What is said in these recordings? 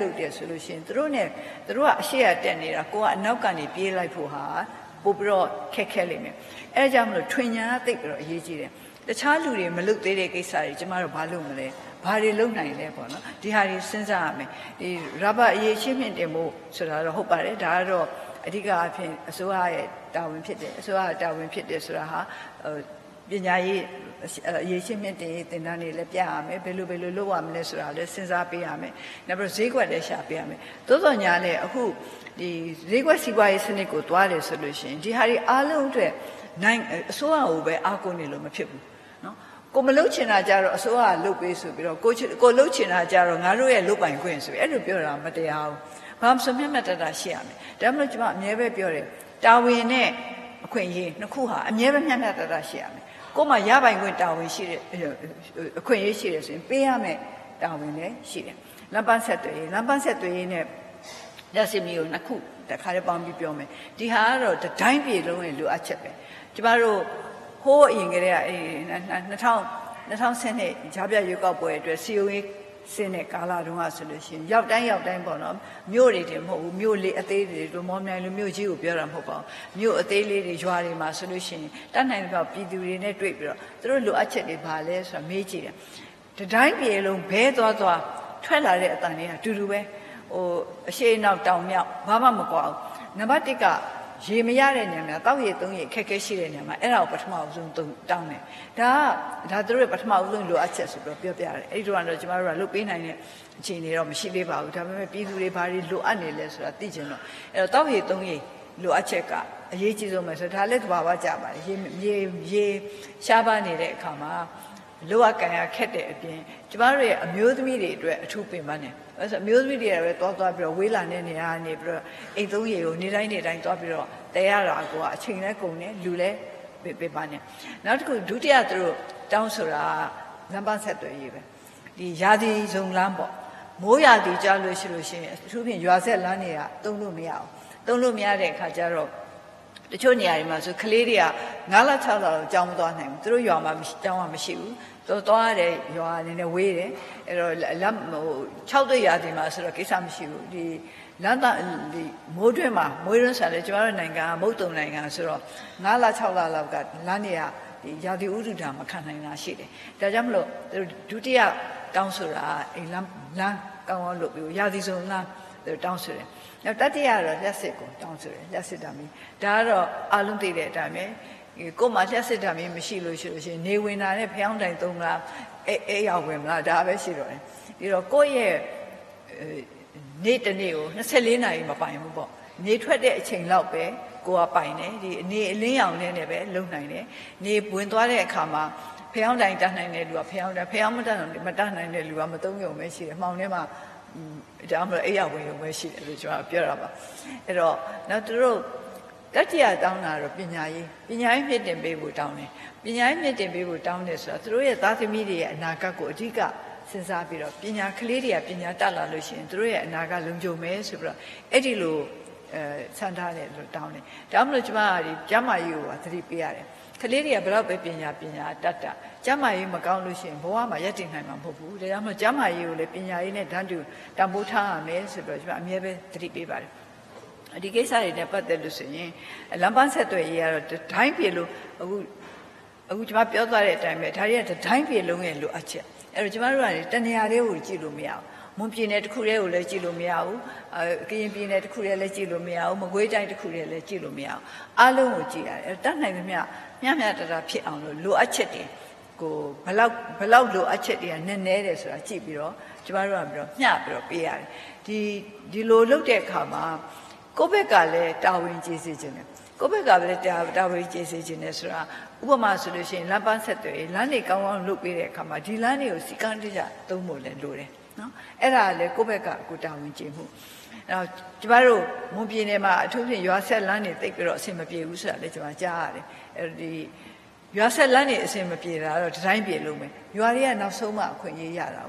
လုပ်တယ်ဆိုလို့ရှိရင်သူတို့ကအရှိရတက်နေတာကိုကအနောက်ကနေပြေးလိုက်ဖို့ဟာပို့ပြီးတော့ခက်ခဲလိမ့်မယ်အဲဒါကြောင့်မလို့ထွင်ညာကသိပြီးတော့အရေးကြီးတယ်တခြားလူတွေမလုပ်သေးတဲ့ကိစ္စတွေကျမတို့ဘာလုပ်မလဲဘာတွေလုပ်နိုင်လဲပေါ့နော်ဒီဟာတွေစဉ်းစားရမယ်ဒီရဘအရေးချင်းမြင့်တင်ဖို့ဆိုတာတော့ဟုတ်ပါတယ်ဒါကတော့အဓိကအဖြစ်အစိုးရရဲ့တာဝန်ဖြစ်တယ်အစိုးရတာဝန်ဖြစ်တယ်ဆိုတာဟာပညာရေးအရေးချင်းမြင့်တင်ရေးသင်တန်းတွေလည်းပြရမယ်ဘယ်လိုလုပ်ရမလဲဆိုတာလည်းစဉ်းစားပေးရမယ်နောက်ပြီးဈေးကွက်လည်းရှာပေးရမယ်သို့တော်ညာလည်းအခုဒီဈေးကွက်စီးပွားရေးစနစ်ကိုသွားတယ်ဆိုလို့ရှိရင်ဒီဟာတွေအားလုံးအတွက်အစိုးရကိုပဲအားကိုးနေလို့မဖြစ်ဘူးနော်ကိုမလုပ်ချင်တာကြတော့အစိုးရကလုပ်ပေးဆိုပြီးတော့ကိုလုပ်ချင်တာကြတော့ငါတို့ရဲ့လုပ်ပိုင်ခွင့်ဆိုပြီးအဲ့လိုပြောတာမတရားဘူးဘာမှဆိုမျက်မှတ်တတရှိရမယ်ဒါမှမဟုတ်ကျွန်မအမြဲပဲပြောတယ်တာဝန်နဲ့အခွင့်အရေးနှစ်ခုဟာအမြဲပဲမျက်မှတ်တတရှိရမယ်ကိုမှရပိုင်ခွင့်တာဝန်ရှိတဲ့အခွင့်အရေးရှိတယ်ဆိုရင်ပေးရမယ်တာဝန်လည်းရှိတယ်လမ်းပန်းဆက်သွယ်ရေးနဲ့လက်စစ်မျိုးနှစ်ခုတခါလေးပေါင်းပြီးပြောမယ်ဒီဟာကတော့တိုင်းပြည်လုံးရဲ့လိုအပ်ချက်ပဲကျမတို့ဟိုးအရင်ကတည်းက2010ကြားပြရွေးကောက်ပွဲအတွက် COA စင်းတဲ့ကာလတုန်းကဆိုလို့ရှိရင်ရောက်တိုင်းပေါ့နော်မြို့တွေတည်းမဟုတ်ဘူးမြို့လေးအသေးတွေလိုမော်မြိုင်လိုမြို့ကြီးကိုပြောတာမဟုတ်ပါဘူးမြို့အသေးလေးတွေရွာတွေမှာဆိုလို့ရှိရင်တတ်နိုင်တော့ပြည်သူတွေနဲ့တွေ့ပြီးတော့သူတို့လိုအပ်ချက်တွေဘာလဲဆိုတာမေးကြည့်တယ်တိုင်းပြည်လုံးဘဲသွားထွက်လာတဲ့အတန်တွေကအတူတူပဲအရှိနောက်တောင်မြောက်ဘာမှမကွာဘူးနံပါတ်1ကရေမရတဲ့နေရာမှာတောက်ရည်သုံးရည်ခက်ခဲရှိတဲ့နေရာမှာအဲ့ဒါကိုပထမအဆုံးတောင်းတယ်ဒါသူတို့ရဲ့ပထမအဆုံးလိုအပ်ချက်ဆိုပြီးပြောပြရတယ်အဲ့ဒီတော့ကျမတို့ကလုပ်ပေးနိုင်တဲ့အခြေအနေတော့မရှိသေးပါဘူးဒါပေမဲ့ပြည်သူတွေဘာတွေလိုအပ်နေလဲဆိုတာသိချင်တော့အဲ့တော့တောက်ရည်သုံးရည်လိုအပ်ချက်ကအရေးကြီးဆုံးပဲဆိုဒါလည်းသဘာဝကျပါတယ်ရေရှားပါနေတဲ့အခါမှာလိုအပ်ကန်ရခက်တဲ့အပြင်ကျမတို့ရဲ့အမျိုးသမီးတွေအတွက်အထူးပင်ပန်းတယ်အဲဆိုအမျိုးသမီးတွေကပဲသွားပြီးတော့ဝေးလာတဲ့နေရာကနေပြီးတော့အိမ်သုံးရေကိုနေ့တိုင်းသွားပြီးတော့တဲရတာကအချိန်နဲ့ကုန်တယ်လူလည်းပင်ပန်းတယ်နောက်တစ်ခုဒုတိယသူတို့တောင်းဆိုတာလမ်းပန်းဆက်သွယ်ရေးပဲဒီရာသီစုံလမ်းပေါ့မိုးရာသီကြလို့ရှိရင်အထူးဖြင့်ရွာဆက်လမ်းတွေကသုံးလို့မရအောင်သုံးလို့မရတဲ့အခါကျတော့တချို့နေရာတွေမှာဆိုကလေးတွေက9လ6လတော့ကြောင်းမသွားနိုင်ဘူးသူတို့ရွာမှာကြောင်းကမရှိဘူးသွားရတယ်ရွာနေနေဝေးတယ်အဲ့တော့6တွေ့ရာသီမှာဆိုတော့ကိစ္စမရှိဘူးဒီလမ်းဒီမိုးတွင်းမှာမွေးရင်းစားလေကျွန်တော်တို့နိုင်ငံကမုတ်တုံနိုင်ငံဆိုတော့9လ6လလောက်ကလမ်းတွေကဒီရာသီဥတုဓာတ်မခံနိုင်တာရှိတယ်ဒါကြောင့်မလို့ဒုတိယတောင်းဆိုတာအဲ့လမ်းကောင်းအောင်လုပ်ပြီးရာသီစုံလမ်းတောင်းဆိုတယ်နောက်တတိယကတော့လျှက်စစ်ကိုတောင်းဆိုတယ်လျှက်စစ်တာမီဒါကတော့အလုံးသိတဲ့အတိုင်းပဲကို့မှာလျှက်စစ်တာမီမရှိလို့ရှိရင်နေဝင်တာနဲ့ဖျောင်းတိုင်သုံးလားအေးရောက်ဝင်မလားဒါပဲရှိတော့တယ်ဒီတော့ကိုယ့်ရဲ့နေ့တစ်နေ့ကို24နာရီမပိုင်ဘူးပေါ့နေထွက်တဲ့အချိန်လောက်ပဲကိုကပိုင်တယ်ဒီနေအလင်းရောင်နဲ့ပဲလုံနိုင်တယ်နေဝင်သွားတဲ့အခါမှာဖျောင်းတိုင်တတ်နိုင်တဲ့လူကဖျောင်းမတတ်နိုင်တဲ့လူကမသုံးရုံပဲရှိတယ်မှောင်ထဲမှာဒါမှမဟုတ်အိယာဝင်ရုံပဲရှိတယ်လို့ကျွန်တော်ပြောတာပါအဲ့တော့နောက်သူတို့တတိယတောင်းတာတော့ပညာရေးမြင့်တင်ပေးဖို့တောင်းတယ်ပညာရေးမြင့်တင်ပေးဖို့တောင်းတယ်ဆိုတာသူတို့ရဲ့သားသမီးတွေရဲ့အနာဂတ်ကိုအဓိကစဉ်းစားပြီးတော့ကလေးတွေကပညာတတ်လာလို့ရှိရင်သူတို့ရဲ့အနာဂတ်လုံခြုံမယ်ဆိုပြီးတော့အဲ့ဒီလိုဆန္ဒနဲ့လို့တောင်းတယ်ဒါမှမဟုတ်ကျွန်မကဒီကျမ်းမာရေးကိုသတိပေးရတယ်ကလေးတွေကဘယ်တော့ပဲပညာတတ်ကျမ်းမာရေးမကောင်းလို့ရှိရင်ဘဝမှာရပ်တည်နိုင်မှာမဟုတ်ဘူးဒါကြောင့်မို့ကျမ်းမာရေးကိုလည်းပညာရေးနဲ့တန်းတူတန်ဖိုးထားရမယ်ဆိုတော့ကျွန်မအမြဲပဲသတိပေးပါတယ်ဒီကိစ္စတွေနဲ့ပတ်သက်လို့ဆိုရင်လမ်းပန်းဆက်သွယ်ရေးကတော့တိုင်းပြည်လို့အခုကျွန်မပြောသွားတဲ့အတိုင်းပဲဒါတွေကတိုင်းပြည်လုံးရဲ့လိုအပ်ချက်အဲ့တော့ကျွန်မတို့ကတနေရာလေးကိုကြည့်လို့မရဘူးမွန်ပြည်နယ်တစ်ခုတည်းကိုလည်းကြည့်လို့မရဘူးကရင်ပြည်နယ်တစ်ခုတည်းလည်းကြည့်လို့မရဘူးမကွေးတိုင်းတစ်ခုတည်းလည်းကြည့်လို့မရဘူးအားလုံးကိုကြည့်ရတယ်တတ်နိုင်သမျှမျှတတာဖြစ်အောင်လို့လိုအပ်ချက်တွေကိုဘလောက်လိုအပ်ချက်တွေကနည်းတယ်ဆိုတာကြည့်ပြီးတော့ကျွန်မတို့ကပြီးတော့မျှပြီးတော့ပေးရတယ်ဒီလိုလုပ်တဲ့အခါမှာကိုယ့်ဘက်ကလည်းတာဝန်ကျေစေခြင်းတယ်ကိုယ့်ဘက်ကလည်းတာဝန်ကျေစေခြင်းတယ်ဆိုတာဥပမာဆိုလို့ရှိရင်လမ်းပန်းဆက်သွယ်လမ်းတွေကောင်းကောင်းလုပ်ပေးတဲ့အခါမှာဒီလမ်းတွေကိုစီကံတကျသုံးဖို့လည်းလိုတယ်နော်အဲ့ဒါလည်းကိုယ့်ဘက်ကကိုတာဝန်ကျေမှုအဲ့တော့ကျမတို့မွန်ပြည်နယ်မှာအထူးဖြင့်ရွာဆက်လမ်းတွေတိတ်ပြီးတော့အဆင်မပြေဘူးဆိုတာလည်းကျွန်မကြားရတယ်အဲ့ဒီရွာဆက်လမ်းတွေအဆင်မပြေတာတော့တိုင်းပြည်လုံးပဲရွာတွေကနောက်ဆုံးမှအခွင့်အရေးရတာကို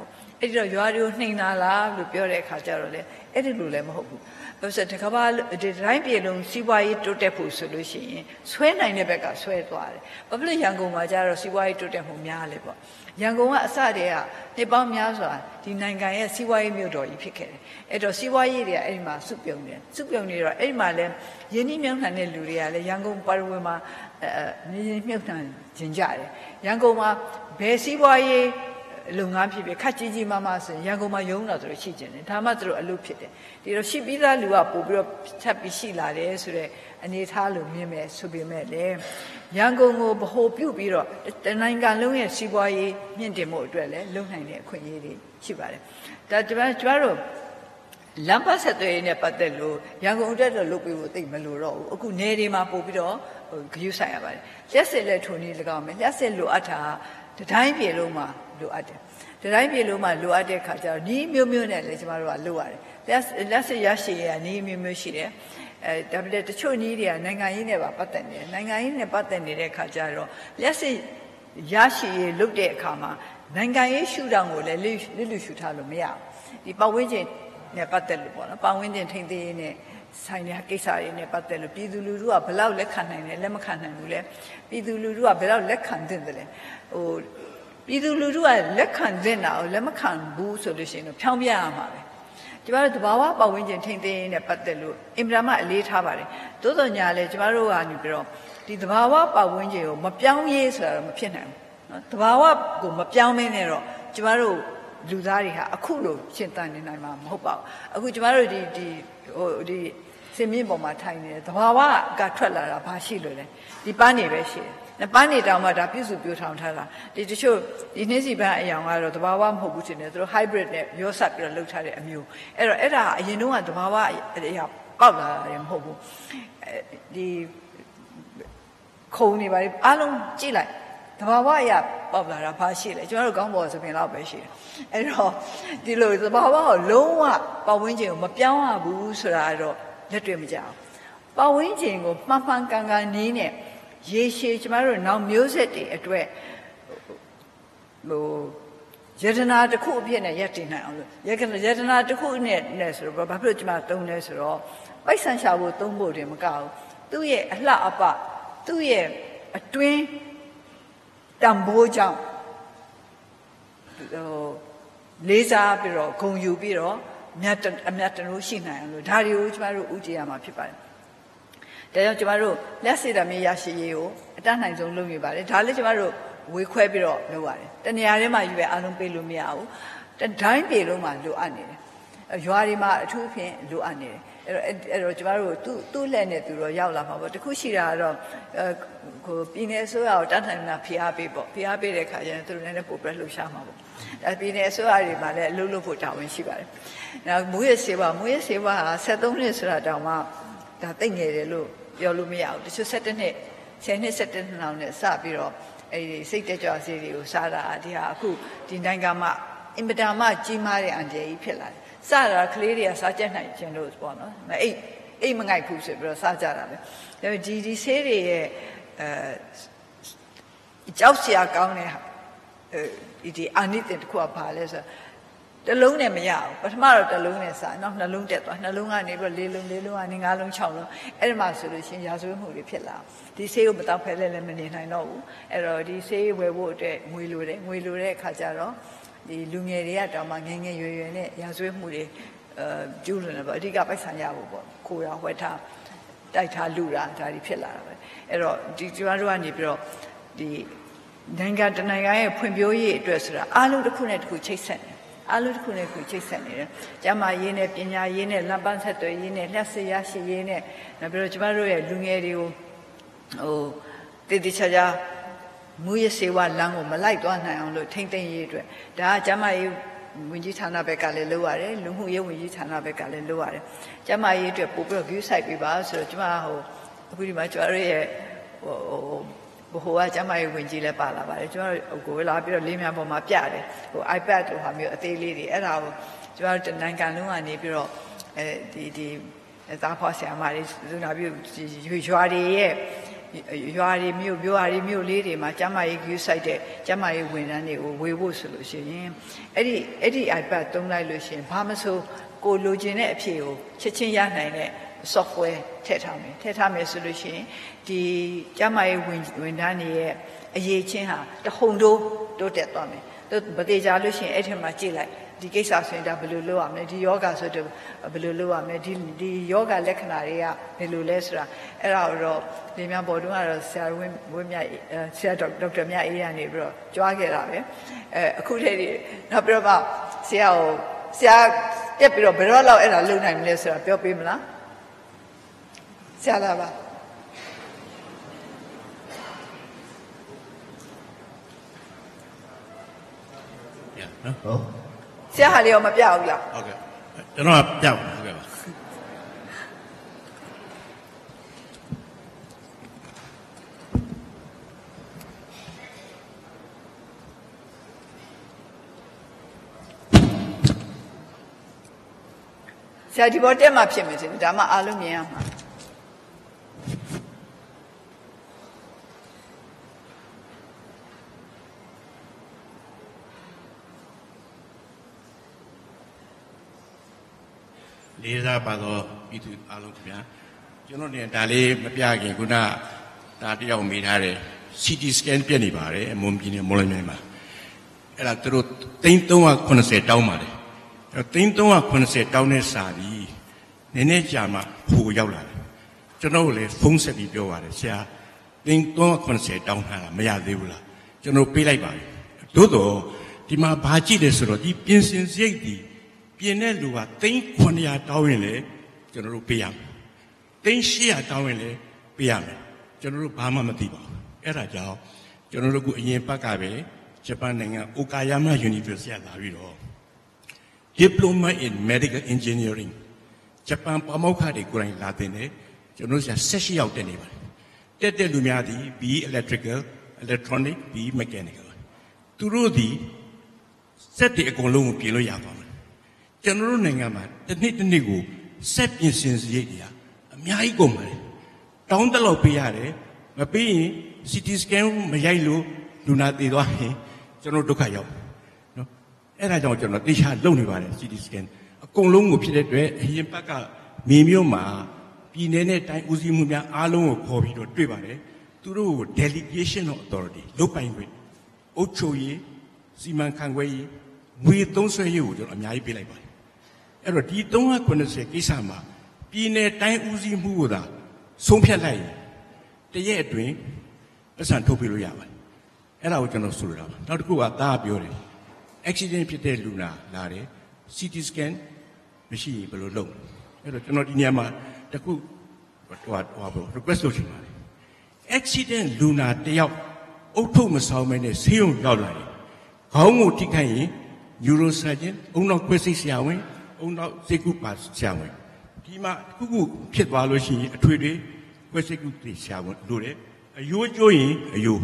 အဲ့ဒီတော့ရွာတွေကိုနှိမ်တာလားလို့ပြောတဲ့အခါကျတော့လေအဲ့ဒီလိုလည်းမဟုတ်ဘူးဘာလို့လဲတကဘာဒီတိုင်းပြည်လုံးစီးပွားရေးတိုးတက်ဖို့ဆိုလို့ရှိရင်ဆွဲနိုင်တဲ့ဘက်ကဆွဲသွားတယ်ဘာဖြစ်လို့ရန်ကုန်မှာကျတော့စီးပွားရေးတိုးတက်မှုများလဲပေါ့ရန်ကုန်ကအစတည်းကနှစ်ပေါင်းများစွာဒီနိုင်ငံရဲ့စီးပွားရေးမြို့တော်ကြီးဖြစ်ခဲ့တယ်အဲ့တော့စီးပွားရေးတွေကအဲ့ဒီမှာစုပြုံနေတော့အဲ့ဒီမှာလည်းယင်းနှိမ့်မြုံနှံတဲ့လူတွေကလည်းရန်ကုန်ပါရဝေမှာမြင်းမြုံနှံခြင်းကြတယ်ရန်ကုန်မှာဘယ်စီးပွားရေးလုပ်ငန်းဖြစ်ဖြစ်ခက်ကြီးကြီးမားမားဆိုရင်ရန်ကုန်မှာရုံးတာဆိုလို့ရှိကျင်တယ်ဒါမှသူတို့အလုပ်ဖြစ်တယ်ဒီတော့ရှိပြီးသားလူကပို့ပြီးတော့ထပ်ပြီးရှိလာတယ်ဆိုတော့အနေထားလို့မြင်မဲ့ဆိုပေမဲ့လေရန်ကုန်ကိုဗဟိုပြုပြီးတော့တနိုင်ငံလုံးရဲ့စီးပွားရေးမြင့်တင်မှုအတွက်လည်းလုပ်နိုင်တဲ့အခွင့်အရေးတွေရှိပါတယ်ဒါကျွန်တော်တို့လမ်းပတ်ဆက်သွယ်ရေးနဲ့ပတ်သက်လို့ရန်ကုန်အတွက်တော့လုပ်ပေးဖို့သိမလို့တော့ဘူးအခုနေတွေမှာပို့ပြီးတော့ဂရုစိုက်ရပါတယ်လျှက်စစ်လက်ထုံနည်း၎င်းမယ်လျှက်စစ်လိုအပ်တာတိုင်းပြည်လုံးမှာလိုအပ်တယ်တိုင်းပြည်လုံးမှာလိုအပ်တဲ့ခါကျတော့ဤမျိုးမျိုးနဲ့လည်းကျမတို့ကလိုရတယ်လက်စစ်ရရှိရဤမျိုးမျိုးရှိတယ်ဒါပေမဲ့တချို့နည်းတွေကနိုင်ငံရေးနဲ့ပါပတ်သက်နေတယ်နိုင်ငံရေးနဲ့ပတ်သက်နေတဲ့ခါကျတော့လက်စစ်ရရှိရလုပ်တဲ့အခါမှာနိုင်ငံရေးရှုထောင့်ကိုလည်းလူရှုထားလို့မရဘူးဒီပတ်ဝန်းကျင်နဲ့ပတ်သက်လို့ပေါ့နော်ပတ်ဝန်းကျင်ထိန်းသိမ်းရေးနဲ့ဆိုင်တဲ့ကိစ္စတွေနဲ့ပတ်သက်လို့ပြည်သူလူထုကဘယ်လောက်လက်ခံနိုင်လဲလက်မခံနိုင်ဘူးလဲပြည်သူလူထုကဘယ်လောက်လက်ခံသင့်တယ်လဲပြည်သူလူထုကလက်ခံသင့်တာကိုလက်မခံဘူးဆိုလို့ရှိရင်တော့ဖြောင်းပြရမှာပဲကျမတို့တဘာဝပတ်ဝန်းကျင်ထိန်းသိမ်းရေးနဲ့ပတ်သက်လို့အင်မတန်မှအလေးထားပါတယ်သို့တော်ညာလဲကျမတို့ကနေပြီးတော့ဒီတဘာဝပတ်ဝန်းကျင်ကိုမပြောင်းရေးဆိုတာတော့မဖြစ်နိုင်ဘူးနော်တဘာဝကိုမပြောင်းမင်းနဲ့တော့ကျမတို့လူသားတွေဟာအခုလိုရှင်းတန်နေနိုင်မှာမဟုတ်ပါဘူးအခုကျမတို့ဒီစင်မြင့်ပေါ်မှာထိုင်နေတယ်တဘာဝကထွက်လာတာဘာရှိလို့လဲဒီပန်းနေပဲရှိတယ်ပန်းနေတောင်မှဒါပြုစုပြောထောင်ထားတာဒီတချို့ဒီနှင်းစီပန်းအယောင်ကတော့တဘာဝမဟုတ်ဘူးထင်တယ်သူတို့ hybrid နဲ့ရောစပ်ပြီးတော့လုပ်ထားတဲ့အမျိုးအဲ့တော့အဲ့ဒါအရင်တုန်းကတဘာဝအရာပေါက်လာတယ်မဟုတ်ဘူးဒီခုံနေပါလေအားလုံးကြည့်လိုက်တဘာဝအရာပေါက်လာတာဘာရှိလဲကျွန်တော်တို့ကောင်းပေါ်သပင်လောက်ပဲရှိတယ်အဲ့တော့ဒီလိုတဘာဝကိုလုံးဝပတ်ဝန်းကျင်ကိုမပြောင်းရဘူးဆိုတာတော့လက်တွေ့မကြအောင်ပတ်ဝန်းကျင်ကိုမှန်မှန်ကန်ကန်နည်းနဲ့ရေရှည်ကျမတို့နောက်မျိုးဆက်တွေအတွက်ယတနာတစ်ခုအဖြစ်နဲ့ရပ်တည်နိုင်အောင်လို့ယတနာတစ်ခုနဲ့ဆိုတော့ဘာဖြစ်လို့ကျမသုံးလဲဆိုတော့ပိုက်ဆံရှာဖို့သုံးဖို့တင်မကဘူးသူ့ရဲ့အလှအပသူ့ရဲ့အတွင်းတံပိုးကြောင့်လေးစားပြီးတော့ဂုဏ်ယူပြီးတော့အမြတ်တလို့ရှိနိုင်အောင်လို့ဒါတွေကိုကျမတို့ဥတည်ရမှာဖြစ်ပါတယ်ဒါကြောင့်ကျမတို့လက်စစ်တာမျိုးရရှိရေးကိုအတတ်နိုင်ဆုံးလုပ်နေပါတယ်ဒါလည်းကျမတို့ဝေခွဲပြီးတော့လုပ်ရတယ်တနေရာထဲမှာယူပဲအားလုံးပေးလို့မရဘူးတိုင်းပြည်လုံးမှာလိုအပ်နေတယ်ရွာတွေမှာအထူးဖြင့်လိုအပ်နေတယ်အဲ့တော့ကျမတို့သူ့လက်နဲ့သူတော့ရောက်လာမှာပေါ့တခုရှိတာကတော့ကိုပြည်နယ်အစိုးရကိုတတ်နိုင်တာဖိအားပေးပေါ့ဖိအားပေးတဲ့ခါကျရင်သူတို့လည်းပို့ပြီးလှုပ်ရှားမှာပေါ့ဒါပြည်နယ်အစိုးရတွေမှာလည်းအလုပ်လုပ်ဖို့တာဝန်ရှိပါတယ်နောက်မူရစေပါဟာ73နှစ်ဆိုတာတောင်မှဒါသိငယ်တယ်လို့ပြောလို့မရဘူးတချို့17နှစ်10နှစ်17နှစ်လောက်နဲ့စပြီးတော့အဲဒီစိတ်တကြွစေးတွေကိုစားတာဒီဟာအခုဒီနိုင်ငံမှာအင်မတန်မှကြီးမားတဲ့အန်တီကြီးဖြစ်လာတယ်စတာကလေးတွေကစားကြနိုင်ခြင်းလို့ပေါ့နော်အိတ်မငိုက်ဘူးဆိုပြီးတော့စားကြတာပဲဒါပေမဲ့ဒီဆေးတွေရဲ့ကြောက်စရာကောင်းတဲ့ဒီအာနိသင်တစ်ခုကဘာလဲဆိုတလုံးနဲ့မရဘူးပထမတော့တလုံးနဲ့စားနောက်နှလုံးတက်သွားနှလုံးကနေပြီးလေးလုံးကနေ5လုံး6လုံးအဲ့ဒီမှာဆိုလို့ရှိရင်ရာဇဝတ်မှုတွေဖြစ်လာဒီဆေးကိုမတောက်ဖဲလဲလည်းမနေနိုင်တော့ဘူးအဲ့တော့ဒီဆေးဝယ်ဖို့အတွက်ငွေလိုတဲ့အခါကျတော့ဒီလူငယ်တွေကတောင်မှငယ်ရွယ်နဲ့ရာဇဝတ်မှုတွေကျူးလွန်တယ်ပေါ့အဓိကပိုက်ဆံရဖို့ပေါ့ခိုးရဝှက်ထားတိုက်ထားလူတာဒါတွေဖြစ်လာတာပဲအဲ့တော့ဒီကျမတို့ကနေပြီးတော့ဒီနိုင်ငံတနိုင်ငံရဲ့ဖွံ့ဖြိုးရေးအတွက်ဆိုတာအားလုံးတစ်ခုနဲ့တစ်ခုချိတ်ဆက်နေအားလုံးတစ်ခုနဲ့တစ်ခုချိတ်ဆက်နေတယ်ကျန်းမာရေးနဲ့ပညာရေးနဲ့လက်ပန်းဆက်သွယ်ရေးနဲ့လျှက်စစ်ရရှိရေးနဲ့နောက်ပြီးတော့ကျမတို့ရဲ့လူငယ်တွေကိုတည်တည်ချာချာမူရစေဝလမ်းကိုမလိုက်သွားနိုင်အောင်လို့ထိမ့်သိမ့်ရေးအတွက်ဒါကကျမရေးဝင်ကြီးဌာနဘက်ကလည်းလုပ်ရတယ်လူမှုရေးဝင်ကြီးဌာနဘက်ကလည်းလုပ်ရတယ်ကျမရေးအတွက်ပို့ပြီးတော့ view site ပေးပါဆိုတော့ကျမအခုဒီမှာကျမတို့ရဲ့ဘိုးကကျမရေးဝင်ကြီးလည်းပါလာပါတယ်ကျမတို့ကိုလာပြီးတော့လေးများပေါ်မှာပြတယ်iPad တို့ဟာမျိုးအသေးလေးတွေအဲ့ဒါကိုကျမတို့နိုင်ငံလုံးကနေပြီးတော့ဒီသားဖွားဆရာမတွေသူနာပြီးရွာတွေရဲ့ရွာတွေမြို့လေးတွေမှာကျမကြီး view site တဲ့ကျမကြီးဝန်ထမ်းတွေကိုဝေဖို့ဆိုလို့ရှိရင်အဲ့ဒီ iPad သုံးလိုက်လို့ရှိရင်ဘာမဆိုကိုလိုချင်တဲ့အဖြေကိုချက်ချင်းရနိုင်တဲ့ software ထည့်ထားမယ်ဆိုလို့ရှိရင်ဒီကျမကြီးဝန်ထမ်းတွေရဲ့အရေးချင်းဟာတဟုန်တိုးတက်သွားမယ်ဗတိကြလို့ရှိရင်အဲ့ထက်မှကြည့်လိုက်ဒီကိစ္စဆိုရင်ဒါဘယ်လိုလုပ်ရမလဲဒီယောဂဆိုတော့ဘယ်လိုလုပ်ရမလဲဒီယောဂလက္ခဏာတွေကဘယ်လိုလဲဆိုတာအဲ့ဒါတော့ဒီများပေါ်တော့ဆရာဝင်းမြဆရာဒေါက်တာမြအေးရနေပြီးတော့ကြွားခဲ့တာပဲအခုတည်းကနောက်ပြီးတော့ဆရာတက်ပြီးတော့ဘယ်တော့လောက်အဲ့ဒါလုပ်နိုင်မလဲဆိုတာပြောပေးမလားဆရာလာပါဟုတ်ဆရာဟာလေးရောမပြဘူးလားဟုတ်ကဲ့ကျွန်တော်ကပြပါဟုတ်ကဲ့ပါဆရာဒီဘောတက်မှဖြစ်မယ်ထင်တယ်ဒါမှအားလုံးမြင်ရမှာလေးစားပါတော့ပြည်သူအားလုံးခင်ဗျာကျွန်တော်เนี่ยဒါလေးမပြခင်ခုနဒါတယောက်မေးထားတယ် CT scan ပြနေပါတယ်အမွန်ပြည်နယ်မော်လမြိုင်မှာအဲ့ဒါသူတို့380တောင်းပါတယ်အဲ့380တောင်းတဲ့စာပြီးနည်းနည်းကြာမှဟိုရောက်လာတယ်ကျွန်တော်ကလည်းဖုန်းဆက်ပြီးပြောပါတယ်ဆရာ380တောင်းထားတာမရသေးဘူးလားကျွန်တော်ပေးလိုက်ပါတယ်သို့တော့ဒီမှာဘာကြည့်လဲဆိုတော့ဒီပြင်ဆင်စရိတ်ဒီပြင်တဲ့လူက300တောင်းရင်လေကျွန်တော်တို့ပေးရမယ်300တောင်းရင်လေပေးရမယ်ကျွန်တော်တို့ဘာမှမသိပါဘူးအဲ့ဒါကြောင့်ကျွန်တော်တို့ကအရင်ပတ်ကပဲဂျပန်နိုင်ငံအိုကာယာမာ University ကလာပြီးတော့ Diploma in Medical Engineering ဂျပန်ပါမောက္ခတွေကိုယ်တိုင်လာတင်တယ်ကျွန်တော်တို့18ယောက်တက်နေပါတယ်တက်လူများသည် B Electrical Electronic B Mechanical သူတို့သည်စက်တွေအကုန်လုံးကိုပြင်လို့ရပါမယ်ကျွန်တော်တို့နိုင်ငံမှာတစ်နှစ်ကိုစက်ပြင်ဆင်စရိတ်တွေကအများကြီးကုန်ပါတယ်တောင်းတလောက်ပေးရတယ်မပေးရင် CT scan မရိုက်လို့လူနာသေသွားရင်ကျွန်တော်ဒုက္ခရောက်နော်အဲ့ဒါကြောင့်ကျွန်တော်တေချာလုပ်နေပါတယ် CT scan အကုန်လုံးကိုဖြစ်တဲ့အတွက်အရင်ဘက်ကမြေမြို့မှာပြည်내နဲ့တိုင်းဦးစီးမှုများအားလုံးကိုခေါ်ပြီးတော့တွေ့ပါတယ်သူတို့ကို delegation of authority လုပ်ပိုင်ခွင့်အုပ်ချုပ်ရေးစီမံခန့်ခွဲရေးငွေသုံးစွဲရေးကိုကျွန်တော်အများကြီးပေးလိုက်ပါတယ်အဲ့တော့ဒီ390ကိစ္စမှာပြည်내တိုင်းဦးစီးမှုကိုသာဆုံးဖြတ်လိုက်ရင်တရက်အတွင်းပတ်စံထုတ်ပြလို့ရပါတယ်အဲ့ဒါကိုကျွန်တော်ဆိုလိုတာပါနောက်တစ်ခုကသားပြောတယ် accident ဖြစ်တဲ့လူနာလာတယ် CT scan မရှိရင်ဘယ်လိုလုပ်အဲ့တော့ကျွန်တော်ဒီနေရာမှာတစ်ခုrequest လုပ်ချင်ပါတယ် accident လူနာတယောက်အုတ်ထုတ်မဆောင်မဲနဲ့ဆေးရုံရောက်လာတယ်ခေါင်းကိုထိခိုက်ရင် neurosurgeon အုံနောက်ခွဲစိတ်ဆရာဝန်အုံနောက်စိတ်ကူပါဆရာဝန်ဒီမှာတစ်ခုဖြစ်သွားလို့ရှိရင်အထွေထွေခွဲစိတ်ကူဆရာဝန်လိုတယ်အယိုးကျိုးရင်အယိုး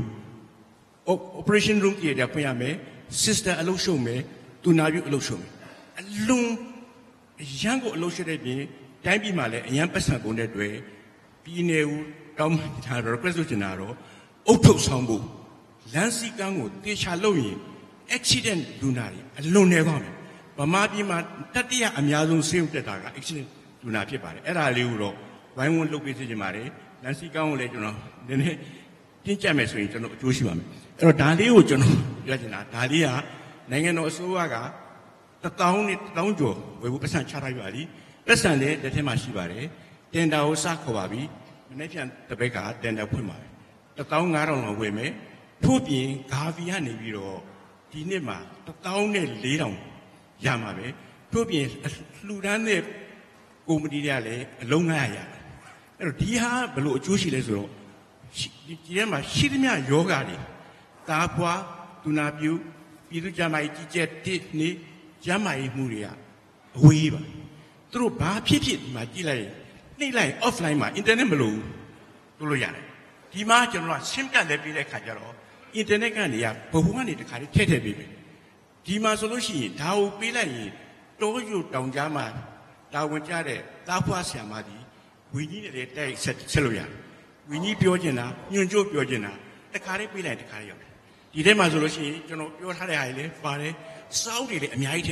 operation room ကြီးတဲ့ဖွင့်ရမယ် sister အလုပ်ရှုံမယ်သူနာပြုအလုပ်ရှုံမယ်အလုံးရန်ကိုအလုပ်ရှုတဲ့ပြင်တိုင်းပြည်မှာလည်းအရန်ပတ်စံကုန်တဲ့တွေ့ပြည်နယ်ဦးတောင်းတာတော့ request လုပ်ချင်တာတော့အုတ်ထုတ်ဆောင်ဖို့လမ်းစည်းကမ်းကိုတေချာလုပ်ရင် accident လူနာတွေအလွန်နေပါမယ်ဗမာပြည်မှာတတိယအများဆုံးဆေးရုံတက်တာက accident လူနာဖြစ်ပါတယ်အဲ့ဒါလေးကိုတော့ဝိုင်းဝန်းလုပ်ပေးစေချင်ပါတယ်လမ်းစည်းကမ်းကိုလည်းကျွန်တော်နည်းနည်းတင်းကျပ်မယ်ဆိုရင်ကျွန်တော်အကျိုးရှိပါမယ်အဲ့တော့ဒါလေးကိုကျွန်တော်ပြောချင်တာဒါလေးကနိုင်ငံတော်အစိုးရက1000နဲ့1000ကျော်ဝယ်ဖို့ပတ်စံချထားပြပါလိပတ်စံလည်းတစ်ထက်မှရှိပါတယ်တင်တာကိုစခေါ်ပါပြီမနေ့ပြန်တစ်ဘက်ကတင်တာဖွင့်ပါတယ်15000လောက်ဝယ်မယ်ထို့ပြင်ဂါဗီကနေပြီးတော့ဒီနှစ်မှာ14000ရမှာပဲထို့ပြင်လှူဒန်းတဲ့ကုမ္ပဏီတွေကလည်းအလုံး900ရတယ်အဲ့တော့ဒီဟာဘယ်လိုအကျိုးရှိလဲဆိုတော့ဒီထဲမှာရှိသမျှယောဂတွေတားဖွာသူနာပြုပြည်သူ့ကျန်းမာရေးကြီးကြပ်တစ်နေ့ကျန်းမာရေးမှုတွေကအဝေးပါသူတို့ဘာဖြစ်ဖြစ်ဒီမှာကြည့်လိုက်နှိပ်လိုက် offline မှာ internet မလို့တို့လို့ရတယ်ဒီမှာကျွန်တော်က SIM ကတ်လည်းပြီးတဲ့ခါကျတော့ internet ကနေဘဟုကနေတခါလေးထည့်ပေးမယ်ဒီမှာဆိုလို့ရှိရင်ဒါကိုပေးလိုက်ရင်တောယူတောင်ကြားမှာတာဝန်ကျတဲ့တားဖွာဆရာမကြီးဝီကြီးနဲ့လည်းတိုက်ဆက်လို့ရတယ် Winnie Piogina, New Joe Piogina, the carry be like the carry. The Demazology, your Hale, Fare, Saudi, Amiated.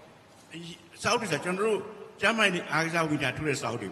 Saudi is a general, Jamani Agza with a tourist Saudi.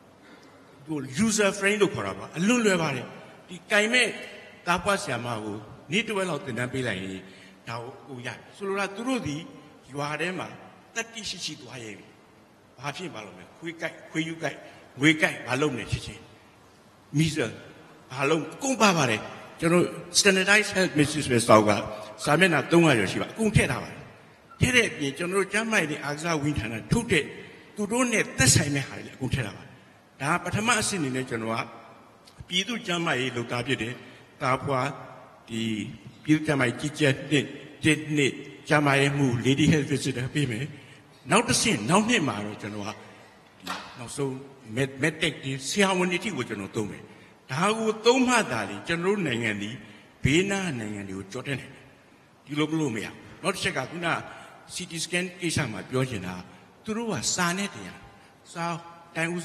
User friend of Coraba, a Lulu, the Kaime, Tapas Yamahu, need to well out the Nabila, now, Sura Turudi, you are Emma, that is she to hire. Happy Balome, quick, you guy, we guy, Balome, Misa, Halom, Kumbavare, standardized health Mrs. Westauga, Samena Dunga Yoshiva, Kuntera. Tere, General Jamai, the Agza Winter, 2 days, to donate the same high, Kuntera. Da Patamasin in the Genoa, Pidu Jamai, Lukabide, Tapua, the Pidu Jamai teacher did need Jamai move, lady health visitor, payment. Now the scene, now name Maro Genoa. Now so, medtech, the Siawanity with an otome. How Toma Dali, General Nangani, Pena Nangani, Jordan. You look Lumia, not Shakakuna, CT scan, Isama, Biogena, Turua, Sanetia. So, Time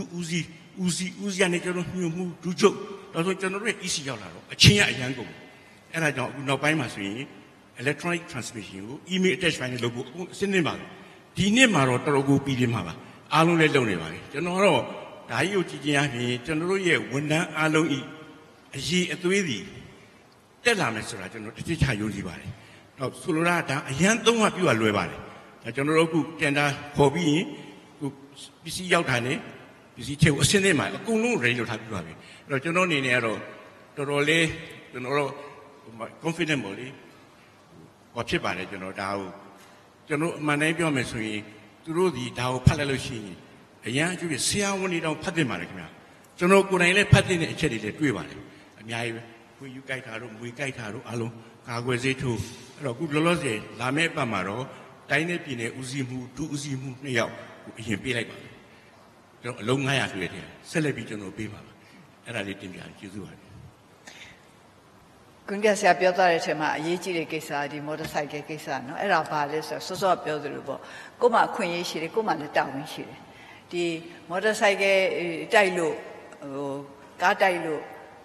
Uzi, and a general new to joke, doesn't generate easy yellow, a chia yango. And I don't know by my swing, electronic transmission, email attachment logo, cinema. Dinema or Torogo Pidimava, Alone Lonely, General, Tayo Tigiani, General Ye, Wunda, Alo E, G at Widi. Tell our Mr. General to teach how you live. Of Sulurata, I can't know what you are living. A general who can hobby. You see, Yautane, you see, cinema, a cool radio type of it. Rojanoni Nero, Torole, the Noro, confidently, or Chipare, Dow, Manabio Mesui, through the Dow Palaloshi, a young Jew is see how only don't put them on it. Jono Kurane Patin and Cherry the Twiwan. And I, will you guide her, we guide her, Alo, Kaguazetu, Good Loloze, Lame Pamaro, Tine Pine, Uzimu, to Uzimu, Yao. He be like a long eye at it, celebrating no beamer, and I let him choose one. Kungasia Piotr, Yichi Kesa, the motorcycle Kesa, no, era palace, so so buildable. Goma Queen Shiri, Goma the town Shiri. The motorcycle Dailu, Gatailo,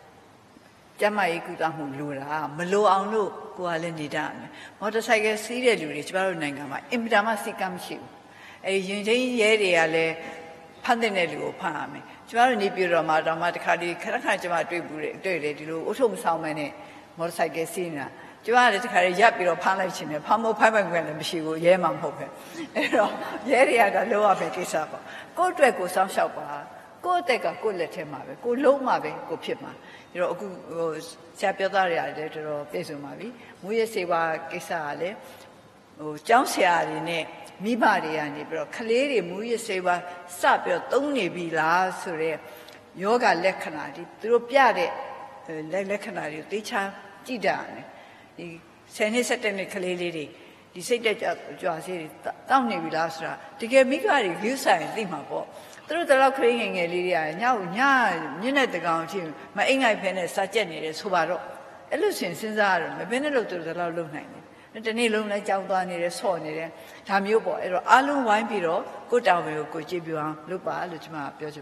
Jamaica Lura, Malo Anu, Gualenidan, motorcycle serially, which Baronangama, Imdamasikam ship. A Yunjay area, Pandanello Pame. Tomorrow, Nibura, Madame Matacadi, Karakajama, Dulu, Utum Salmane, motorcycle scene. Joanna to carry Yapiro Panachin, Pamo Pamagran, she will Yamam Hope. Yeria, the lower Bekisapa. Go to a go some shop, go take a good letter, go low Mabe, go Pipma. You know, Sapiadaria, letter Bezumavi, we say what Kisale, Jounsia. Mibari and Ibro, Kaleri, Muya Seva, Sapio, Tony Villa, Sure, Yoga Lecanari, Drupiade, Lecanari, Ticha, Tidane, the Senesatanic Kaleri, the Secret Joasi, Tony Villasra, to get Migari, Yusa and Limapo. Through the lock ringing a Lydia, now, Nina the County, my Ingai Pen is such a near Subaro, Elucin Sinzaro, the Benelo to the Law. The Nilum like Jaldani, so near Tamu boy, Alu wine piro, go down with go Jibuan, Lupa, Luchma, Piojaba.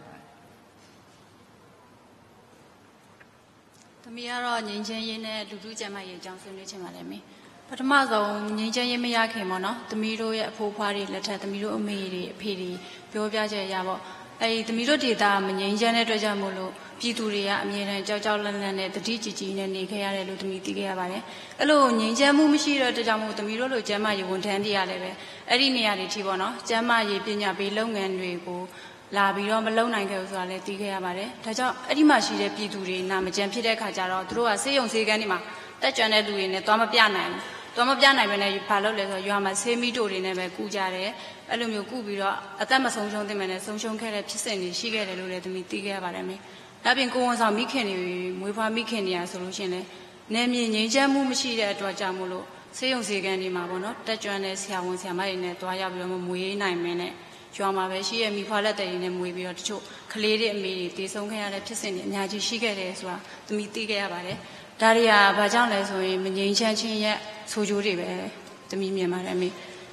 The Miara Ninja, Ludu Jamai, Johnson, Lichamalemi. But Mazo, Ninja Yamia Mono, the Miro at Pool Party, letter the Miro Miri, Piri, Pioja Yabo. The Miro did them, Ninja Jamolo. Pituria, Mira, Jajalan, the DGG, and Nikaya Lutumiti. Alone, Ninjamu Mishira, the Jamu, the Miro, Jama, you won't end the other. Erinia, Tibono, Jama, Pina, Belong and Rigo, La Birom alone, I go to Aletica, Taja, Edimashi, Pituri, Namajam Pida Kajaro, through a say on Siganima, that Janet doing a Tomapiana. Tomapiana, when I palo, you are my semi door in a Kujare, Alumio Kubiro, a time of social them and a social care, she get a little to me, Tiga. Having gone on Mikeni, with our Mikenia solution, naming Ninjamu Machida to a Jamulo, say on Sigani Mabono, that Joannes Yawans Yamarine to Ayamu 9 minutes. Joama Veshi and Mipala in a movie or two, Kaledi and me, this only had a pissin in Yaji Shigare as well, to meet the Gabare. Daria Bajanles or Minjan, so Juri, the Mimi Marami.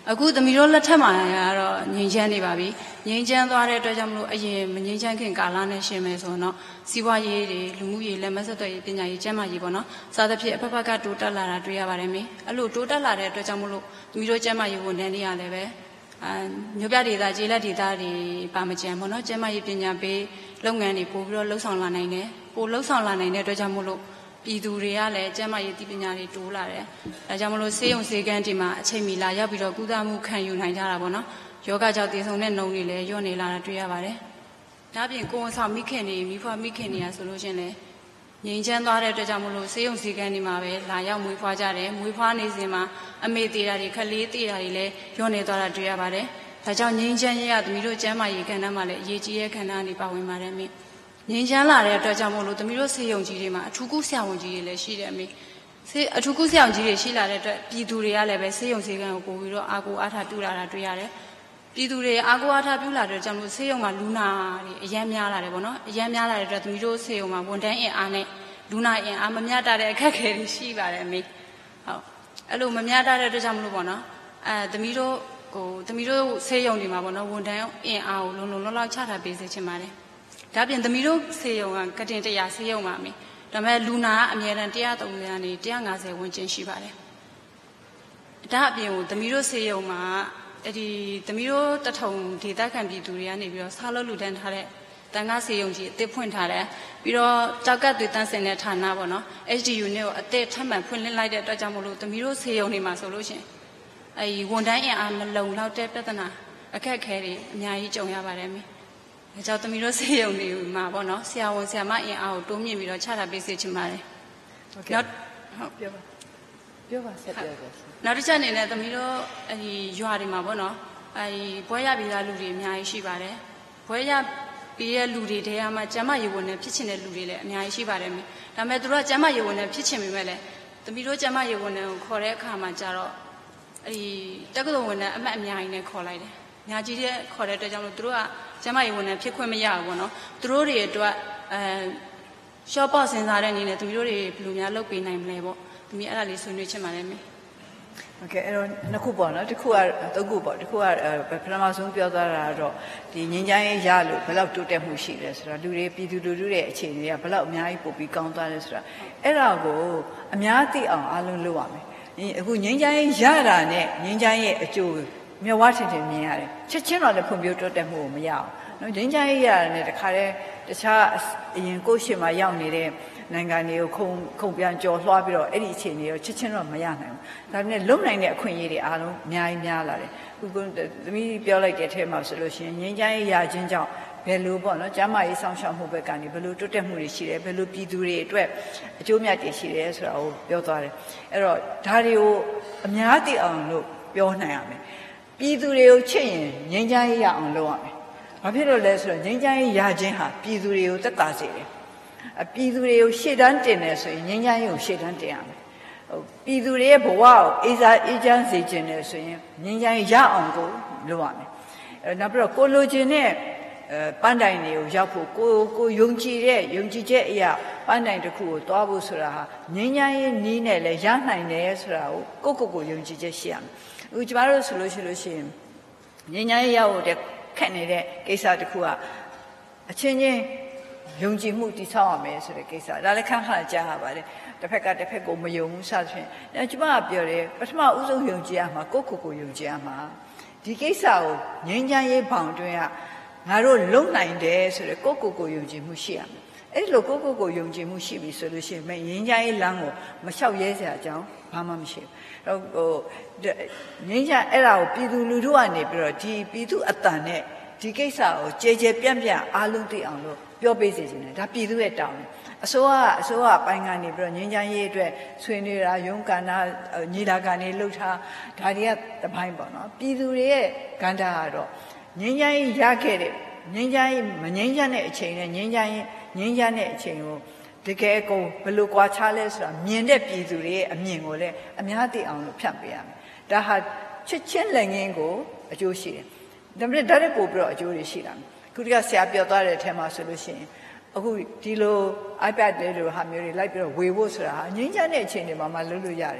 အခုသမီးတို့လက်ထက်မှာကတော့ငြိမ်းချမ်းနေပါပြီငြိမ်းချမ်းသွားတဲ့အတွက်ကြောင့်မလို့အရင်မငြိမ်းချမ်းခင်ကာလနဲ့ရှင်မယ်ဆိုတော့စီးပွားရေးတွေလူမှုရေးလက်မဆက်သွယ်ရေးပညာရေးကျန်းမာရေးပေါ့နော်စာသဖြင့်အဖက်ဖက်ကတိုးတက်လာတာတွေ့ရပါတယ်မင်းအဲ့လိုတိုးတက်လာတဲ့အတွက်ကြောင့်မလို့သမီးတို့ကျန်းမာရေးဝန်ထမ်းတွေကလည်းပဲမြို့ပြဒေသကျေးလက်ဒေသတွေပါမကြံပေါ့နော်ကျန်းမာရေးပညာပေးလုပ်ငန်းတွေပို့ပြီးတော့လှုပ်ဆောင်လာနိုင်တယ်ပို့လှုပ်ဆောင်လာနိုင်တဲ့အတွက်ကြောင့်မလို့ပြည်သူတွေကလည်းကျန်းမာရေးသိပညာတွေတိုးလာတယ်ဒါကြောင့်မလို့ဆေးရုံဆေးကန်းဒီမှာအချိန်မီလာရောက်ပြီးတော့ကုသမှုခံယူနိုင်ကြတာပေါ့နော်ယောဂကြောင့်တည်ဆုံတဲ့နှုံတွေလည်းညော့နေလာတာတွေ့ရပါတယ်ဒါပြင်ကိုယ်ဆောင်မိခင်တွေမိဖွားမိခင်တွေကဆိုလို့ချင်းလည်းငြိမ်းချမ်းသွားတဲ့အတွက်ကြောင့်မလို့ဆေးရုံဆေးကန်းဒီမှာပဲလာရောက်မွေးဖွားကြတယ်မွေးဖွားနေစဉ်မှာအမေသေးတာတွေခလေးသေးတာတွေလည်းညော့နေသွားတာတွေ့ရပါတယ်ဒါကြောင့်ငြိမ်းချမ်းရေးကသမီးတို့ကျန်းမာရေးကဏ္ဍမှာလည်းအရေးကြီးတဲ့ကဏ္ဍအနေပါဝင်ပါတယ်မိငြိမ်းချမ်းလာတဲ့အတွက်ကြောင့်မို့လို့သမီးတို့ဆေးရုံကြီးတွေမှာအထူးကုဆရာဝန်ကြီးတွေလည်းရှိတယ်အမေဆေးအထူးကုဆရာဝန်ကြီးတွေရှိလာတဲ့အတွက်ပြည်သူတွေကလည်းပဲဆေးရုံဆေးကန်းကိုပို့ပြီးတော့အားကိုးအားထားပြုလာတာတွေ့ရတယ်ပြည်သူတွေအားကိုးအားထားပြုလာတဲ့ကြောင့်မို့ဆေးရုံမှာလူနာတွေအများများလာတယ်ပေါ့နော်အများများလာတဲ့အတွက်သမီးတို့ဆေးရုံမှာဝန်ထမ်းအင်အားနဲ့လူနာအင်အားမမျှတတဲ့အခက်အခဲတွေရှိပါတယ်အမေဟုတ်အဲ့လိုမမျှတတဲ့အတွက်ကြောင့်မလို့ပေါ့နော်သမီးတို့ဆေးရုံတွေမှာပေါ့နော်ဝန်ထမ်းအင်အားကိုလုံလုံလောက်ချထားပေးစေချင်ပါတယ်ဒါပြင်သမီးတို့ဆေးရုံကကတင်100ဆေးရုံပါမယ်ဒါပေမဲ့လူနာကအမြဲတမ်း130ကနေ150ဝန်းကျင်ရှိပါတယ်ဒါအပြင်ကိုသမီးတို့ဆေးရုံမှာသမီးတို့တထုံဒေသခံပြည်သူတွေကနေပြီးတော့ဆားလို့လူတန်းထားတဲ့တန်ခါဆေးရုံကြီးအသစ်ဖွင့်ထားတယ်ပြီးတော့ကြောက်ကတ်သွေးတန်းစင်တဲ့ဌာနပေါ့နော် HDU နဲ့ကိုအသစ်ထပ်မံဖွင့်လှစ်လိုက်တဲ့အတွက်ကြောင့်မလို့သမီးတို့ဆေးရုံတွေမှာဆိုလို့ရှိရင်ဝန်ထမ်းအင်အားမလုံလောက်တဲ့ပြဿနာအခက်အခဲတွေအများကြီးကြုံရပါတယ်မိဒါကြောင့်သမီးတို့ဆေးရုံတွေမှာပေါ့နော်ဆရာဝန်ဆရာမအင်အားကိုတိုးမြင့်ပြီးတော့ချထားပေးစေချင်ပါတယ်ဟုတ်ကဲ့ဟုတ်ပြောပါဆက်ပြောပါနောက်တစ်ချက်အနေနဲ့သမီးတို့ရွာတွေမှာပေါ့နော်ဘွဲရပြီးသားလူတွေအများကြီးရှိပါတယ်ဘွဲရပြီးတဲ့လူတွေတဲမှာကျမရေဝန်နဲ့ဖြစ်ချင်တဲ့လူတွေလည်းအများကြီးရှိပါတယ်မိဒါပေမဲ့သူတို့ကကျမရေဝန်နဲ့ဖြစ်ချင်ပေမဲ့လည်းသမီးတို့ကျမရေဝန်နဲ့ကိုခေါ်တဲ့အခါမှာကျတော့တက္ကသိုလ်ဝန်နဲ့အမှတ်အများကြီးနဲ့ခေါ်လိုက်တယ်ညာကြီးတဲ့ခေါ်တဲ့အတွက်ကြောင့်လို့သူတို့ကကျမရေဝန်နဲ့ဖြစ်ခွင့်မရဘူးပေါ့နော်သူတို့တွေအတွက်ရှော့ပေါ့စဉ်းစားတဲ့အနေနဲ့သမီးတို့တွေဘယ်လိုများလုပ်ပေးနိုင်မလဲပေါ့သမီးအဲ့ဒါလေးဆွေးနွေးချင်ပါတယ်မိโอเคအဲ့တော့နှစ်ခုပေါ့နော်တစ်ခုကသုံးခုပေါ့တစ်ခုကပထမဆုံးပြောသွားတာကတော့ဒီငြိမ်းချမ်းရေးရလို့ဘယ်လောက်တိုးတက်မှုရှိလဲဆိုတာလူတွေပြည်သူလူထုရဲ့အခြေအနေကဘယ်လောက်အများကြီးပို့ပြီးကောင်းသွားလဲဆိုတာအဲ့ဒါကိုအများသိအောင်အားလုံးလုပ်ရမယ်အခုငြိမ်းချမ်းရေးရတာနဲ့ငြိမ်းချမ်းရေးအကျိုးမြတ်ဝါထင်ထင်မြင်ရတယ်ချက်ချင်းတော့လည်းဖွံ့ဖြိုးတိုးတက်မှုကိုမရအောင်နော်ငြိမ်းချမ်းရေးရတာနဲ့တခါတည်းတခြားအရင်ကိုယ့်ရှေ့မှာရောက်နေတဲ့နိုင်ငံတွေကိုခုံပြန်ကြော်လွှားပြီးတော့အဲ့ဒီအခြေအနေကိုချက်ချင်းတော့မရနိုင်ဘူးဒါပေမဲ့လုံနိုင်တဲ့အခွင့်အရေးတွေအားလုံးအများကြီးများလာတယ်ခုသမီးပြောလိုက်တဲ့အထဲမှာဆိုလို့ရှိရင်ငြိမ်းချမ်းရေးရခြင်းကြောင့်ဘယ်လိုပေါ့နော်ကျန်းမာရေးဆောင်ရှောက်မှုဘက်ကနေဘယ်လိုတိုးတက်မှုတွေရှိတယ်ဘယ်လိုပြည်သူတွေအတွက်အကျိုးမြတ်တွေရှိတယ်ဆိုတာကိုပြောသွားတယ်အဲ့တော့ဒါတွေကိုအများသိအောင်လို့ပြောနိုင်ရမယ်ပြည်သူတွေကိုချစ်ရင်ငြိမ်းချမ်းရေးရအောင်လုပ်ရမယ်ဘာဖြစ်လို့လဲဆိုတော့ငြိမ်းချမ်းရေးရခြင်းဟာပြည်သူတွေကိုသက်သာစေတယ်ပြည်သူတွေကိုရှေ့တန်းတင်တယ်ဆိုရင်ငြိမ်းချမ်းရေးကိုရှေ့တန်းတင်ရမယ်ပြည်သူတွေရဲ့ဘဝကိုအေးချမ်းစေခြင်းနဲ့ဆိုရင်ငြိမ်းချမ်းရေးရအောင်ကိုလုပ်ရမယ်နောက်ပြီးတော့ကိုလိုချင်တဲ့ပန်းတိုင်တွေကိုရောက်ဖို့ကိုယုံကြည်ချက်အရာပန်းတိုင်တစ်ခုကိုတွားဖို့ဆိုတာဟာငြိမ်းချမ်းရေးနည်းနဲ့လည်းရနိုင်တယ်ဆိုတာကိုကိုယုံကြည်ချက်ရှိရမယ်အခုကျမတို့ဆိုလို့ရှိရင်ငြိမ်းချမ်းရေးရဖို့တဲ့ခက်နေတဲ့ကိစ္စတစ်ခုကအချင်းချင်းယုံကြည်မှုတည်ဆောက်ရမယ်ဆိုတဲ့ကိစ္စဒါလည်းခန့်ခန့်ကြားရပါတယ်တစ်ဖက်ကတစ်ဖက်ကိုမယုံဘူးစသဖြင့်အဲကျမကပြောတယ်ပထမဦးဆုံးယုံကြည်ရမှာကိုယုံကြည်ရမှာဒီကိစ္စကိုငြိမ်းချမ်းရေးဘောင်တွင်ကငါတို့လုံနိုင်တယ်ဆိုတဲ့ကိုယုံကြည်မှုရှိရမယ်အဲ့လိုကိုယုံကြည်မှုရှိပြီဆိုလို့ရှိရင်ငြိမ်းချမ်းရေးလမ်းကိုမလျှောက်ရဲစရာအကြောင်းဘာမှမရှိဘူးငြိမ်းချမ်းအဲ့ဒါကိုပြည်သူလူထုကနေပြီးတော့ဒီပြည်သူအတန်နဲ့ဒီကိစ္စကိုကြဲပြန့်အားလုံးသိအောင်လို့ပြောပေးစေချင်တယ်ဒါပြည်သူရဲ့တောင်းတယ်အစိုးရပိုင်းကနေပြီးတော့ငြိမ်းချမ်းရေးအတွက်ဆွေးနွေးတာရုန်းကန်တာညီလာခံတွေလှုပ်ထားဒါတွေကတပိုင်းပေါ့နော်ပြည်သူတွေရဲ့ကဏ္ဍကတော့ငြိမ်းချမ်းရေးရခဲ့တဲ့ငြိမ်းချမ်းရေးမငြိမ်းချမ်းတဲ့အချိန်နဲ့ငြိမ်းချမ်းတဲ့အချိန်ကိုတကယ်ကိုဘယ်လိုကွာခြားလဲဆိုတာမြင်တဲ့ပြည်သူတွေရဲ့အမြင်ကိုလည်းအများသိအောင်လို့ဖြန့်ပေးရမယ်ဒါဟာချက်ချင်းလက်ငင်းကိုအကျိုးရှိတယ်ဒါပေမဲ့ဒါလည်းပို့ပြီးတော့အကျိုးတွေရှိတာခုတည်းကဆရာပြောသွားတဲ့အထက်မှာဆိုလို့ရှိရင်အခုဒီလို iPad လေးလိုဟာမျိုးတွေလိုက်ပြီးတော့ဝေဖို့ဆိုတာဟာငြိမ်းချမ်းတဲ့အချိန်တွေမှာမှလုပ်လို့ရတယ်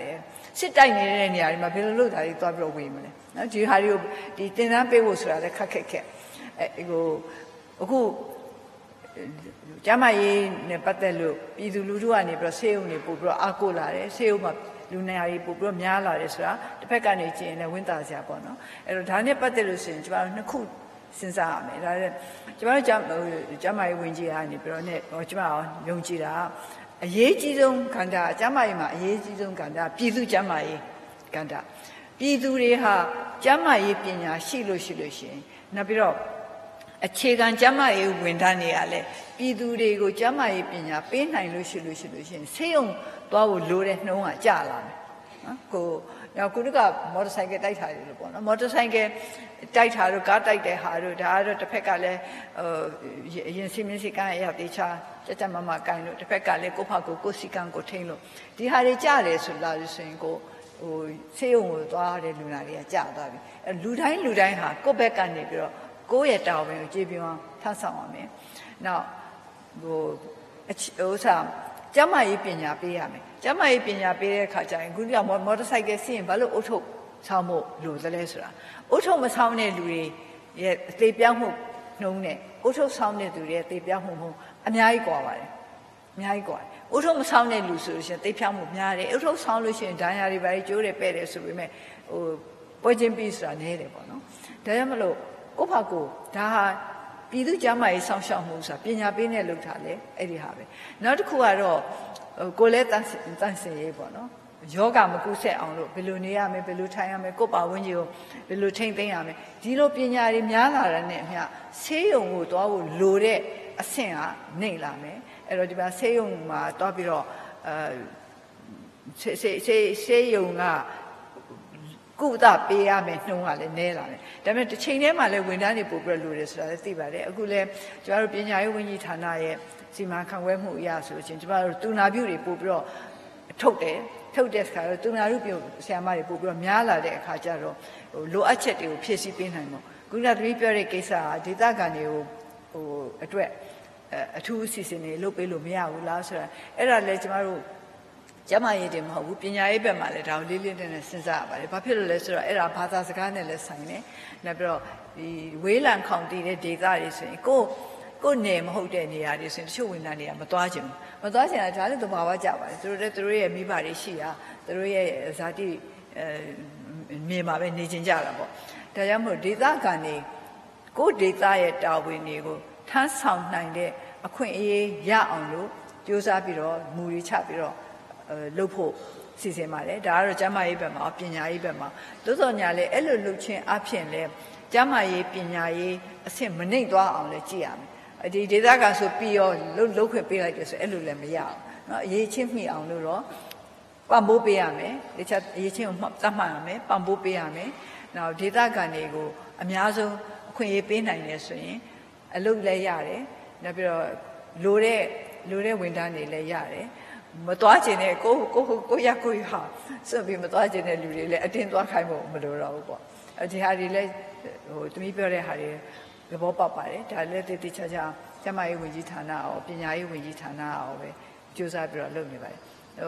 စစ်တိုက်နေတဲ့နေရာတွေမှာဘယ်လိုလုပ်တာတွေသွားပြီးတော့ဝင်မလဲနော်ဒီဟာတွေကိုဒီတင်တန်းပေးဖို့ဆိုတာလည်းခက်အခုကျမကြီးနဲ့ပတ်သက်လို့ပြည်သူလူထုကနေပြီးတော့ဆေးရုံတွေပို့ပြီးတော့အားကိုးလာတယ်ဆေးရုံမှာလူနေရာတွေပို့ပြီးတော့များလာတယ်ဆိုတာတစ်ဖက်ကနေကြည့်ရင်လည်းဝမ်းသာစရာပေါ့နော်အဲ့တော့ဒါနဲ့ပတ်သက်လို့ဆိုရင်ကျမတို့နှစ်ခုစဉ်းစားရမယ်ဒါလည်းကျမတို့ကျမကြီးဝင်ကြီးကနေပြီးတော့ねကျမအောင်ယုံကြည်တာအရေးကြီးဆုံးကဏ္ဍကျမကြီးမှာအရေးကြီးဆုံးကဏ္ဍပြည်သူကျမကြီးကဏ္ဍပြည်သူတွေဟာကျမကြီးပညာရှိလို့ရှိရင်နောက်ပြီးတော့အခြေခံကျမရေးဝန်ထမ်းတွေကလည်းပြည်သူတွေကိုကျမရေးပညာပေးနိုင်လို့ရှိရင်ဆေးရုံသွားဖို့လိုတဲ့နှုံးကကျလာမယ်နော်ခုကမော်တော်ဆိုင်ကယ်တိုက်ထားတယ်လို့ပေါ့နော်မော်တော်ဆိုင်ကယ်တိုက်ထားတို့ကားတိုက်တဲ့ဟာတို့ဒါကတော့တစ်ဖက်ကလည်းအရင်စီမင်းစီကံအရာတေချာကြမမကိုင်လို့တစ်ဖက်ကလည်းကိုဖကိုစီကံကိုထိန်းလို့ဒီဟာတွေကြတယ်ဆိုလာလို့ဆိုရင်ဆေးရုံကိုသွားတဲ့လူနာတွေကကြာသွားပြီလူတိုင်းဟာကိုယ့်ဘက်ကနေပြီးတော့ကိုယ့်ရဲ့တာဝန်ကိုကြည်ပြင်းထမ်းဆောင်ရမယ်။နောက်ကျမရေးပညာပေးရမယ်။ကျမရေးပညာပေးတဲ့အခါကျရင်ခုနကမော်တော်ဆိုင်ကယ်စီးရင်ဘာလို့အုတ်ထုတ်ဆောင်းဖို့လိုသလဲဆိုတာအုတ်ထုတ်မဆောင်းတဲ့လူတွေရဲ့အသေးပြောင်းမှုနှုံးနဲ့အုတ်ထုတ်ဆောင်းတဲ့သူတွေရဲ့အသေးပြောင်းမှုအများကြီးကွာပါတယ်။အများကြီးကွာ။အုတ်ထုတ်မဆောင်းတဲ့လူဆိုလို့ရှိရင်သိဖြောင်းမှုများတယ်။အုတ်ထုတ်ဆောင်းလို့ရှိရင်ဒဏ်ရာတွေပါကျိုးတယ်ပဲ့တယ်ဆိုပေမဲ့ပွဲချင်းပြီးဆိုတာနည်းတယ်ပေါ့နော်။ဒါကြောင့်မလို့ကိုဖကိုဒါဟာပြည်သူ့ကျန်းမာရေးစောင့်ရှောက်မှုဆိုတာပညာပေးနဲ့လုပ်တာလေအဲ့ဒီဟာပဲနောက်တစ်ခုကတော့ကိုယ်လည်းတန့်စင်ရေးပေါ့နော်ယောဂမကူးဆက်အောင်လို့ဘယ်လိုနေရမလဲဘယ်လိုထိုင်ရမလဲကိုယ့်ပါဝန်းကျင်ကိုဘယ်လိုထိမ့်သိမ်းရမလဲဒီလိုပညာတွေများလာတဲ့နဲ့အမျှဆေးရုံကိုသွားဖို့လိုတဲ့အဆင့်ကနှိမ့်လာမယ်အဲ့တော့ဒီမှာဆေးရုံမှာသွားပြီးတော့ဆေးရုံကကုသပေးရမယ်နှုံးကလည်းနည်းလာတယ်ဒါပေမဲ့တစ်ချိန်တည်းမှာလည်းဝန်ထမ်းတွေပို့ပြီးလိုတယ်ဆိုတာလည်းသိပါတယ်အခုလည်းကျမတို့ပညာရေးဝန်ကြီးဌာနရဲ့စီမံခန့်ခွဲမှုအရဆိုလို့ချင်းကျမတို့တူနာပြုတွေပို့ပြီးတော့ထုတ်တဲ့အခါတော့တူနာပြုဆရာမတွေပို့ပြီးတော့များလာတဲ့အခါကျတော့လိုအပ်ချက်တွေကိုဖြည့်ဆည်းပေးနိုင်မှာခုနကတည်းကပြောတဲ့ကိစ္စကဒေသခံတွေကိုအတွက်အထူးအစီအစဉ်တွေလုပ်ပေးလို့မရဘူးလားဆိုတာအဲ့ဒါလည်းကျမတို့ကျမရေးတယ်မဟုတ်ဘူးပညာရေးဘက်မှာလည်းဒါကိုလေးလေးနက်နက်စဉ်းစားရပါတယ်။ဘာဖြစ်လို့လဲဆိုတော့အဲ့ဒါဘာသာစကားနဲ့လည်းဆိုင်တယ်။နောက်ပြီးတော့ဒီဝေးလံခေါင်တည်တဲ့ဒေသတွေဆိုရင်ကိုနယ်မဟုတ်တဲ့နေရာတွေဆိုရင်တချို့ဝန်ထမ်းတွေကမသွားချင်ဘူး။မသွားချင်တာဒါလည်းသဘာဝကျပါတယ်။သူတို့ရဲ့မိဘတွေရှိတာသူတို့ရဲ့ဇာတိမြေမှာပဲနေကျင်ကြတာပေါ့။ဒါကြောင့်မို့ဒေသခံတွေကိုဒေသရဲ့တာဝန်တွေကိုထမ်းဆောင်နိုင်တဲ့အခွင့်အရေးရအောင်လို့ကြိုးစားပြီးတော့မူရီချပြီးတော့လုပ်ဖို့စီစဉ်ပါတယ်ဒါကတော့ကျမရေးဘက်မှာပညာရေးဘက်မှာသို့တော်ညာလေအဲ့လိုလုပ်ချင်းအဖြစ်လဲကျမရေးပညာရေးအဆင့်မနှိမ့်သွားအောင်လဲကြည့်ရမယ်ဒီဒေသကဆိုပြီးရောလုပ်ခွင့်ပေးလိုက်တယ်ဆိုအဲ့လိုလည်းမရအောင်เนาะအရေးချင်းမိအောင်လို့တော့ပံ့ပိုးပေးရမယ်တခြားအရေးချင်းကိုသတ်မှတ်ရမယ်ပံ့ပိုးပေးရမယ်နောက်ဒေသခံတွေကိုအများဆုံးအခွင့်အရေးပေးနိုင်တယ်ဆိုရင်အလုပ်လည်းရတယ်နောက်ပြီးတော့လိုတဲ့ဝန်ထမ်းတွေလည်းရတယ်မသွားကျင်တဲ့ကိုဟာဆိုပြီးမသွားကျင်တဲ့လူတွေလည်းအတင်းသွားခိုင်းဖို့မလိုတော့ဘူးပေါ့ဒီဟာတွေလည်းသမီးပြောတဲ့ဟာတွေသဘောပေါက်ပါတယ်ဒါလည်းတည်တည်ချာချာကျမရေးဝန်ကြီးဌာနရောပညာရေးဝန်ကြီးဌာနရောပဲကြိုးစားပြီးတော့လုပ်နေပါတယ်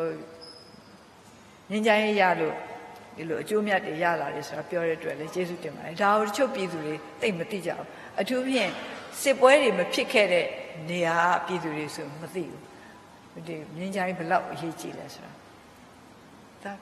ငင်းကြရေးရလို့ဒီလိုအကျိုးမြတ်တွေရလာတယ်ဆိုတာပြောတဲ့အတွက်လည်းကျေးဇူးတင်ပါတယ်ဒါကိုတချို့ပြည်သူတွေသိမသိကြဘူးအထူးဖြင့်စစ်ပွဲတွေမဖြစ်ခဲ့တဲ့နေရာပြည်သူတွေဆိုမသိဘူးဒီမြင်းကြိုင်းဘလောက်အရေးကြီးလဲဆိုတာဒါ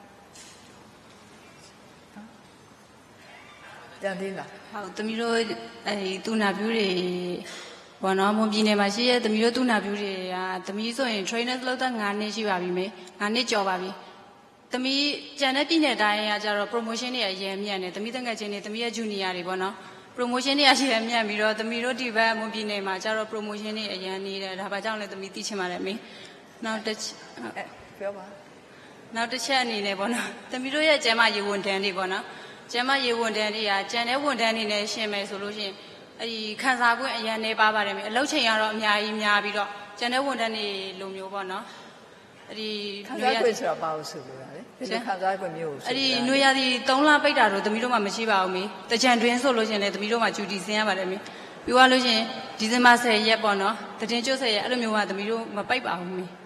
ကြံသေးလားဟုတ်သမီးတို့တူနာပြူးတွေဘောနော်မွန်ပြည်နယ်မှာရှိရဲ့သမီးတို့တူနာပြူးတွေကသမီးဆိုရင် trainers လောက်တာ9နှစ်ရှိပါပြီမေ9နှစ်ကျော်ပါပြီသမီးကျန်တဲ့ပြည်နယ်တိုင်းကကြတော့ promotion တွေအရင်မြတ်နေသမီးတငယ်ချင်းတွေသမီးရဲ့ junior တွေပေါ့နော် promotion တွေအရင်မြတ်ပြီးတော့သမီးတို့ဒီဘက်မွန်ပြည်နယ်မှာကြတော့ promotion တွေအရင်နေတယ်ဒါပါကြောင့်လည်းသမီးသိချင်ပါတယ်မေနောက်တစ်ပြောပါနောက်တစ်ချက်အနေနဲ့ပေါ့နော်သမီးတို့ရဲ့ကျမ်းမာရေးဝန်ထမ်းတွေပေါ့နော်ကျမ်းမာရေးဝန်ထမ်းတွေကကျန်တဲ့ဝန်ထမ်းတွေနဲ့ရှင်းမယ်ဆိုလို့ရှိရင်ခံစား권အရင်နေပါပါတယ်မြေအလုပ်ချိန်ကတော့အများကြီးများပြီးတော့ကျန်တဲ့ဝန်ထမ်းတွေလိုမျိုးပေါ့နော်ခံစား권ဆိုတာဘာလို့ဆိုလို့ရလဲဒီခံစား권မျိုးဆိုနွေရာသီ3လပိတ်တာတော့သမီးတို့မှမရှိပါဘူးမေတကြံတွင်းဆိုလို့ရှိရင်လည်းသမီးတို့မှဂျူတီဆင်းရပါတယ်မေပြီးသွားလို့ရှိရင်ဒီဇင်ဘာ10ရက်ပေါ့နော်တည်င်းကျွတ်10ရက်အဲ့လိုမျိုးကသမီးတို့မပိတ်ပါဘူးမေဟုတ်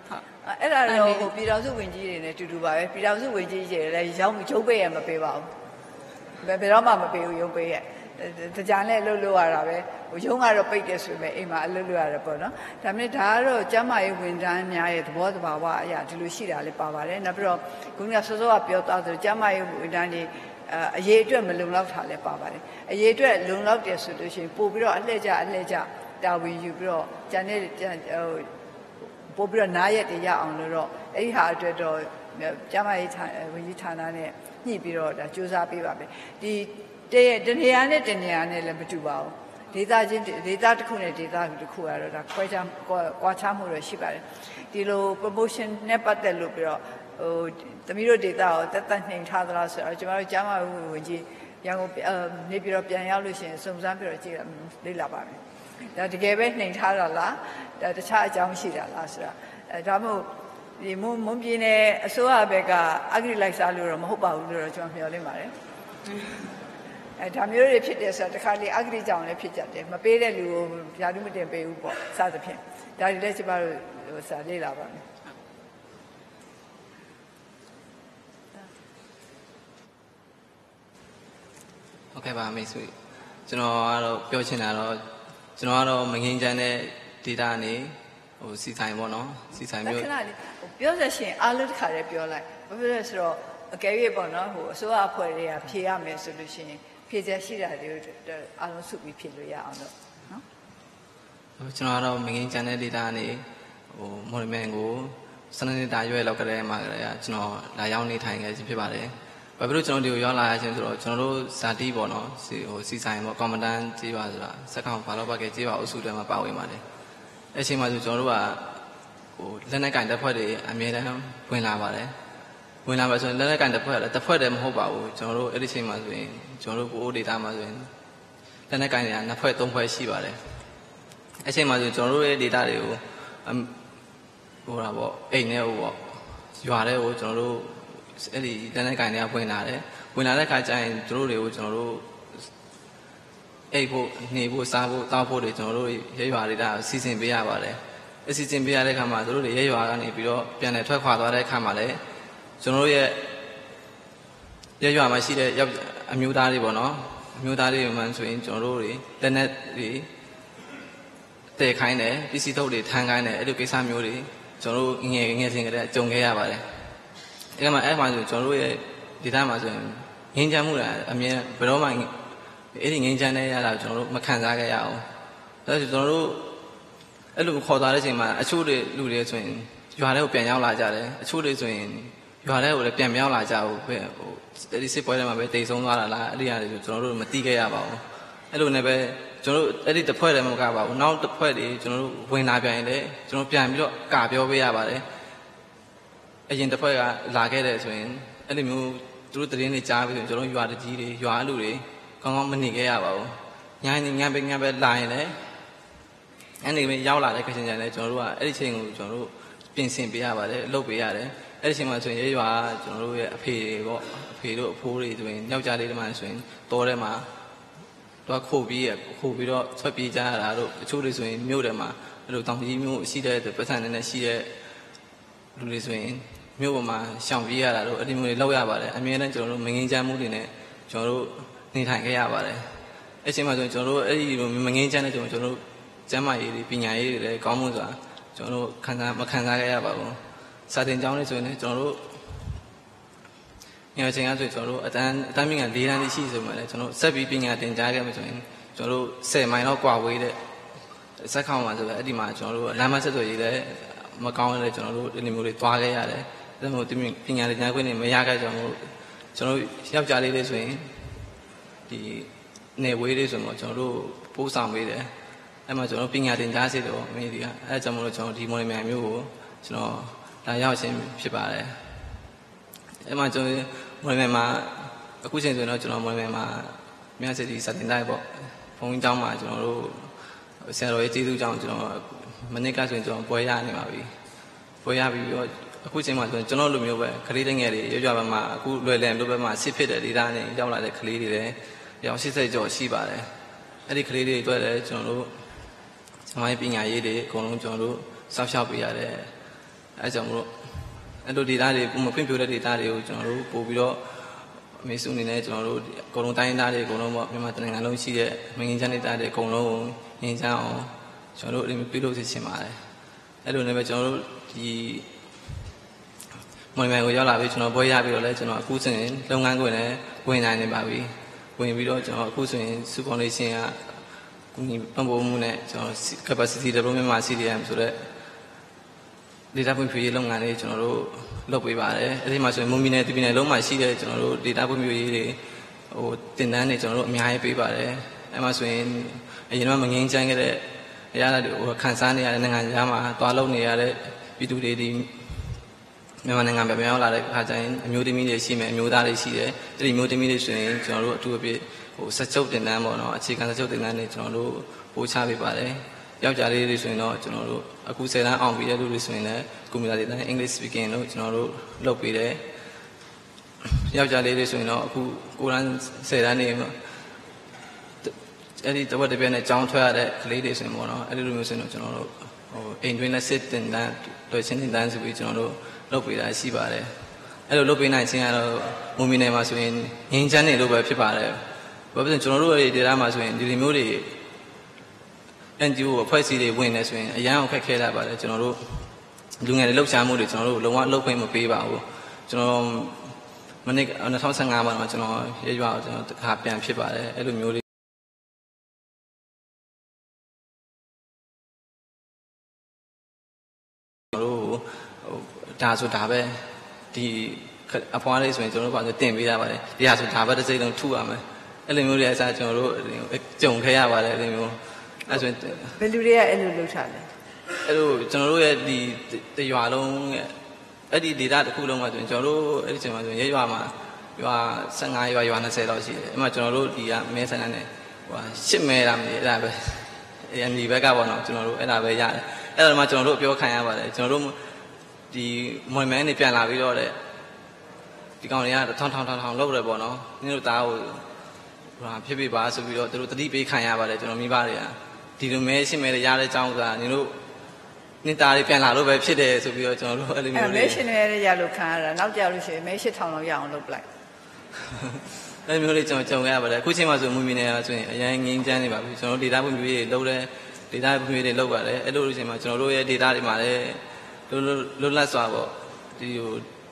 အဲ့ဒါတော့ဟိုပြည်တော်စုဝင်ကြီးတွေနဲ့တူတူပါပဲပြည်တော်စုဝင်ကြီးတွေလည်းရောင်းရုပ်ပေးရမပေးပါဘူးဘယ်တော့မှမပေးဘူးရုပ်ပေးရတကြံနဲ့လှုပ်လို့ရတာပဲဟိုရုံးကတော့ပိတ်တယ်ဆိုပေမဲ့အိမ်မှာအလုပ်လုပ်ရတယ်ပေါ့နော်ဒါပေမဲ့ဒါကတော့ကျမ်းမာရေးဝန်ထမ်းများရဲ့သဘောတဘာဝအရာဒီလိုရှိတာလေးပါပါတယ်နောက်ပြီးတော့ခုနကစောစောကပြောသွားသလိုကျမ်းမာရေးဝန်ထမ်းတွေအရေးအတွက်မလုံလောက်တာလည်းပါပါတယ်အရေးအတွက်လုံလောက်တယ်ဆိုလို့ရှိရင်ပို့ပြီးတော့အလှည့်ကျတာဝန်ယူပြီးတော့ကျန်တဲ့ဟိုပို့ပြီးတော့နားရက်တွေရအောင်လို့တော့အဲ့ဒီဟာအတွက်တော့ကျမ်းမာရေးဝန်ကြီးဌာနနဲ့ညှိပြီးတော့ဒါစူးစမ်းပေးပါမယ်ဒီတနေရာနဲ့လည်းမတူပါဘူးဒေသချင်းဒေသတစ်ခုနဲ့ဒေသတစ်ခုကတော့ဒါကွာခြားမှုတော့ရှိပါတယ်ဒီလို promotion နဲ့ပတ်သက်လို့ပြီးတော့ဟိုသမီးတို့ဒေသကိုတက်နှိမ်ထားသလားဆိုတော့ကျွန်တော်တို့ကျမ်းမာရေးဝန်ကြီးရန်ကုန်နေပြီးတော့ပြန်ရောက်လို့ရှိရင်စုံစမ်းပြီးတော့ကြည့်လေ့လာပါမယ်ဒါတကယ်ပဲနှိမ်ထားတာလားဒါတခြားအကြောင်းရှိတာလားဆိုတာဒါမှမဟုတ်ဒီမွန်ပြည်နယ်အစိုးရဘက်ကအဂရိလိုက်စားလို့တော့မဟုတ်ပါဘူးလို့တော့ကျွန်တော်မျှော်လင့်ပါတယ်ဒါမျိုးတွေဖြစ်တယ်ဆိုတော့တခါလေအဂရိကြောင့်လည်းဖြစ်ကြတယ်မပေးတဲ့လူကိုယာတုမတင်ပေးဘူးပေါ့စသဖြင့်ဒါတွေလည်းကျွန်တော်တို့ဟိုစာလေ့လာပါမယ်ဟုတ်ကဲ့ပါမိတ်ဆွေကျွန်တော်ကတော့ပြောချင်တာတော့ကျွန်တော်ကတော့မငင်းချမ်းတဲ့ဒေတာနေဟိုစီဆိုင်ပေါ့နော်စီဆိုင်မျိုးခဏလေးပြောရရှင်အားလုံးတစ်ခါတည်းပြောလိုက်ဘာဖြစ်လဲဆိုတော့အကယ်၍ပေါ့နော်ဟိုအစိုးရအဖွဲ့တွေကဖြေရမယ်ဆိုလို့ရှိရင်ဖြေချက်ရှိတာတွေအားလုံးစုပြီးဖြေလို့ရအောင်တော့နော်ကျွန်တော်ကတော့မငင်းချမ်းတဲ့ဒေတာနေဟိုမော်လမြိုင်ကို12နှစ်တာရွယ်လောက်ကလေးမှာကျွန်တော်လာရောက်နေထိုင်ခဲ့ခြင်းဖြစ်ပါတယ်ဘာဖြစ်လို့ကျွန်တော်ဒီကိုရောက်လာရခြင်းဆိုတော့ကျွန်တော်တို့ဇာတိပေါ့နော်ဟိုစီဆိုင်ပေါ့ကွန်မတန်ကြေးပါဆိုတာစက်ကောင်ဘာလို့ပါခဲ့ကြေးပါအုပ်စုတွေမှာပါဝင်ပါတယ်အဲ့ချိန်မှာဆိုကျွန်တော်တို့ကဟိုလက်နက်ကင်တပ်ဖွဲ့တွေအမြဲတမ်းဝင်လာပါတယ်ဝင်လာပါဆိုရင်လက်နက်ကင်တပ်ဖွဲ့လည်းတပ်ဖွဲ့တယ်မဟုတ်ပါဘူးကျွန်တော်တို့အဲ့ဒီချိန်မှာဆိုရင်ကျွန်တော်တို့ကိုအိုးဒေတာမှာဆိုရင်လက်နက်ကင်တွေကနှစ်ဖွဲ့သုံးဖွဲ့ရှိပါတယ်အဲ့ချိန်မှာဆိုကျွန်တော်တို့ရဲ့ဒေတာတွေကိုဟိုတာပေါ့အိမ်ထဲဟိုပေါ့ရွာထဲကိုကျွန်တော်တို့အဲ့ဒီလက်နက်ကင်တွေကဝင်လာတယ်ဝင်လာတဲ့ခါကျရင်သူတို့တွေကိုကျွန်တော်တို့အိတ်ဖို့နေဖို့စားဖို့တောက်ဖို့တွေကျွန်တော်တို့ရဲရွာတွေကစီစဉ်ပေးရပါတယ်အစီအစဉ်ပေးရတဲ့ခါမှာသူတို့တွေရဲရွာကနေပြီးတော့ပြန်လည်ထွက်ခွာသွားတဲ့ခါမှာလည်းကျွန်တော်တို့ရဲ့ရဲရွာမှာရှိတဲ့အမျိုးသားတွေပေါ့နော်အမျိုးသားတွေမှဆိုရင်ကျွန်တော်တို့တွေလက်နက်တွေတည်ခိုင်းတယ်ပစ္စည်းထုတ်တွေထမ်းခိုင်းတယ်အဲ့လိုကိစ္စမျိုးတွေကျွန်တော်တို့ငယ်စဉ်ကတည်းကကြုံခဲ့ရပါတယ်အဲ့မှာအဲ့မှာဆိုကျွန်တော်တို့ရဲ့ဒေသမှာဆိုရင်ငင်းချမ်းမှုတာအမြဲဘယ်တော့မှအဲ့ဒီငင်းချမ်းနေရတာကျွန်တော်တို့မခံစားခဲ့ရအောင်ဒါဆိုကျွန်တော်တို့အဲ့လိုခေါ်သွားတဲ့အချိန်မှာအချို့တွေလူတွေဆိုရင်ရွာထဲကိုပြန်ရောက်လာကြတယ်အချို့တွေဆိုရင်ရွာထဲကိုလည်းပြန်မရောက်လာကြဘူးပဲဟိုအဲ့ဒီစစ်ပွဲထဲမှာပဲတိတ်ဆုံးသွားတာလားအဲ့ဒီဟာတွေဆိုကျွန်တော်တို့မသိခဲ့ရပါဘူးအဲ့လိုနဲ့ပဲကျွန်တော်တို့အဲ့ဒီတစ်ဖွဲ့တည်းမကပါဘူးနောက်တစ်ဖွဲ့တွေကျွန်တော်တို့ဝင်လာပြန်ရင်လည်းကျွန်တော်ပြန်ပြီးတော့ကာပြောပေးရပါတယ်အရင်တစ်ဖွဲ့ကလာခဲ့တယ်ဆိုရင်အဲ့လိုမျိုးသူတို့တရင်တွေကြားပြီးဆိုရင်ကျွန်တော်ရွာတကြီးတွေရွာလူတွေကောင်းကောင်းမနေခဲ့ရပါဘူးညပဲလာရင်လည်းအဲ့ဒီမျိုးရောက်လာတဲ့ခချင်းကြတယ်ကျွန်တော်တို့ကအဲ့ဒီချိန်ကိုကျွန်တော်တို့ပြင်ဆင်ပေးရပါတယ်အလုပ်ပေးရတယ်အဲ့ဒီချိန်မှာဆိုရင်ရဲရွာကျွန်တော်တို့ရဲ့အဖေတွေပေါ့အဖေတို့အဖိုးတွေဆိုရင်ယောက်ျားလေးတွေမှဆိုရင်တောထဲမှာတော့ခိုးပြီးတော့ထွက်ပြေးကြရတာတို့အချို့တွေဆိုရင်မြို့ထဲမှာအဲ့လိုတောင်ကြီးမျိုးရှိတဲ့ပတ်စံနဲ့ရှိတဲ့လူတွေဆိုရင်မြို့ပေါ်မှာရှောင်ပြေးရတာတို့အဲ့ဒီမျိုးတွေလောက်ရပါတယ်အမြဲတမ်းကျွန်တော်တို့မငင်းချမ်းမှုတွေနဲ့ကျွန်တော်တို့နေထိုင်ခဲ့ရပါတယ်အဲ့ချိန်မှာဆိုရင်ကျွန်တော်တို့အဲ့ဒီလိုမငင်းချမ်းတဲ့ကျွန်တော်တို့ကျမ်းမာရေးတွေပညာရေးတွေလည်းကောင်းမှုဆိုတာကျွန်တော်တို့မခံစားခဲ့ရပါဘူးစာသင်ကျောင်းလေးဆိုရင်ကျွန်တော်တို့ညချိန်ကဆိုကျွန်တော်တို့အတန်းမြင့်က၄တန်းရှိဆိုမှလည်းကျွန်တော်ဆက်ပြီးပညာသင်ကြားခဲ့မှဆိုရင်ကျွန်တော်တို့10မိုင်လောက်ကွာဝေးတဲ့စက်ခေါင်းမှာဆိုတော့အဲ့ဒီမှာကျွန်တော်တို့လမ်းမဆက်သွယ်ရေးလည်းမကောင်းတဲ့ကျွန်တော်တို့ဒီမျိုးတွေသွားခဲ့ရတယ်ဒါမှမဟုတ်ဒီပညာသင်ကြားခွင့်တွေမရခဲ့ကြဘူးကျွန်တော်တို့ယောက်ျားလေးတွေဆိုရင်ဒီနေဝေးလေးဆိုတော့ကျွန်တော်တို့ပို့ဆောင်ပေးတယ်အဲ့မှာကျွန်တော်ပညာသင်ကြားစေတော့အမေဒီကအဲ့ကြောင့်မလို့ကျွန်တော်ဒီမော်လမြိုင်မျိုးကိုကျွန်တော်လာရောက်ခြင်းဖြစ်ပါတယ်အဲ့မှာကျွန်တော်မော်လမြိုင်မှာအခုချိန်ဆိုတော့ကျွန်တော်မော်လမြိုင်မှာမြတ်စစ်တီစတင်တိုင်းပေါ့ဘုန်းကြီးကျောင်းမှာကျွန်တော်တို့ဆရာတော်ရဲ့ကျေးဇူးကြောင့်ကျွန်တော်မနေ့ကဆိုရင်ကျွန်တော်ပွဲရနေပါပြီပွဲရပြီးတော့အခုချိန်မှာကျွန်တော်လူမျိုးပဲကလေးတငယ်တွေရွဘက်မှာအခုလွယ်လန်တို့ဘက်မှာစစ်ဖြစ်တဲ့ဒေသနဲ့ရောက်လာတဲ့ကလေးတွေလည်းရောက်80ကျော်ရှိပါတယ်အဲ့ဒီကလေးတွေအတွက်လည်းကျွန်တော်တို့ကျွန်တော်ရဲ့ပညာရေးတွေအကုန်လုံးကျွန်တော်တို့စောင့်ရှောက်ပေးရတယ်အဲကြောင့်မလို့အဲ့လိုဒေတာတွေမဖွင့်ပြတဲ့ဒေတာတွေကိုကျွန်တော်တို့ပို့ပြီးတော့အမေစုအနေနဲ့ကျွန်တော်တို့အကုန်လုံးတိုင်းသားတွေအကုန်လုံးပေါ့မြန်မာနိုင်ငံလုံးရှိတဲ့မငင်းချမ်းဒေတာတွေအကုန်လုံးငင်းချမ်းအောင်ကျွန်တော်တို့အဲ့ဒီပြုလုပ်စီချင်ပါတယ်အဲ့လိုနဲ့ပဲကျွန်တော်တို့ဒီမွန်မြိုင်ကိုရောက်လာပြီးကျွန်တော်ပွဲရပြီးတော့လဲကျွန်တော်အခုဆိုရင်လုပ်ငန်းခွင်နဲ့ဝင်နိုင်နေပါပြီဝင်ပြီးတော့ကျွန်တော်အခုဆိုရင်စုဖောင်ဒေးရှင်းကကူညီပံ့ပိုးမှုနဲ့ကျွန်တော် capacity development မှာ CDM ဆိုတဲ့data ဖွံ့ဖြိုးရေးလုပ်ငန်းလေးကျွန်တော်တို့လုပ်ပေးပါတယ်အဲ့ဒီမှာဆိုရင်မွန်ပြည်နယ်ပြည်နယ်လုံးမှာရှိတဲ့ကျွန်တော်တို့ data ဖွံ့ဖြိုးရေးတွေဟိုတင်တန်းတွေကျွန်တော်တို့အများကြီးပေးပါတယ်အဲ့မှာဆိုရင်အရင်ကမငင်းချမ်းခဲ့တဲ့အရာတွေဟိုခန်းစားနေရတဲ့နိုင်ငံခြားမှာသွားလုပ်နေရတဲ့ပြည်သူတွေဒီမြန်မာနိုင်ငံပဲပြောင်းလာတဲ့အခါကျရင်အမျိုးသမီးတွေရှိမယ်အမျိုးသားတွေရှိတယ်အဲ့ဒီမျိုးသမီးတွေဆိုရင်ကျွန်တော်တို့အထူးအဖြစ်ဟိုစက်ချုပ်တင်တန်းပေါ့နော်အခြေခံစက်ချုပ်တင်တန်းတွေကျွန်တော်တို့ပို့ချပေးပါတယ်ယောက်ျားလေးတွေဆိုရင်တော့ကျွန်တော်တို့အခု10တန်းအောင်ပြီးတဲ့လူတွေဆိုရင်လည်းကွန်ပျူတာတွေနဲ့ English speaking လို့ကျွန်တော်တို့လုပ်ပေးတယ်ယောက်ျားလေးတွေဆိုရင်တော့အခု9တန်း10တန်းနေမှာအဲ့ဒီတဝက်တစ်ပြက်နဲ့ကြောင်းထွက်ရတဲ့ကလေးတွေဆိုရင်ပေါ့နော်အဲ့ဒီလိုမျိုးဆိုရင်တော့ကျွန်တော်တို့ဟိုအိမ်တွင်းလက်စစ်တင်တန်းတွေ့ချင်းတင်တန်းဆိုပြီးကျွန်တော်တို့လုပ်ပေးတာရှိပါတယ်အဲ့လိုလုပ်ပေးနိုင်ခြင်းကတော့မွန်ပြည်နယ်မှာဆိုရင်ငင်းချမ်းနေလို့ပဲဖြစ်ပါတယ်ဘာဖြစ်လို့ကျွန်တော်တို့ရဲ့ဒေတာမှာဆိုရင်ဒီလိုမျိုးတွေ NGO အဖွဲ့အစည်းတွေဝင်နေဆိုရင်အရန်အောင်ခက်ခဲလာပါတယ်ကျွန်တော်တို့လူငယ်တွေလှုပ်ရှားမှုတွေကျွန်တော်တို့လုံးဝလှုပ်ခွင့်မပေးပါဘူးကျွန်တော်မနေ့2015မှာကျွန်တော်ရွာကိုကျွန်တော်တခါပြန်ဖြစ်ပါတယ်အဲ့လိုမျိုးတွေကျွန်တော်တို့ဒါဆိုတာပဲဒီအဖွားလေးဆိုရင်ကျွန်တော်တို့ဘာလို့တင်ပေးရပါတယ်ဒီဟာဆိုဒါပဲတစ်စိမ့်လုံးထုရမယ်အဲ့လိုမျိုးတွေအစားကျွန်တော်တို့ကြုံခဲ့ရပါတယ်အဲ့လိုမျိုးအဲ့ဆိုရင်ဘယ်လူတွေကအဲ့လိုလုပ်ထားလဲအဲ့လိုကျွန်တော်တို့ရဲ့ဒီတရွာလုံးရဲ့အဲ့ဒီဒေတာတစ်ခုလုံးမှာဆိုရင်ကျွန်တော်တို့အဲ့ဒီချိန်မှာဆိုရင်ရွာမှာရွာ15ရွာ20လောက်ရှိတယ်အဲ့မှာကျွန်တော်တို့ဒီကမဲဆန္ဒနဲ့ဟို10မဲတာမသိအဲ့ဒါပဲအဲ့ဒီဘက်ကပေါ့နော်ကျွန်တော်တို့အဲ့ဒါပဲရတယ်အဲ့ဒါမှကျွန်တော်တို့ပြောခံရပါတယ်ကျွန်တော်တို့ဒီမွန်မဲနေပြန်လာပြီးတော့တဲ့ဒီကောင်တွေကထောင်လောက်တယ်ပေါ့နော်နင်တို့သားကိုဟာဖြစ်ဖြစ်ပါဆိုပြီးတော့သူတို့တတိပေးခံရပါတယ်ကျွန်တော်မိဘတွေကဒီလိုမဲရှင်းမဲရတဲ့အကြောင်းကနင်တို့နှစ်သားတွေပြန်လာလို့ပဲဖြစ်တယ်ဆိုပြီးတော့ကျွန်တော်တို့အဲ့လိုမျိုးမဲရှင်းမဲရလို့ခံရတာနောက်ကြလို့ရှိရင်မဲ8000လောက်ရအောင်လုပ်ပလိုက်အဲ့လိုမျိုးလေးကျွန်တော်ကြုံရပါတယ်အခုချိန်မှာဆိုမွန်ပြည်နယ်ကဆိုရင်အရင်ငင်းချမ်းနေပါပြီကျွန်တော်ဒေတာဖွံ့ဖြိုးရေးလုပ်တယ်ဒေတာဖွံ့ဖြိုးရေးတွေလုပ်ပါတယ်အဲ့လိုချိန်မှာကျွန်တော်တို့ရဲ့ဒေတာတွေမှာလည်းလွတ်လပ်စွာပေါ့ဒီဟို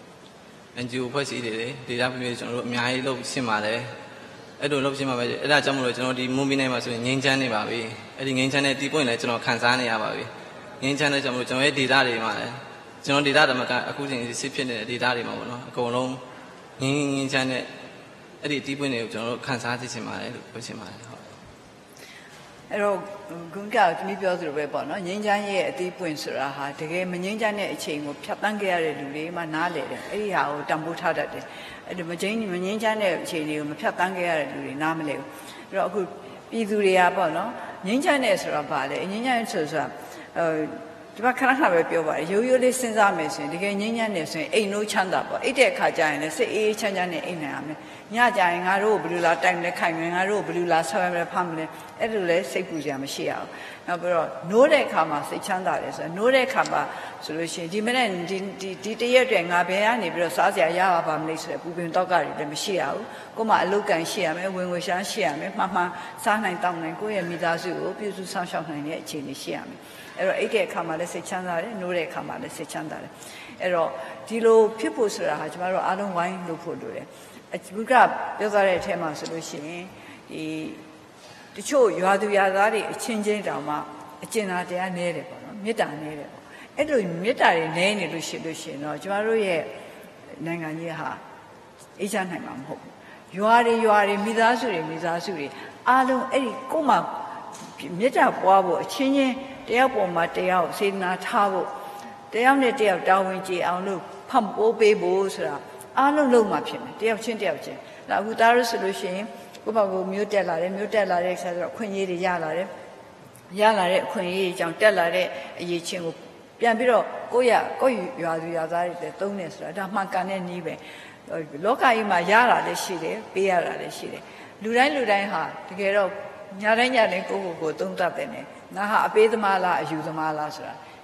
NGO ဖွဲ့စည်းတွေဒေတာဖွံ့ဖြိုးရေးကျွန်တော်တို့အများကြီးလုပ်ရှင်းပါတယ်အဲ့လိုလုပ်ရှင်းမှာပဲအဲ့ဒါကြောင့်မလို့ကျွန်တော်ဒီမွန်ပြည်နယ်မှာဆိုရင်ငင်းချမ်းနေပါပြီအဲ့ဒီငင်းချမ်းတဲ့တီးပွင့်လည်းကျွန်တော်ခန်းစားနေရပါပြီငင်းချမ်းတဲ့ကြောင့်မလို့ကျွန်တော်ရဲ့ဒေတာတွေမှာလည်းကျွန်တော်ဒေတာတမကအခုချိန်စစ်ဖြစ်နေတဲ့ဒေတာတွေမှာပေါ့နော်အကုန်လုံးငင်းချမ်းတဲ့အဲ့ဒီတီးပွင့်တွေကိုကျွန်တော်တို့ခန်းစားသိချင်ပါတယ်လို့ပြောချင်ပါတယ်ဟုတ်အဲ့တော့ဂုဏ်ကသမီးပြောသလိုပဲပေါ့နော်ငင်းချမ်းရဲ့အတီးပွင့်ဆိုတာဟာတကယ်မငင်းချမ်းတဲ့အချိန်ကိုဖြတ်တန်းခဲ့ရတဲ့လူတွေမှနားလေတယ်အဲ့ဒီဟာကိုတန်ဖိုးထားတတ်တယ်အဲ့ဒီမငင်းချမ်းတဲ့အချိန်တွေကိုမဖြတ်တန်းခဲ့ရတဲ့လူတွေနားမလဲဘူးအဲ့တော့အခုပြည်သူတွေကပေါ့နော်ငင်းချမ်းတဲ့ဆိုတာဘာလဲငင်းချမ်းဆိုတာဒီမှာခဏခဏပဲပြောပါတယ်ရိုးရိုးလေးစဉ်းစားမယ်ဆိုရင်တကယ်ငင်းချမ်းနေဆိုရင်အိမ်နိုးချမ်းသာပေါ့အိတ်တဲ့အခါကျရင်လည်းစိတ်အေးချမ်းချမ်းနဲ့အိမ်နိုင်ရမယ်ညကြရင်ငါတို့ဘယ်လိုလာတိုင်လဲခိုင်မယ်ငါတို့ဘယ်လိုလာဆွဲမလဲဖမ်းမလဲအဲ့လိုလဲစိတ်ပူကြမရှိရအောင်နောက်ပြီးတော့နိုးတဲ့အခါမှာစိတ်ချမ်းသာတယ်ဆိုတော့နိုးတဲ့အခါမှာဆိုလို့ရှိရင်ဒီမနေ့ဒီတရက်တည်းငါဘယ်ကနေပြီးတော့စားစရာရပါမလဲဆိုတဲ့ပူပင်တော့ကတွေလည်းမရှိရဘူးကို့မှာအလုတ်ကန်ရှိရမယ်ဝင်ငွေရှားရှိရမယ်မှန်မှန်စားနိုင်တောင်းနိုင်ကိုယ့်ရဲ့မိသားစုကိုပြုစုဆောင်ရှောက်နိုင်တဲ့အခြေအနေရှိရမယ်အဲ့တော့အိတ်တဲ့အခါမှာလည်းစိတ်ချမ်းသာတယ်နိုးတဲ့အခါမှာလည်းစိတ်ချမ်းသာတယ်အဲ့တော့ဒီလိုဖြစ်ဖို့ဆိုတာဟာကျမတို့အားလုံးဝိုင်းလုပ်ဖို့လိုတယ်အခုကပြောသွားတဲ့အထက်မှာဆိုလို့ရှိရင်ဒီတချို့ရွာသူရွာသားတွေအချင်းချင်းတောင်မှအကျဉ်းသားတရားနည်းတယ်ပေါ့နော်မေတ္တာနည်းတယ်ပေါ့အဲ့လိုမေတ္တာတွေနည်းနေလို့ရှိရင်တော့ကျမတို့ရဲ့နိုင်ငံကြီးဟာအေးချမ်းနိုင်မှာမဟုတ်ဘူးရွာတွေမိသားစုတွေအားလုံးအဲ့ဒီကိုယ်မှာမေတ္တာပွားဖို့အချင်းချင်းတယောက်ပေါ်မှာတယောက်စေတနာထားဖို့တယောက်နဲ့တယောက်တာဝန်ကျေအောင်လို့ဖန်ဖိုးပေးဖို့ဆိုတာအားလုံးလုံးမှာဖြစ်မယ်တယောက်ချင်းဒါအခုသားရဆိုလို့ရှိရင်ကိုယ့်ဘာကိုမျိုးတက်လာတယ်ဆိုတော့အခွင့်အရေးတွေရလာတဲ့အခွင့်အရေးကြောင့်တက်လာတဲ့အရေးချင်းကိုပြန်ပြီးတော့ကိုယ့်ရွာသူရွာသားတွေသုံးနေဆိုတာဒါမှန်ကန်တဲ့နည်းပဲလောကကြီးမှာရတာလည်းရှိတယ်ပေးရတာလည်းရှိတယ်လူတိုင်းဟာတကယ်တော့ညတိုင်းကိုသုံးတတ်တယ်နဲ့ငါဟာအပေးသမားလားအယူသမားလားဆိုတာဒီ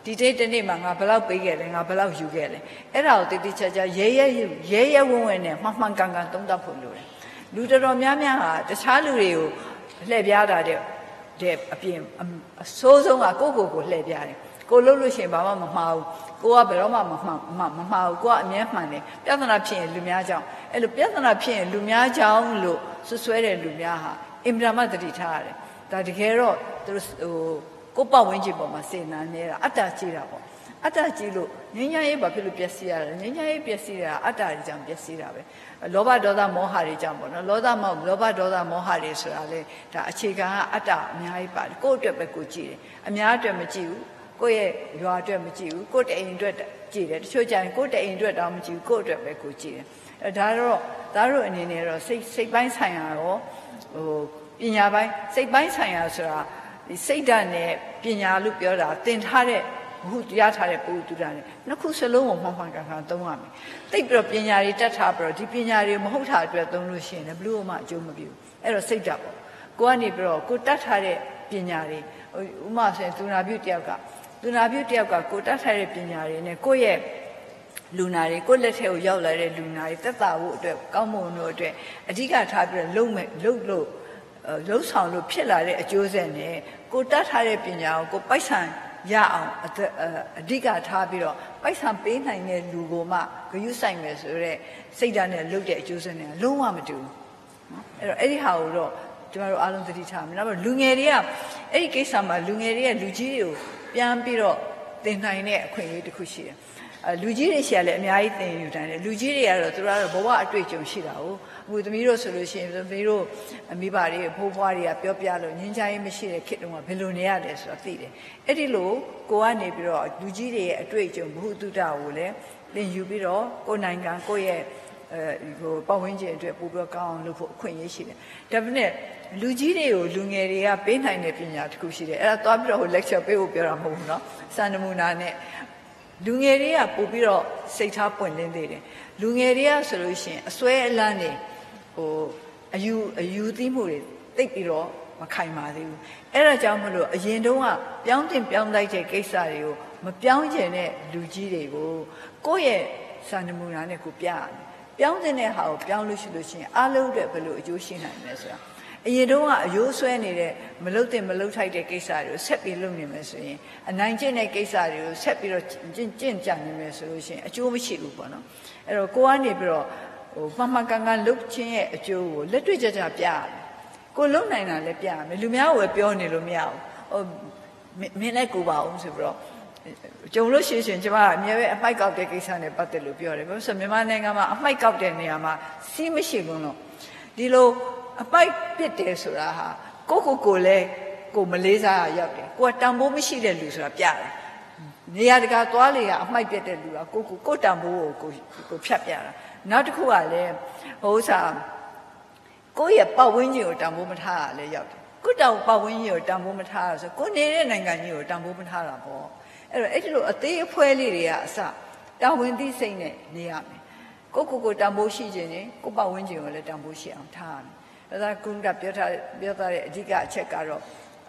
ဒီတိတ်တနေ့မှာငါဘယ်လောက်ပေးခဲ့လဲငါဘယ်လောက်ယူခဲ့လဲအဲ့ဒါကိုတိတိကျကျရဲဝံ့ဝံ့နဲ့မှန်ကန်သုံးသပ်ဖို့လိုတယ်လူတော်များများဟာတခြားလူတွေကိုလှည့်ပြားတာတဲ့အပြင်အစိုးဆုံးကကိုလှည့်ပြားတယ်ကိုလှုပ်လို့ရှိရင်ဘာမှမမှားဘူးကိုကဘယ်တော့မှမမှားဘူးကိုကအမြဲမှန်တယ်ပြဿနာဖြစ်ရင်လူများကြောင့်အဲ့လိုပြဿနာဖြစ်ရင်လူများကြောင့်လို့ဆွဲတဲ့လူများဟာအင်မတန်မှတတိထားရတယ်ဒါတကယ်တော့သူတို့ကိုပတ်ဝန်းကျင်ပေါ်မှာစေနာနေတာအတ္တကြီးတာပေါ့အတ္တကြီးလို့ငြိမ်းချမ်းရေးဘာဖြစ်လို့ပျက်စီးရလဲငြိမ်းချမ်းရေးပျက်စီးတာအတ္တတွေကြောင့်ပျက်စီးတာပဲလောဘဒေါသမောဟတွေကြောင့်ပေါ့နော်လောဘဒေါသမောဟတွေဆိုတာလေဒါအခြေခံကအတ္တအများကြီးပါတယ်ကိုယ့်အတွက်ပဲကိုကြည့်တယ်အများအတွက်မကြည့်ဘူးကိုယ့်ရဲ့ရွာအတွက်မကြည့်ဘူးကိုယ့်တအိမ်အတွက်ကြည့်တယ်တချို့ကြရင်ကိုယ့်တအိမ်အတွက်တောင်မကြည့်ဘူးကိုယ့်အတွက်ပဲကိုကြည့်တယ်ဒါတို့အနေနဲ့တော့စိတ်ပိုင်းဆိုင်ရာရောပညာပိုင်းစိတ်ပိုင်းဆိုင်ရာဆိုတာဒီစိတ်ဓာတ်နဲ့ပညာလို့ပြောတာသင်ထားတဲ့ဘုရားထားတဲ့ပုဂ္ဂိုလ်နဲ့နှစ်ခုစလုံးကိုမှန်ကန်သုံးရမယ်သိပြီးတော့ပညာတွေတတ်ထားပြီးတော့ဒီပညာတွေမဟုတ်တာအတွက်သုံးလို့ရှိရင်လည်းဘလို့မှအကျိုးမပြုဘူးအဲ့တော့စိတ်ဓာတ်ပေါ့ကိုကနေပြီးတော့ကိုတတ်ထားတဲ့ပညာတွေဥမာဆိုရင်သူနာပြုတယောက်ကကိုတတ်ထားတဲ့ပညာတွေနဲ့ကိုယ့်ရဲ့လူနာတွေကိုလက်ထဲကိုရောက်လာတဲ့လူနာတွေသက်သာဖို့အတွက်ကောင်းမွန်ဖို့အတွက်အဓိကထားပြီးတော့လှုပ်ဆောင်လို့ဖြစ်လာတဲ့အကျိုးဆက်နဲ့ကိုတတ်ထားတဲ့ပညာကိုကိုပိုက်ဆံရအောင်အဓိကထားပြီးတော့ပိုက်ဆံပေးနိုင်တဲ့လူကိုမှဂရုစိုက်မယ်ဆိုတော့စိတ်ဓာတ်နဲ့လုပ်တဲ့အကျိုးဆက်နဲ့လုံးဝမတူဘူးနော်အဲ့ဒီဟာကိုတော့ကျမတို့အားလုံးသတိထားမယ်နောက်လူငယ်တွေကအဲ့ဒီကိစ္စမှာလူငယ်တွေကလူကြီးတွေကိုပြန်ပြီးတော့သင်နိုင်တဲ့အခွင့်အရေးတစ်ခုရှိတယ်လူကြီးတွေရှာလည်းအများကြီးသင်ယူတိုင်းတယ်လူကြီးတွေကတော့သူတို့ကတော့ဘဝအတွေ့အကြုံရှိတာကိုအခုသမီးတို့ဆိုလို့ရှိရင်သမီးတို့မိဘတွေဖိုးဖွားတွေကပြောပြလို့ငြင်းချရေးမရှိတဲ့ခေတ်တုန်းကဘယ်လိုနေရတယ်ဆိုတာသိတယ်အဲ့ဒီလိုကိုကနေပြီးတော့လူကြီးတွေရဲ့အတွေ့အကြုံဘုဟုတုတ္တကိုလည်းသင်ယူပြီးတော့ကိုယ်နိုင်ငံကိုယ့်ရဲ့ပတ်ဝန်းကျင်အတွက်ပို့ပြီးကောင်းအောင်လုပ်ဖို့အခွင့်အရေးရှိတယ်ဒါပေမဲ့လူကြီးတွေကိုလူငယ်တွေကပေးနိုင်တဲ့ပညာတစ်ခုရှိတယ်အဲ့ဒါသွားပြီးတော့ lecture ပေးဖို့ပြောတာမဟုတ်ဘူးเนาะစံနမူနာနဲ့လူငယ်တွေကပို့ပြီးတော့စိတ်ထားပွင့်လင်းသေးတယ်လူငယ်တွေကဆိုလို့ရှိရင်အစွဲအလန်းနေအယူသီးမှုတွေတိတ်ပြီးတော့မခိုင်ပါသေးဘူးအဲ့ဒါကြောင့်မလို့အရင်တုန်းကပြောင်းလိုက်တဲ့ကိစ္စတွေကိုမပြောင်းကျင်တဲ့လူကြီးတွေကိုကိုယ့်ရဲ့စံနမူနာနဲ့ကိုပြရမယ်ပြောင်းတဲ့ဟာကိုပြောင်းလို့ရှိလို့ရှိရင်အားလုံးအတွက်ဘယ်လိုအကျိုးရှိနိုင်မလဲဆိုတာအရင်တုန်းကအယိုးဆွဲနေတဲ့မလုတ်ထိုက်တဲ့ကိစ္စတွေကိုဆက်ပြီးလုပ်နေမယ်ဆိုရင်အနိုင်ကျင့်တဲ့ကိစ္စတွေကိုဆက်ပြီးတော့ကျင့်ကြံနေမယ်ဆိုလို့ရှိရင်အကျိုးမရှိဘူးပေါ့နော်အဲ့တော့ကိုကနေပြီးတော့မှန်ကန်လုပ်ခြင်းရဲ့အကျိုးကိုလက်တွေ့ကြပြရတယ်ကိုလုံနိုင်တာလည်းပြရမယ်လူများကိုပဲပြောနေလို့မရဘူးမင်းလည်းကိုပါအောင်ဆိုပြီးတော့ကြုံလို့ရှိရင်ကျမကအမြဲပဲအမိုက်ကောက်တဲ့ကိစ္စနဲ့ပတ်သက်လို့ပြောတယ်ဘာလို့ဆိုမြန်မာနိုင်ငံမှာအမိုက်ကောက်တဲ့နေရာမှာစီးမရှိဘူးလို့ဒီလိုအပိုက်ပစ်တယ်ဆိုတာဟာကိုလည်းကိုမလေးစားရရောက်တယ်ကိုကတန်ဖိုးမရှိတဲ့လူဆိုတာပြတယ်နေရာတကာသွားလေကအမိုက်ပစ်တဲ့လူကကိုတန်ဖိုးကိုဖြတ်ပြတာနောက်တစ်ခုကလည်းဟိုဥစားကိုရဲ့ပတ်ဝန်းကျင်ကိုတန်ဖိုးမထားရလဲရောက်တယ်ကိုပတ်ဝန်းကျင်ကိုတန်ဖိုးမထားရဆိုကိုနေတဲ့နိုင်ငံကြီးကိုတန်ဖိုးမထားတာပေါ့အဲ့ဒီလိုအသေးအဖွဲလေးတွေကအစတာဝန်သိစိတ်နဲ့နေရမယ်ကိုတန်ဖိုးရှိခြင်းနဲ့ကိုပတ်ဝန်းကျင်ကိုလည်းတန်ဖိုးရှိအောင်ထားရမယ်ဒါကကုန်းကပြောထားတဲ့အဓိကအချက်ကတော့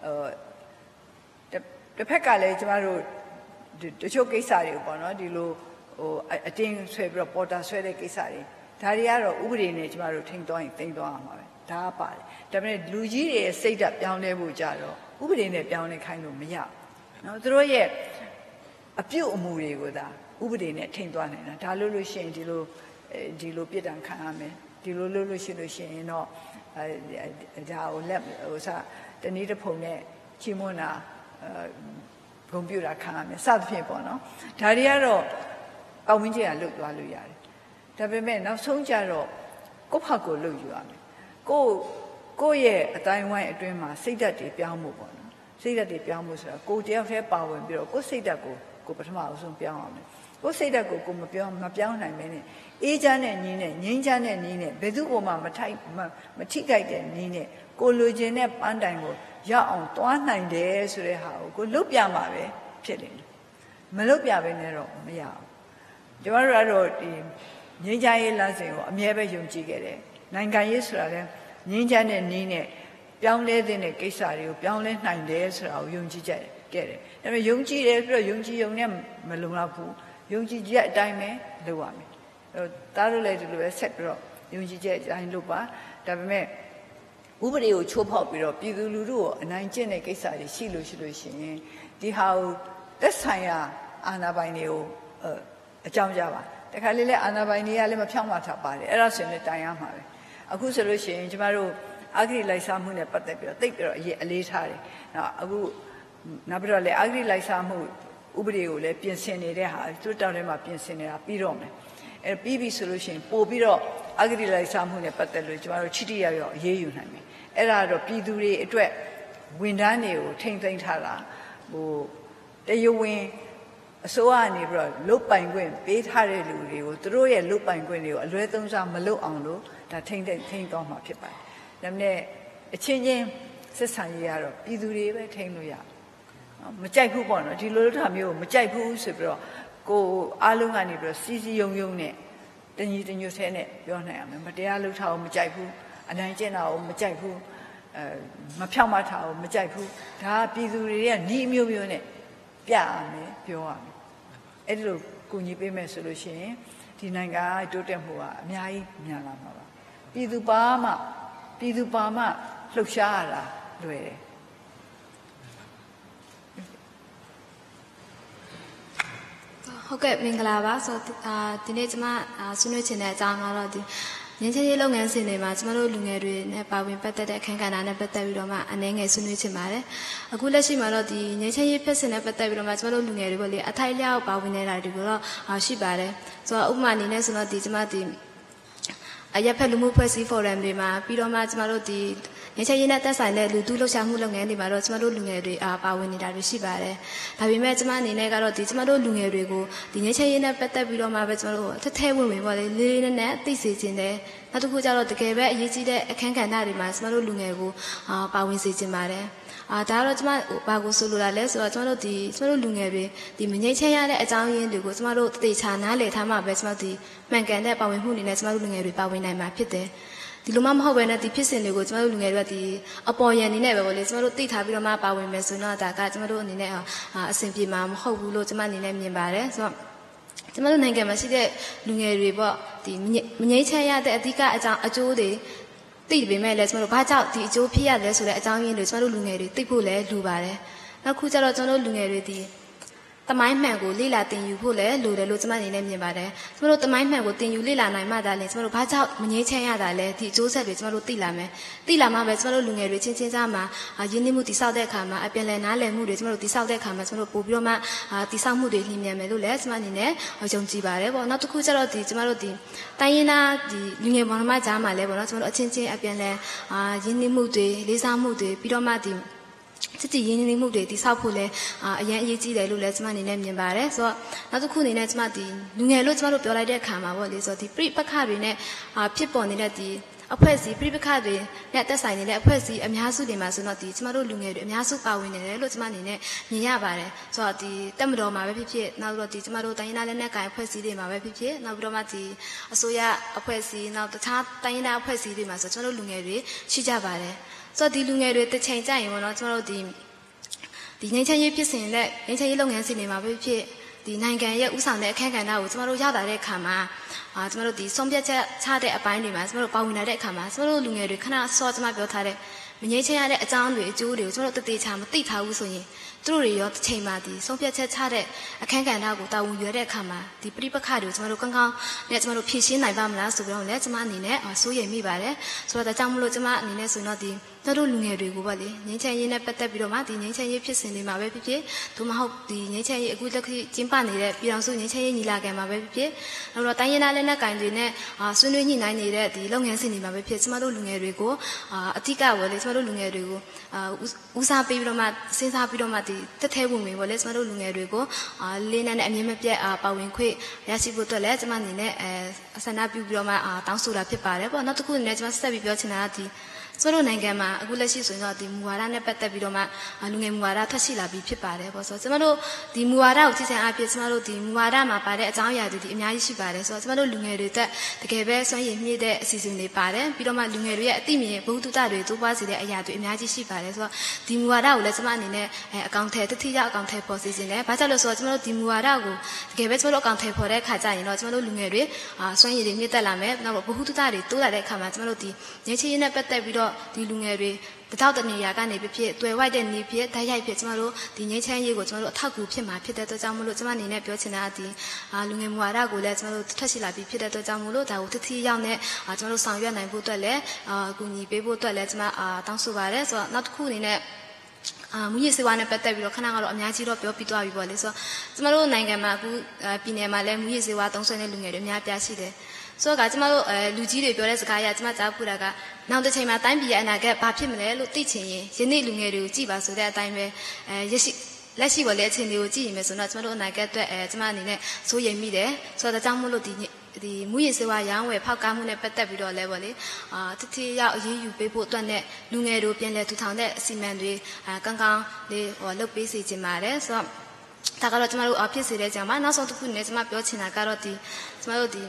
တစ်ဖက်ကလည်းကျမတို့တချို့ကိစ္စတွေပေါ့နော်ဒီလိုအတင်းဆွဲပြီးတော့ပေါ်တာဆွဲတဲ့ကိစ္စတွေဒါတွေကတော့ဥပဒေနဲ့ကျမတို့ထိန်းသွားရင်သိမ်းသွားရမှာပဲဒါကပါတယ်ဒါပေမဲ့လူကြီးတွေရဲ့စိတ်ဓာတ်ပြောင်းလဲဖို့ကြတော့ဥပဒေနဲ့ပြောင်းလဲခိုင်းလို့မရဘူးနော်သူတို့ရဲ့အပြုတ်အမူတွေကိုသာဥပဒေနဲ့ထိန်းသွားနိုင်တာဒါလို့ရှိရင်ဒီလိုပြစ်ဒဏ်ခံရမယ်ဒီလိုလုပ်လို့ရှိရင်တော့ဒါကိုလက်တနည်းတစ်ဖုံနဲ့ချီးမွမ်းတာဂုဏ်ပြုတာခံရမယ်စသဖြင့်ပေါ့နော်ဒါတွေကတော့ပတ်ဝန်းကျင်ကလှုပ်သွားလို့ရတယ်ဒါပေမဲ့နောက်ဆုံးကြတော့ကိုယ့်ဖက်ကိုလှုပ်ယူရမယ်ကိုယ့်ရဲ့အတိုင်းဝိုင်းအတွင်းမှာစိတ်ဓာတ်တွေပြောင်းမှုပေါ့နော်စိတ်ဓာတ်တွေပြောင်းမှုဆိုတာကိုယ်တယောက်တည်းပါဝင်ပြီးတော့ကိုယ်စိတ်ဓာတ်ကိုပထမအဆုံးပြောင်းအောင်မယ်ကိုယ်စိတ်ဓာတ်ကိုမပြောင်းနိုင်မင်းနဲ့အေးချမ်းတဲ့နည်းနဲ့ငြိမ်းချမ်းတဲ့နည်းနဲ့ဘယ်သူ့ကိုမှမထိခိုက်တဲ့နည်းနဲ့ကိုလိုချင်တဲ့ပန်းတိုင်ကိုရောက်အောင်သွားနိုင်တယ်ဆိုတဲ့ဟာကိုလုတ်ပြမှာပဲဖြစ်တယ်မလုတ်ပြဘဲနဲ့တော့မရဘူးကျမတို့ကတော့ဒီငြိမ်းချမ်းရေးလမ်းစဉ်ကိုအမြဲပဲယုံကြည်ခဲ့တယ်နိုင်ငံရေးဆိုတာလည်းငြိမ်းချမ်းတဲ့နည်းနဲ့ပြောင်းလဲတဲ့ကိစ္စတွေကိုပြောင်းလဲနိုင်တယ်ဆိုတာကိုယုံကြည်ခဲ့တယ်ဒါပေမဲ့ယုံကြည်တယ်ပြီးတော့ယုံကြည်ုံနဲ့မလုံလောက်ဘူးယုံကြည်ချက်အတိုင်းပဲလုပ်ရမယ်ဒါတို့လည်းဒီလိုပဲဆက်ပြီးတော့ယုံကြည်ချက်အတိုင်းလုပ်ပါဒါပေမဲ့ဥပဒေကိုချိုးဖောက်ပြီးတော့ပြည်သူလူထုကိုအနိုင်ကျင့်တဲ့ကိစ္စတွေရှိလို့ရှိရင်ဒီဟာကိုသက်ဆိုင်ရာအာဏာပိုင်တွေကိုအကြောင်းကြားပါတခါလေအာဏာပိုင်တွေကလည်းမဖြောင့်မထားပါတယ်အဲ့ဒါဆိုရင်လည်းတိုင်ရမှာပဲအခုဆိုလို့ရှိရင်ကျမတို့အဂရိလိုက်စားမှုနဲ့ပတ်သက်ပြီးတော့တိတ်ပြီးတော့အလေးထားတယ်နော်အခုနောက်ပြီးတော့လည်းအဂရိလိုက်စားမှုဥပဒေကိုလည်းပြင်ဆင်နေတဲ့ဟာတွတ်တောင်ထဲမှာပြင်ဆင်နေတာပြီးတော့မယ်အဲပြီးပြီဆိုလို့ရှိရင်ပို့ပြီးတော့အဂရိလိုက်စားမှုနဲ့ပတ်သက်လို့ကျမတို့ချိတိရောက်ရောက်အေးအေးယူနိုင်မယ်အဲ့ဒါတော့ပြည်သူတွေအတွက်ဝန်ထမ်းတွေကိုထိမ့်သိမ်းထားတာတရဝင်းအစိုးရကနေပြီးတော့လုတ်ပိုင်ခွင့်ပေးထားတဲ့လူတွေကိုသူတို့ရဲ့လုတ်ပိုင်ခွင့်တွေကိုအလွဲသုံးစားမလုပ်အောင်လို့ဒါထိမ့်တော့မှာဖြစ်ပါတယ်။ဒါနဲ့အချင်းချင်းဆက်ဆံရေးကတော့ပြည်သူတွေပဲထိမ့်လို့ရမကြိုက်ဘူးပေါ့နော်ဒီလိုလိုထားမျိုးမကြိုက်ဘူးဆိုပြီးတော့ကိုအားလုံးကနေပြီးတော့စီစီယုံယုံနဲ့တညီတညွတ်ဆဲနဲ့ပြောနိုင်ရမယ်မတရားလုပ်ထားအောင်မကြိုက်ဘူးအနိုင်ကျင့်တာအောင်မကြိုက်ဘူးမဖြောင့်မထားအောင်မကြိုက်ဘူးဒါပြည်သူတွေရဲ့ဤမျိုးမျိုးနဲ့ပြရမယ်ပြောရမယ်အဲ့ဒီလိုကူညီပေးမယ်ဆိုလို့ရှိရင်ဒီနိုင်ငံတိုးတက်မှုကအများကြီးမြန်လာမှာပါပြည်သူပါမှလှုပ်ရှားရတာလွယ်တယ်ဟုတ်ကဲ့မင်္ဂလာပါဆိုဒီနေ့ကျွန်မဆွေးနွေးချင်တဲ့အကြောင်းကတော့ဒီငင်းချင်းရေးလုပ်ငန်းစဉ်တွေမှာကျမတို့လူငယ်တွေနဲ့ပါဝင်ပတ်သက်တဲ့အခန်းကဏ္ဍနဲ့ပတ်သက်ပြီးတော့မှအနေငယ်ဆွေးနွေးချင်ပါတယ်အခုလက်ရှိမှာတော့ဒီငင်းချင်းရေးဖြစ်စဉ်နဲ့ပတ်သက်ပြီးတော့မှကျမတို့လူငယ်တွေပေါ့လေအထိုက်လျောက်ပါဝင်နေတာတွေကိုတော့ရှိပါတယ်ဆိုတော့ဥပမာအနေနဲ့ဆိုတော့ဒီကျမဒီအရက်ဖက်လူမှုဖွဲ့စည်း forum တွေမှာပြီးတော့မှကျမတို့ဒီငင်းချင်းရေးနဲ့သက်ဆိုင်တဲ့လူထုလှုပ်ရှားမှုလုပ်ငန်းတွေမှာတော့ကျမတို့လူငယ်တွေပါဝင်နေတာတွေရှိပါတယ်ဒါပေမဲ့ကျမအနေနဲ့ကတော့ဒီကျမတို့လူငယ်တွေကိုဒီငင်းချင်းရေးနဲ့ပတ်သက်ပြီးတော့မှပဲကျမတို့ထထဲဝင်ပေါ့လေလေးလေးနဲ့သိစေခြင်းတယ်နောက်တစ်ခုကျတော့တကယ်ပဲအရေးကြီးတဲ့အခန်းကဏ္ဍတွေမှာကျမတို့လူငယ်ကိုပါဝင်စေခြင်းပါတယ်ဒါကတော့ကျမဘာကိုဆိုလိုတာလဲဆိုတော့ကျမတို့လူငယ်တွေဒီမငြိမ်းချမ်းရတဲ့အကြောင်းရင်းတွေကိုကျမတို့သေချာနားလည်ထားမှပဲကျမတို့ဒီမှန်ကန်တဲ့ပါဝင်မှုတွေနဲ့ကျမတို့လူငယ်တွေပါဝင်နိုင်မှာဖြစ်တယ်ဒီလိုမှမဟုတ်ဘဲနဲ့ဒီဖြစ်စဉ်တွေကိုကျမတို့လူငယ်တွေကဒီအပေါ်ယံနေနဲ့ပဲပေါ့လေကျမတို့သိထားပြီးတော့မှပါဝင်မယ်ဆိုတော့ဒါကကျမတို့အနေနဲ့အဆင်ပြေမှာမဟုတ်ဘူးလို့ကျမအနေနဲ့မြင်ပါတယ်ဆိုတော့ကျမတို့နိုင်ငံမှာရှိတဲ့လူငယ်တွေပေါ့ဒီမငြိမ်းချမ်းရတဲ့အဓိကအကြောင်းအကျိုးတွေသိပေမဲ့လည်းကျမတို့ဘာကြောင့်ဒီအကျိုးဖြစ်ရလဲဆိုတဲ့အကြောင်းရင်းတွေကျမတို့လူငယ်တွေသိဖို့လည်းလိုပါတယ်နောက်ခုကျတော့ကျမတို့လူငယ်တွေဒီတမိုင်းမှန်ကိုလေ့လာသင်ယူဖို့လည်းလိုတယ်လို့ကျမအနေနဲ့မြင်ပါတယ်။ကျမတို့တမိုင်းမှန်ကိုသင်ယူလေ့လာနိုင်မှသာလေကျမတို့ဘာကြောင့်မငြိမ်းချမ်းရတာလဲဒီအကျိုးဆက်တွေကျမတို့သိလာမယ်။သိလာမှပဲကျမတို့လူငယ်တွေချင်းချင်းကြားမှာရင်းနှီးမှုတည်ဆောက်တဲ့အခါမှာအပြန်လည်နားလည်မှုတွေကျမတို့တည်ဆောက်တဲ့အခါမှာကျမတို့ပို့ပြီးတော့မှတည်ဆောက်မှုတွေလျင်မြန်မယ်လို့လည်းကျမအနေနဲ့ယုံကြည်ပါတယ်ပေါ့။နောက်တစ်ခုကျတော့ဒီကျမတို့ဒီတိုင်းရင်းသားဒီလူငယ်မောင်နှမကြားမှာလည်းပေါ့နော်ကျမတို့အချင်းချင်းအပြန်လည်ရင်းနှီးမှုတွေလေးစားမှုတွေပြီးတော့မှဒီစစ်တီရင်းနှီးမှုတွေတိဆောက်ဖို့လဲအရင်အရေးကြီးတယ်လို့လည်းကျမအနေနဲ့မြင်ပါတယ်ဆိုတော့နောက်တစ်ခုအနေနဲ့ကျမဒီလူငယ်လို့ကျမတို့ပြောလိုက်တဲ့အခါမှာပေါ့လေဆိုတော့ဒီပြိပခတွေနဲ့ဖြစ်ပေါ်နေတဲ့ဒီအဖွဲ့အစည်းပြိပခတွေနဲ့တက်ဆိုင်နေတဲ့အဖွဲ့အစည်းအများစုတွေမှာဆိုတော့ဒီကျမတို့လူငယ်တွေအများစုပါဝင်နေတယ်လို့ကျမအနေနဲ့မြင်ရပါတယ်ဆိုတော့ဒီတက်မတော်မှာပဲဖြစ်ဖြစ်နောက်တော့ဒီကျမတို့တိုင်းရင်းသားလက်နက်ကိုင်အဖွဲ့အစည်းတွေမှာပဲဖြစ်ဖြစ်နောက်ပြီးတော့မှဒီအစိုးရအဖွဲ့အစည်းနောက်တခြားတိုင်းရင်းသားအဖွဲ့အစည်းတွေမှာဆိုကျမတို့လူငယ်တွေရှိကြပါတယ်ဆိုတော့ဒီလူငယ်တွေတစ်ချိန်ကြရင်ပေါ့နော်ကျမတို့ဒီငိမ့်ချမ်းရေးဖြစ်စဉ်နဲ့ငိမ့်ချမ်းရေးလုပ်ငန်းစဉ်တွေမှာပဲဖြစ်ဒီနိုင်ငံရဲ့ဥဆောင်တဲ့အခန်းကဏ္ဍကိုကျမတို့ရောက်လာတဲ့အခါမှာကျမတို့ဒီဆုံးဖြတ်ချက်ချတဲ့အပိုင်းတွေမှာကျမတို့ပါဝင်လာတဲ့အခါမှာကျမတို့လူငယ်တွေခဏစောကျမပြောထားတဲ့မငြိမ်းချမ်းရတဲ့အကြောင်းတွေအကျိုးတွေကိုကျမတို့တည်ချာမသိထားဘူးဆိုရင်သူတို့တွေရောတစ်ချိန်မှာဒီဆုံးဖြတ်ချက်ချတဲ့အခန်းကဏ္ဍကိုတာဝန်ယူရတဲ့အခါမှာဒီပြိပခါတွေကိုကျမတို့ကောင်းကောင်းနဲ့ကျမတို့ဖြည့်ရှင်းနိုင်ပါမလားဆိုပြီးတော့လည်းကျမအနေနဲ့စိုးရိမ်မိပါတယ်ဆိုတော့ဒါကြောင့်မလို့ကျမအနေနဲ့ဆိုတော့ဒီတို့လူငယ်တွေကိုပေါ့လေငြိမ်းချမ်းရေးနဲ့ပတ်သက်ပြီးတော့မှဒီငြိမ်းချမ်းရေးဖြစ်စဉ်တွေမှာပဲဖြစ်ဖြစ်သို့မဟုတ်ဒီငြိမ်းချမ်းရေးအခုလက်ရှိကျင်းပနေတဲ့ပြည်တော်စုငြိမ်းချမ်းရေးညီလာခံမှာပဲဖြစ်ဖြစ်နောက်တော့တိုင်းရင်းသားလက်နက်ကိုင်တွေနဲ့ဆွေးနွေးညှိနှိုင်းနေတဲ့ဒီလုပ်ငန်းစဉ်တွေမှာပဲဖြစ်ကျမတို့လူငယ်တွေကိုအထူးကပေါ့လေကျမတို့လူငယ်တွေကိုဦးစားပေးပြီးတော့မှစဉ်းစားပြီးတော့မှဒီတက်ထဲဝင်ပေါ့လေကျမတို့လူငယ်တွေကိုလေးနဲ့အမြင့်မပြတ်ပါဝင်ခွင့်ရရှိဖို့အတွက်လည်းကျမအနေနဲ့ဆန္ဒပြုပြီးတော့မှတောင်းဆိုတာဖြစ်ပါတယ်ပေါ့နောက်တစ်ခုအနေနဲ့ကျမဆက်ပြီးပြောချင်တာကဒီကျမတို့နိုင်ငံမှာအခုလက်ရှိဆိုရင်တော့ဒီမူဝါဒနဲ့ပတ်သက်ပြီးတော့မှလူငယ်မူဝါဒထွက်ရှိလာပြီးဖြစ်ပါတယ်ပေါ့ဆိုတော့ကျမတို့ဒီမူဝါဒကိုကြည့်ချင်အားဖြင့်ကျမတို့ဒီမူဝါဒမှာပါတဲ့အကြောင်းအရာတွေဒီအများကြီးရှိပါတယ်ဆိုတော့ကျမတို့လူငယ်တွေတက်တကယ်ပဲစွမ်းရည်မြင့်တဲ့အစီအစဉ်တွေပါတယ်ပြီးတော့မှလူငယ်တွေရဲ့အသိမြင်ဘုဟုတုတတွေတိုးပွားစေတဲ့အရာတွေအများကြီးရှိပါတယ်ဆိုတော့ဒီမူဝါဒကိုလည်းကျမအနေနဲ့အကောင့်ထဲတတိယအကောင့်ထဲပေါ်စီစဉ်တယ်ဘာကြောင့်လဲဆိုတော့ကျမတို့ဒီမူဝါဒကိုတကယ်ပဲကျမတို့အကောင့်ထဲပေါ်တဲ့အခါကျရင်တော့ကျမတို့လူငယ်တွေစွမ်းရည်တွေမြင့်တက်လာမယ်နောက်ဘုဟုတုတတွေတိုးလာတဲ့အခါမှာကျမတို့ဒီငြိမ်းချမ်းရေးနဲ့ပတ်သက်ပြီးတော့ဒီလူငယ်တွေတထောက်တနေရာကနေဖြစ်တွေ့ဝိုက်တဲ့နေဖြစ်တိုက်ရိုက်ဖြစ်ကျမတို့ဒီငြိမ်းချမ်းရေးကိုကျမတို့အထောက်အကူဖြစ်မှာဖြစ်တဲ့အတွက်ကြောင့်မလို့ကျမအနေနဲ့ပြောချင်တာဒီလူငယ်မူဝါဒကိုလည်းကျမတို့ထွက်ရှိလာပြီးဖြစ်တဲ့အတွက်ကြောင့်မလို့ဒါကိုတတိယရောက်နဲ့ကျမတို့ဆောင်ရွက်နိုင်ဖို့အတွက်လည်းကူညီပေးဖို့အတွက်လည်းကျမတောင်းဆိုပါတယ်ဆိုတော့နောက်တစ်ခုအနေနဲ့မူရည်စေဝါနဲ့ပတ်သက်ပြီးတော့ခဏကတော့အများကြီးတော့ပြောပြသွားပြီပေါ့လေဆိုတော့ကျမတို့နိုင်ငံမှာအခုပြည်နယ်မှာလည်းမူရည်စေဝါသုံးဆွဲတဲ့လူငယ်တွေအများပြားရှိတယ်ဆိုတော့ကျမတို့လူကြီးတွေပြောတဲ့စကားအရကျမကြားဖူးတာကနောက်တစ်ချိန်မှာတိုင်းပြည်ရဲ့အနာဂတ်ဘာဖြစ်မလဲလို့သိချင်ရင်ယနေ့လူငယ်တွေကိုကြည့်ပါဆိုတဲ့အတိုင်းပဲလက်ရှိပေါ်လေအခြေအနေကိုကြည့်ရင်ပဲဆိုတော့ကျမတို့အနာဂတ်အတွက်ကျမအနေနဲ့စိုးရိမ်မိတယ်ဆိုတော့ဒါကြောင့်မို့လို့ဒီမူရည်စေဝါရောင်းဝယ်ဖောက်ကားမှုနဲ့ပတ်သက်ပြီးတော့လဲပေါ့လေတတိယရောက်အရေးယူပေးဖို့အတွက်နဲ့လူငယ်တို့ပြန်လည်ထူထောင်တဲ့အစီအမံတွေကောင်းကောင်းလေးလုပ်ပေးစီခြင်းပါတယ်ဆိုတော့ဒါကတော့ကျမတို့ဖြစ်စေတဲ့ကြောင့်ပါနောက်ဆုံးတစ်ခုနဲ့ကျမပြောချင်တာကတော့ဒီကျမတို့ဒီ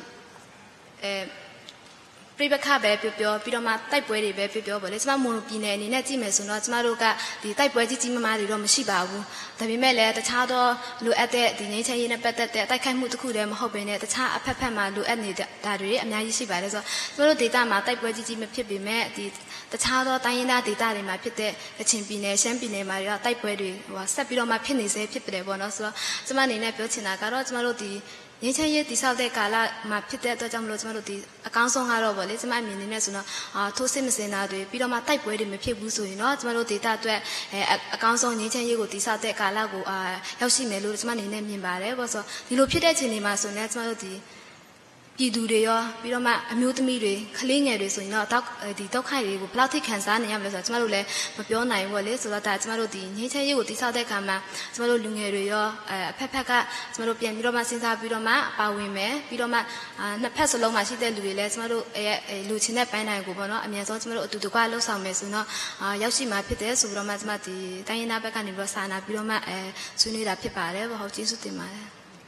ပြိပခပဲပြောပြီးတော့မှတိုက်ပွဲတွေပဲပြောပေါ့လေကျမမွန်ပြည်နယ်အနေနဲ့ကြည့်မယ်ဆိုတော့ကျမတို့ကဒီတိုက်ပွဲကြီးမားတွေတော့မရှိပါဘူးဒါပေမဲ့လည်းတခြားသောလိုအပ်တဲ့ဒီငြိမ်းချမ်းရေးနဲ့ပတ်သက်တဲ့တိုက်ခိုက်မှုတစ်ခုတည်းမဟုတ်ဘဲနဲ့တခြားအဖက်မှာလိုအပ်နေတာတွေအများကြီးရှိပါတယ်ဆိုတော့ကျမတို့ဒေသမှာတိုက်ပွဲကြီးမဖြစ်ပေမဲ့ဒီတခြားသောတိုင်းရင်းသားဒေသတွေမှာဖြစ်တဲ့ကချင်ပြည်နယ်ရှမ်းပြည်နယ်မှာတော့တိုက်ပွဲတွေဆက်ပြီးတော့မှဖြစ်နေစေဖြစ်တယ်ပေါ့နော်ဆိုတော့ကျမအနေနဲ့ပြောချင်တာကတော့ကျမတို့ဒီငြိမ်းချမ်းရေးတည်ဆောက်တဲ့ကာလမှာဖြစ်တဲ့အတွက်ကြောင့်မလို့ကျမတို့ဒီအကောင်းဆုံးကတော့ဗောလေကျမအမြင်နေနဲ့ဆိုတော့ထိုးစစ်မစင်တာတွေပြီးတော့မှတိုက်ပွဲတွေမဖြစ်ဘူးဆိုရင်တော့ကျမတို့ဒေသအတွက်အကောင်းဆုံးငြိမ်းချမ်းရေးကိုတည်ဆောက်တဲ့ကာလကိုရောက်ရှိမယ်လို့ကျမအနေနဲ့မြင်ပါတယ်ဗောဆိုဒီလိုဖြစ်တဲ့အချိန်တွေမှာဆိုရင်ကျမတို့ဒီပြည်သူတွေရောပြီးတော့မှအမျိုးသမီးတွေကလေးငယ်တွေဆိုရင်တော့ဒီဒုက္ခတွေကိုဘယ်လောက်ထိခံစားနေရမလဲဆိုတော့ကျမတို့လည်းမပြောနိုင်ဘူးလေဆိုတော့ဒါကျမတို့ဒီငြိမ်းချမ်းရေးကိုတည်ဆောက်တဲ့အခါမှာကျမတို့လူငယ်တွေရောအဖက်ကကျမတို့ပြန်ပြီးတော့မှစဉ်းစားပြီးတော့မှပါဝင်မယ်ပြီးတော့မှနှစ်ဖက်စလုံးမှာရှိတဲ့လူတွေလည်းကျမတို့လူချင်းတဲ့ပိုင်းတိုင်းကိုပေါ့နော်အများဆုံးကျမတို့အတူတကွလှုပ်ဆောင်မယ်ဆိုတော့ရောက်ရှိမှာဖြစ်တယ်ဆိုပြီးတော့မှကျမဒီတိုင်းရင်းသားဘက်ကနေပြီးတော့စာနာပြီးတော့မှဆွေးနွေးတာဖြစ်ပါတယ်ဟုတ်ကျေးဇူးတင်ပါတယ်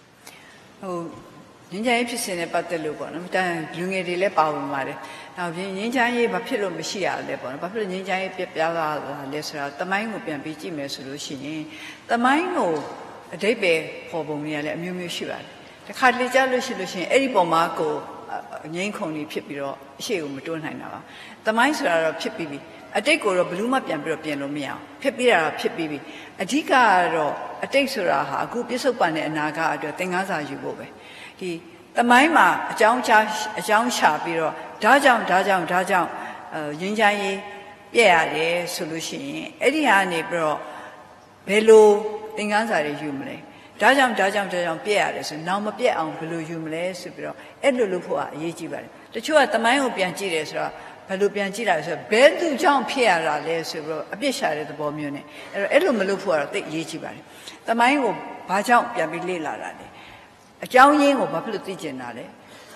ငင်းချမ်းရေးဖြစ်စဉ်နဲ့ပတ်သက်လို့ပေါ့နော်တန်လူငယ်တွေလည်းပါဝင်ပါတယ်နောက်ပြီးငင်းချမ်းရေးဘာဖြစ်လို့မရှိရလဲပေါ့နော်ဘာဖြစ်လို့ငင်းချမ်းရေးပြပြလာလဲဆိုတော့တမိုင်းကိုပြန်ပြီးကြည့်မယ်ဆိုလို့ရှိရင်တမိုင်းကိုအဓိပ္ပာယ်ပေါ်ပုံတွေကလည်းအမျိုးမျိုးရှိပါတယ်တခါတလေကြားလို့ရှိရင်အဲ့ဒီပုံမှာကိုငင်းခုန်ကြီးဖြစ်ပြီးတော့အရှိကိုမတွန်းနိုင်တာပါတမိုင်းဆိုတာတော့ဖြစ်ပြီးပြီအတိတ်ကိုတော့ဘလူးမပြန်ပြီးတော့ပြင်လို့မရအောင်ဖြစ်ပြီးတာတော့ဖြစ်ပြီးပြီအဓိကကတော့အတိတ်ဆိုတာဟာအခုပြစ္ဆုတ်ပန်တဲ့အနာဂတ်အတွက်သင်ခန်းစာယူဖို့ပဲဒီတမိုင်းမှာအကြောင်းရှာပြီးတော့ဒါကြောင့်ရင်းချမ်းရေးပြည့်ရတယ်ဆိုလို့ရှိရင်အဲ့ဒီဟာနေပြီးတော့ဘယ်လိုသင်ခန်းစာတွေယူမလဲဒါကြောင့်ပြည့်ရတယ်ဆိုနောက်မပြည့်အောင်ဘယ်လိုယူမလဲဆိုပြီးတော့အဲ့လိုလုပ်ဖို့ကအရေးကြီးပါတယ်တချို့ကတမိုင်းကိုပြန်ကြည့်တယ်ဆိုတော့ဘယ်လိုပြန်ကြည့်တာလဲဆိုတော့ဘယ်သူကြောင့်ဖြစ်ရတာလဲဆိုပြီးတော့အပြစ်ရှာတဲ့သဘောမျိုးနဲ့အဲ့လိုမလုပ်ဖို့ကတော့သိအရေးကြီးပါတယ်တမိုင်းကိုဘာကြောင့်ပြန်ပြီးလေ့လာတာလဲအကြောင်းရင်းကိုဘာဖြစ်လို့သိကျင်တာလဲ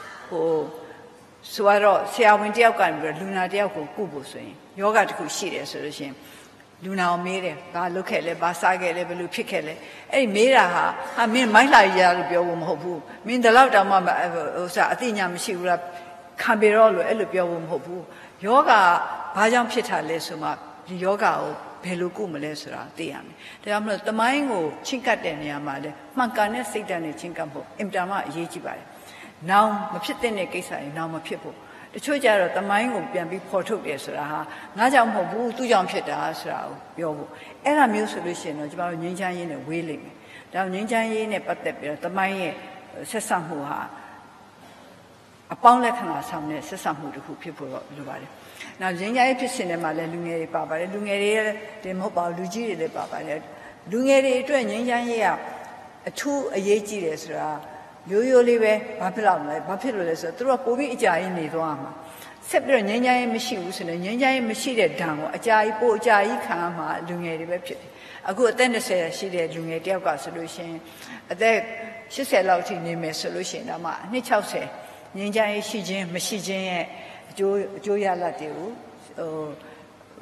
ဆိုတော့ဆရာဝန်တယောက်ကနေပြီးတော့လူနာတယောက်ကိုကုဖို့ဆိုရင်ယောဂတစ်ခုရှိတယ်ဆိုလို့ရှိရင်လူနာကိုမေးတယ်ဘာလုပ်ခဲ့လဲဘာစားခဲ့လဲဘယ်လိုဖြစ်ခဲ့လဲအဲ့ဒီမေးတာဟာမင်းမိုင်းလာရလို့ပြောဖို့မဟုတ်ဘူးမင်းဒီလောက်တောင်မှအသိဉာဏ်မရှိဘူးလားခံပေတော့လို့အဲ့လိုပြောဖို့မဟုတ်ဘူးယောဂဘာကြောင့်ဖြစ်တာလဲဆိုမှဒီယောဂကိုဘယ်လိုကုမလဲဆိုတာသိရမယ်ဒါကြောင့်မလို့တမိုင်းကိုချင်းကပ်တဲ့နေရာမှာလည်းမှန်ကန်တဲ့စိတ်ဓာတ်နဲ့ချင်းကပ်ဖို့အင်တာမအရေးကြီးပါတယ်နောင်မဖြစ်တဲ့ကိစ္စတွေနောင်မဖြစ်ဖို့တချို့ကြတော့တမိုင်းကိုပြန်ပြီးဖော်ထုတ်တယ်ဆိုတာဟာငါကြောင့်မဟုတ်ဘူးသူ့ကြောင့်ဖြစ်တာဆိုတာကိုပြောဖို့အဲ့ဒါမျိုးဆိုလို့ရှိရင်တော့ကျွန်တော်တို့ငြိမ်းချမ်းရေးနဲ့ဝေးလိမ့်မယ်ဒါငြိမ်းချမ်းရေးနဲ့ပတ်သက်ပြီးတော့တမိုင်းရဲ့ဆက်ဆက်မှုဟာအပေါင်းလက္ခဏာဆောင်တဲ့ဆက်ဆက်မှုတစ်ခုဖြစ်ဖို့တော့လိုပါတယ်နောက်ငြိမ်းချမ်းရေးဖြစ်စဉ်တွေမှာလည်းလူငယ်တွေပါပါတယ်လူငယ်တွေလည်းမဟုတ်ပါဘူးလူကြီးတွေလည်းပါပါတယ်လူငယ်တွေအတွက်ငြိမ်းချမ်းရေးကအထူးအရေးကြီးတယ်ဆိုတာရိုးလေးပဲဘာဖြစ်လို့လဲဆိုတော့သူတို့ကပိုပြီးအကြာကြီးနေသွားမှာဆက်ပြီးတော့ငြိမ်းချမ်းရေးမရှိဘူးဆိုရင်ငြိမ်းချမ်းရေးမရှိတဲ့ဓာတ်ကိုအကြာကြီးခံမှာလူငယ်တွေပဲဖြစ်တယ်အခုအသက်20ရှိတဲ့လူငယ်တယောက်ကဆိုလို့ရှိရင်အသက်80လောက်ထိနေမယ်ဆိုလို့ရှိရင်တော့မှအနှစ်60ငြိမ်းချမ်းရေးရှိခြင်းမရှိခြင်းရဲ့အကျိုးရလဒ်တွေကို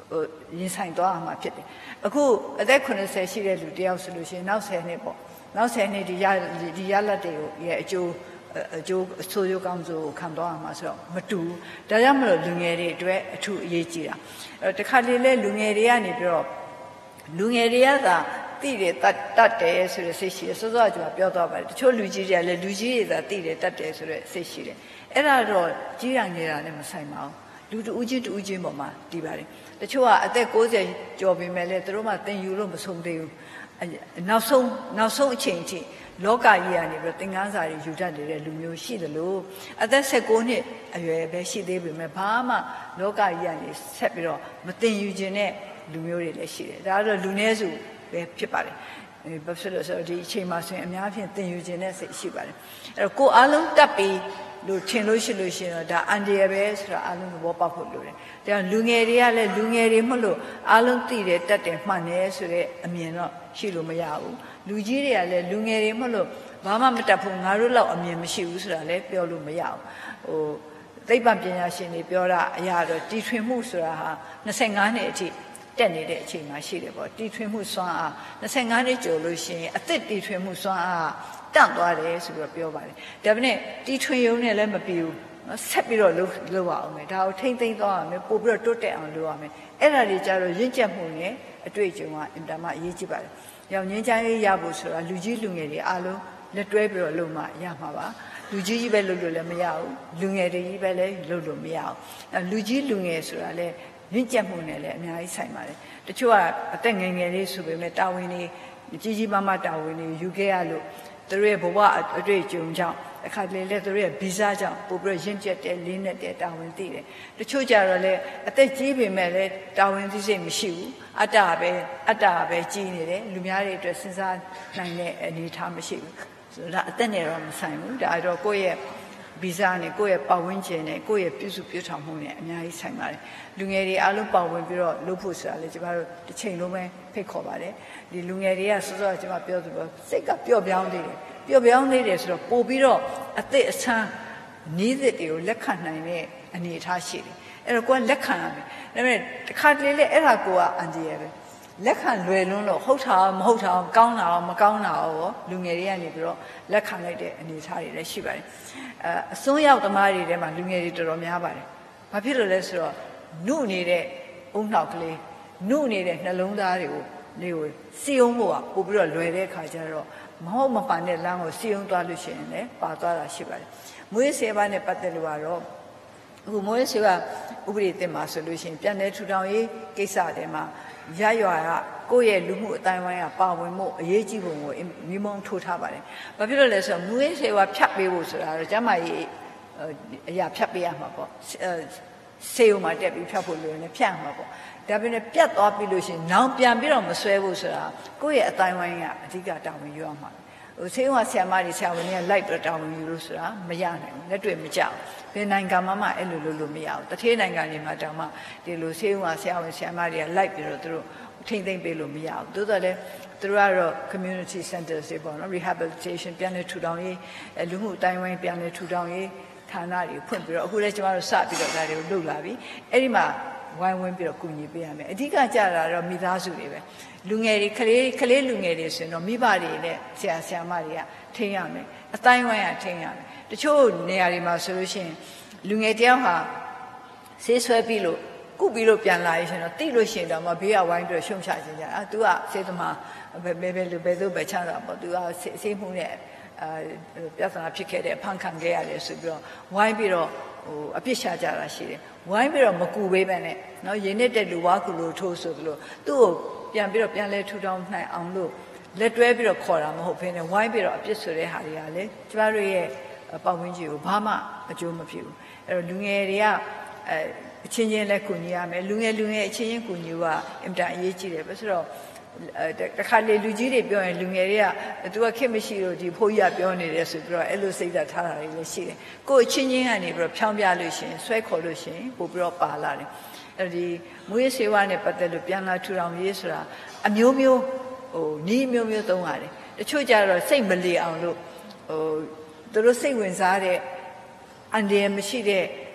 ရင်ဆိုင်သွားမှာဖြစ်တယ်အခုအသက်80ရှိတဲ့လူတယောက်ဆိုလို့ရှိရင်နောက်10နှစ်ပေါ့နောက်10နှစ်ဒီရလက်တွေကိုရဲ့အကျိုးဆိုးရိုးကောင်းဆိုးခံသွားမှာဆိုတော့မတူဒါကြောင့်မလို့လူငယ်တွေအတွက်အထူးအရေးကြီးတာတခါလေလေလူငယ်တွေကနေပြီးတော့လူငယ်တွေကသာတိတယ်တတ်တယ်ဆိုတဲ့စိတ်ရှိတယ်စောစောကကျွန်မပြောသွားပါတယ်တချို့လူကြီးတွေကလည်းလူကြီးတွေသာတိတယ်တတ်တယ်ဆိုတဲ့စိတ်ရှိတယ်အဲ့ဒါတော့ကြီးရငယ်တာလည်းမဆိုင်ပါဘူးလူတူးချင်းပေါ်မှာတည်ပါတယ်တချို့ကအသက်60ကျော်ပြီမဲ့လည်းသူတို့မှသင်ယူလို့မဆုံးသေးဘူးနောက်ဆုံးအချိန်ထိလောကကြီးကနေပြီးသင်္ကန်းစာတွေယူတတ်နေတဲ့လူမျိုးရှိတယ်လို့အသက်16နှစ်အရွယ်ပဲရှိသေးပေမဲ့ဘာမှလောကကြီးကနေဆက်ပြီးတော့မသင်ယူခြင်းနဲ့လူမျိုးတွေလည်းရှိတယ်ဒါကတော့လူနည်းစုပဲဖြစ်ပါတယ်ဘာဖြစ်လို့ဆိုတော့ဒီအချိန်မှာဆိုရင်အများဖြင့်သင်ယူခြင်းနဲ့စိတ်ရှိပါတယ်အဲ့တော့ကိုအားလုံးတက်ပြီးလို့ထင်လို့ရှိရင်တော့ဒါအန်ဒီရပဲဆိုတာအားလုံးသဘောပေါက်ဖို့လိုတယ်ဒါလူငယ်တွေကလည်းလူငယ်တွေမဟုတ်လို့အားလုံးသိတယ်တက်တယ်မှန်တယ်ဆိုတဲ့အမြင်တော့ရှိလို့မရဘူးလူကြီးတွေကလည်းလူငယ်တွေမဟုတ်လို့ဘာမှမတတ်ဘူးငါတို့လောက်အမြင်မရှိဘူးဆိုတာလည်းပြောလို့မရဘူးသိပ္ပံပညာရှင်တွေပြောတာအရာတော့တီထွင်မှုဆိုတာဟာ25နှစ်အထိတက်နေတဲ့အချိန်မှာရှိတယ်ပေါ့တီထွင်မှုစွမ်းအား25နှစ်ကျော်လို့ရှိရင်အသက်တီထွင်မှုစွမ်းအားတန့်သွားတယ်ဆိုပြီးပြောပါတယ်ဒါပေမဲ့တီထွင်ရုံနဲ့လည်းမပြီးဘူးဆက်ပြီးတော့လုပ်ရအောင်မယ်ဒါကိုထိမ့်သိမ်းသွားရမယ်ပို့ပြီးတော့တိုးတက်အောင်လုပ်ရမယ်အဲ့ဒါတွေကြတော့ရင့်ကျက်မှုနဲ့အတွေ့အကြုံကအင်တာမအရေးကြီးပါတယ်ရောင်ငင်းချမ်းရေးရဖို့ဆိုတာလူကြီးလူငယ်တွေအားလုံးလက်တွဲပြီးတော့လုပ်မှရမှာပါလူကြီးကြီးပဲလုပ်လို့လည်းမရဘူးလူငယ်တွေကြီးပဲလည်းလုပ်လို့မရဘူးလူကြီးလူငယ်ဆိုတာလည်းရင့်ကျက်မှုနဲ့လည်းအများကြီးဆိုင်ပါတယ်တချို့ကအသက်ငယ်ငယ်လေးဆိုပေမဲ့တာဝန်တွေကြီးမားတာဝန်တွေယူခဲ့ရလို့သူတို့ရဲ့ဘဝအတွေ့အကြုံကြောင့်အခါတလေလည်းသူတို့ရဲ့ဗီဇကြောင့်ပို့ပြီးရင့်ကျက်တဲ့လေးနဲ့တဲ့တာဝန်သိတယ်တချို့ကြတော့လည်းအသက်ကြီးပေမဲ့လည်းတာဝန်သိစိတ်မရှိဘူးအတ္တပဲကြီးနေတယ်လူများတွေအတွက်စဉ်းစားနိုင်တဲ့အနေအထားမရှိဘူးဆိုတော့အသက်နဲ့တော့မဆိုင်ဘူးဒါတော့ကိုယ့်ရဲ့ဗီဇနဲ့ကိုယ့်ရဲ့ပတ်ဝန်းကျင်နဲ့ကိုယ့်ရဲ့ပြုစုပြောထောင်မှုနဲ့အများကြီးဆိုင်ပါတယ်လူငယ်တွေအားလုံးပါဝင်ပြီးတော့လုပ်ဖို့ဆိုတာလေကျမတို့တစ်ချိန်လုံးပဲဖိတ်ခေါ်ပါတယ်ဒီလူငယ်တွေကစောစောကျမပြောသလိုစိတ်ကပျော့ပြောင်းသေးတယ်ဆိုတော့ပို့ပြီးတော့အသက်အဆန်းနည်းသစ်တွေကိုလက်ခံနိုင်တဲ့အနေအထားရှိတယ်အဲ့တော့ကိုယ်ကလက်ခံရမယ်ဒါပေမဲ့တစ်ခါတလေလေအဲ့ဒါကိုကအန်တီရဲ့ပဲလက်ခံလွယ်လွန်းတော့ဟုတ်တာမဟုတ်တာကောင်းတာမကောင်းတာရောလူငယ်တွေကနေပြီးတော့လက်ခံလိုက်တဲ့အနေအထားတွေလည်းရှိပါတယ်အစွန်းရောက်သမားတွေထဲမှာလူငယ်တွေတော်တော်များပါတယ်ဘာဖြစ်လို့လဲဆိုတော့နုနေတဲ့အုံနှောက်ကလေးနုနေတဲ့နှလုံးသားတွေကိုစီယုံဖို့ကပို့ပြီးတော့လွယ်တဲ့အခါကျတော့မဟုတ်မပါတဲ့လမ်းကိုစီယုံသွားလို့ရှိရင်လည်းပါသွားတာရှိပါတယ်မွေးစေပါနဲ့ပတ်သက်လို့ကတော့အခုမွေးစေကဥပဒေတင်မှာဆိုလို့ရှိရင်ပြန်တဲ့ထူထောင်ရေးကိစ္စတွေမှာရရွာကကိုယ့်ရဲ့လူမှုအတိုင်းဝိုင်းကပါဝင်မှုအရေးကြီးပုံကိုမိမုံထိုးထားပါတယ်။ဘာဖြစ်လို့လဲဆိုတော့မွေးစေဝါဖြတ်ပေးဖို့ဆိုတာတော့ကျမကြီးအရာဖြတ်ပေးရမှာပေါ့။စေုံမှာတက်ပြီးဖြတ်ဖို့လိုရင်ဖြတ်မှာပေါ့။ဒါပေမဲ့ပြတ်သွားပြီလို့ရှိရင်နောင်ပြန်ပြီးတော့မဆွဲဖို့ဆိုတာကိုယ့်ရဲ့အတိုင်းဝိုင်းကအဓိကတာဝန်ယူရမှာ။စေုံကဆရာမတွေဆရာဝန်တွေကလိုက်ပြီးတာဝန်ယူလို့ဆိုတာမရနိုင်ဘူးလက်တွေ့မကြောက်ဘယ်နိုင်ငံမှအဲ့လိုလုပ်လို့မရဘူးတထေးနိုင်ငံတွေမှာတောင်မှဒီလိုစေုံကဆရာဝန်ဆရာမတွေကလိုက်ပြီးတော့သူတို့ထိမ့်သိမ့်ပေးလို့မရဘူးသို့တော်လည်းသူတို့ကတော့ community centers တွေပေါ့နော် rehabilitation ပြန်လည်ထူထောင်ရေးလူမှုအတိုင်းဝိုင်းပြန်လည်ထူထောင်ရေးဌာနတွေဖွင့်ပြီးတော့အခုလည်းကျမတို့စပြီးတော့ဒါတွေကိုလုပ်လာပြီအဲ့ဒီမှာဝိုင်းဝန်းပြီးတော့ကူညီပေးရမယ်အဓိကကြတာတော့မိသားစုတွေပဲလူငယ်တွေကလေးလူငယ်တွေဆိုရင်တော့မိဘတွေနဲ့ဆရာဆရာမတွေကထိန်းရမယ်အတိုင်းဝိုင်းကထိန်းရမယ်တချို့နေရာတွေမှာဆိုလို့ရှိရင်လူငယ်တယောက်ဟာဆေးဆွဲပြီးလို့ကုပြီးလို့ပြန်လာရရှင်တော့တိလို့ရှိရင်တော့မဘေးကဝိုင်းပြီးတော့ရှုံချခြင်းကြတာသူကစေသမားဘယ်လိုပဲချမ်းသာပေါ့သူကဆေးမှုနဲ့ပြဿနာဖြစ်ခဲ့တဲ့အဖန်ခံခဲ့ရတယ်ဆိုပြီးတော့ဝိုင်းပြီးတော့အပြစ်ရှာကြတာရှိတယ်ဝိုင်းပြီးတော့မကူပေးပဲနဲ့နော်ရင်းနေတဲ့လူဝါကူလို့ထိုးဆိုသလိုသူ့ကိုပြန်လဲထူထောင်နိုင်အောင်လို့လက်တွဲပြီးတော့ခေါ်တာမဟုတ်ဘဲနဲ့ဝိုင်းပြီးတော့အပြစ်ဆိုတဲ့ဟာတွေကလေကျမတို့ရဲ့ပတ်ဝန်းကျင်ကိုဘာမှအကျိုးမဖြစ်ဘူးအဲ့တော့လူငယ်တွေကအချင်းချင်းလည်းကူညီရမယ်လူငယ်အချင်းချင်းကူညီကအင်တာအရေးကြီးတယ်ပဲဆိုတော့တခါလေလူကြီးတွေပြောရင်လူငယ်တွေကသူကခင်မရှိလို့ဒီဖိုးကြီးကပြောနေတယ်ဆိုပြီးတော့အဲ့လိုစိတ်ဓာတ်ထားတာတွေလည်းရှိတယ်ကိုယ်အချင်းချင်းကနေပြီးတော့ဖြောင်းပြလို့ရှိရင်ဆွဲခေါ်လို့ရှိရင်ပို့ပြီးတော့ပါလာတယ်အဲ့ဒီမွေးစေဝါနဲ့ပတ်သက်လို့ပြန်လာထူထောင်ရေးဆိုတာအမျိုးမျိုးနီးမျိုးသုံးရတယ်တချို့ကြတော့စိတ်မလီအောင်လို့သူတို့စိတ်ဝင်စားတဲ့အန္တရာယ်မရှိတဲ့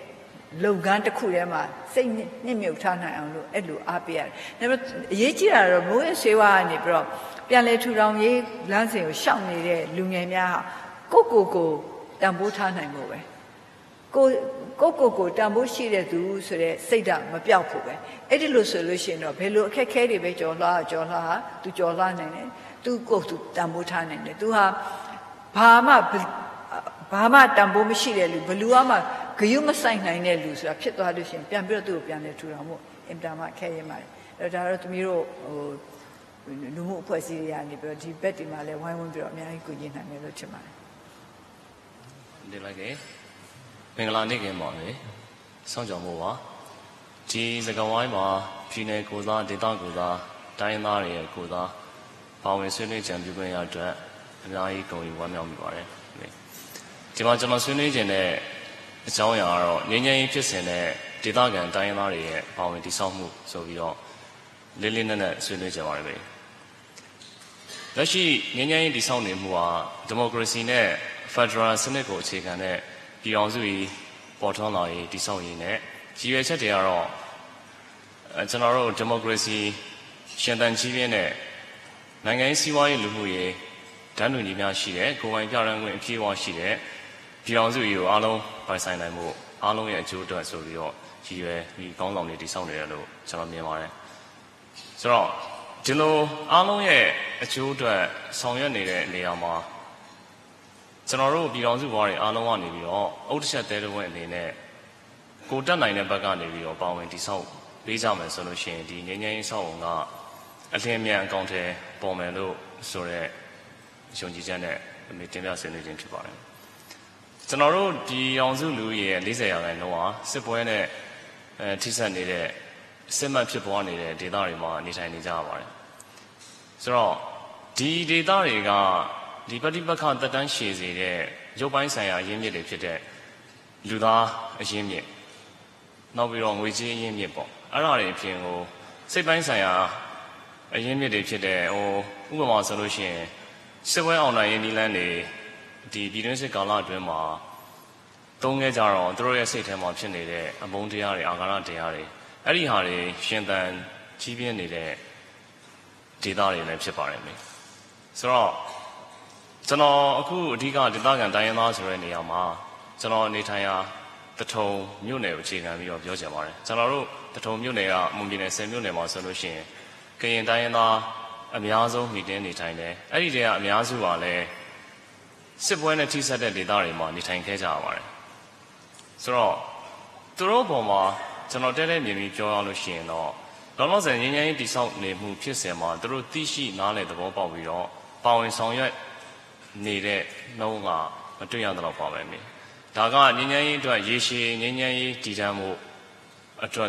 လုပ်ငန်းတစ်ခုထဲမှာစိတ်နှစ်မြုပ်ထားနိုင်အောင်လို့အဲ့လိုအားပေးရတယ်။ဒါပေမဲ့အရေးကြီးတာတော့မိုးရဆေးဝါးကနေပြီးတော့ပြန်လဲထူထောင်ရေးလမ်းစဉ်ကိုရှောင်နေတဲ့လူငယ်များဟာကိုတန်ဖိုးထားနိုင်ဖို့ပဲ။ကိုတန်ဖိုးရှိတဲ့သူဆိုတဲ့စိတ်ဓာတ်မပြောက်ဖို့ပဲ။အဲ့ဒီလိုဆိုလို့ရှိရင်တော့ဘယ်လိုအခက်ခဲတွေပဲကြော်လွှားဟာသူကြော်လွှားနိုင်တယ်။သူတန်ဖိုးထားနိုင်တယ်။သူဟာဘာမှတန်ဖိုးမရှိတဲ့လူဘလူမှဂယုမဆိုင်နိုင်တဲ့လူဆိုတာဖြစ်သွားလို့ရှိရင်ပြန်ပြီးတော့သူ့ကိုပြန်လဲထူထောင်မှုအင်တာမခဲရင်ပါတယ်အဲ့တော့ဒါတော့သမီးတို့လူမှုအဖွဲ့အစည်းတွေကနေပြီးတော့ဒီဘက်ဒီမှာလဲဝိုင်းဝန်းပြီးတော့အများကြီးကူညီနိုင်မယ်လို့ထင်ပါတယ်ဒီလိုကေမင်္ဂလာနေ့ကပါလေစောင့်ကြမှုပါဒီစကားဝိုင်းမှာပြည်နယ်ကိုစားဒေသကိုစားတိုင်းသားတွေရဲ့ကိုစားပါဝင်ဆွေးနွေးကြံပြခွင့်ရအတွက်အများကြီးဂုဏ်ယူဝမ်းမြောက်မိပါတယ်ဒီမှာကျွန်တော်ဆွေးနွေးခြင်းတဲ့အကြောင်းအရာကတော့ငြိမ်းချမ်းရေးဖြစ်စဉ်နဲ့ဒေသခံတိုင်းရင်းသားတွေရဲ့ပါဝင်တည်ဆောက်မှုဆိုပြီးတော့လေးလေးနက်နက်ဆွေးနွေးကြပါရစေ။လက်ရှိငြိမ်းချမ်းရေးတည်ဆောက်နေမှုဟာဒီမိုကရေစီနဲ့ဖက်ဒရယ်စနစ်ကိုအခြေခံတဲ့ပြည်အောင်စုကြီးပေါ်ထွန်းလာရေးတည်ဆောက်ရေးနဲ့ရည်ရွယ်ချက်တွေကတော့ကျွန်တော်တို့ဒီမိုကရေစီရှင်သန်ကြီးပြင်းတဲ့နိုင်ငံရေးစီးပွားရေးလူမှုရေးတန်းတူညီမျှရှိတဲ့ကိုယ်ပိုင်ပြဋ္ဌာန်းခွင့်အပြည့်အဝရှိတဲ့ပြည်အောင်စုကြီးကိုအားလုံးပိုင်ဆိုင်နိုင်မှုအားလုံးရဲ့အကျိုးအတွက်ဆိုပြီးတော့ရည်ရွယ်ပြီးကောင်းဆောင်တွေတည်ဆောက်နေတယ်လို့ကျွန်တော်မြင်ပါတယ်ဆိုတော့ဒီလိုအားလုံးရဲ့အကျိုးအတွက်ဆောင်ရွက်နေတဲ့နေရာမှာကျွန်တော်တို့ပြည်အောင်စုဘွားတွေအားလုံးကနေပြီးတော့အုတ်တစ်ချက်သေးတဲ့ဝင်အနေနဲ့ကိုတက်နိုင်တဲ့ဘက်ကနေပြီးတော့ပါဝင်တည်ဆောက်ပေးကြမယ်ဆိုလို့ရှိရင်ဒီငြိမ်းချမ်းရေးဆောက်အောင်ကအလင်းအမြန်အကောင့်ထဲပေါ်မယ်လို့ဆိုတဲ့ယုံကြည်ချက်နဲ့အမေတင်ပြဆွေးနွေးခြင်းဖြစ်ပါတယ်ကျွန်တော်တို့ဒီအောင်စုလူရဲ့40ရာခိုင်နှုန်းဟာစစ်ပွဲနဲ့ထိစပ်နေတဲ့စစ်မှတ်ဖြစ်ပွားနေတဲ့ဒေသတွေမှာနေထိုင်နေကြရပါတယ်ဆိုတော့ဒီဒေသတွေကဒီပဋိပက္ခတက်တန်းရှည်စေတဲ့ရုပ်ပိုင်းဆိုင်ရာအရင်းမြစ်တွေဖြစ်တဲ့လူသားအရင်းမြစ်နောက်ပြီးတော့ငွေကြေးအရင်းမြစ်ပေါ့အဲ့ဒါတွေအပြင်ကိုစိတ်ပိုင်းဆိုင်ရာအရင်းမြစ်တွေဖြစ်တဲ့ဥပမာဆိုလို့ရှိရင်စစ်ပွဲအောင်နိုင်ရေးနည်းလမ်းတွေဒီပြည်တွင်းစစ်ကာလအတွင်းမှာသုံးခဲ့ကြတော့သူတို့ရဲ့စိတ်ထဲမှာဖြစ်နေတဲ့အမုန်းတရားတွေအာဃာတတရားတွေအဲ့ဒီဟာတွေရှင်သန်ကြီးပြင်းနေတဲ့ဒေသတွေလည်းဖြစ်ပါတယ်မေဆိုတော့ကျွန်တော်အခုအဓိကဒေသခံတိုင်းရင်းသားဆိုတဲ့နေရာမှာကျွန်တော်နေထိုင်ရာတထုံမြို့နယ်ကိုအခြေခံပြီးတော့ပြောချင်ပါတယ်ကျွန်တော်တို့တထုံမြို့နယ်ကမွန်ပြည်နယ်10မြို့နယ်မှာဆိုလို့ရှိရင်ကရင်တိုင်းရင်းသားအများဆုံးမိတင်းနေထိုင်တယ်အဲ့ဒီတည်းကအများစုပါလဲစစ်ပွဲနဲ့ထိစပ်တဲ့ဒေသတွေမှာနေထိုင်ခဲ့ကြရပါတယ်ဆိုတော့သူတို့ပေါ်မှာကျွန်တော်တဲမြင်ပြီးပြောရလို့ရှိရင်တော့လောလောဆယ်ငြိမ်းချမ်းရေးတည်ဆောက်နေမှုဖြစ်စဉ်မှာသူတို့သိရှိနားလည်သဘောပေါက်ပြီးတော့ပါဝင်ဆောင်ရွက်နေတဲ့နှုံးကမတွေ့ရတော့ပါပဲမေဒါကငြိမ်းချမ်းရေးအတွက်ရေရှည်ငြိမ်းချမ်းရေးတည်တံ့မှုအတွက်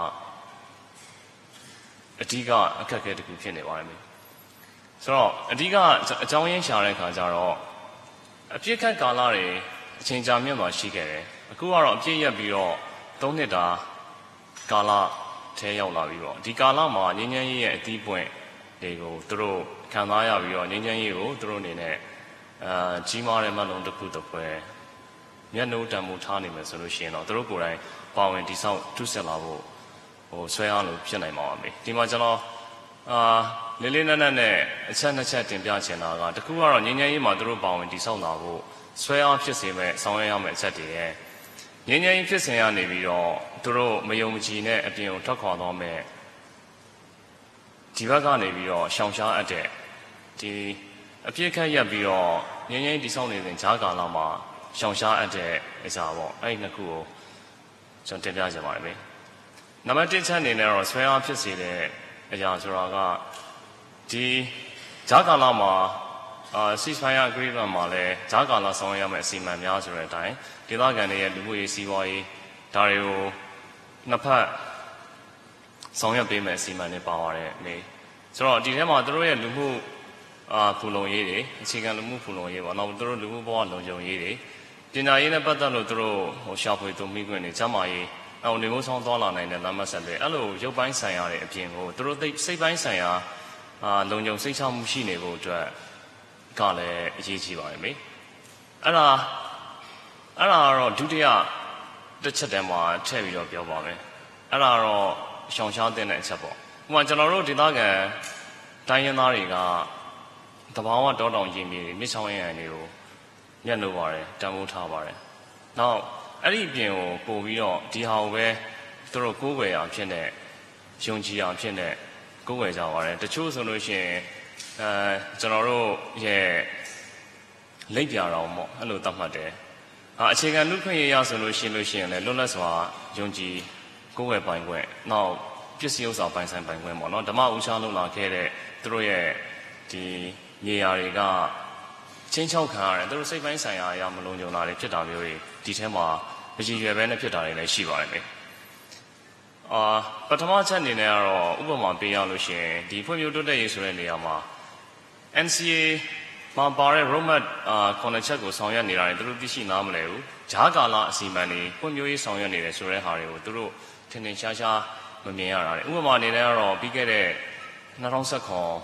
ကအဓိကအခက်အခဲတစ်ခုဖြစ်နေပါတယ်မေဆိုတော့အဓိကအကြောင်းရင်းရှာတဲ့အခါကျတော့အပြစ်ခတ်ကာလတွေအချိန်ကြာမြင့်မှာရှိခဲ့တယ်အခုကတော့အပြစ်ရက်ပြီးတော့3နှစ်တာကာလထဲရောက်လာပြီးတော့ဒီကာလမှာငြိမ်းချမ်းရေးရဲ့အသီးပွင့်တွေကိုသူတို့ခံစားရပြီးတော့ငြိမ်းချမ်းရေးကိုသူတို့အနေနဲ့ကြီးမားတဲ့မလုံးတစ်ခုတစ်ပွဲမျက်နှာတံမိုးထားနိုင်မယ်ဆိုလို့ရှိရင်တော့သူတို့ကိုယ်တိုင်ပါဝင်တည်ဆောက်ထုဆက်လာဖို့ဆွဲအားလို့ဖြစ်နိုင်မှာပါမေဒီမှာကျွန်တော်လေးလေးနက်နက်နဲ့အချက်နှစ်ချက်တင်ပြချင်တာကတခုကတော့ငြိမ်းချမ်းရေးမှာသူတို့ပါဝင်တည်ဆောက်လာဖို့ဆွဲအားဖြစ်စေမဲ့ဆောင်ရွက်ရမယ့်အချက်တွေရဲ့ငြိမ်းချမ်းရေးဖြစ်စဉ်ကနေပြီးတော့သူတို့မယုံမကြည်နဲ့အပြင်ကိုထွက်ခွာသွားမဲ့ဒီဘက်ကနေပြီးတော့ရှောင်ရှားအပ်တဲ့ဒီအပြစ်ခတ်ရက်ပြီးတော့ငြိမ်းချမ်းရေးတည်ဆောက်နေတဲ့ဂျားကာလမှာရှောင်ရှားအပ်တဲ့အရာပေါ့အဲ့ဒီနှစ်ခုကိုကျွန်တော်တင်ပြချင်ပါတယ်နံပါတ်1ချက်အနေနဲ့တော့ဆွဲအားဖြစ်စေတဲ့အရာဆိုတာကဒီဂျားကာလမှာceasefire agreement မှာလည်းဂျားကာလဆောင်ရွက်ရမယ့်အစီအမံများဆိုတဲ့အတိုင်းဒေသခံတွေရဲ့လူမှုရေးစီးပွားရေးဒါတွေကိုနှစ်ဖက်ဆောင်ရွက်ပေးမယ့်အစီအမံတွေပါပါတယ်နေဆိုတော့ဒီထဲမှာတို့ရဲ့လူမှုဖူလုံရေးတွေအခြေခံလူမှုဖူလုံရေးပေါ့နောက်တို့လူမှုဘဝလုံခြုံရေးတွေပညာရေးနဲ့ပတ်သက်လို့တို့ရှာဖွေသွမိခွင့်တွေကျန်းမာရေးနောက်နေမိုးဆောင်သွားလာနိုင်တဲ့လမ်းမဆက်တွေအဲ့လိုရုပ်ပိုင်းဆိုင်ရာတွေအပြင်ကိုတို့စိတ်ပိုင်းဆိုင်ရာလုံခြုံစိတ်ချမှုရှိနေဖို့အတွက်ကလည်းအရေးကြီးပါတယ်မေအဲ့ဒါကတော့ဒုတိယတစ်ချက်တည်းမှာထည့်ပြီးတော့ပြောပါမယ်အဲ့ဒါတော့ရှောင်ရှားတဲ့အချက်ပေါ့ဥပမာကျွန်တော်တို့ဒေသခံတိုင်းရင်းသားတွေကတဘာဝတောတောင်ရင်မြေမြစ်ချောင်းရံတွေကိုညှက်လို့ပါတယ်တန်ဖိုးထားပါတယ်နောက်အဲ့ဒီပြင်ကိုပို့ပြီးတော့ဒီဟာကိုပဲသူတို့ကိုးကွယ်အောင်ဖြစ်တဲ့ယုံကြည်အောင်ဖြစ်တဲ့ကိုးကွယ်ကြပါတယ်တချို့ဆိုလို့ရှိရင်ကျွန်တော်တို့ရဲ့လိပ်ပြတော်ပေါ့အဲ့လိုသတ်မှတ်တယ်အခြေခံလူခွင့်ရရဆိုလို့ရှိရင်လည်းလွတ်လပ်စွာယုံကြည်ကိုယ်ဝယ်ပိုင်ခွင့်နောက်ပစ္စည်းဥစ္စာပိုင်ဆိုင်ပိုင်ခွင့်ပေါ့နော်ဓမ္မဥရှားလုပ်လာခဲ့တဲ့သူတို့ရဲ့ဒီနေရာတွေကချင်းချောက်ခံရတယ်သူတို့စိတ်ပိုင်းဆိုင်ရာအရာမလုံးကြုံတာတွေဖြစ်တာမျိုးတွေဒီထဲမှာမကြည်ရွယ်ပဲနဲ့ဖြစ်တာတွေလည်းရှိပါတယ်လေပထမချက်အနေနဲ့ကတော့ဥပမာပေးရလို့ရှိရင်ဒီဖွံ့ဖြိုးတိုးတက်ရေးဆိုတဲ့နေရာမှာ NCA မှာပါတဲ့ roadmap 9ချက်ကိုဆောင်ရွက်နေတာတွေသူတို့သိရှိနားမလဲဘူးဂျားကာလအစီအမံတွေဖွံ့ဖြိုးရေးဆောင်ရွက်နေတယ်ဆိုတဲ့ဟာတွေကိုသူတို့ထင်ထင်ရှားရှားမမြင်ရတာလေဥပမာအနေနဲ့ကတော့ပြီးခဲ့တဲ့2019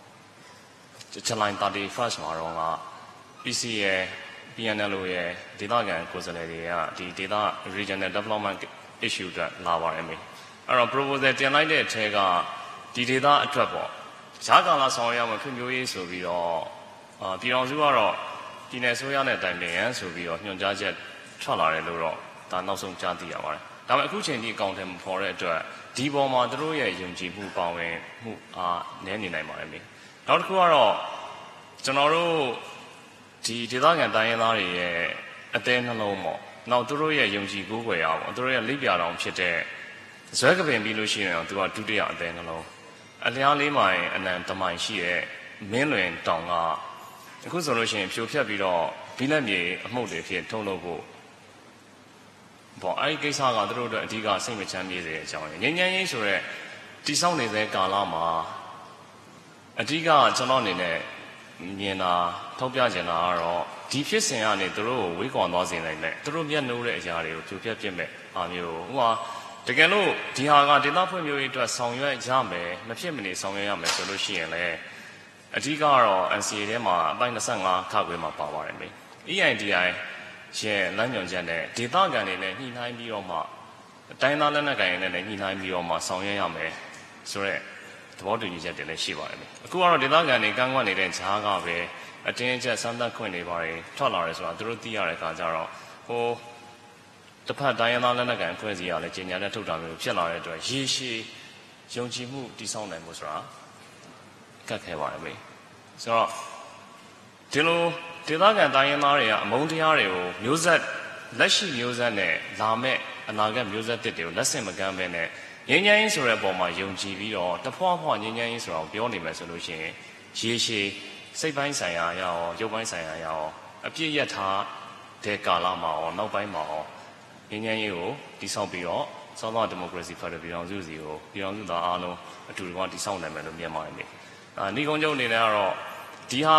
July 31st မှာတော့က PC ရဲ့ PNL ရဲ့ဒေသခံကိုယ်စားလှယ်တွေကဒီဒေသ regional development issue အတွက်လာပါတယ်မေအဲ့တော့ proposal တင်လိုက်တဲ့အထက်ကဒီဒေသအတွက်ပေါ့ဂျားကာလဆောင်ရွက်ရမှာဖွံ့ဖြိုးရေးဆိုပြီးတော့ပြည်တော်စုကတော့ပြည်နယ်ဆိုရတဲ့တိုင်ပင်ရန်ဆိုပြီးတော့ညွှန်ကြားချက်ထွက်လာတယ်လို့တော့ဒါနောက်ဆုံးကြားသိရပါတယ်ဒါပေမဲ့အခုချိန်ဒီအကောင့်ထဲမှာပေါ်တဲ့အတွက်ဒီပေါ်မှာသူတို့ရဲ့ယုံကြည်မှုပါဝင်မှုနည်းနေနိုင်ပါတယ်မေနောက်တစ်ခုကတော့ကျွန်တော်တို့ဒီဒေသခံတိုင်းရင်းသားတွေရဲ့အသေးနှလုံးပေါ့နောက်သူတို့ရဲ့ယုံကြည်ကိုးကွယ်ရအောင်သူတို့ရဲ့လိပ်ပြတော်ဖြစ်တဲ့ဇွဲကပင်ပြီးလို့ရှိရင်တော့သူကဒုတိယအသေးနှလုံးအလျားလေးမိုင်အနံတမိုင်ရှိတဲ့မင်းလွင်တောင်ကအခုဆိုလို့ရှိရင်ဖြိုဖျက်ပြီးတော့ဘီလက်မြေအမှုတွေဖြစ်ထုံးလို့ဖို့ပေါ့အဲဒီကိစ္စကသူတို့အတွက်အဓိကစိတ်မချမ်းမြေစေတဲ့အကြောင်းရင်းငြိမ်းချမ်းရေးဆိုတဲ့တိဆောက်နေတဲ့ကာလမှာအဓိကကျွန်တော်အနေနဲ့မြင်တာထောက်ပြချင်တာကတော့ဒီဖြစ်စဉ်ကနေသူတို့ကိုဝေးကွာသွားစေနိုင်တယ်သူတို့မျက်နှိုးတဲ့အရာတွေကိုဖြိုဖျက်ပြစ်မဲ့အားမျိုးဥပမာတကယ်လို့ဒီဟာကဒေသဖွံ့ဖြိုးရေးအတွက်ဆောင်ရွက်ရမယ်မဖြစ်မနေဆောင်ရွက်ရမယ်ဆိုလို့ရှိရင်လည်းအဓိကကတော့ NCA ထဲမှာအပိုင်း25ခါခွဲမှာပါပါတယ်မေ EITI ရဲ့လမ်းညွှန်ချက်နဲ့ဒေသခံတွေနဲ့ညှိနှိုင်းပြီးတော့မှတိုင်းသားလက်နက်ကိုင်တွေနဲ့ညှိနှိုင်းပြီးတော့မှဆောင်ရွက်ရမယ်ဆိုတော့သဘောတူညီချက်တွေလည်းရှိပါတယ်မေအခုကတော့ဒေသခံတွေကန့်ကွက်နေတဲ့ဂျားကပဲအတင်းအကျပ်စမ်းသပ်ခွင့်တွေပါတယ်ထွက်လာတယ်ဆိုတာသူတို့သိရတဲ့အခါကျတော့တစ်ဖက်တိုင်းရင်းသားလက်နက်ကိုင်အဖွဲ့အစည်းကလည်းကြေညာတဲ့ထုတ်တာမျိုးဖြစ်လာတဲ့အတွက်ရေရှည်ယုံကြည်မှုတည်ဆောက်နိုင်မှုဆိုတာကတ်ခဲပါတယ်မေဆိုတော့ဒီလိုဒေသခံတိုင်းရင်းသားတွေကအမုန်းတရားတွေကိုမျိုးဆက်လက်ရှိမျိုးဆက်နဲ့လာမဲ့အနာဂတ်မျိုးဆက်တစ်တွေကိုလက်ဆင့်မကမ်းပဲနဲ့ငြိမ်းချမ်းရေးဆိုတဲ့ပုံမှာယုံကြည်ပြီးတော့တဖွာဖွာငြိမ်းချမ်းရေးဆိုတာကိုပြောနေမယ်ဆိုလို့ရှိရင်ရေရှည်စိတ်ပိုင်းဆိုင်ရာရောရုပ်ပိုင်းဆိုင်ရာရောအပြည့်ရထားတဲ့ကာလမှာရောနောက်ပိုင်းမှာရောငြိမ်းချမ်းရေးကိုတည်ဆောက်ပြီးတော့စောသောဒီမိုကရေစီဖက်ဒရယ်ပြည်ထောင်စုစီကိုပြည်ထောင်စုသားအားလုံးအတူတကွတည်ဆောက်နိုင်မယ်လို့မြင်ပါတယ်လေဒီကုန်းချုပ်အနေနဲ့ကတော့ဒီဟာ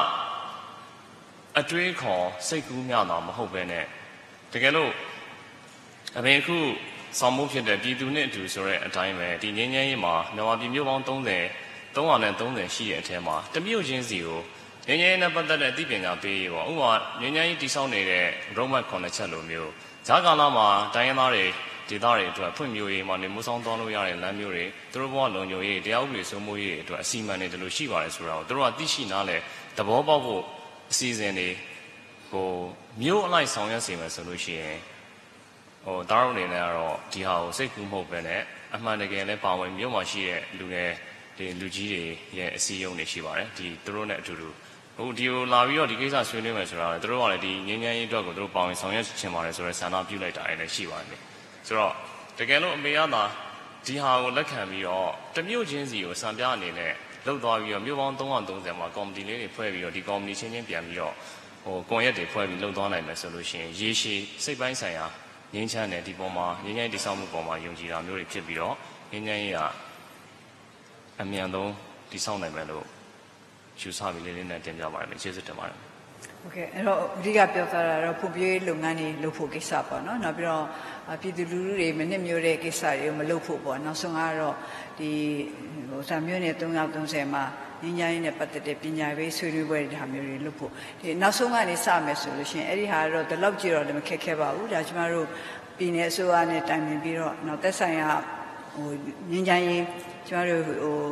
ကအတွေးခေါ်စိတ်ကူးများတာမဟုတ်ပဲနဲ့တကယ်လို့အမေအခုဆောင်မှုဖြစ်တဲ့ပြည်သူနဲ့အတူဆိုတဲ့အတိုင်းပဲဒီငြိမ်းချမ်းရေးမှာမြန်မာပြည်မျိုးပေါင်း330ရှိတဲ့အထက်မှာတမျိုးချင်းစီကိုငြိမ်းချမ်းရေးနဲ့ပတ်သက်တဲ့အသိပညာပေးရေးပေါ့ဥပမာငြိမ်းချမ်းရေးတည်ဆောက်နေတဲ့ roadmap 9ချက်လိုမျိုးဂျာကာလာမှာတိုင်းရင်းသားတွေဒေသတွေအတွက်ဖွံ့ဖြိုးရေးမှာနေမိုးဆောင်သွားလို့ရတဲ့လမ်းမျိုးတွေသူတို့ဘဝလုံခြုံရေးတရားဥပဒေစိုးမိုးရေးအတွက်အစီအမံတွေဒီလိုရှိပါတယ်ဆိုတာကိုသူတို့ကသိရှိနားလဲသဘောပေါက်ဖို့အစီအစဉ်တွေမျိုးအလိုက်ဆောင်ရွက်စေမယ်ဆိုလို့ရှိရင်ဒါတို့အနေနဲ့ကတော့ဒီဟာကိုစိတ်ကူးမဟုတ်ပဲနဲ့အမှန်တကယ်လည်းပါဝင်မျိုးမှာရှိတဲ့လူငယ်ဒီလူကြီးတွေရဲ့အစည်းအရုံးတွေရှိပါတယ်ဒီသူတို့နဲ့အတူတူဒီကိုလာပြီးတော့ဒီကိစ္စဆွေးနွေးမယ်ဆိုတာလည်းသူတို့ကလည်းဒီငြိမ်းချမ်းရေးအတွက်ကိုသူတို့ပါဝင်ဆောင်ရွက်ချင်ပါတယ်ဆိုတဲ့ဆန္ဒပြုလိုက်တာလည်းရှိပါတယ်ဆိုတော့တကယ်လို့အမေကသာဒီဟာကိုလက်ခံပြီးတော့တမျိုးချင်းစီကိုစံပြအနေနဲ့လောက်သွားပြီးတော့မျိုးပေါင်း330မှာကော်မတီလေးတွေဖွဲ့ပြီးတော့ဒီကော်မတီချင်းချင်းပြန်ပြီးတော့ကွန်ရက်တွေဖွဲ့ပြီးလှုပ်သွားနိုင်မယ်ဆိုလို့ရှိရင်ရေရှည်စိတ်ပိုင်းဆိုင်ရာငြိမ်းချမ်းတဲ့ဒီပေါ်မှာငြိမ်းချမ်းတည်ဆောက်မှုပေါ်မှာယုံကြည်တာမျိုးတွေဖြစ်ပြီးတော့ငြိမ်းချမ်းရေးကအမြန်ဆုံးတည်ဆောက်နိုင်မယ်လို့ယူဆပြီးလေးနဲ့တင်ပြပါတယ်ကျေးဇူးတင်ပါတယ်โอเคအဲ့တော့အဓိကပြောထားတာတော့ဖွံ့ဖြိုးရေးလုပ်ငန်းတွေလုပ်ဖို့ကိစ္စပေါ့နော်နောက်ပြီးတော့ပြည်သူလူထုတွေမနစ်မြို့တဲ့ကိစ္စတွေကိုမလုပ်ဖို့ပေါ့နောက်ဆုံးကတော့ဒီဇာမျိုးနဲ့330မှာငင်းကြရင်နဲ့ပတ်သက်တဲ့ပညာရေးဆွေးနွေးပွဲတွေဒါမျိုးတွေလုပ်ဖို့ဒီနောက်ဆုံးကနေစမယ်ဆိုလို့ရှိရင်အဲ့ဒီဟာတော့ဒီလောက်ကြည့်တော့လည်းမခက်ခဲပါဘူးဒါကျမတို့ပြည်နယ်အစိုးရနဲ့တိုင်ပင်ပြီးတော့နောက်သက်ဆိုင်ရာငင်းချမ်းရေးကျမတို့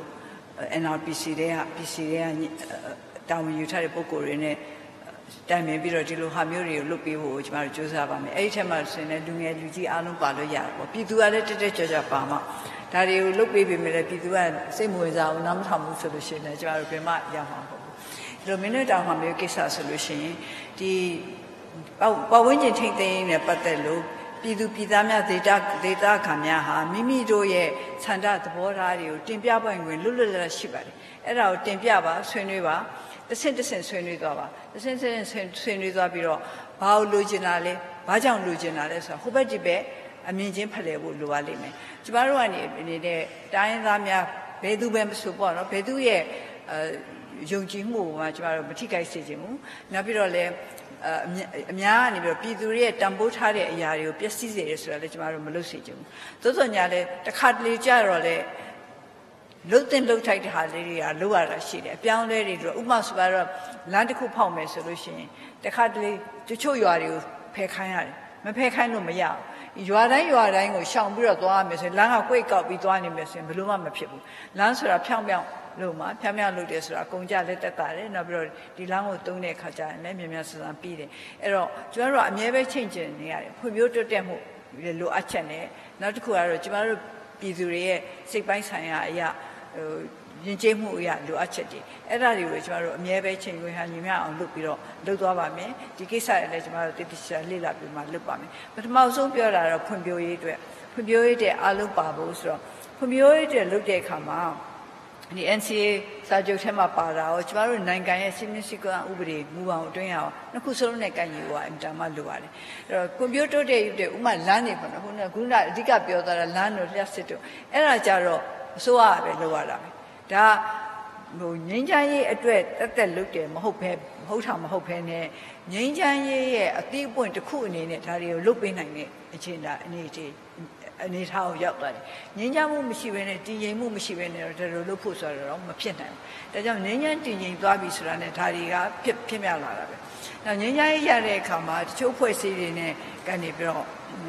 NRPC တွေကတာဝန်ယူထားတဲ့ပုဂ္ဂိုလ်တွေနဲ့တိုင်ပင်ပြီးတော့ဒီလိုဟာမျိုးတွေကိုလုပ်ပေးဖို့ကျမတို့ကြိုးစားပါမယ်အဲ့ဒီထက်မှဆိုရင်လူငယ်လူကြီးအားလုံးပါလို့ရတာပေါ့ပြည်သူကလည်းတက်တက်ကြွကြွပါမှာဒါတွေကိုလုပ်ပေးပေမဲ့လည်းပြည်သူကစိတ်မဝင်စားဘူးနားမထောင်ဘူးဆိုလို့ရှိရင်လည်းကျမတို့ဘယ်မှရမှာမဟုတ်ဘူးဒီလိုမင်းတို့တောင်မှမျိုးကိစ္စဆိုလို့ရှိရင်ဒီပတ်ဝန်းကျင်ထိန်းသိမ်းရေးနဲ့ပတ်သက်လို့ပြည်သူပြည်သားများဒေတာခံများဟာမိမိတို့ရဲ့ဆန္ဒသဘောထားတွေကိုတင်ပြပိုင်ခွင့်လွတ်လွတ်လပ်လပ်ရှိပါတယ်အဲ့ဒါကိုတင်ပြပါဆွေးနွေးပါတစ်ဆင့်ဆွေးနွေးသွားပါတစ်ဆင့်ဆွေးနွေးသွားပြီးတော့ဘာလို့လိုချင်တာလဲဘာကြောင့်လိုချင်တာလဲဆိုတော့ဟိုဘက်ဒီဘက်အမြင်ချင်းဖလှယ်ဖို့လိုပါလိမ့်မယ်ကျမတို့ကနေနေတဲ့တိုင်းရင်းသားများဘယ်သူပဲမဆိုပေါ့နော်ဘယ်သူရဲ့ယုံကြည်မှုမှာကျမတို့မထိခိုက်စေချင်ဘူးနောက်ပြီးတော့လည်းအများကနေပြီးတော့ပြည်သူရဲ့တန်ဖိုးထားတဲ့အရာတွေကိုပျက်စီးစေတယ်ဆိုတာလည်းကျမတို့မလုပ်စေချင်ဘူးသို့သော်ညာလည်းတစ်ခါတလေကြတော့လေလှုပ်တဲ့လှုပ်ထိုက်တဲ့ဟာလေးတွေကလှုပ်ရတာရှိတယ်အပြောင်းလဲတွေတော့ဥပမာဆိုပါတော့လမ်းတစ်ခုဖောက်မယ်ဆိုလို့ရှိရင်တစ်ခါတလေတချို့ရွာတွေကိုဖယ်ခိုင်းရတယ်မဖယ်ခိုင်းလို့မရဘူးရွာတိုင်းကိုရှောင်ပြီးတော့သွားရမယ်ဆိုရင်လမ်းကကွိတ်ကောက်ပြီးသွားနေမယ်ဆိုရင်ဘယ်လို့မှမဖြစ်ဘူးလမ်းဆိုတာဖြောင်းလို့မှာဖြောင်းလို့တယ်ဆိုတာအကုန်ကြလက်တက်တာတယ်နောက်ပြီးတော့ဒီလမ်းကိုတုံးတဲ့ခါကျရင်လည်းမြန်ဆန်ပြီးတယ်အဲ့တော့ကျွန်တော်တို့ကအမြဲပဲချိန်ကျင်နေရတယ်ဖွံ့ဖြိုးတိုးတက်မှုလိုအပ်ချက်နဲ့နောက်တစ်ခုကတော့ကျွန်တော်တို့ပြည်သူတွေရဲ့စိတ်ပိုင်းဆိုင်ရာအရာယဉ်ကျေးမှုအရာလိုအပ်ချက်တွေအဲ့ဒါတွေကိုကျွန်တော်တို့အမြဲပဲချိန်ခွင်ဟာညီမအောင်လုပ်ပြီးတော့လုပ်သွားပါမယ်ဒီကိစ္စတွေလည်းကျွန်တော်တို့တိတိကျကျလေ့လာပြီးမှလုပ်ပါမယ်ပထမဆုံးပြောတာတော့ဖွံ့ဖြိုးရေးအတွက်ဖွံ့ဖြိုးရေးတဲ့အားလုံးပါဖို့ဆိုတော့ဖွံ့ဖြိုးရေးတဲ့လုပ်တဲ့အခါမှာဒီ NCA စာချုပ်ထဲမှာပါတာကိုကျမတို့နိုင်ငံရဲ့စီမင်းစည်းကမ်းဥပဒေမူပေါင်းအတွင်းအောင်နှစ်ခုစလုံးနဲ့ကိုင်ညီဖို့အင်တာမလိုပါတယ်အဲ့တော့ကွန်ပျူတာတဲ့ဥပမာလမ်းတွေပေါ့နော်ခုနကအဓိကပြောသွားတာလမ်းတို့လျှက်စစ်တို့အဲ့ဒါကြတော့အစိုးရကပဲလုပ်ရတာပဲဒါငင်းချမ်းရေးအတွက်တက်လုပ်တယ်မဟုတ်ဘဲမဟုတ်ဘဲနဲ့ငင်းချမ်းရေးရဲ့အတိအပွင့်တစ်ခုအနေနဲ့ဒါတွေကိုလုပ်ပေးနိုင်တဲ့အခြေအနေထားကိုရောက်သွားတယ်ငင်းချမ်းမှုမရှိဘဲနဲ့တည်ငြိမ်မှုမရှိဘဲနဲ့ဒါလိုလုပ်ဖို့ဆိုတော့မဖြစ်နိုင်ဘူးဒါကြောင့်ငင်းချမ်းတည်ငြိမ်သွားပြီဆိုတာနဲ့ဒါတွေကဖြစ်မြောက်လာတာပဲနောက်ငင်းချမ်းရေးရတဲ့အခါမှာတချို့ဖွဲ့စည်းတွေနဲ့ကနေပြီးတော့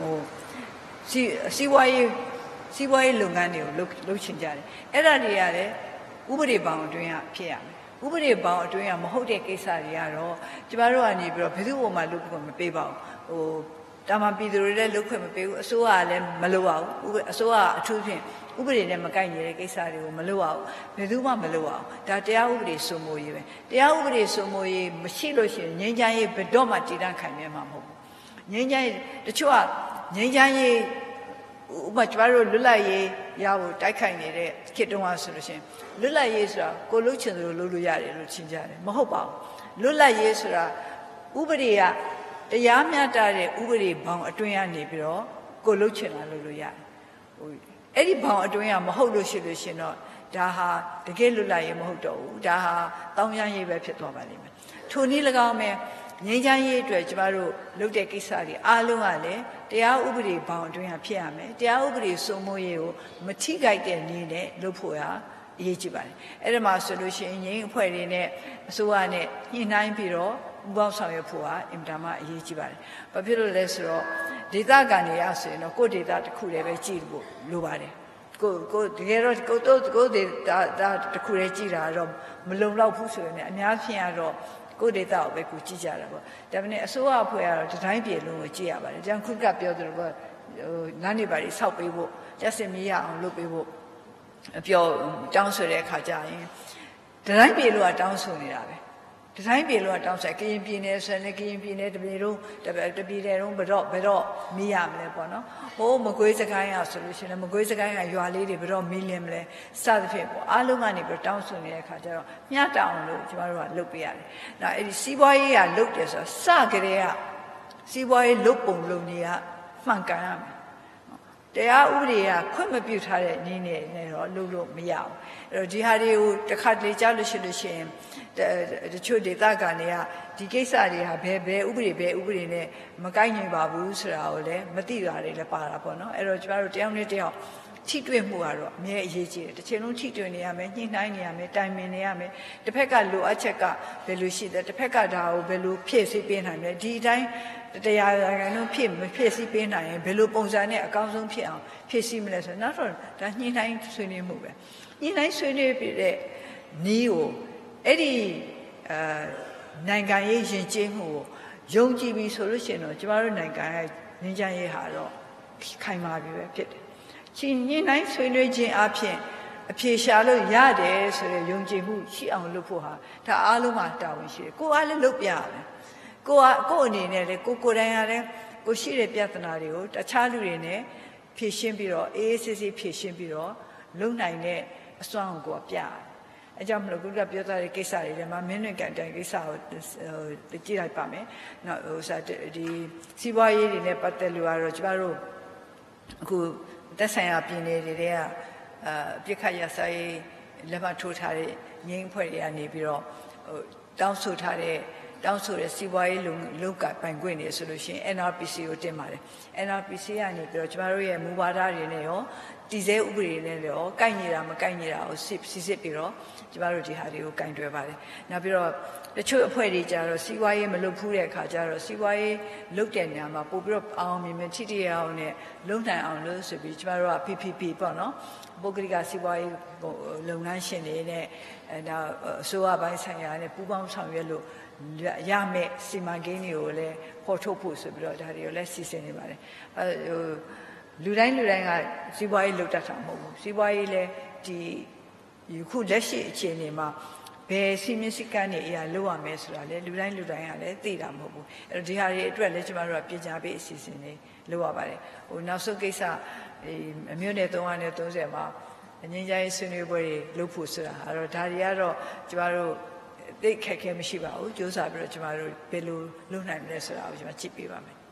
စီးပွားရေးလုပ်ငန်းတွေကိုလုပ်ချင်ကြတယ်အဲ့ဒါတွေရတယ်ဥပဒေဘောင်အတွင်းကဖြစ်ရမယ်ဥပဒေဘောင်အတွင်းကမဟုတ်တဲ့ကိစ္စတွေကတော့ကျမတို့ကနေပြီးတော့ဘယ်သူ့ဘုံမှာလုပ်ခွင့်မပေးပါဘူးတာမန်ပြည်သူတွေလည်းလုပ်ခွင့်မပေးဘူးအစိုးရကလည်းမလုပ်ပါဘူးအစိုးရအထူးဖြင့်ဥပဒေနဲ့မကိုက်ညီတဲ့ကိစ္စတွေကိုမလုပ်ပါဘူးဘယ်သူမှမလုပ်ပါဘူးဒါတရားဥပဒေစိုးမိုးရေးပဲတရားဥပဒေစိုးမိုးရေးမရှိလို့ရှိရင်ငြိမ်းချမ်းရေးဘယ်တော့မှတည်တံ့ခိုင်မြဲမှာမဟုတ်ဘူးငြိမ်းချမ်းရေးတချို့ကငြိမ်းချမ်းရေးဥပမာကျမတို့လွတ်လပ်ရေးရဖို့တိုက်ခိုက်နေတဲ့ခေတ်တုန်းကဆိုလို့ရှိရင်လွတ်လပ်ရေးဆိုတာကိုလှုပ်ချင်သလိုလှုပ်လို့ရတယ်လို့ထင်ကြတယ်မဟုတ်ပါဘူးလွတ်လပ်ရေးဆိုတာဥပဒေကတရားမျှတတဲ့ဥပဒေဘောင်အတွင်းကနေပြီးတော့ကိုလှုပ်ချင်တာလှုပ်လို့ရတယ်အဲ့ဒီဘောင်အတွင်းကမဟုတ်လို့ရှိလို့ရှင်တော့ဒါဟာတကယ်လွတ်လပ်ရေးမဟုတ်တော့ဘူးဒါဟာတောင်းရမ်းရေးပဲဖြစ်သွားပါလိမ့်မယ်ထိုနည်း၎င်းပဲငြိမ်းချမ်းရေးအတွက်ကျမတို့လုပ်တဲ့ကိစ္စတွေအားလုံးကလည်းတရားဥပဒေဘောင်အတွင်းကဖြစ်ရမယ်တရားဥပဒေစိုးမိုးရေးကိုမထိခိုက်တဲ့နည်းနဲ့လုပ်ဖို့ရအရေးကြီးပါတယ်အဲ့ဒါမှဆိုလို့ရှိရင်ငြိမ်းအဖွဲ့တွေနဲ့အစိုးရနဲ့ညှိနှိုင်းပြီးတော့ပူးပေါင်းဆောင်ရွက်ဖို့ဟာအင်တာမအရေးကြီးပါတယ်ဘာဖြစ်လို့လဲဆိုတော့ဒေသခံတွေရဆိုရင်တော့ကိုယ့်ဒေသတစ်ခုတည်းပဲကြည့်ဖို့လိုပါတယ်ကိုတကယ်တော့ကိုဒေသတစ်ခုတည်းကြည့်တာတော့မလုံလောက်ဘူးဆိုရင်အများဖြင့်ကတော့ကိုယ်ဒေတာကိုပဲကိုကြည့်ကြတာပေါ့ဒါပေမဲ့အစိုးရအဖွဲ့ကတော့ဒီတိုင်းပြည်လုံးကိုကြည့်ရပါတယ်ကြောင့်ခုကပြောသလိုပေါ့လမ်းတွေပါဆောက်ပေးဖို့လက်စင်မီးရအောင်လုပ်ပေးဖို့ပြောတောင်းဆိုတဲ့အခါကျရင်ဒီတိုင်းပြည်လုံးကတောင်းဆိုနေတာပဲဒီတိုင်းပြည်လုံးကတောင်းဆိုကရင်ပြည်နယ်ဆိုရင်ကရင်ပြည်နယ်တပြည်လုံးတပြည်နယ်လုံးဘယ်တော့မီးရမလဲပေါ့နော်ဟိုမကွေးစကိုင်းရဆိုလို့ရှိရင်မကွေးစကိုင်းကရွာလေးတွေဘယ်တော့မီးလင်းမလဲစသဖြင့်ပေါ့အားလုံးကနေပြီးတောင်းဆိုနေတဲ့အခါကျတော့မျှတအောင်လို့ကျမတို့ကလုပ်ပေးရတယ်။ဒါအဲ့ဒီစီးပွားရေးကလုပ်တယ်ဆိုတော့စကြတဲ့ကစီးပွားရေးလုပ်ပုံလုပ်နေကမှန်ကန်ရမယ်။တရားဥပဒေကခွင့်မပြုထားတဲ့နည်းနဲ့တော့လုပ်လို့မရဘူး။အဲ့တော့ဒီဟာတွေကိုတစ်ခါတလေကြားလို့ရှိရင်တချို့ဒေသခံတွေကဒီကိစ္စတွေဟာဘယ်ဥပဒေနဲ့မကိုက်ညီပါဘူးဆိုတာကိုလည်းမသိတာတွေလည်းပါတာပေါ့နော်အဲ့တော့ကျမတို့တယောက်နဲ့တယောက်ထိတွေ့မှုကတော့အမြဲအရေးကြီးတယ်တစ်ချိန်လုံးထိတွေ့နေရမယ်ညှိနှိုင်းနေရမယ်တိုင်ပင်နေရမယ်တစ်ဖက်ကလိုအပ်ချက်ကဘယ်လိုရှိတယ်တစ်ဖက်ကဒါကိုဘယ်လိုဖြည့်ဆည်းပေးနိုင်လဲဒီအတိုင်းတရားကတော့ဖြစ်စီပေးနိုင်ရင်ဘယ်လိုပုံစံနဲ့အကောင်းဆုံးဖြစ်အောင်ဖြစ်စီမလဲဆိုတော့နောက်တော့ဒါညှိနှိုင်းဆွေးနွေးမှုပဲညှိနှိုင်းဆွေးနွေးပြီးတဲ့နီးကိုအဲ့ဒီနိုင်ငံရေးယဉ်ကျေးမှုကိုယုံကြည်ပြီးဆိုလို့ရှိရင်တော့ကျမတို့နိုင်ငံရဲ့ငြိမ်းချမ်းရေးဟာတော့ခိုင်မာပြီပဲဖြစ်တယ်ချင်းညှိနှိုင်းဆွေးနွေးခြင်းအပြင်အဖြေရှာလို့ရတယ်ဆိုတဲ့ယုံကြည်မှုရှိအောင်လုပ်ဖို့ဟာဒါအားလုံးမှာတာဝန်ရှိတယ်ကိုအားလည်းလုပ်ပြရတယ်ကိုအနေနဲ့လေကိုယ်တိုင်ရတယ်ကိုရှိတဲ့ပြဿနာတွေကိုတခြားလူတွေနဲ့ဖြေရှင်းပြီးတော့အေးအေးဆေးဆေးဖြေရှင်းပြီးတော့လုံနိုင်တဲ့အစွမ်းကိုပြရတယ်အဲကြောင့်မလို့ခုနကပြောထားတဲ့ကိစ္စတွေထဲမှာမင်းလွင်ကန်တိုင်ကိစ္စကိုကြည့်လိုက်ပါမယ်။နောက်ဒီစီးပွားရေးတွေနဲ့ပတ်သက်လို့ကတော့ကျမတို့အခုသက်ဆိုင်ရာပြည်နယ်တွေကပြစ်ခတ်ရဆိုင်လက်မှတ်ထိုးထားတဲ့ငြိမ်းဖွဲ့တွေကနေပြီးတော့တောင်းဆိုတဲ့စီးပွားရေးလုပ်ကပိုင်ခွင့်နေဆိုလို့ရှိရင် NRPC ကိုတင်ပါတယ် NRPC ကနေပြီးတော့ကျမတို့ရဲ့မူဝါဒတွေနဲ့ရောတည်ဆဲဥပဒေနဲ့ရောကိုက်နေတာမကိုက်နေတာကိုစစ်ပြီးတော့ကျမတို့ဒီဟာတွေကိုကင်တွယ်ပါတယ်နောက်ပြီးတော့တချို့အဖွဲ့တွေကြတော့စီးပွားရေးမလုပ်ဘူးတဲ့အခါကျတော့စီးပွားရေးလုပ်တဲ့နေရာမှာပို့ပြီးတော့အောင်မြင်မြင်ထိထိအောင်နဲ့လုံနိုင်အောင်လို့ဆိုပြီးကျမတို့က PPP ပေါ့နော်ပုဂ္ဂလိကစီးပွားရေးလုပ်ငန်းရှင်တွေနဲ့ဒါအစိုးရပိုင်းဆိုင်ရာနဲ့ပူးပေါင်းဆောင်ရွက်လို့ရမယ့်စီမံကိန်းတွေကိုလည်းပေါ်ထုတ်ဖို့ဆိုပြီးတော့ဒါတွေကိုလည်းစီစဉ်နေပါတယ်လူတိုင်းကစီးပွားရေးလုပ်တတ်တာမဟုတ်ဘူးစီးပွားရေးလည်းဒီခုလက်ရှိအခြေအနေမှာဘယ်စီမင်းစည်းကမ်းတွေအရာလုပ်ရမယ်ဆိုတာလေလူတိုင်းကလည်းသိတာမဟုတ်ဘူးအဲ့တော့ဒီဟာတွေအတွက်လည်းကျမတို့ကပြင်ညာပေးအစီအစဉ်တွေလုပ်ရပါတယ်နောက်ဆုံးကိစ္စအမျိုးနယ်330မှာငြိမ်းချမ်းရေးဆွေးနွေးပွဲတွေလုပ်ဖို့ဆိုတာအဲ့တော့ဒါတွေကတော့ကျမတို့သိခက်ခဲမရှိပါဘူးကြိုးစားပြီးတော့ကျမတို့ဘယ်လိုလုပ်နိုင်မလဲဆိုတာကိုကျမကြည့်ပေးပါမယ်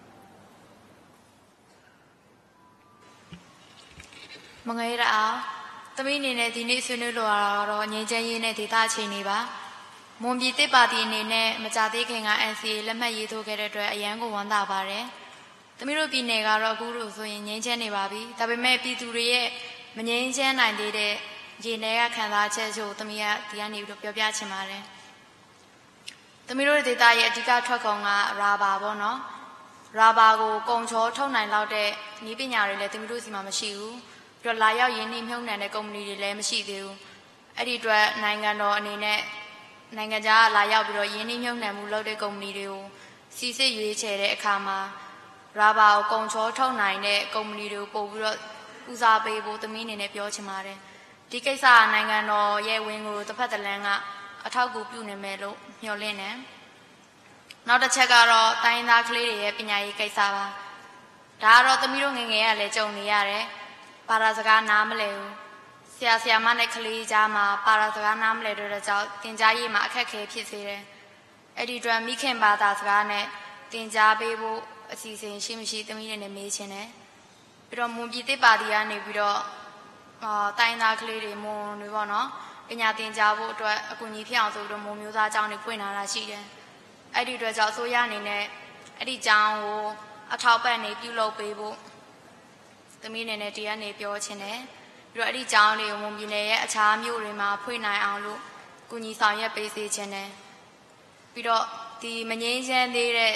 မငယ်ရအောင်သမီးအနေနဲ့ဒီနေ့ဆွေးနွေးလိုတာတော့ငြိမ်းချမ်းရေးနဲ့ဒေသအခြေအနေပါမွန်ပြည်တစ်ပါတီအနေနဲ့မကြသေးခင်က NCA လက်မှတ်ရေးထိုးခဲ့တဲ့အတွက်အရန်ကိုဝမ်းသာပါတယ်သမီးတို့ပြည်နယ်ကတော့အခုလို့ဆိုရင်ငြိမ်းချမ်းနေပါပြီဒါပေမဲ့ပြည်သူတွေရဲ့မငြိမ်းချမ်းနိုင်သေးတဲ့ရေနယ်ကခံစားချက်ကိုသမီးကဒီကနေပြီးတော့ပြောပြချင်ပါတယ်သမီးတို့ဒေသရဲ့အဓိကထွက်ကုန်ကရာဘာပေါ့နော်ရာဘာကိုကုန်ချောထုတ်နိုင်လောက်တဲ့နည်းပညာတွေလည်းသမီးတို့စီမှာမရှိဘူးပြီးတော့လာရောက်ရင်းနှီးမြှုပ်နှံတဲ့ကုမ္ပဏီတွေလည်းမရှိသေးဘူးအဲ့ဒီအတွက်နိုင်ငံတော်အနေနဲ့နိုင်ငံခြားလာရောက်ပြီးတော့ရင်းနှီးမြှုပ်နှံမှုလုပ်တဲ့ကုမ္ပဏီတွေကိုစီစစ်ရွေးချယ်တဲ့အခါမှာရာဘာကိုကုန်ချောထုတ်နိုင်တဲ့ကုမ္ပဏီတွေကိုပို့ပြီးတော့ဦးစားပေးဖို့သမီးအနေနဲ့ပြောချင်ပါတယ်ဒီကိစ္စကနိုင်ငံတော်ရဲ့ဝင်ငွေတစ်ဖက်တစ်လမ်းကအထောက်အကူပြုနေမယ်လို့မျှော်လင့်တယ်နောက်တစ်ချက်ကတော့တိုင်းသားကလေးတွေရဲ့ပညာရေးကိစ္စပါဒါကတော့သမီးတို့ငယ်ငယ်ကလည်းကြုံနေရတယ်ပါရာစကားနားမလဲဘူးဆရာမနဲ့ကလေးကြားမှာပါရာစကားနားမလဲတဲ့ကြောင့်သင်ကြားရေးမှာအခက်အခဲဖြစ်စေတယ်အဲ့ဒီအတွက်မိခင်ဘာသာစကားနဲ့သင်ကြားပေးဖို့အစီအစဉ်ရှိမရှိသမီးတွေနဲ့မေးချင်တယ်ပြီးတော့မွန်ပြည်တစ်ပါတီကနေပြီးတော့တိုင်းသားကလေးတွေမွန်တွေပေါ့နော်ပညာသင်ကြားဖို့အတွက်အကူအညီဖြစ်အောင်ဆိုပြီးတော့မွန်မျိုးသားကျောင်းတွေဖွင့်လာတာရှိတယ်အဲ့ဒီအတွက်ကြောင့်အစိုးရအနေနဲ့အဲ့ဒီကျောင်းကိုအထောက်ပံ့နေပြုလုပ်ပေးဖို့သမီးအနေနဲ့ဒီကနေပြောချင်တယ်ပြီးတော့အဲ့ဒီကျောင်းလေးကိုမွန်ပြည်နယ်ရဲ့အခြားမြို့တွေမှာဖွင့်နိုင်အောင်လို့ကူညီဆောင်ရွက်ပေးစေချင်တယ်ပြီးတော့ဒီမငြိမ်းချမ်းသေးတဲ့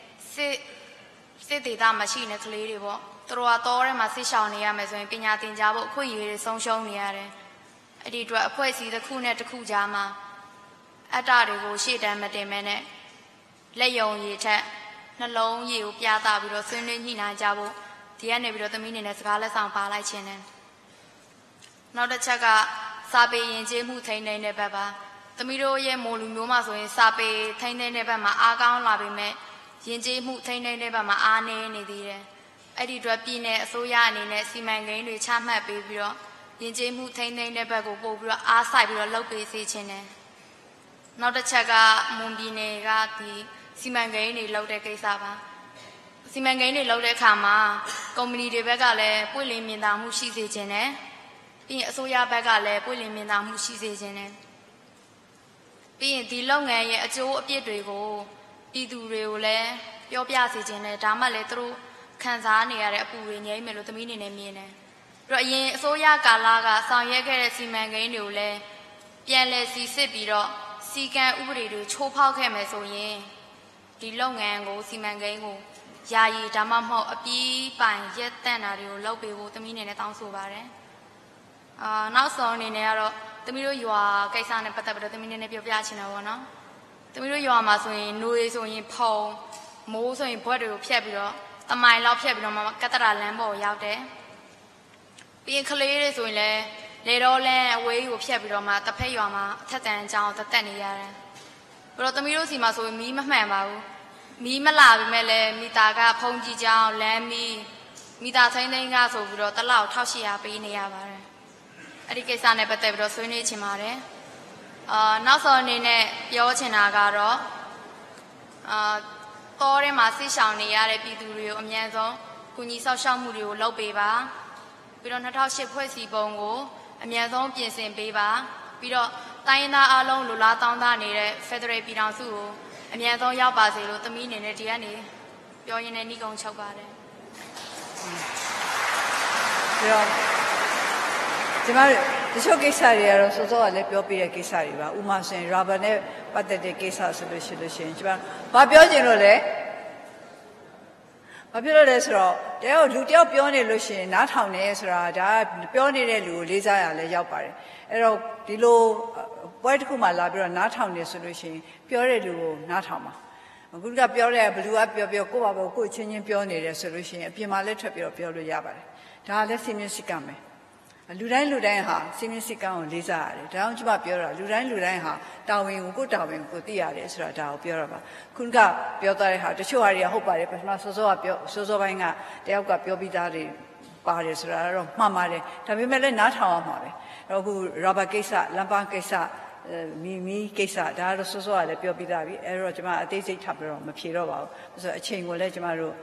စစ်ဒေသမှာရှိနေတဲ့ကလေးတွေပေါ့သူတို့ကတော့ထဲမှာဆစ်ရှောင်နေရမယ်ဆိုရင်ပညာသင်ကြားဖို့အခွင့်အရေးတွေဆုံးရှုံးနေရတယ်အဲ့ဒီအတွက်အဖွဲ့အစည်းတစ်ခုနဲ့တစ်ခုကြားမှာအတ္တတွေကိုရှေ့တန်းမတင်မဲနဲ့လက်ယုံရည်ထက်နှလုံးရည်ကိုပြသပြီးတော့ဆွေးနွေးညှိနှိုင်းကြဖို့ဒီကနေပြီးတော့သမီးအနေနဲ့စကားလက်ဆောင်ပါလိုက်ခြင်းနဲ့နောက်တစ်ချက်ကစာပေယဉ်ကျေးမှုထိန်းသိမ်းတဲ့ဘက်ပါသမီးတို့ရဲ့မိုးလူမျိုးမှာဆိုရင်စာပေထိန်းသိမ်းတဲ့ဘက်မှာအားကောင်းလာပေမဲ့ယဉ်ကျေးမှုထိန်းသိမ်းတဲ့ဘက်မှာအားနည်းနေသေးတယ်အဲ့ဒီအတွက်ပြည်နယ်အစိုးရအနေနဲ့စီမံကိန်းတွေချမှတ်ပေးပြီးတော့ယဉ်ကျေးမှုထိန်းသိမ်းတဲ့ဘက်ကိုပို့ပြီးတော့အားစိုက်ပြီးတော့လုပ်ပေးစေချင်တယ်နောက်တစ်ချက်ကမွန်ပြည်နယ်ကဒီစီမံကိန်းတွေလုပ်တဲ့ကိစ္စပါစီမံကိန်းတွေလုပ်တဲ့အခါမှာကုမ္ပဏီတွေဘက်ကလည်းပွင့်လင်းမြင်သာမှုရှိစေချင်တယ်ပြီးရင်အစိုးရဘက်ကလည်းပွင့်လင်းမြင်သာမှုရှိစေချင်တယ်ပြီးရင်ဒီလုပ်ငန်းရဲ့အကျိုးအပြစ်တွေကိုပြည်သူတွေကိုလည်းပြောပြစေချင်တယ်ဒါမှလည်းသူတို့ခံစားနေရတဲ့အပူတွေငြိမ်းမယ်လို့သမီးအနေနဲ့မြင်တယ်ပြီးတော့အရင်အစိုးရကာလကဆောင်ရွက်ခဲ့တဲ့စီမံကိန်းတွေကိုလည်းပြန်လည်စီစစ်ပြီးတော့စီကံဥပဒေတွေချိုးဖောက်ခဲ့မယ်ဆိုရင်ဒီလုပ်ငန်းကိုစီမံကိန်းကိုယာယီဒါမှမဟုတ်အပြီးပိုင်ရက်တန့်တာတွေကိုလုပ်ပေးဖို့သမီးအနေနဲ့တောင်းဆိုပါတယ်နောက်ဆုံးအနေနဲ့ကတော့သမီးတို့ရွာကိစ္စနဲ့ပတ်သက်ပြီးတော့သမီးအနေနဲ့ပြောပြချင်တာပေါ့နော်သမီးတို့ရွာမှာဆိုရင်နှွေးဆိုရင်ဖုံမိုးဆိုရင်ဘွက်တွေကိုဖျက်ပြီးတော့တမိုင်လောက်ဖျက်ပြီးတော့မှကတ္တရာလမ်းပေါ်ကိုရောက်တယ်ပြီးရင်ကလေးတွေဆိုရင်လည်းလေတော်လမ်းအဝေးကိုဖျက်ပြီးတော့မှတစ်ဖက်ရွာမှာအထက်တန်းအကြောင်းတက်နေရတယ်ပြီးတော့သမီးတို့စီမှာဆိုရင်မီးမမှန်ပါဘူးမီးမလာပေမဲ့လည်းမိသားကဖုံးကြီးကြောင်းလမ်းမိသားသိန်းသိန်းကဆိုပြီးတော့တစ်လောက်1800ပေးနေရပါတယ်အဲ့ဒီကိစ္စနဲ့ပတ်သက်ပြီးတော့ဆွေးနွေးချင်ပါတယ်နောက်ဆုံးအနေနဲ့ပြောချင်တာကတော့တောထဲမှာဆိတ်ရှောင်နေရတဲ့ပြည်သူတွေကိုအမြန်ဆုံးကူညီဆောက်ရှောက်မှုတွေကိုလုပ်ပေးပါပြီးတော့2008ဖွဲ့စည်းပုံကိုအမြန်ဆုံးပြင်ဆင်ပေးပါပြီးတော့တိုင်းရင်းသားအလုံးလူလားတောင်းတနေတဲ့ Federal ပြည်ထောင်စုကိုအမြန်ဆုံးရောက်ပါစေလို့သမီးအနေနဲ့ဒီကနေပြောရင်းနဲ့နှီးကုံချုပ်ပါတယ်ပြီးတော့ဒီမှာတချို့ကိစ္စတွေကတော့စောစောကလည်းပြောပြတဲ့ကိစ္စတွေပါဥမာဆိုရင် rubber နဲ့ပတ်သက်တဲ့ကိစ္စဆိုလို့ရှိရင်ဒီမှာဘာပြောချင်လို့လဲဘာဖြစ်လို့လဲဆိုတော့လူတယောက်ပြောနေလို့ရှိရင်နားထောင်နေဆိုတာဒါပြောနေတဲ့လူကိုလေးစားရလဲရောက်ပါတယ်အဲ့တော့ဒီလိုပွဲတစ်ခုမှလာပြီးတော့နားထောင်နေဆိုလို့ရှိရင်ပြောတဲ့လူကိုနားထောင်ပါအခုကပြောတဲ့ဘလူကပြောကိုယ့်ဘာကိုယ်ချင်းချင်းပြောနေတယ်ဆိုလို့ရှိရင်အပြင်မှာလည်းထွက်ပြီးတော့ပြောလို့ရပါတယ်ဒါလည်းစီမင်းစည်းကမ်းပဲလူတိုင်းဟာစီမင်းစည်းကမ်းကိုလေးစားရတယ်ဒါကြောင့်ကျွန်မပြောတာလူတိုင်းဟာတာဝန်ကိုတာဝန်ကိုသိရတယ်ဆိုတာဒါကိုပြောရပါခုနကပြောသွားတဲ့ဟာတချို့ဟာတွေကဟုတ်ပါတယ်ပထမစောစောပိုင်းကတယောက်ကပြောပြီးသားတွေပါတယ်ဆိုတာတော့မှန်ပါတယ်ဒါပေမဲ့လည်းနားထောင်အောင်ပါပဲအခု rubber ကိစ္စလမ်းပန်းကိစ္စမီကိစ္စဒါတော့စောစောကလည်းပြောပြီးသားပြီအဲ့တော့ကျွန်မအသေးစိတ်ထပ်ပြီးတော့မဖြေတော့ပါဘူးဆိုတော့အချိန်ကိုလည်းကျွန်မတို့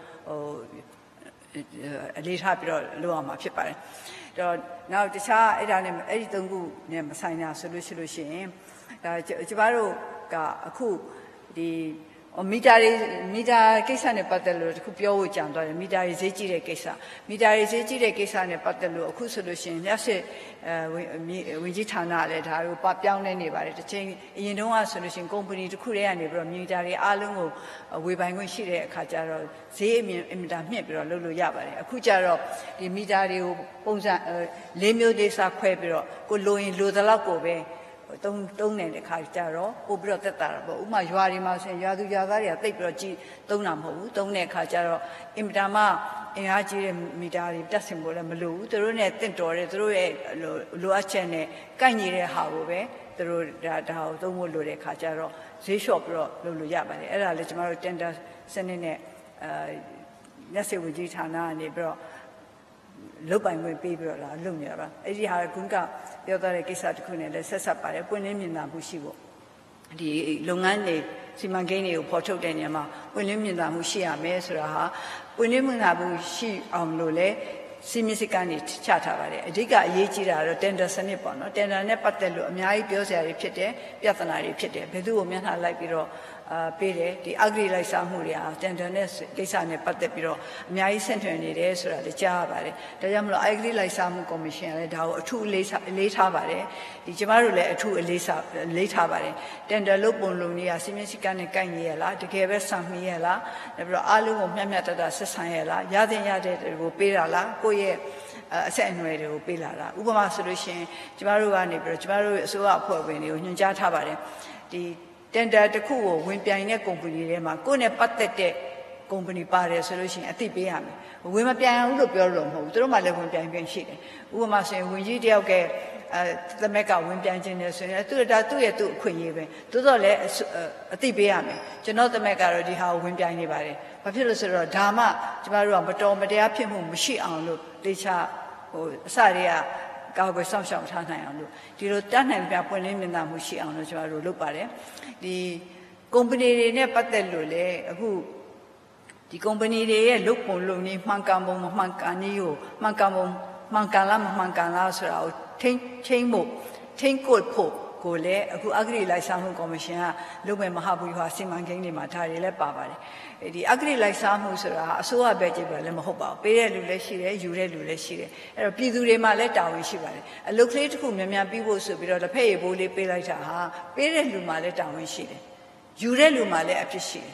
အလေးထားပြီးတော့လုပ်အောင်မှာဖြစ်ပါတယ်တော့နောက်တခြားအဲ့ဒါနဲ့အဲ့ဒီ၃ခုနဲ့မဆိုင်တာဆိုလို့ရှိရင်ဒါကျမတို့ကအခုဒီမီတာကိစ္စနဲ့ပတ်သက်လို့တခုပြောဖို့ကြံသွားတယ်မီတာရေးဈေးကြီးတဲ့ကိစ္စနဲ့ပတ်သက်လို့အခုဆိုလို့ရှိရင်လက်ရှိဝင်ကြီးဌာနလည်းဒါကိုပြောင်းလဲနေပါတယ်တစ်ချိန်အရင်တုန်းကဆိုလို့ရှိရင်ကုမ္ပဏီတစ်ခုတည်းကနေပြီးတော့မီတာတွေအားလုံးကိုဝေပိုင်ခွင့်ရှိတဲ့အခါကျတော့ဈေးအမီတာမြင့်ပြီးတော့လုပ်လို့ရပါတယ်အခုကျတော့ဒီမီတာတွေကိုပုံစံ၄မျိုးလေးစားခွဲပြီးတော့ကိုလိုရင်လိုသလောက်ကိုပဲတုံးနေတဲ့ခါကျတော့ပို့ပြီးတော့တက်တာပေါ့ဥမာရွာတွေမှာဆိုရင်ရွာသူရွာသားတွေကတိတ်ပြီးတော့ကြည်တုံးတာမဟုတ်ဘူးတုံးတဲ့ခါကျတော့အင်မတန်မှအင်အားကြီးတဲ့မီတာတွေတက်ဆင်ဖို့လည်းမလိုဘူးသူတို့နဲ့တင့်တော်တဲ့သူတို့ရဲ့လိုအပ်ချက်နဲ့ကိုက်ညီတဲ့ဟာကိုပဲသူတို့ဒါကိုသုံးဖို့လိုတဲ့ခါကျတော့ဈေးလျှော့ပြီးတော့လုပ်လို့ရပါတယ်အဲ့ဒါလည်းကျွန်တော်တို့တင်တာစနစ်နဲ့လက်စေဝင်ကြီးဌာနကနေပြီးတော့လုတ်ပိုင်ခွင့်ပေးပြီးတော့လာလုပ်နေတာပါအဲ့ဒီဟာကပြောသွားတဲ့ကိစ္စတစ်ခုနဲ့လည်းဆက်ဆက်ပါတယ်ပွင့်လင်းမြင်သာမှုရှိဖို့ဒီလုပ်ငန်းတွေစီမံကိန်းတွေကိုဖော်ထုတ်တဲ့နေရာမှာပွင့်လင်းမြင်သာမှုရှိရမယ်ဆိုတာဟာပွင့်လင်းမြင်သာမှုရှိအောင်လို့လဲစီမင်းစည်းကမ်းတွေချထားပါတယ်အဓိကအရေးကြီးတာကတော့ tender စနစ်ပေါ့နော် tender နဲ့ပတ်သက်လို့အများကြီးပြောစရာတွေဖြစ်တယ်ပြဿနာတွေဖြစ်တယ်ဘယ်သူ့ကိုမျက်နှာလိုက်ပြီးတော့ပေးတယ်ဒီအဂရိလိုက်စားမှုတွေဟာ tender နဲ့ကိစ္စနဲ့ပတ်သက်ပြီးတော့အများကြီးဆင့်ထွင်နေတယ်ဆိုတာလည်းကြားရပါတယ်ဒါကြောင့်မလို့အဂရိလိုက်စားမှုကော်မရှင်ကလည်းဒါကိုအထူးအလေးထားပါတယ်ဒီကျမတို့လည်းအထူးအလေးထားပါတယ် tender လုပ်ပုံလုပ်နည်းကစီမင်းစည်းကမ်းနဲ့ကိုက်ညီရလားတကယ်ပဲစံမီရလားနောက်ပြီးတော့အားလုံးကိုမျှမျှတတဆက်ဆံရလားရတဲ့တွေကိုပေးတာလားကိုယ့်ရဲ့အဆက်အနွယ်တွေကိုပေးလာတာဥပမာဆိုလို့ရှိရင်ကျမတို့ကနေပြီးတော့ကျမတို့အစိုးရအဖွဲ့ဝင်တွေကိုညွှန်ကြားထားပါတယ်ဒီtender တစ်ခုကိုဝင်ပြိုင်တဲ့ကုမ္ပဏီတွေမှာကိုယ့်နဲ့ပတ်သက်တဲ့ကုမ္ပဏီပါတယ်ဆိုလို့ရှိရင်အသိပေးရမယ်ဝင်မပြိုင်အောင်လို့ပြောလို့မဟုတ်ဘူးသူတို့မှလည်းဝင်ပြိုင်ခွင့်ရှိတယ်ဥပမာဆိုရင်ဝင်ကြီးတယောက်ကသမက်ကဝင်ပြိုင်ခြင်းနဲ့ဆိုရင်သူ့ရဲ့အခွင့်အရေးပဲသို့တော့လည်းအသိပေးရမယ်ကျွန်တော်သမက်ကတော့ဒီဟာကိုဝင်ပြိုင်နေပါတယ်ဘာဖြစ်လို့ဆိုတော့ဒါမှကျမတို့ကမတော်မတရားဖြစ်မှုမရှိအောင်လို့တေချာအစတွေကကောက်ွယ်စောင့်ရှောက်ထားနိုင်အောင်လို့ဒီလိုတတ်နိုင်ပြပွင့်လင်းမြင်သာမှုရှိအောင်လို့ကျွန်တော်တို့လုပ်ပါတယ်ဒီကုမ္ပဏီတွေနဲ့ပတ်သက်လို့လည်းအခုဒီကုမ္ပဏီတွေရဲ့လုပ်ပုံလုပ်နည်းမှန်ကန်ပုံမမှန်ကန်နည်းကိုမှန်ကန်ပုံမှန်ကန်လားမမှန်ကန်လားဆိုတာကိုထိန်းကွပ်ဖို့ကိုလည်းအခုအဂရိလိုက်စားမှုကော်မရှင်ကလုပ်မဲ့မဟာဘူဟာစီမံကိန်းတွေမှာဒါတွေလည်းပါပါတယ်ဒီအဂရိလိုက်စားမှုဆိုတာအစိုးရပဲကြည့်ပါလည်းမဟုတ်ပါဘူးပေးတဲ့လူလည်းရှိတယ်ယူတဲ့လူလည်းရှိတယ်အဲ့တော့ပြည်သူတွေမှာလည်းတာဝန်ရှိပါတယ်အလုပ်ကလေးတစ်ခုများများပြီးဖို့ဆိုပြီးတော့တစ်ဖက်ရေဘိုးလေးပေးလိုက်တာဟာပေးတဲ့လူမှာလည်းတာဝန်ရှိတယ်ယူတဲ့လူမှာလည်းအဖြစ်ရှိတယ်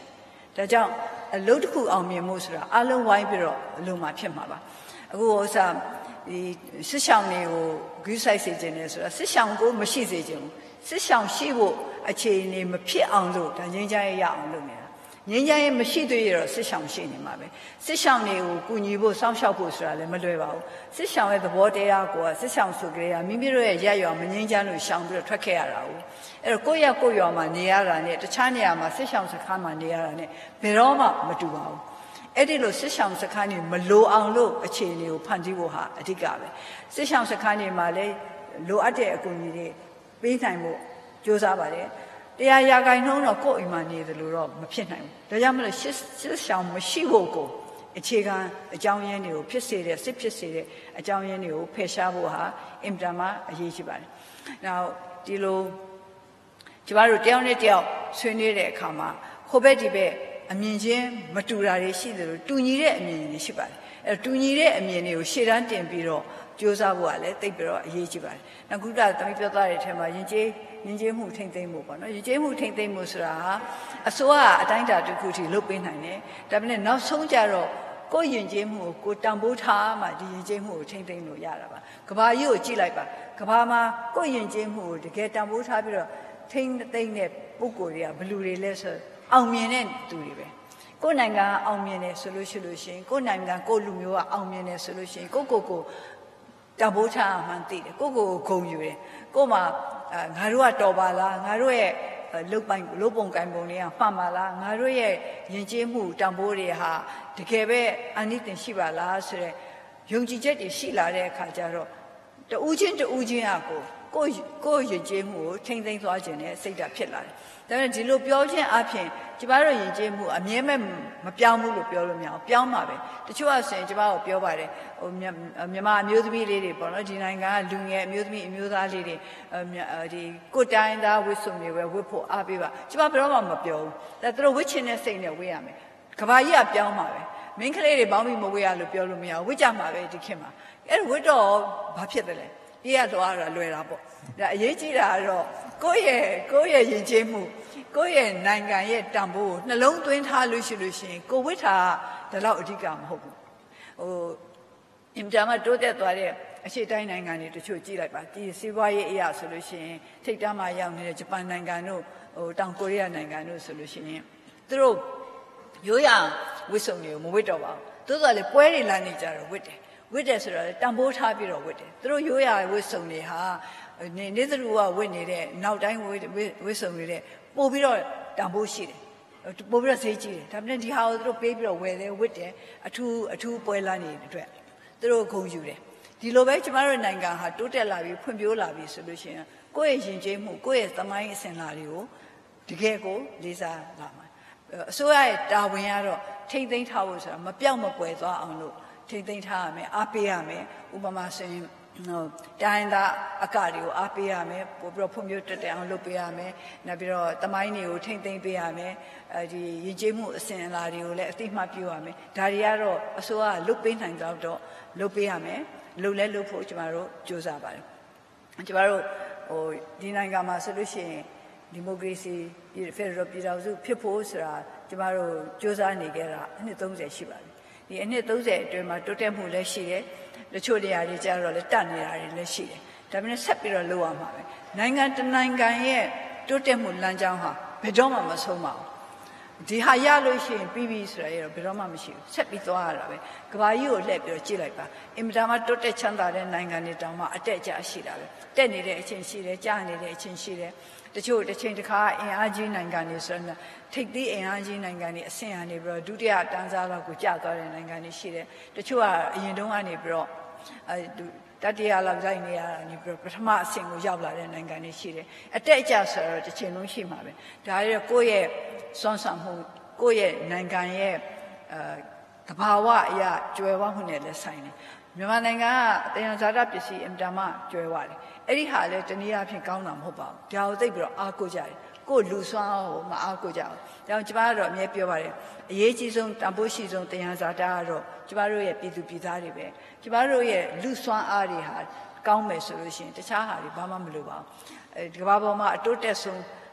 ဒါကြောင့်အလုပ်တစ်ခုအောင်မြင်မှုဆိုတာအလုံးဝိုင်းပြီးတော့အလုံးမှာဖြစ်မှာပါအခုဥစားဒီစစ်ဆောင်တွေကိုဂရုစိုက်စေခြင်းနဲ့ဆိုတာစစ်ဆောင်ကိုမရှိစေခြင်းစစ်ဆောင်ရှိဖို့အခြေအနေမဖြစ်အောင်လို့ဒါငြိမ်းချမ်းရေးရအောင်လုပ်နေတာငြိမ်းချမ်းရေးမရှိသေးရတော့စစ်ဆောင်ရှိနေမှာပဲစစ်ဆောင်တွေကိုကူညီဖို့စောင့်ရှောက်ဖို့ဆိုတာလည်းမလွယ်ပါဘူးစစ်ဆောင်ရဲ့သဘောတရားကိုစစ်ဆောင်ဆိုကြရမိမိတို့ရဲ့ရက်ရွာမငြိမ်းချမ်းလို့ရှောင်ပြီးတော့ထွက်ခဲ့ရတာ哦အဲ့တော့ကိုယ့်ရွာမှာနေရတာနဲ့တခြားနေရာမှာစစ်ဆောင်စခန်းမှာနေရတာနဲ့ဘယ်တော့မှမတူပါဘူးအဲ့ဒီလိုစစ်ဆောင်စခန်းတွေမလိုအောင်လို့အခြေအနေကိုဖန်တီးဖို့ဟာအဓိကပဲစစ်ဆောင်စခန်းတွေမှာလည်းလိုအပ်တဲ့အကူအညီတွေပေးနိုင်ဖို့ကြိုးစားပါတယ်တရားရာဂိုင်နှုံးတော့ကိုယ့်အိမ်မှာနေတယ်လို့တော့မဖြစ်နိုင်ဘူးဒါကြောင့်မလို့စစ်ဆောင်မရှိဖို့ကိုအခြေခံအကြောင်းရင်းတွေကိုဖြစ်စေတဲ့စစ်ဖြစ်စေတဲ့အကြောင်းရင်းတွေကိုဖယ်ရှားဖို့ဟာအင်တာမှာအရေးကြီးပါတယ်။နောက်ဒီလိုကျမတို့တယောက်နဲ့တယောက်ဆွေးနွေးတဲ့အခါမှာဟိုဘက်ဒီဘက်အမြင်ချင်းမတူတာတွေရှိတယ်လို့တူညီတဲ့အမြင်တွေရှိပါတယ်။အဲတူညီတဲ့အမြင်တွေကိုရှေ့တန်းတင်ပြီးတော့ကြိုးစားဖို့ကလည်းသိပြီးတော့အရေးကြီးပါတယ်။နောက်ခုနကသမီးပြောသားတဲ့အထက်မှာယဉ်ကျေးမှုထိမ့်သိမ့်မှုပေါ့နော်ယဉ်ကျေးမှုထိမ့်သိမ့်မှုဆိုတာဟာအစိုးရအတိုင်းအတာတစ်ခုထိလုပ်ပေးနိုင်တယ်ဒါပေမဲ့နောက်ဆုံးကြတော့ကိုယ်ယဉ်ကျေးမှုကိုတန်ဖိုးထားမှဒီယဉ်ကျေးမှုကိုထိမ့်သိမ့်လို့ရတာပါကဘာကြီးကိုကြည့်လိုက်ပါကဘာမှာကိုယ်ယဉ်ကျေးမှုကိုတကယ်တန်ဖိုးထားပြီးတော့ထိမ့်သိမ့်တဲ့ပုဂ္ဂိုလ်တွေကဘယ်လူတွေလဲဆိုအောင်မြင်တဲ့သူတွေပဲကိုယ်နိုင်ငံအောင်မြင်တယ်ဆိုလို့ရှိရင်ကိုယ်နိုင်ငံကိုယ်လူမျိုးကအောင်မြင်တယ်ဆိုလို့ရှိရင်ကိုတန်ဖိုးထားမှန်းသိတယ်ကိုဂုဏ်ယူတယ်ကိုမှငါတို့ကတော်ပါလားငါတို့ရဲ့လုပ်ပုံကိုင်ပုံတွေကမှန်ပါလားငါတို့ရဲ့ယဉ်ကျေးမှုတန်ဖိုးတွေဟာတကယ်ပဲအနိသင်ရှိပါလားဆိုတဲ့ယုံကြည်ချက်တွေရှိလာတဲ့အခါကျတော့တဦးချင်းအကိုယဉ်ကျေးမှုကိုထိမ့်သိမ်းသွားခြင်းနဲ့စိတ်ဓာတ်ဖြစ်လာတယ်ဒါပေမဲ့ဒီလိုပြောခြင်းအပြင်ကျမတို့ယဉ်ကျေးမှုအမြဲမပြောင်းဘူးလို့ပြောလို့မရအောင်ပြောင်းပါပဲတချို့ကဆိုရင်ကျမတို့ပြောပါတယ်ဟိုမြန်မာအမျိုးသမီးလေးတွေပေါ့နော်ဒီနိုင်ငံကလူငယ်အမျိုးသမီးအမျိုးသားလေးတွေဒီကိုတိုင်းသားဝတ်စုံတွေပဲဝတ်ဖို့အားပေးပါကျမဘယ်တော့မှမပြောဘူးဒါသူတို့ဝတ်ချင်တဲ့စိတ်နဲ့ဝတ်ရမယ်ကဘာကြီးကပြောင်းပါပဲမင်းကလေးတွေပေါင်းပြီးမဝတ်ရလို့ပြောလို့မရဘူးဝတ်ကြမှာပဲဒီခေတ်မှာအဲ့ဝတ်တော့ဘာဖြစ်တယ်လဲပြေးရသွားတာလွယ်တာပေါ့ဒါအရေးကြီးတာကတော့ကိုယ့်ရဲ့ယဉ်ကျေးမှုကိုယ့်ရဲ့နိုင်ငံရဲ့တန်ဖိုးကိုနှလုံးသွင်းထားလို့ရှိရင်ကိုဝိထာဒါတော့အဓိကမဟုတ်ဘူးဟိုအင်တာမှာတိုးတက်သွားတဲ့အရှေ့တိုင်းနိုင်ငံတွေတချို့ကြည့်လိုက်ပါဒီစီးပွားရေးအရာဆိုလို့ရှိရင်ထိပ်တန်းမှာရောက်နေတဲ့ဂျပန်နိုင်ငံတို့ဟိုတောင်ကိုရီးယားနိုင်ငံတို့ဆိုလို့ရှိရင်သူတို့ရိုးရာဝတ်စုံတွေကိုမဝတ်တော့ပါဘူးသို့တော်လည်းပွဲတွေလာနေကြတော့ဝတ်တယ်ဆိုတော့တန်ဖိုးထားပြီးတော့ဝတ်တယ်သူတို့ရိုးရာဝတ်စုံတွေဟာနေသလူကဝတ်နေတဲ့နောက်တိုင်းဝတ်စုံတွေတဲ့ပို့ပြီးတော့တန်ဖိုးရှိတယ်ပို့ပြီးတော့ဈေးကြီးတယ်ဒါပေမဲ့ဒီဟာကိုသူတို့ပေးပြီးတော့ဝယ်တယ်ဝတ်တယ်အထူးပွဲလာနေတဲ့အတွက်သူတို့ဂုဏ်ယူတယ်ဒီလိုပဲကျမတို့နိုင်ငံဟာတိုးတက်လာပြီးဖွံ့ဖြိုးလာပြီးဆိုလို့ရှိရင်ကိုယ့်ရဲ့ယဉ်ကျေးမှုကိုယ့်ရဲ့သမိုင်းအစဉ်အလာတွေကိုတကယ်ကိုလေးစားလာမှာအစိုးရရဲ့တာဝန်ကတော့ထိမ့်သိမ်းထားဖို့ဆိုတာမပြောက်မကွယ်သွားအောင်လို့ထိမ့်သိမ်းထားရမယ်အားပေးရမယ်ဥပမာဆိုရင်တိုင်းသားအကတွေကိုအားပေးရမယ်ပို့ပြီးတော့ဖွံ့ဖြိုးတက်တဲ့အောင်လုပ်ပေးရမယ်နောက်ပြီးတော့သမိုင်းတွေကိုထိမ့်သိမ်းပေးရမယ်ဒီယဉ်ကျေးမှုအစဉ်အလာတွေကိုလည်းအသိမှတ်ပြုရမယ်ဒါတွေကတော့အစိုးရကလုပ်ပေးနိုင်တော့လုပ်ပေးရမယ်လုပ်ဖို့ကျမတို့ကြိုးစားပါတယ်ကျမတို့ဟိုဒီနိုင်ငံမှာဆိုလို့ရှိရင်ဒီမိုကရေစီဖက်ဒရယ်ပြည်ထောင်စုဖြစ်ဖို့ဆိုတာကျမတို့ကြိုးစားနေကြတာအနှစ်30ရှိပါပြီဒီအနှစ်30အတွင်းမှာတိုးတက်မှုလည်းရှိတယ်တချို့နေရာတွေကျတော့လည်းတတ်နေတာတွေလည်းရှိတယ်ဒါပေမဲ့ဆက်ပြီးတော့လုပ်ရမှာပဲနိုင်ငံတနိုင်ငံရဲ့တိုးတက်မှုလမ်းကြောင်းဟာဘယ်တော့မှမဆုံးပါဘူးဒီဟာရလို့ရှိရင်ပြီးပြီဆိုတာရတော့ဘယ်တော့မှမရှိဘူးဆက်ပြီးသွားရတာပဲကဘာကြီးကိုလှည့်ပြီးတော့ကြည့်လိုက်ပါအင်မတန်မှတိုးတက်ချမ်းသာတဲ့နိုင်ငံတွေတောင်မှအတက်အကျရှိတာပဲတက်နေတဲ့အချင်းရှိတယ်ကြားနေတဲ့အချင်းရှိတယ်တချို့တစ်ချိန်တစ်ခါအင်အားကြီးနိုင်ငံတွေဆိုတော့ထိပ်သီးအင်အားကြီးနိုင်ငံတွေအဆင့်အနေပြီးတော့ဒုတိယတန်းစားလောက်ကိုကျသွားတဲ့နိုင်ငံတွေရှိတယ်တချို့ကအရင်တုန်းကနေပြီးတော့တတိယလောက်လိုက်နေရတာနေပြီးတော့ပထမအဆင့်ကိုရောက်လာတဲ့နိုင်ငံတွေရှိတယ်အတက်အကျဆိုတော့တစ်ချိန်လုံးရှိမှာပဲဒါရကိုယ့်ရဲ့စွမ်းဆောင်မှုကိုယ့်ရဲ့နိုင်ငံရဲ့သဘာဝအရာကျွယ်ဝမှုနဲ့လည်းဆိုင်တယ်မြန်မာနိုင်ငံကတရားဇာတပစ္စည်းအင်တာမှကျွယ်ဝတယ်အဲ့ဒီဟာလည်းတနည်းအားဖြင့်ကောင်းတာမဟုတ်ပါဘူးဒါကိုသိပြီးတော့အားကိုးကြတယ်ကိုယ်လူစွမ်းကိုမအားကိုးကြဘူးဒါကြောင့်ကျမတို့အမြဲပြောပါတယ်အရေးကြီးဆုံးတန်ဖိုးရှိဆုံးတရားဇာတကတော့ကျမတို့ရဲ့ပြည်သူပြည်သားတွေပဲကျမတို့ရဲ့လူစွမ်းအားတွေဟာကောင်းမယ်ဆိုလို့ရှိရင်တခြားဟာတွေဘာမှမလိုပါဘူးဒီကမ္ဘာပေါ်မှာအတိုးတက်ဆုံး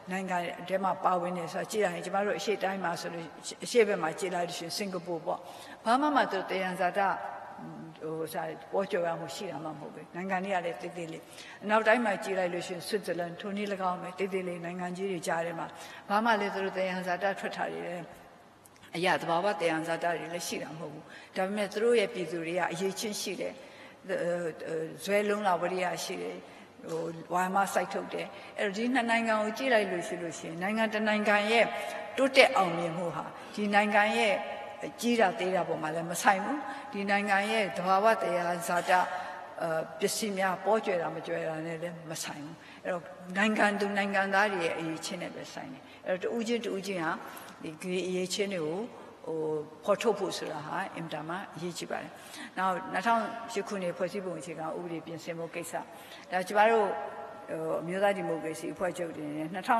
နိုင်ငံထဲမှာပါဝင်နေဆိုကြည့်ရရင်ကျမတို့အရှေ့တိုင်းမှာဆိုလို့အရှေ့ဘက်မှာကြည့်လိုက်လို့ရှိရင်စင်ကာပူပေါ့ဘာမှသူတယံဇာတပေါ်ကျော်ရမှုရှိတာမှမဟုတ်ဘူးနိုင်ငံတွေကလည်းတိတ်တိတ်လေးအနောက်တိုင်းမှာကြည့်လိုက်လို့ရှိရင်ဆွစ်ဇာလန်ထိုနည်း၎င်းပဲတိတ်တိတ်လေးနိုင်ငံကြီးတွေကြားထဲမှာဘာမှလည်းသူတို့တယံဇာတထွက်ထားတယ်အရာသဘာဝတယံဇာတတွေလည်းရှိတာမဟုတ်ဘူးဒါပေမဲ့သူတို့ရဲ့ပြည်သူတွေကအရေးချင်းရှိတယ်ဇွဲလုံးလာဝရိယရှိတယ်ဝါမစိုက်ထုတ်တယ်အဲ့တော့ဒီနှစ်နိုင်ငံကိုကြည့်လိုက်လို့ရှိရင်နိုင်ငံတစ်နိုင်ငံရဲ့တိုးတက်အောင်မြင်မှုဟာဒီနိုင်ငံရဲ့ကြီးတာသေးတာပေါ်မှာလည်းမဆိုင်ဘူးဒီနိုင်ငံရဲ့သဘာဝတရားဇာတပစ္စည်းများပေါ်ကျွယ်တာမကျွယ်တာနဲ့လည်းမဆိုင်ဘူးအဲ့တော့နိုင်ငံသူနိုင်ငံသားတွေရဲ့အရေးချင်းနဲ့ပဲဆိုင်တယ်အဲ့တော့တူးချင်းဟာဒီအရေးချင်းတွေကိုဖော်ထုတ်ဖို့ဆိုတာဟာအင်တာမှာအရေးကြီးပါတယ်။နောက်2008ခုနှစ်ဖွဲ့စည်းပုံအခြေခံဥပဒေပြင်ဆင်ဖို့ကိစ္စဒါကျမတို့အမျိုးသားဒီမိုကရေစီအဖွဲ့ချုပ်တင်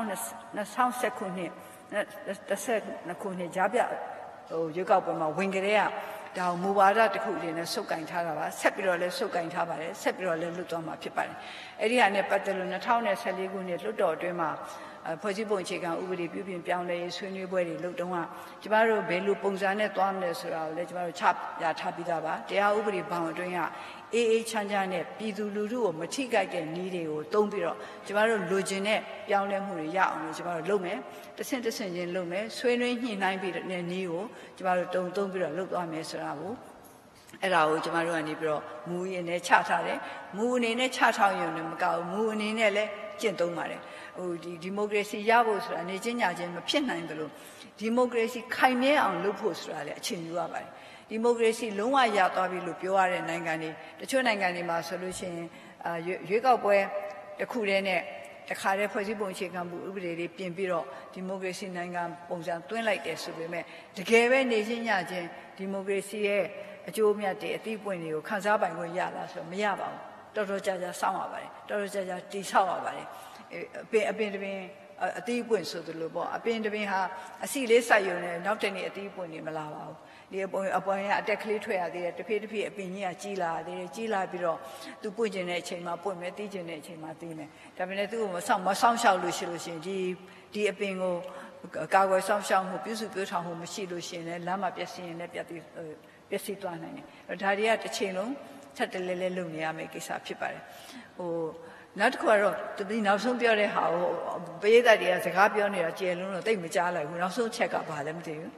2010ခုနှစ်12ခုနှစ်ကြားပြရွေးကောက်ပွဲမှာဝင်ကြတဲ့ဒါမူဝါဒတစ်ခုအနေနဲ့စုပ်ကင်ထားတာပါဆက်ပြီးတော့လည်းစုပ်ကင်ထားပါတယ်ဆက်ပြီးတော့လည်းလွတ်သွားမှာဖြစ်ပါတယ်။အဲ့ဒီဟာနဲ့ပတ်သက်လို့2014ခုနှစ်လွတ်တော်အတွင်းမှာဖွဲ့စည်းပုံအခြေခံဥပဒေပြုပြင်ပြောင်းလဲရေးဆွေးနွေးပွဲတွေလုပ်တုန်းကကျမတို့ဘယ်လိုပုံစံနဲ့သွားမလဲဆိုတာကိုလည်းကျမတို့ချပြထားပြီးသားပါတရားဥပဒေဘောင်အတွင်းကအေးအေးချမ်းချမ်းနဲ့ပြည်သူလူထုကိုမထိခိုက်တဲ့နည်းတွေကိုသုံးပြီးတော့ကျမတို့လိုချင်တဲ့ပြောင်းလဲမှုတွေရအောင်လို့ကျမတို့လုပ်မယ်တစ်ဆင့်ချင်းလုပ်မယ်ဆွေးနွေးညှိနှိုင်းပြီးတဲ့နည်းကိုကျမတို့သုံးပြီးတော့လုပ်သွားမယ်ဆိုတာကိုအဲ့ဒါကိုကျမတို့ကနေပြီးတော့မူရင်းနဲ့ချထားတယ်မူအနေနဲ့ချထားရုံနဲ့မကဘူးမူအနေနဲ့လည်းကျင့်သုံးပါတယ်ဒီမိုကရေစီရဖို့ဆိုတာနေချင်းညာချင်းမဖြစ်နိုင်ဘူးလို့ဒီမိုကရေစီခိုင်မြဲအောင်လုပ်ဖို့ဆိုတာလည်းအချိန်ယူရပါတယ်ဒီမိုကရေစီလုံးဝရသွားပြီလို့ပြောရတဲ့နိုင်ငံတွေတချို့နိုင်ငံတွေမှာဆိုလို့ရှိရင်ရွေးကောက်ပွဲတစ်ခုတည်းနဲ့တခါတည်းဖွဲ့စည်းပုံအခြေခံဥပဒေတွေပြင်ပြီးတော့ဒီမိုကရေစီနိုင်ငံပုံစံသွင်းလိုက်တယ်ဆိုပေမဲ့တကယ်ပဲနေချင်းညချင်းဒီမိုကရေစီရဲ့အကျိုးအမြတ်တွေအသီးပွင့်တွေကိုခန်းစားပိုင်ခွင့်ရလားဆိုတော့မရပါဘူးတော်တော်ကြာကြာစောင့်ရပါတယ်တော်တော်ကြာကြာတည်ဆောက်ရပါတယ်အပင်တပင်အသီးပွင့်ဆိုသလိုပေါ့အပင်တပင်ဟာအစီလေးစိုက်ရုံနဲ့နောက်တနေ့အသီးပွင့်နေမလာပါဘူးဒီအပေါ်ကအတက်ကလေးထွက်ရသေးတယ်တစ်ဖြည်းတစ်ဖြည်းအပင်ကြီးကကြီးလာသေးတယ်ကြီးလာပြီးတော့သူပွင့်ကျင်တဲ့အချိန်မှာပွင့်မယ်တီးကျင်တဲ့အချိန်မှာတီးမယ်ဒါပေမဲ့သူ့ကိုမဆောင်ရှောက်လို့ရှိလို့ရှင်ဒီအပင်ကိုကာကွယ်ဆောင်ရှောက်မှုပြုစုပြောထောင်မှုမရှိလို့ရှင်လည်းလမ်းမှာပျက်စီးရင်လည်းပျက်စီးသွားနိုင်တယ်ဒါတွေကတစ်ချိန်လုံးဆက်တလဲလဲလုပ်နေရမယ့်ကိစ္စဖြစ်ပါတယ်နောက်တစ်ခုကတော့ဒီနောက်ဆုံးပြောတဲ့ဟာကိုပရိသတ်တွေကစကားပြောနေတာကြည်လုံးတော့တိတ်မကြားလိုက်ဘူးနောက်ဆုံးချက်ကဘာလဲမသိဘူး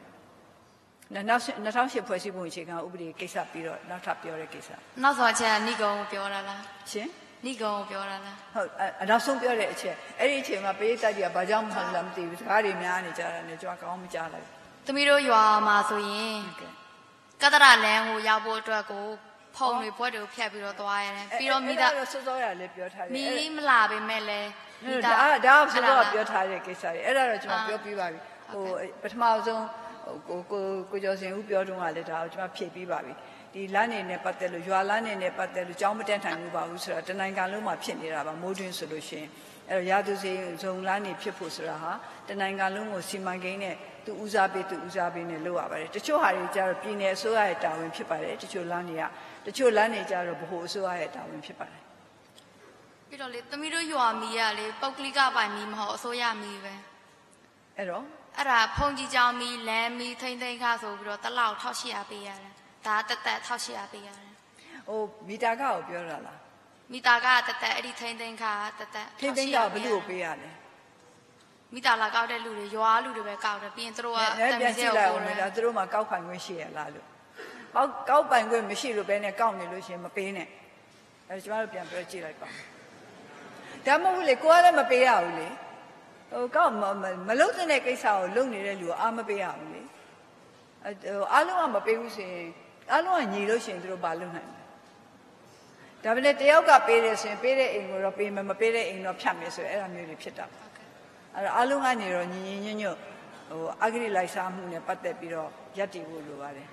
2008ဖွဲ့စည်းပုံအခြေခံဥပဒေကိစ္စပြီးတော့နောက်ထပ်ပြောတဲ့ကိစ္စနောက်ဆုံးအချက်ကဏိကုံကိုပြောတာလားရှင်ဏိကုံကိုပြောတာလားဟုတ်နောက်ဆုံးပြောတဲ့အချက်အဲ့ဒီအချိန်မှာပရိသတ်တွေကဘာကြောင့်မှလည်းမသိဘူးစကားတွေများနေကြတာနဲ့ကျွန်တော်ကောင်းမကြားလိုက်သမီးတို့ရွာမှာဆိုရင်ကတ္တရလန်းကိုရောက်ဖို့အတွက်ကိုဖုံတွေဘွက်တွေကိုဖြတ်ပြီးတော့သွားရတယ်ပြီးတော့မိသားစောရလည်းပြောထားတယ်မီးမလာပေမဲ့လည်းဒါစောပြောထားတဲ့ကိစ္စတွေအဲ့ဒါတော့ကျွန်တော်ပြောပြပါပြီပထမဆုံးကိုကျော်စင်ဦးပြောတုန်းကလည်းဒါကိုကျွန်မဖြည့်ပြီးပါပြီဒီလမ်းနေနဲ့ပတ်သက်လို့ရွာလမ်းနေနဲ့ပတ်သက်လို့ကြောင်းမတက်နိုင်ဘူးပါဘူးဆိုတော့တနိုင်ငံလုံးမှာဖြစ်နေတာပါမိုးတွင်းဆိုလို့ရှိရင်အဲ့တော့ရာသူစီဇုံလမ်းနေဖြစ်ဖို့ဆိုတာဟာတနိုင်ငံလုံးကိုစီမံကိန်းနဲ့သူဦးစားပေးနဲ့လုပ်ရပါတယ်တချို့ဟာတွေကျတော့ပြည်နယ်အစိုးရရဲ့တာဝန်ဖြစ်ပါတယ်တချို့လမ်းနေကြတော့ဗဟိုအစိုးရရဲ့တာဝန်ဖြစ်ပါတယ်ပြီးတော့လေသမီးတို့ရွာမီးကလေပုတ်ကလိကပိုင်မီးမဟုတ်အစိုးရမီးပဲအဲ့ဒါဖုန်ကြီးကြောင်မီးလမ်းမီးထိမ့်ခါဆိုပြီးတော့တစ်လောက်1800ပေးရတယ်ဒါတက်1800ပေးရတယ်မီတာကကိုပြောတာလားမီတာကတက်အဲ့ဒီထိမ့်ခါတက်ထိမ့်ကဘယ်လိုပေးရလဲမီတာလာကောက်တဲ့လူတွေရွာလူတွေပဲကောက်တယ်ပြီးရင်သူတို့ကပြန်ကြည့်လိုက်အောင်ဒါသူတို့မှကောက်ပိုင်ခွင့်ရှိရလားလို့ကောက်ပိုင်ခွင့်မရှိလို့ပဲနဲ့ကောက်နေလို့ရှိရင်မပေးနဲ့အဲကျွန်တော်တို့ပြန်ပြောကြည့်လိုက်ပါဒါမဟုတ်ဘူးလေကိုကလည်းမပေးရဘူးလေကောက်မလုပ်တဲ့ကိစ္စကိုလုပ်နေတဲ့လူကအားမပေးရဘူးလေအားလုံးကမပေးဘူးဆိုရင်အားလုံးကညီလို့ရှိရင်သူတို့ဘာလုပ်နိုင်လဲဒါပေမဲ့တယောက်ကပေးတယ်ဆိုရင်ပေးတဲ့အိမ်ကိုတော့ပေးမယ်မပေးတဲ့အိမ်တော့ဖြတ်မယ်ဆိုရင်အဲ့လိုမျိုးတွေဖြစ်တာအဲ့တော့အားလုံးကနေတော့ညီညွတ်အဂရိလိုက်စားမှုနဲ့ပတ်သက်ပြီးတော့ရပ်တည်ဖို့လိုပါတယ်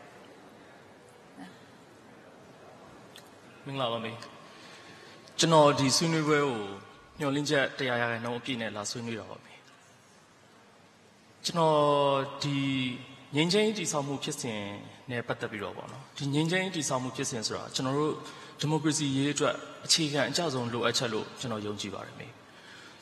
မင်္ဂလာပါမေကျွန်တော်ဒီဆွေးနွေးပွဲကိုညှော်လင်းချက်တရားရတဲ့နှုန်းအပြည့်နဲ့လာဆွေးနွေးတာပါမေကျွန်တော်ဒီငြိမ်းချမ်းရေးတည်ဆောက်မှုဖြစ်စဉ်နဲ့ပတ်သက်ပြီးတော့ပေါ့နော်ဒီငြိမ်းချမ်းရေးတည်ဆောက်မှုဖြစ်စဉ်ဆိုတာကျွန်တော်တို့ဒီမိုကရေစီရေးအတွက်အခြေခံအကျဆုံးလိုအပ်ချက်လို့ကျွန်တော်ယုံကြည်ပါတယ်မေကျွ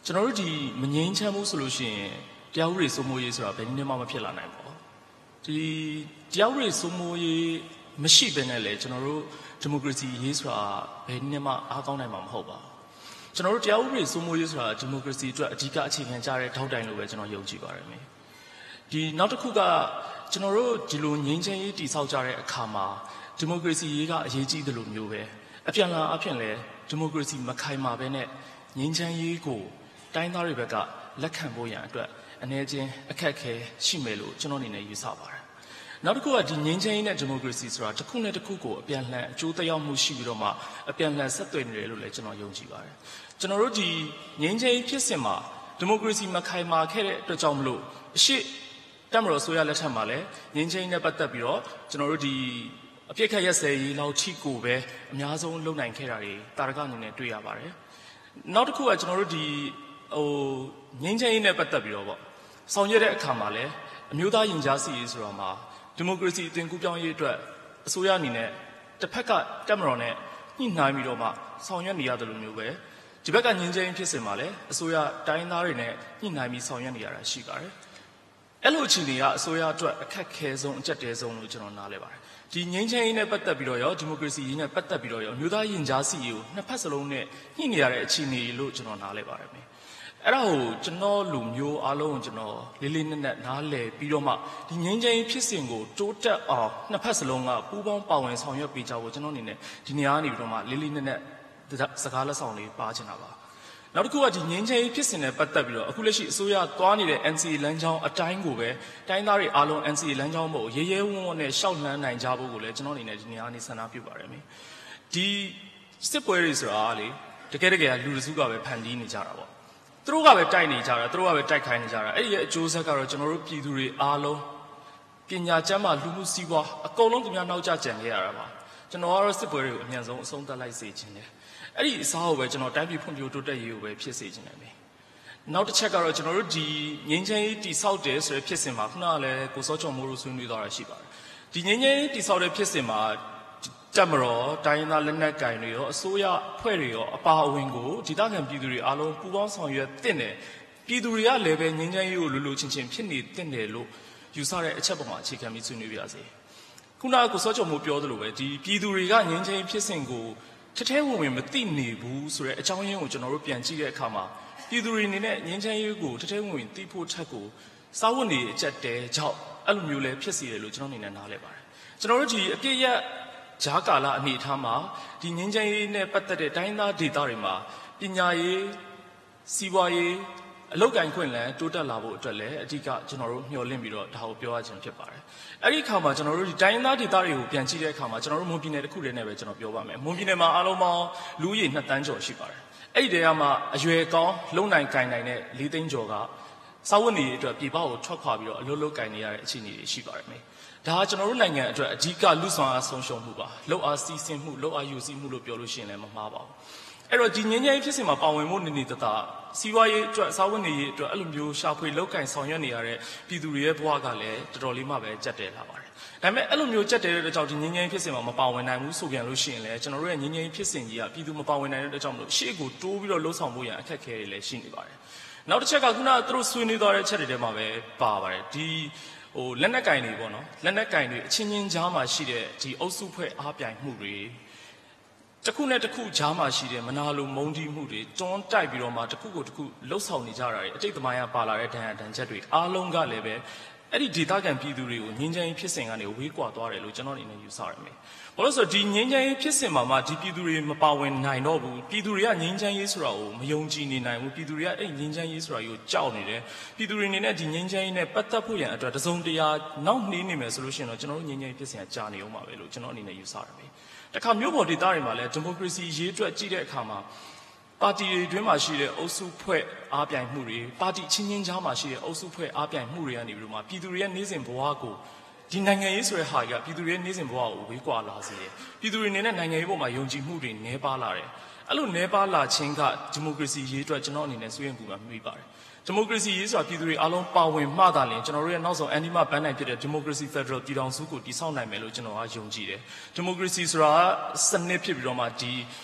ကျွန်တော်တို့ဒီမငြိမ်းချမ်းမှုဆိုလို့ရှိရင်တရားဥပဒေစိုးမိုးရေးဆိုတာဘယ်နည်းမှမဖြစ်လာနိုင်ပါဘူးဒီတရားဥပဒေစိုးမိုးရေးမရှိဘဲနဲ့လေကျွန်တော်တို့ဒီမိုကရေစီရေးဆိုတာဘယ်နည်းမှအားကောင်းနိုင်မှာမဟုတ်ပါဘူးကျွန်တော်တို့တရားဥပဒေစိုးမိုးရေးဆိုတာဒီမိုကရေစီအတွက်အဓိကအခြေခံကြတဲ့ထောက်တိုင်လို့ပဲကျွန်တော်ယုံကြည်ပါတယ်မယ်ဒီနောက်တစ်ခုကကျွန်တော်တို့ဒီလိုငြိမ်းချမ်းရေးတည်ဆောက်ကြတဲ့အခါမှာဒီမိုကရေစီရေးကအရေးကြီးတယ်လို့မျိုးပဲအပြန်လာအဖြစ်လဲဒီမိုကရေစီမခိုင်မာပဲနဲ့ငြိမ်းချမ်းရေးကိုတိုင်းသားတွေဘက်ကလက်ခံဖို့ရန်အတွက်အနေချင်းအခက်အခဲရှိမယ်လို့ကျွန်တော်အနေနဲ့ယူဆပါတယ်နောက်တစ်ခုကဒီငြိမ်းချမ်းရေးနဲ့ဒီမိုကရေစီဆိုတာတစ်ခုနဲ့တစ်ခုကိုအပြန်လှန်အကျိုးသက်ရောက်မှုရှိပြီးတော့မှအပြန်လှန်ဆက်သွယ်နေတယ်လို့လည်းကျွန်တော်ယုံကြည်ပါတယ်ကျွန်တော်တို့ဒီငြိမ်းချမ်းရေးဖြစ်စဉ်မှာဒီမိုကရေစီမခိုင်မာခဲ့တဲ့အတွက်ကြောင့်မလို့အရှိတမတော်ဆိုရလက်ထက်မှာလည်းငြိမ်းချမ်းရေးနဲ့ပတ်သက်ပြီးတော့ကျွန်တော်တို့ဒီအပြစ်ခတ်ရက်စဲရေးလောက်ထိကိုပဲအများဆုံးလုပ်နိုင်ခဲ့တာတွေတာရကအနေနဲ့တွေ့ရပါတယ်နောက်တစ်ခုကကျွန်တော်တို့ဒီငြိမ်းချမ်းရေးနဲ့ပတ်သက်ပြီးတော့ပေါ့ဆောင်ရွက်တဲ့အခါမှာလည်းအမျိုးသားရင်ကြားစီရေးဆိုတာမှာဒီမိုကရေစီအသွင်ကူးပြောင်းရေးအတွက်အစိုးရအနေနဲ့တစ်ဖက်ကတက်မတော်နဲ့ညှိနှိုင်းပြီးတော့မှဆောင်ရွက်နေရတယ်လို့မျိုးပဲဒီဘက်ကငြိမ်းချမ်းရေးဖြစ်စဉ်မှာလည်းအစိုးရတိုင်းသားတွေနဲ့ညှိနှိုင်းပြီးဆောင်ရွက်နေရတာရှိပါတယ်အဲ့လိုအခြေအနေကအစိုးရအတွက်အခက်ခဲဆုံးအကျက်တဲဆုံးလို့ကျွန်တော်နားလဲပါတယ်ဒီငြိမ်းချမ်းရေးနဲ့ပတ်သက်ပြီးတော့ရောဒီမိုကရေစီရေးနဲ့ပတ်သက်ပြီးတော့ရောအမျိုးသားရင်ကြားစီရေးကိုနှစ်ဖက်စလုံးနဲ့ညှိနေရတဲ့အခြေအနေလို့ကျွန်တော်နားလဲပါတယ်မယ်အဲ့ဒါကိုကျွန်တော်လူမျိုးအားလုံးကိုကျွန်တော်လေးလေးနက်နက်နားလည်ပြီးတော့မှဒီငြိမ်းချမ်းရေးဖြစ်စဉ်ကိုတိုးတက်အောင်နှစ်ဖက်စလုံးကပူးပေါင်းပါဝင်ဆောင်ရွက်ပေးကြဖို့ကျွန်တော်အနေနဲ့ဒီနေရာကနေပြီးတော့မှလေးလေးနက်နက်စကားလက်ဆောင်လေးပါချင်တာပါနောက်တစ်ခုကဒီငြိမ်းချမ်းရေးဖြစ်စဉ်နဲ့ပတ်သက်ပြီးတော့အခုလက်ရှိအစိုးရသွားနေတဲ့ NCA လမ်းကြောင်းအတိုင်းကိုပဲတိုင်းသားတွေအားလုံး NCA လမ်းကြောင်းမို့ရဲရဲဝံ့ဝံ့နဲ့ရှောက်လှမ်းနိုင်ကြဖို့ကိုလည်းကျွန်တော်အနေနဲ့ဒီနေရာကနေဆန္ဒပြုပါတယ်မြေဒီစစ်ပွဲတွေဆိုတာလေတကယ်လူတစုကပဲဖန်တီးနေကြတာပေါ့သူတို့ကပဲတိုက်နေကြတာသူတို့ကပဲတိုက်ခိုင်းနေကြတာအဲ့ဒီရဲ့အကျိုးဆက်ကတော့ကျွန်တော်တို့ပြည်သူတွေအားလုံးပညာကျမ်းမာလူမှုစီးပွားအကုန်လုံးသူများနောက်ကျကြံခဲ့ရတာပါကျွန်တော်ကတော့စစ်ပွဲတွေကိုအမြန်ဆုံးအဆုံးသတ်လိုက်စေချင်တယ်အဲ့ဒီအစားကိုပဲကျွန်တော်တိုင်းပြည်ဖွံ့ဖြိုးတိုးတက်ရေးကိုပဲဖြစ်စေချင်တယ်မြေနောက်တစ်ချက်ကတော့ကျွန်တော်တို့ဒီငြိမ်းချမ်းရေးတည်ဆောက်တယ်ဆိုတဲ့ဖြစ်စဉ်မှာခုနကလည်းကိုစောကျော်မိုးတို့ဆွေးနွေးသွားတာရှိပါတယ်ဒီငြိမ်းချမ်းရေးတည်ဆောက်တဲ့ဖြစ်စဉ်မှာတက်မတော်တိုင်းရင်းသားလက်နက်ကင်တွေရောအစိုးရဖွဲ့တွေရောအပါအဝင်ကိုဒေသခံပြည်သူတွေအားလုံးပူးပေါင်းဆောင်ရွက်တင်တယ်ပြည်သူတွေကလည်းပဲငြိမ်းချမ်းရေးကိုလိုချင်းချင်းဖြစ်နေတင်တယ်လို့ယူဆတဲ့အချက်ပေါ်မှာအခြေခံပြီးဆွေးနွေးပြရစီခုနကကိုစောကျော်မိုးပြောသလိုပဲဒီပြည်သူတွေကငြိမ်းချမ်းရေးဖြစ်စဉ်ကိုထဲဝင်မသိနေဘူးဆိုတဲ့အကြောင်းရင်းကိုကျွန်တော်တို့ပြန်ကြည့်တဲ့အခါမှာပြည်သူတွေအနေနဲ့ငြိမ်းချမ်းရေးကိုထဲဝင်သိဖို့ထက်ကိုစာဝတ်နေအချက်တဲကြောင့်အဲ့လိုမျိုးလဲဖြစ်စီတယ်လို့ကျွန်တော်အနေနဲ့နားလဲပါတယ်ကျွန်တော်တို့ဒီအပြည့်ရဂျာကာလာအနေအထားမှာဒီငြိမ်းချမ်းရေးနဲ့ပတ်သက်တဲ့တိုင်းသားဒေသတွေမှာပညာရေးစီးပွားရေးအလုပ်ကိုင်ခွင့်လန်းတိုးတက်လာဖို့အတွက်လည်းအဓိကကျွန်တော်တို့မျှော်လင့်ပြီးတော့ဒါကိုပြောရခြင်းဖြစ်ပါတယ်အဲ့ဒီအခါမှာကျွန်တော်တို့ဒီတိုင်းသားဒေသတွေကိုပြန်ကြည့်တဲ့အခါမှာကျွန်တော်တို့မွန်ပြည်နယ်တစ်ခုတည်းနဲ့ပဲကျွန်တော်ပြောပါမယ်မွန်ပြည်နယ်မှာအားလုံးပေါင်းလူဦးရေ2 တန်းကျော်ရှိပါတယ်အဲ့ဒီတည်းကမှအရွယ်ကောင်းလုံနိုင်ကိုင်နိုင်တဲ့4 သိန်းကျော်ကစာဝတ်နေရေးအတွက်ပြည်ပကိုထွက်ခွာပြီးတော့အလုပ်လုပ်ကိုင်နေရတဲ့အခြေအနေတွေရှိပါတယ်မယ်ဒါကကျွန်တော်တို့နိုင်ငံအတွက်အဓိကလူဆောင်အားဆုံးရှုံးမှုပါလောက်အားစီးဆင်းမှုလောက်အားယူစည်းမှုလို့ပြောလို့ရှိရင်လည်းမမှားပါဘူးအဲ့တော့ဒီငြိမ်းချမ်းရေးဖြစ်စဉ်မှာပါဝင်မှုနေတတာစီးပွားရေးအတွက်စာဝတ်နေရေးအတွက်အဲ့လိုမျိုးရှာဖွေလောက်ကင်ဆောင်ရွက်နေရတဲ့ပြည်သူတွေရဲ့ဘဝကလည်းတော်တော်လေးမှပဲကြက်တဲလာပါတယ်ဒါပေမဲ့အဲ့လိုမျိုးကြက်တဲတဲ့အတွက်ကြောင့်ဒီငြိမ်းချမ်းရေးဖြစ်စဉ်မှာမပါဝင်နိုင်ဘူးဆိုပြန်လို့ရှိရင်လည်းကျွန်တော်တို့ရဲ့ငြိမ်းချမ်းရေးဖြစ်စဉ်ကြီးကပြည်သူမပါဝင်နိုင်တဲ့အတွက်ကြောင့်မလို့ရှေ့ကိုတိုးပြီးတော့လှုပ်ဆောင်ဖို့ရန်အခက်အခဲတွေလည်းရှိနေပါတယ်နောက်တစ်ချက်ကခုနကသူတို့ဆွေးနွေးသွားတဲ့အချက်တွေထဲမှာပဲပါပါတယ်ဒီလက်နက်ကင်တွေပေါ့နော်လက်နက်ကင်တွေအချင်းချင်းကြားမှာရှိတဲ့ဒီအုပ်စုဖွဲ့အားပြိုင်မှုတွေတစ်ခုနဲ့တစ်ခုကြားမှာရှိတဲ့မနာလိုမုန်းတီးမှုတွေတွန်းတိုက်ပြီးတော့မှတစ်ခုကိုတစ်ခုလှုပ်ဆောင်နေကြတာတွေအတိတ်သမိုင်းကပါလာတဲ့ဒဏ်ရာဒဏ်ချက်တွေအားလုံးကလည်းပဲအဲ့ဒီဒေသခံပြည်သူတွေကိုငြိမ်းချမ်းရေးဖြစ်စဉ်ကနေဝေးကွာသွားတယ်လို့ကျွန်တော်အနေနဲ့ယူဆရမယ်။ဘာလို့ဆိုတော့ဒီငြိမ်းချမ်းရေးဖြစ်စဉ်မှာမှဒီပြည်သူတွေမပါဝင်နိုင်တော့ဘူး။ပြည်သူတွေကငြိမ်းချမ်းရေးဆိုတာကိုမယုံကြည်နေနိုင်ဘူး။ပြည်သူတွေကအဲ့ငြိမ်းချမ်းရေးဆိုတာကိုကြောက်နေတယ်။ပြည်သူတွေအနေနဲ့ဒီငြိမ်းချမ်းရေးနဲ့ပတ်သက်ဖို့ရန်အတွက်တစုံတရာနောက်နှေးနေမယ်ဆိုလို့ရှိရင်တော့ကျွန်တော်တို့ငြိမ်းချမ်းရေးဖြစ်စဉ်ကကြာနေအောင်ပါပဲလို့ကျွန်တော်အနေနဲ့ယူဆရမယ်။တခါမြို့ပေါ်ဒေသတွေမှာလည်းဒီမိုကရေစီရေးအတွက်ကြည့်တဲ့အခါမှာပါတီတွေတွင်မှာရှိတဲ့အုပ်စုဖွဲ့အားပြိုင်မှုတွေပါတီချင်းချင်းကြားမှာရှိတဲ့အုပ်စုဖွဲ့အားပြိုင်မှုတွေကနေပြီးတော့မှပြည်သူတွေရဲ့နေစဉ်ဘဝကိုဒီနိုင်ငံရေးဆိုတဲ့ဟာကြီးကပြည်သူတွေရဲ့နေစဉ်ဘဝကိုဝေးကွာလာစေတယ်ပြည်သူတွေအနေနဲ့နိုင်ငံရေးပေါ်မှာယုံကြည်မှုတွေနည်းပါးလာတယ်အဲ့လိုနည်းပါးလာခြင်းကဒီမိုကရေစီရေးအတွက်ကျွန်တော်အနေနဲ့စိုးရိမ်ပူပန်မိပါတယ်ဒီမိုကရေစီရေးဆိုတာပြည်သူတွေအားလုံးပါဝင်မှသာလျှင်ကျွန်တော်တို့ရဲ့နောက်ဆုံးအန်ဒီမဘန်နိုင်ဖြစ်တဲ့ဒီမိုကရေစီဖက်ဒရယ်ပြည်ထောင်စုကိုတည်ဆောက်နိုင်မယ်လို့ကျွန်တော်ကယုံကြည်တယ်ဒီမိုကရေစီဆိုတာစနစ်ဖြစ်ပြီးတော့မှဒီ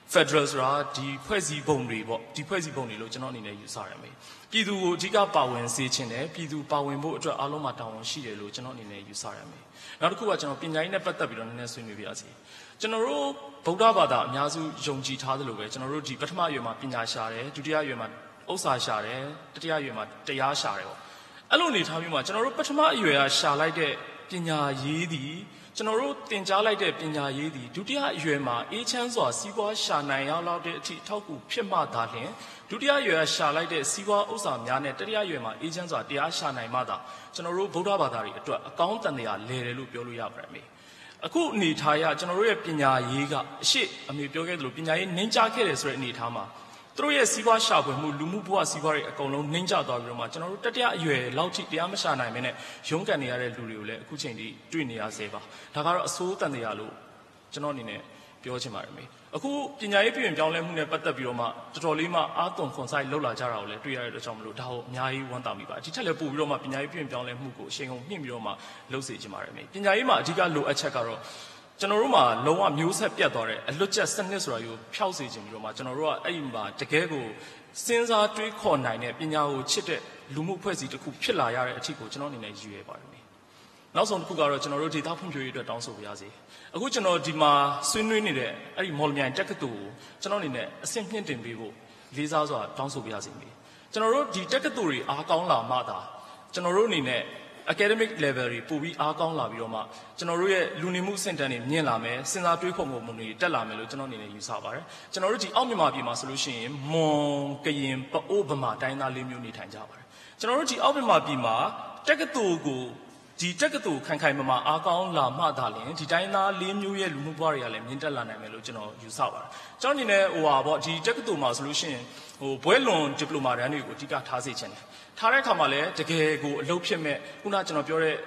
Federal ဆိုတာဒီဖွဲ့စည်းပုံတွေပေါ့ဒီဖွဲ့စည်းပုံတွေလို့ကျွန်တော်အနေနဲ့ယူဆရမယ်ပြည်သူကိုအဓိကပါဝင်စေချင်တယ်ပြည်သူပါဝင်ဖို့အတွက်အားလုံးမှာတာဝန်ရှိတယ်လို့ကျွန်တော်အနေနဲ့ယူဆရမယ်နောက်တစ်ခုကကျွန်တော်ပညာရေးနဲ့ပတ်သက်ပြီးတော့နည်းနည်းဆွေးနွေးပြရစီကျွန်တော်တို့ဗုဒ္ဓဘာသာအများစုယုံကြည်ထားသလိုပဲကျွန်တော်တို့ဒီပထမအရွယ်မှာပညာရှာတယ်ဒုတိယအရွယ်မှာဥစ္စာရှာတယ်တတိယအရွယ်မှာတရားရှာတယ်ပေါ့အဲ့လိုအနေထားမျိုးမှာကျွန်တော်တို့ပထမအရွယ်ကရှာလိုက်တဲ့ပညာရေးသည်ကျွန်တော်တို့သင်ကြားလိုက်တဲ့ပညာရေးသည်ဒုတိယအရွယ်မှာအေးချမ်းစွာစီးပွားရှာနိုင်ရလောက်တဲ့အထိထောက်ကူဖြစ်မှသာလျှင်ဒုတိယအရွယ်ကရှာလိုက်တဲ့စီးပွားဥစ္စာများနဲ့တတိယအရွယ်မှာအေးချမ်းစွာတရားရှာနိုင်မှသာကျွန်တော်တို့ဗုဒ္ဓဘာသာတွေအတွက်အကောင်းတန်တရားလဲတယ်လို့ပြောလို့ရပါတယ်အခုအနေထားရကျွန်တော်တို့ရဲ့ပညာရေးကအရှိအမေပြောခဲ့သလိုပညာရေးနှင်းကြခဲ့တယ်ဆိုတဲ့အနေထားမှာသူတို့ရဲ့စီးပွားရှာဖွေမှုလူမှုဘဝစီးပွားတွေအကုန်လုံးနှင်းကျသွားပြီးတော့မှကျွန်တော်တို့တတိယအရွယ်လောက်ထိတရားမရှာနိုင်မင်းနဲ့ရုန်းကန်နေရတဲ့လူတွေကိုလည်းအခုချိန်ထိတွေ့နေရစေပါဒါကတော့အစိုးတန်တရားလို့ကျွန်တော်အနေနဲ့ပြောချင်ပါတယ်မေအခုပညာရေးပြင်ပြောင်းလဲမှုနဲ့ပတ်သက်ပြီးတော့မှတော်တော်လေးမှအားသွန်ခွန်ဆိုင်လောက်လာကြတာကိုလည်းတွေ့ရတဲ့အတွက်ကြောင့်မလို့ဒါကိုအများကြီးဝမ်းသာမိပါတယ်ဒီထက်လည်းပို့ပြီးတော့မှပညာရေးပြင်ပြောင်းလဲမှုကိုအရှိန်ကုန်မြင့်ပြီးတော့မှလှုပ်စေချင်ပါတယ်မေပညာရေးမှာအဓိကလိုအပ်ချက်ကတော့ကျွန်တော်တို့မှာလုံးဝမျိုးဆက်ပြတ်သွားတဲ့အလွတ်ကျက်စနစ်ဆိုတာကိုဖျောက်စေခြင်းပြီးတော့မှကျွန်တော်တို့ကအဲ့ဒီမှာတကယ်ကိုစဉ်းစားတွေးခေါ်နိုင်တဲ့ပညာကိုချစ်တဲ့လူမှုဖွဲ့စည်းတစ်ခုဖြစ်လာရတဲ့အထိကိုကျွန်တော်အနေနဲ့ရည်ရွယ်ပါတယ်။နောက်ဆုံးတစ်ခုကတော့ကျွန်တော်တို့ဒေသဖွံ့ဖြိုးရေးအတွက်တောင်းဆိုပါရစေ။အခုကျွန်တော်ဒီမှာဆွေးနွေးနေတဲ့အဲ့ဒီမော်လမြိုင်တက္ကသိုလ်ကိုကျွန်တော်အနေနဲ့အဆင့်မြင့်တင်ပေးဖို့လေးစားစွာတောင်းဆိုပါရစေ။ကျွန်တော်တို့ဒီတက္ကသိုလ်တွေအားကောင်းလာမှသာကျွန်တော်တို့အနေနဲ့academic level တွေပို့ပြီးအားကောင်းလာပြီးတော့မှကျွန်တော်တို့ရဲ့လူနေမှုစင်တန်းတွေမြင့်လာမယ်စဉ်းစားတွေးခေါ်မှုတွေတက်လာမယ်လို့ကျွန်တော်အနေနဲ့ယူဆပါတယ်ကျွန်တော်တို့ဒီအောက်မြန်မာပြည်မှာဆိုလို့ရှိရင်မွန်ကရင်ပအိုးဗမာတိုင်းသား၄မျိုးနေထိုင်ကြပါတယ်ကျွန်တော်တို့ဒီအောက်မြန်မာပြည်မှာတက္ကသိုလ်ကိုဒီတက္ကသိုလ်ခိုင်ခိုင်မာမာအားကောင်းလာမှသာလျှင်ဒီတိုင်းသား၄မျိုးရဲ့လူမှုဘဝတွေကလည်းမြင့်တက်လာနိုင်မယ်လို့ကျွန်တော်ယူဆပါတယ်ကျွန်တော်အနေနဲ့ဒီတက္ကသိုလ်မှာဆိုလို့ရှိရင်ဘွဲလွန်ဒီပလိုမာတန်းတွေကိုအဓိကထားစေချင်တယ်ထားတဲ့အခါမှာလည်းတကယ်ကိုအလုပ်ဖြစ်မဲ့ခုနကျွန်တော်ပြောတဲ့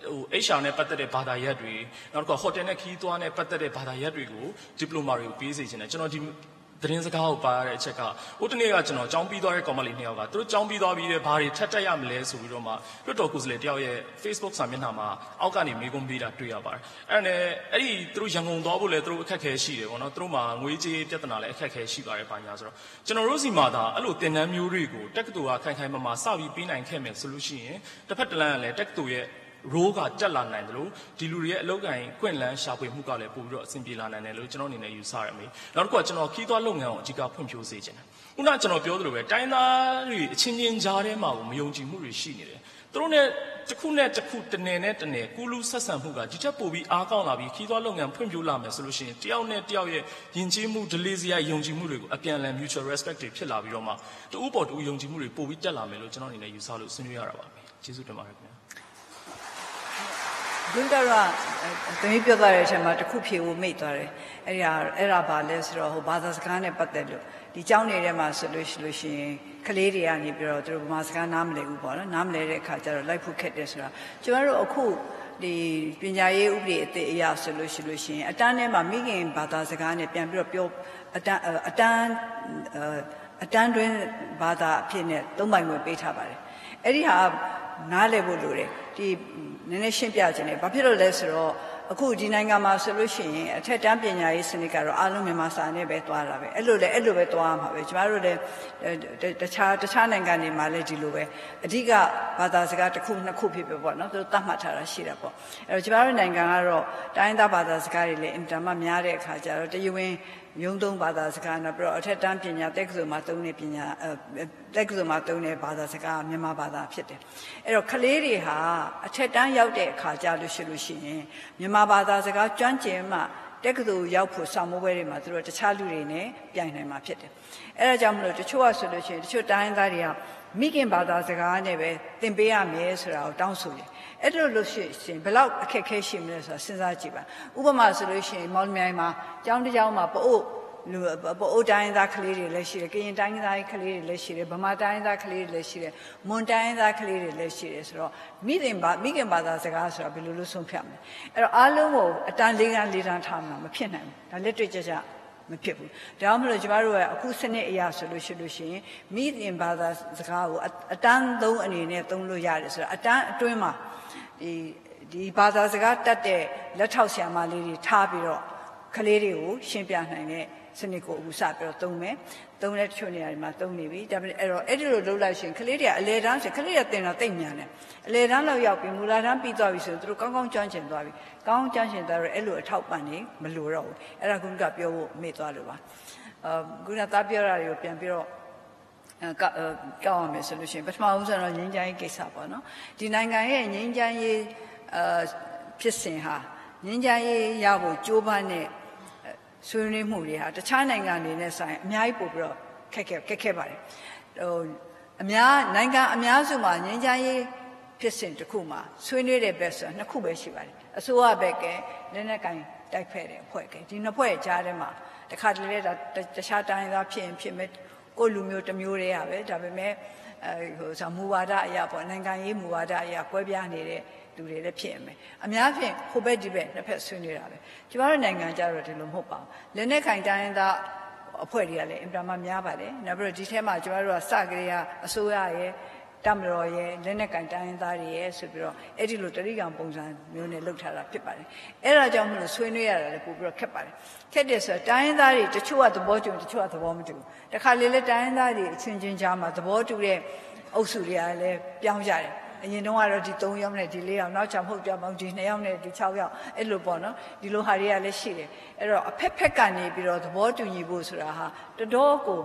HR နဲ့ပတ်သက်တဲ့ဘာသာရပ်တွေနောက်တစ်ခါဟိုတယ်နဲ့ခီးသွားနဲ့ပတ်သက်တဲ့ဘာသာရပ်တွေကိုဒီပလိုမာတွေကိုပေးစေချင်တယ်ကျွန်တော်ဒီသတင်းစကားကိုပါရတဲ့အချက်ကဟိုတနေ့ကကျွန်တော်ကျောင်းပြီးသွားတဲ့ကောင်မလေး2ယောက်ကသူတို့ကျောင်းပြီးသွားပြီးတဲ့ဘာတွေထပ်တက်ရမလဲဆိုပြီးတော့မှလွတ်တော်ကိုယ်စားလှယ်တယောက်ရဲ့ Facebook စာမျက်နှာမှာအောက်ကနေမေးခွန်းပေးတာတွေ့ရပါတယ်အဲ့ဒီသူတို့ရန်ကုန်သွားဖို့လည်းသူတို့အခက်အခဲရှိတယ်ပေါ့နော်သူတို့မှာငွေကြေးပြဿနာလည်းအခက်အခဲရှိပါတယ်ပါညာဆိုတော့ကျွန်တော်တို့စီမှာဒါအဲ့လိုသင်တန်းမျိုးတွေကိုတက္ကသိုလ်ကခိုင်ခိုင်မာမာစပြီးပေးနိုင်ခဲ့မယ်ဆိုလို့ရှိရင်တစ်ဖက်တစ်လမ်းကလည်းတက္ကသိုလ်ရဲ့ရိုးကတက်လာနိုင်တယ်လို့ဒီလူတွေရဲ့အလုပ်ကိုင်ခွင့်လန်းရှာဖွေမှုကလည်းပို့ပြီးတော့အဆင်ပြေလာနိုင်တယ်လို့ကျွန်တော်အနေနဲ့ယူဆရမယ်။နောက်တစ်ခုကကျွန်တော်ခီးသွွားလုပ်ငန်းကိုအဓိကဖွံ့ဖြိုးစေချင်တယ်။ခုနကကျွန်တော်ပြောသလိုပဲတိုင်းသားတွေအချင်းချင်းကြားထဲမှာကိုမယုံကြည်မှုတွေရှိနေတယ်။သူတို့နဲ့တစ်ခုနဲ့တစ်ခုတနယ်နဲ့တနယ်ကူးလူးဆက်ဆံမှုကဒီထက်ပိုပြီးအားကောင်းလာပြီးခီးသွွားလုပ်ငန်းဖွံ့ဖြိုးလာမယ်ဆိုလို့ရှိရင်တယောက်နဲ့တယောက်ရဲ့ယဉ်ကျေးမှုဒလေးစရိုက်ယုံကြည်မှုတွေကိုအပြန်အလှန် mutual respect တွေဖြစ်လာပြီးတော့မှတူဦးပေါ်တူဦးယုံကြည်မှုတွေပိုပြီးတက်လာမယ်လို့ကျွန်တော်အနေနဲ့ယူဆလို့ဆွေးနွေးရတာပါပဲ။ကျေးဇူးတင်ပါတယ်ခင်ဗျာ။ဒုတိယသမီးပြောသွားတဲ့အချိန်မှာတစ်ခုဖြေဖို့မိတ်သွားတယ်အဲ့ဒါဘာလဲဆိုတော့ဘာသာစကားနဲ့ပတ်သက်လို့ဒီကျောင်းနေထဲမှာဆိုလို့ရှိရင်ကလေးတွေကနေပြီးတော့သူတို့ဗမာစကားနားမလည်ဘူးပေါ့နော်နားမလည်တဲ့အခါကျတော့လိုက်ဖို့ခက်တယ်ဆိုတာကျွန်တော်တို့အခုဒီပညာရေးဥပဒေအသစ်အရဆိုလို့ရှိရင်အတန်းထဲမှာမိခင်ဘာသာစကားနဲ့ပြန်ပြီးတော့ပြောအတန်းတွင်းဘာသာအဖြစ်နဲ့သုံးပိုင်ခွင့်ပေးထားပါတယ်အဲ့ဒီဟာနားလည်ဖို့လိုတယ်ဒီနည်းနည်းရှင်းပြခြင်းနဲ့ဘာဖြစ်လို့လဲဆိုတော့အခုဒီနိုင်ငံမှာဆိုလို့ရှိရင်အထက်တန်းပညာရေးစနစ်ကတော့အားလုံးမြန်မာစာနဲ့ပဲသွားတာပဲအဲ့လိုပဲသွားမှာပဲကျမတို့လည်းတခြားနိုင်ငံတွေမှာလည်းဒီလိုပဲအဓိကဘာသာစကားတစ်ခုနှစ်ခုဖြစ်ပဲပေါ့နော်သူတို့သတ်မှတ်ထားတာရှိတာပေါ့အဲ့တော့ကျမတို့နိုင်ငံကတော့တိုင်းသားဘာသာစကားတွေလည်းအင်တာမများတဲ့အခါကျတော့တရားဝင်ရုံးသုံးဘာသာစကားနဲ့ပြီးတော့အထက်တန်းပညာတက္ကသိုလ်မှာသုံးတဲ့ပညာတက္ကသိုလ်မှာသုံးတဲ့ဘာသာစကားမြန်မာဘာသာဖြစ်တယ်အဲ့တော့ကလေးတွေဟာအထက်တန်းရောက်တဲ့အခါကျလို့ရှိရင်မြန်မာဘာသာစကားကျွမ်းကျင်မှတက္ကသိုလ်ရောက်ဖို့ဆောင်မိုးပွဲတွေမှာသူတို့တခြားလူတွေနဲ့ပြိုင်နိုင်မှာဖြစ်တယ်အဲ့ဒါကြောင့်မလို့တချို့ကဆိုလို့ရှိရင်တချို့တိုင်းသားတွေကမိခင်ဘာသာစကားနဲ့ပဲသင်ပေးရမယ်ဆိုတာကိုတောင်းဆိုတယ်အဲ့လိုလို့ရှိရင်ဘယ်လောက်အခက်အခဲရှိမလဲဆိုတာစဉ်းစားကြည့်ပါဥပမာဆိုလို့ရှိရင်မော်လမြိုင်မှာကျောင်းတစ်ကျောင်းမှာပအိုတိုင်းသားကလေးတွေလည်းရှိတယ်ကရင်တိုင်းသားကလေးတွေလည်းရှိတယ်ဗမာတိုင်းသားကလေးတွေလည်းရှိတယ်မွန်တိုင်းသားကလေးတွေလည်းရှိတယ်ဆိုတော့မိခင်ဘာသာစကားဆိုတာဘယ်လိုလုပ်ဆုံးဖြတ်မလဲအဲ့တော့အားလုံးကိုအတန်း၄တန်းထားမှာမဖြစ်နိုင်ဘူးဒါလက်တွေ့ကြမဖြစ်ဘူးဒါကြောင့်မလို့ကျမတို့ကအခုစနစ်အရာဆိုလို့ရှိရင်မိခင်ဘာသာစကားကိုအတန်းသုံးအနေနဲ့သုံးလို့ရတယ်ဆိုတော့အတန်းအတွင်းမှာဒီဘာသာစကားတတ်တဲ့လက်ထောက်ဆရာမလေးတွေထားပြီးတော့ကလေးတွေကိုရှင်းပြနိုင်တဲ့စနစ်ကိုအခုစပြီးတော့သုံးမယ်သုံးတဲ့တချို့နေရာတွေမှာသုံးနေပြီဒါပေမဲ့အဲ့ဒီလိုလုပ်လိုက်ရှင်ကလေးတွေကအလဲတန်းဆိုကလေးတွေတင်တာတိတ်မြန်တယ်အလဲတန်းလောက်ရောက်ပြီးမူလာတန်းပြီးသွားပြီဆိုသူတို့ကောင်းကောင်းကျွမ်းကျင်သွားပြီကောင်းကောင်းကျွမ်းကျင်သွားတော့အဲ့လိုအထောက်ပံ့နေမလိုတော့ဘူးအဲ့ဒါကပြောဖို့မေ့သွားလို့ပါခုနသားပြောတာတွေကိုပြန်ပြီးတော့ကောက်ရမယ်ဆိုလို့ရှိရင်ပထမဦးဆုံးတော့ငြိမ်းချမ်းရေးကိစ္စပေါ့နော်ဒီနိုင်ငံရဲ့ငြိမ်းချမ်းရေးဖြစ်စဉ်ဟာငြိမ်းချမ်းရေးရဖို့ကြိုးပမ်းတဲ့ဆွေးနွေးမှုတွေဟာတခြားနိုင်ငံတွေနဲ့ဆိုင်အများကြီးပို့ပြီးတော့ခက်ခဲပါတယ်နိုင်ငံအများစုမှာငြိမ်းချမ်းရေးဖြစ်စဉ်တစ်ခုမှာဆွေးနွေးတဲ့ဘက်ဆိုနှစ်ခုပဲရှိပါတယ်အစိုးရဘက်ကလက်နက်ကင်တိုက်ဖက်တဲ့အဖွဲ့ကဒီနှစ်ဖွဲ့ကြားထဲမှာတခါတလေတခြားတိုင်းသားဖြစ်ရင်ဖြစ်မဲ့ကိုလူမျိုးတစ်မျိုးတည်းရပဲဒါပေမဲ့မူဝါဒအရာပေါ့နိုင်ငံရေးမူဝါဒအရာကွဲပြားနေတဲ့လူတွေလည်းဖြစ်ရမယ်အများဖြင့်ဟိုဘက်ဒီဘက်နှစ်ဖက်ဆွေးနွေးတာပဲကျမတို့နိုင်ငံကြတော့ဒီလိုမဟုတ်ပါဘူးလက်နဲ့ခိုင်တိုင်းသားအဖွဲ့တွေကလည်းအင်တာမများပါတယ်နောက်ပြီးတော့ဒီထဲမှာကျမတို့ကစကလေးကအစိုးရရဲ့တမတော်ရဲ့လက်နဲ့ကန်တိုင်းသားတွေရဲ့ဆိုပြီးတော့အဲ့ဒီလိုတရိကံပုံစံမျိုးနဲ့လုပ်ထားတာဖြစ်ပါတယ်အဲ့ဒါကြောင့်မလို့ဆွေးနွေးရတာလည်းပို့ပြီးတော့ခက်ပါတယ်ခက်တယ်ဆိုတော့တိုင်းသားတွေတချို့ကသဘောတူတချို့ကသဘောမတူဘူးတခါလေလေတိုင်းသားတွေအချင်းချင်းကြားမှာသဘောတူတဲ့အုပ်စုတွေကလည်းပြောင်းကြတယ်အရင်တုန်းကတော့ဒီ3ယောက်နဲ့ဒီ4ယောက်နောက်ချမဟုတ်ကြပါဘူးဒီ2ယောက်နဲ့ဒီ6ယောက်အဲ့လိုပေါ့နော်ဒီလိုဟာတွေကလည်းရှိတယ်အဲ့တော့အဖက်ဖက်ကနေပြီးတော့သဘောတူညီဖို့ဆိုတာဟာတော်တော်ကို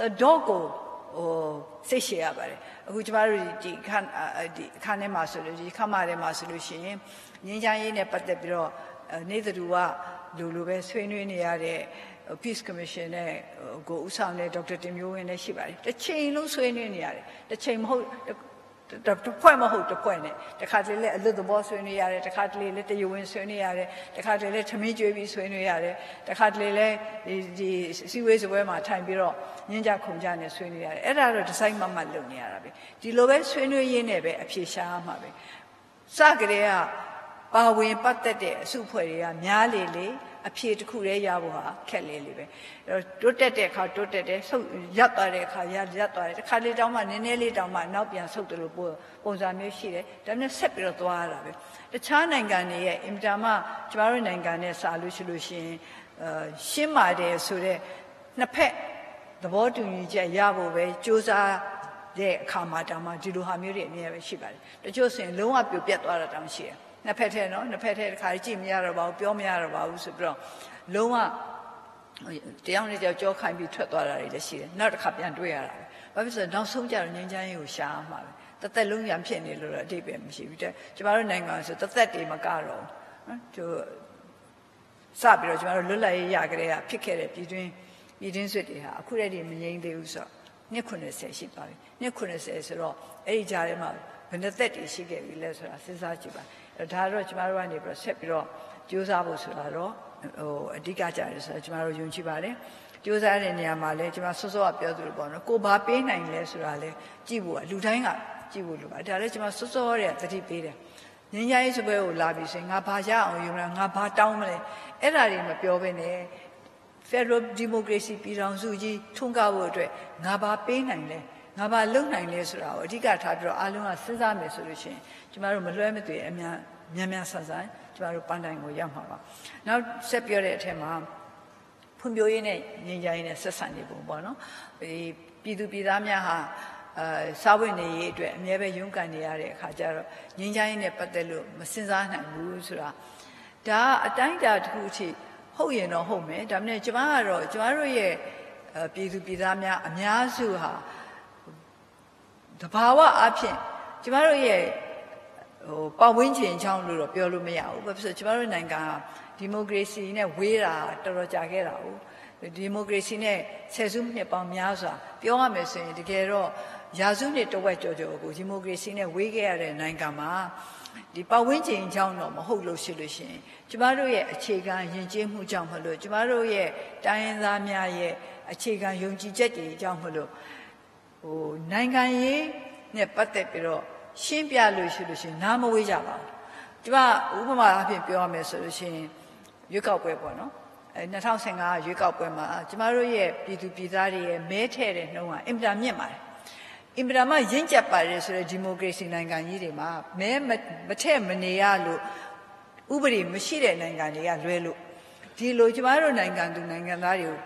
စိတ်ရှည်ရပါတယ်အခုကျမတို့ဒီအခန်းထဲမှာဆိုလို့ဒီခမထဲမှာဆိုလို့ရှိရင်ငြိမ်းချမ်းရေးနဲ့ပတ်သက်ပြီးတော့နေသူကလူပဲဆွေးနွေးနေရတဲ့ Peace Commission နဲ့ကိုဦးဆောင်တဲ့ဒေါက်တာတင်မျိုးဝင်းလည်းရှိပါတယ်တစ်ချိန်လုံးဆွေးနွေးနေရတယ်တစ်ချိန်မဟုတ်တစ်ဖွဲ့မဟုတ်တစ်ဖွဲ့နဲ့တခါတလေလည်းအလွတ်သဘောဆွေးနွေးရတယ်တခါတလေလည်းတရဝင်းဆွေးနွေးရတယ်တခါတလေလည်းထမင်းကျွေးပြီးဆွေးနွေးရတယ်တခါတလေလည်းဒီစီဝေးစပွဲမှာထိုင်ပြီးတော့ညင်ကြခုန်ကြနဲ့ဆွေးနွေးရတယ်အဲ့ဒါတော့ဒီဇိုင်းမတ်လုပ်နေရတာပဲဒီလိုပဲဆွေးနွေးရင်းနဲ့ပဲအဖြေရှာရမှာပဲစကတည်းကပါဝင်ပတ်သက်တဲ့အစုအဖွဲ့တွေကများလေအဖြေတစ်ခုတည်းရဖို့ဟာခက်လေပဲတိုးတက်တဲ့အခါတိုးတက်တယ်ဆုတ်ရပ်သွားတဲ့အခါရပ်သွားတယ်တစ်ခါလေးတောင်းမှနည်းနည်းလေးတောင်းမှနောက်ပြန်ဆုတ်တယ်လို့ပုံစံမျိုးရှိတယ်ဒါနဲ့ဆက်ပြီးတော့သွားရတာပဲတခြားနိုင်ငံတွေရဲ့အင်တာမကျမတို့နိုင်ငံနဲ့စာလို့ရှိလို့ရှိရင်ရှင်းပါတယ်ဆိုတော့နှစ်ဖက်သဘောတူညီချက်ရဖို့ပဲစူးစမ်းတဲ့အခါမှာတောင်မှဒီလိုဟာမျိုးတွေအများပဲရှိပါတယ်တချို့ဆိုရင်လုံးဝပြိုပြတ်သွားတာတောင်ရှိတယ်နှစ်ဖက်ထဲနော်နှစ်ဖက်ထဲတစ်ခါကြည့်မရတော့ပါဘူးပြောမရတော့ပါဘူးဆိုပြီးတော့လုံးဝတရားနဲ့ကြောခိုင်းပြီးထွက်သွားတာတွေလည်းရှိတယ်နောက်တစ်ခါပြန်တွေ့ရတာပဲဘာဖြစ်လို့နောက်ဆုံးကြတော့ငြိမ်းချမ်းရေးကိုရှားမှာပဲတသက်လုံးရံဖြစ်နေလို့တော့အတိတ်ပဲမရှိဘူးတဲ့ကျမတို့နိုင်ငံဆိုတသက်တွေမကတော့နော်သူစပြီးတော့ကျမတို့လွတ်လပ်ရေးရကြတဲ့ကဖြစ်ခဲ့တဲ့ပြည်တွင်းစစ်တွေဟာအခုတည်းကမငြိမ်းသေးဘူးဆိုတော့နှစ်90ရှိပါပြီနှစ်90ဆိုတော့အဲ့ဒီကြားထဲမှာဘယ်နှစ်သက်တွေရှိခဲ့ပြီလဲဆိုတာစဉ်းစားကြည့်ပါဒါတော့ကျမတို့ကနေပြီးတော့ဆက်ပြီးတော့ကြိုးစားဖို့ဆိုတာတော့အဓိကကြတယ်ဆိုတော့ကျမတို့ယုံကြည်ပါတယ်ကြိုးစားတဲ့နေရာမှာလည်းကျမစောစောကပြောသလိုပေါ့နော်ကိုဘာပေးနိုင်လဲဆိုတာလည်းကြည့်ဖို့လူတိုင်းကကြည့်ဖို့လိုပါတယ်ဒါလည်းကျမစောစောတဲ့သတိပေးတယ်ငင်းကြရေးစပွဲကိုလာပြီးဆိုရင်ငါဘာရအောင်ယူမလားငါဘာတောင်းမလဲအဲ့ဒါတွေမပြောဘဲနဲ့ Federal Democracy ပြည်ထောင်စုကြီးထွန်းကားဖို့အတွက်ငါဘာပေးနိုင်လဲငါဘာလုပ်နိုင်လဲဆိုတာကိုအဓိကထားပြီးတော့အားလုံးကစဉ်းစားမယ်ဆိုလို့ရှိရင်ကျမတို့မလွှဲမသွေအများဆန်းဆန်းကျမတို့ပန်းတိုင်ကိုရောက်မှာပါနောက်ဆက်ပြောတဲ့အထက်မှာဖွံ့ဖြိုးရေးနဲ့ငြိမ်းချမ်းရေးနဲ့ဆက်ဆံနေပုံပေါ့နော်ပြည်သူပြည်သားများဟာစားဝတ်နေရေးအတွက်အများပဲရုန်းကန်နေရတဲ့အခါကျတော့ငြိမ်းချမ်းရေးနဲ့ပတ်သက်လို့မစဉ်းစားနိုင်ဘူးဆိုတာဒါအတိုင်းအတာတစ်ခုအထိဟုတ်ရင်တော့ဟုတ်မယ်ဒါပေမဲ့ကျမကတော့ကျမတို့ရဲ့ပြည်သူပြည်သားများအများစုဟာတဘာဝအဖြစ်ကျမတို့ရဲ့ပတ်ဝန်းကျင်အကြောင်းလို့တော့ပြောလို့မရဘူးဘာဖြစ်လို့ကျမတို့နိုင်ငံဟာဒီမိုကရေစီနဲ့ဝေးတာတော်တော်ကြာခဲ့တာ哦ဒီမိုကရေစီနဲ့ဆယ်စုနှစ်ပေါင်းများစွာပြောရမယ်ဆိုရင်တကယ်တော့ရာစုနှစ်တဝက်ကျော်ကိုဒီမိုကရေစီနဲ့ဝေးခဲ့ရတဲ့နိုင်ငံမှာဒီပတ်ဝန်းကျင်အကြောင်းတော့မဟုတ်လို့ရှိလို့ရှိရင်ကျမတို့ရဲ့အခြေခံယဉ်ကျေးမှုကြောင့်မလို့ကျမတို့ရဲ့တိုင်းရင်းသားများရဲ့အခြေခံယုံကြည်ချက်တွေကြောင့်မလို့နိုင်ငံရေးနဲ့ပတ်သက်ပြီးတော့ရှင်းပြလို့ရှိလို့ရှိရင်နားမဝေးကြပါဘူးကျမဥပမာအဖြစ်ပြောရမယ်ဆိုလို့ရှိရင်ရွေးကောက်ပွဲပေါ့နော်2015ရွေးကောက်ပွဲမှာကျမတို့ရဲ့ပြည်သူပြည်သားတွေရဲ့မဲထည့်တဲ့နှုန်းကအင်မတန်မြင့်ပါတယ်အင်မတန်မှရင့်ကျက်ပါတယ်ဆိုတဲ့ဒီမိုကရေစီနိုင်ငံကြီးတွေမှာမဲမထည့်မနေရလို့ဥပဒေမရှိတဲ့နိုင်ငံတွေကလွဲလို့ဒီလိုကျမတို့နိုင်ငံသူနိုင်ငံသားတွေကို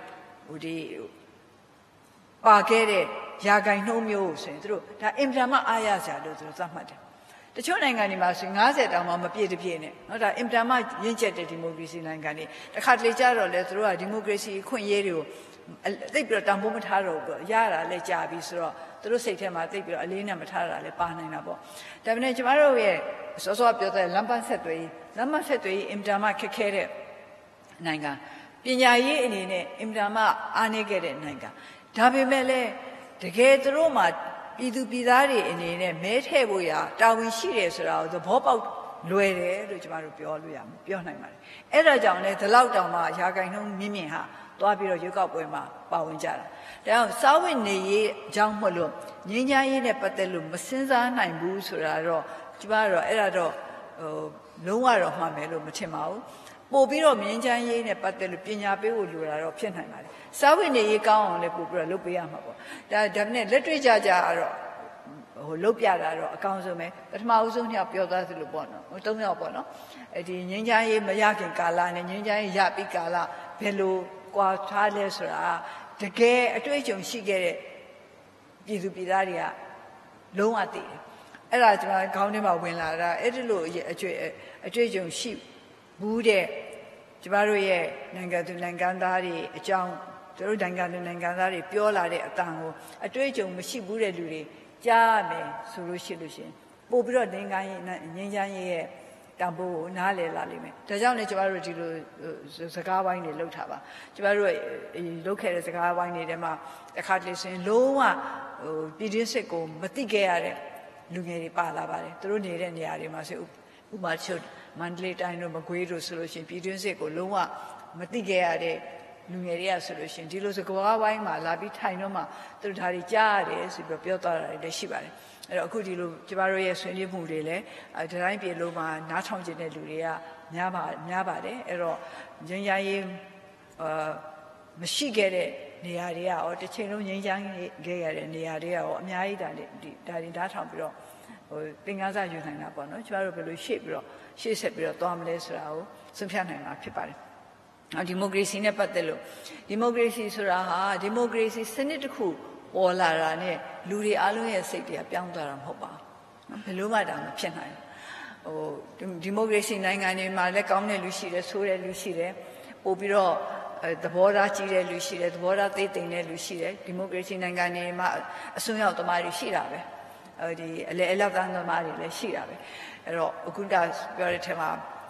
ပါခဲ့တဲ့ယာဂိုင်နှုံးမျိုးဆိုရင်သူတို့ဒါအင်တာမအားရစရာလို့သူတို့သတ်မှတ်တယ်တချို့နိုင်ငံတွေမှာဆို50တောင်မှမပြည့်တပြည့်နဲ့နော်ဒါအင်တာမရင့်ကျက်တဲ့ဒီမိုကရေစီနိုင်ငံတွေတစ်ခါတလေကြတော့လေသူတို့ကဒီမိုကရေစီအခွင့်အရေးတွေကိုသိပ်ပြီးတော့တန်ဖိုးမထားတော့ဘူးရတာလည်းကြာပြီဆိုတော့သူတို့စိတ်ထဲမှာသိပ်ပြီးတော့အလေးနဲ့မထားတာလည်းပါနိုင်တာပေါ့ဒါပေမဲ့ကျမတို့ရဲ့စောစောပြောတဲ့လမ်းပန်းဆက်သွယ်ရေးအင်တာမခက်ခဲတဲ့နိုင်ငံပညာရေးအနေနဲ့အင်တာမအားနည်းခဲ့တဲ့နိုင်ငံဒါပေမဲ့လည်းတကယ်သူတို့မှာပြည်သူပြည်သားတွေအနေနဲ့မဲထည့်ဖို့ရာတာဝန်ရှိတယ်ဆိုတာကိုသဘောပေါက်လွယ်တယ်လို့ကျမတို့ပြောနိုင်ပါတယ်အဲ့ဒါကြောင့်လည်းဒီလောက်တောင်မှယာဂိုင်နှုန်းမြင့်မြင့်ဟာသွားပြီးတော့ရွေးကောက်ပွဲမှာပါဝင်ကြတာဒါကြောင့်စာဝတ်နေရေးအကြောင်းမလို့ငြိမ်းချမ်းရေးနဲ့ပတ်သက်လို့မစင်စားနိုင်ဘူးဆိုတာတော့ကျမတို့အဲ့ဒါတော့လုံးဝတော့မှမယ်လို့မထင်ပါဘူးပို့ပြီးတော့ငြိမ်းချမ်းရေးနဲ့ပတ်သက်လို့ပညာပေးဖို့လိုတာတော့ဖြစ်နိုင်ပါတယ်စာဝတ်နေရေးကောင်းအောင်လည်းပို့ပြီးတော့လုပ်ပေးရမှာပေါ့ဒါနဲ့လက်တွေ့ကြတော့လုပ်ပြတာတော့အကောင်းဆုံးပဲပထမဦးဆုံးနှစ်ပြောသားသလိုပေါ့နော်၃ယောက်ပေါ့နော်ဒီငြိမ်းချမ်းရေးမရခင်ကာလနဲ့ငြိမ်းချမ်းရေးရပြီးကာလဘယ်လိုကွာထားလဲဆိုတာတကယ်အတွေ့အကြုံရှိခဲ့တဲ့ပြည်သူပြည်သားတွေကလုံးဝသိတယ်အဲ့ဒါကျွန်တော်ခေါင်းထဲမှာဝင်လာတာအဲ့ဒီလိုအတွေ့အကြုံရှိဘူးတဲ့ကျမတို့ရဲ့နိုင်ငံသူနိုင်ငံသားတွေအကြောင်းတို့နိုင်ငံသူနိုင်ငံသားတွေပြောလာတဲ့အတန်ကိုအတွေ့အကြုံမရှိဘူးတဲ့လူတွေကြားမယ်ဆိုလို့ရှိရင်ပို့ပြီးတော့ငြိမ်းချမ်းရေးရဲ့တန်ဖိုးကိုနားလည်လာလိမ့်မယ်ဒါကြောင့်လည်းကျမတို့ဒီလိုစကားဝိုင်းတွေလုပ်ထားပါကျမတို့လုပ်ခဲ့တဲ့စကားဝိုင်းတွေထဲမှာတစ်ခါတလေဆိုရင်လုံးဝပြည်တွင်းစစ်ကိုမသိခဲ့ရတဲ့လူငယ်တွေပါလာပါတယ်သူတို့နေတဲ့နေရာတွေမှာဆိုဥပမာချုပ်မန္တလေးတိုင်းတို့မကွေးတို့ဆိုလို့ရှိရင်ပြည်တွင်းစစ်ကိုလုံးဝမသိခဲ့ရတဲ့လူငယ်တွေကဆိုလို့ရှိရင်ဒီလိုစကားဝိုင်းမှာလာပြီးထိုင်တော့မှသူတို့ဒါတွေကြားရတယ်ဆိုပြီးပြောသွားတာလည်းရှိပါတယ်အဲ့တော့အခုဒီလိုကျမတို့ရဲ့ဆွေးနွေးမှုတွေလည်းဒီတိုင်းပြည်လုံးမှာနားထောင်ကျင်တဲ့လူတွေကများပါတယ်အဲ့တော့ငြိမ်းချမ်းရေးမရှိခဲ့တဲ့နေရာတွေကရောတစ်ချိန်လုံးငြိမ်းချမ်းခဲ့ရတဲ့နေရာတွေကရောအများကြီးဒါတွေနားထောင်ပြီးတော့သင်ခန်းစာယူနိုင်တာပေါ့နော်ကျမတို့ဘယ်လိုရှေ့ဆက်ပြီးတော့သွားမလဲဆိုတာကိုဆုံးဖြတ်နိုင်မှာဖြစ်ပါတယ်ဒီမိုကရေစီနဲ့ပတ်သက်လို့ဒီမိုကရေစီဆိုတာဟာဒီမိုကရေစီစနစ်တစ်ခုပေါ်လာတာနဲ့လူတွေအလုံးရဲ့စိတ်တွေကပြောင်းသွားတာမဟုတ်ပါဘူးဘယ်လိုမှတောင်မဖြစ်နိုင်ဘူးဒီမိုကရေစီနိုင်ငံတွေမှာလည်းကောင်းတဲ့လူရှိတယ်ဆိုးတဲ့လူရှိတယ်ပို့ပြီးတော့သဘောထားကြီးတဲ့လူရှိတယ်သဘောထားသိသိတဲ့လူရှိတယ်ဒီမိုကရေစီနိုင်ငံတွေမှာအစွန်းရောက်သမားတွေရှိတာပဲဒီအလဲအလောက်သားသမားတွေလည်းရှိတာပဲအဲ့တော့အခုကပြောတဲ့ထဲမှာ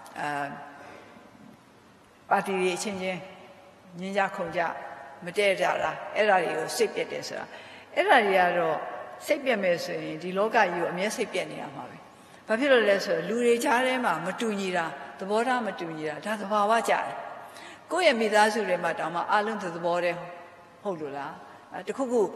ပါတီတွေအချင်းချင်းညင်ကြခုန်ကြမတည့်ကြတာအဲ့ဒါတွေကိုစိတ်ပြက်တယ်ဆိုတာအဲ့ဒါတွေကတော့စိတ်ပြက်မယ်ဆိုရင်ဒီလောကကြီးကိုအမြဲစိတ်ပြက်နေရမှာပဲဘာဖြစ်လို့လဲဆိုတော့လူတွေကြားထဲမှာမတူညီတာသဘောထားမတူညီတာဒါသဘာဝကြတယ်ကိုယ့်ရဲ့မိသားစုတွေမှာတောင်မှအလုံးသဘောတည်းဟုတ်လို့လားတခုခု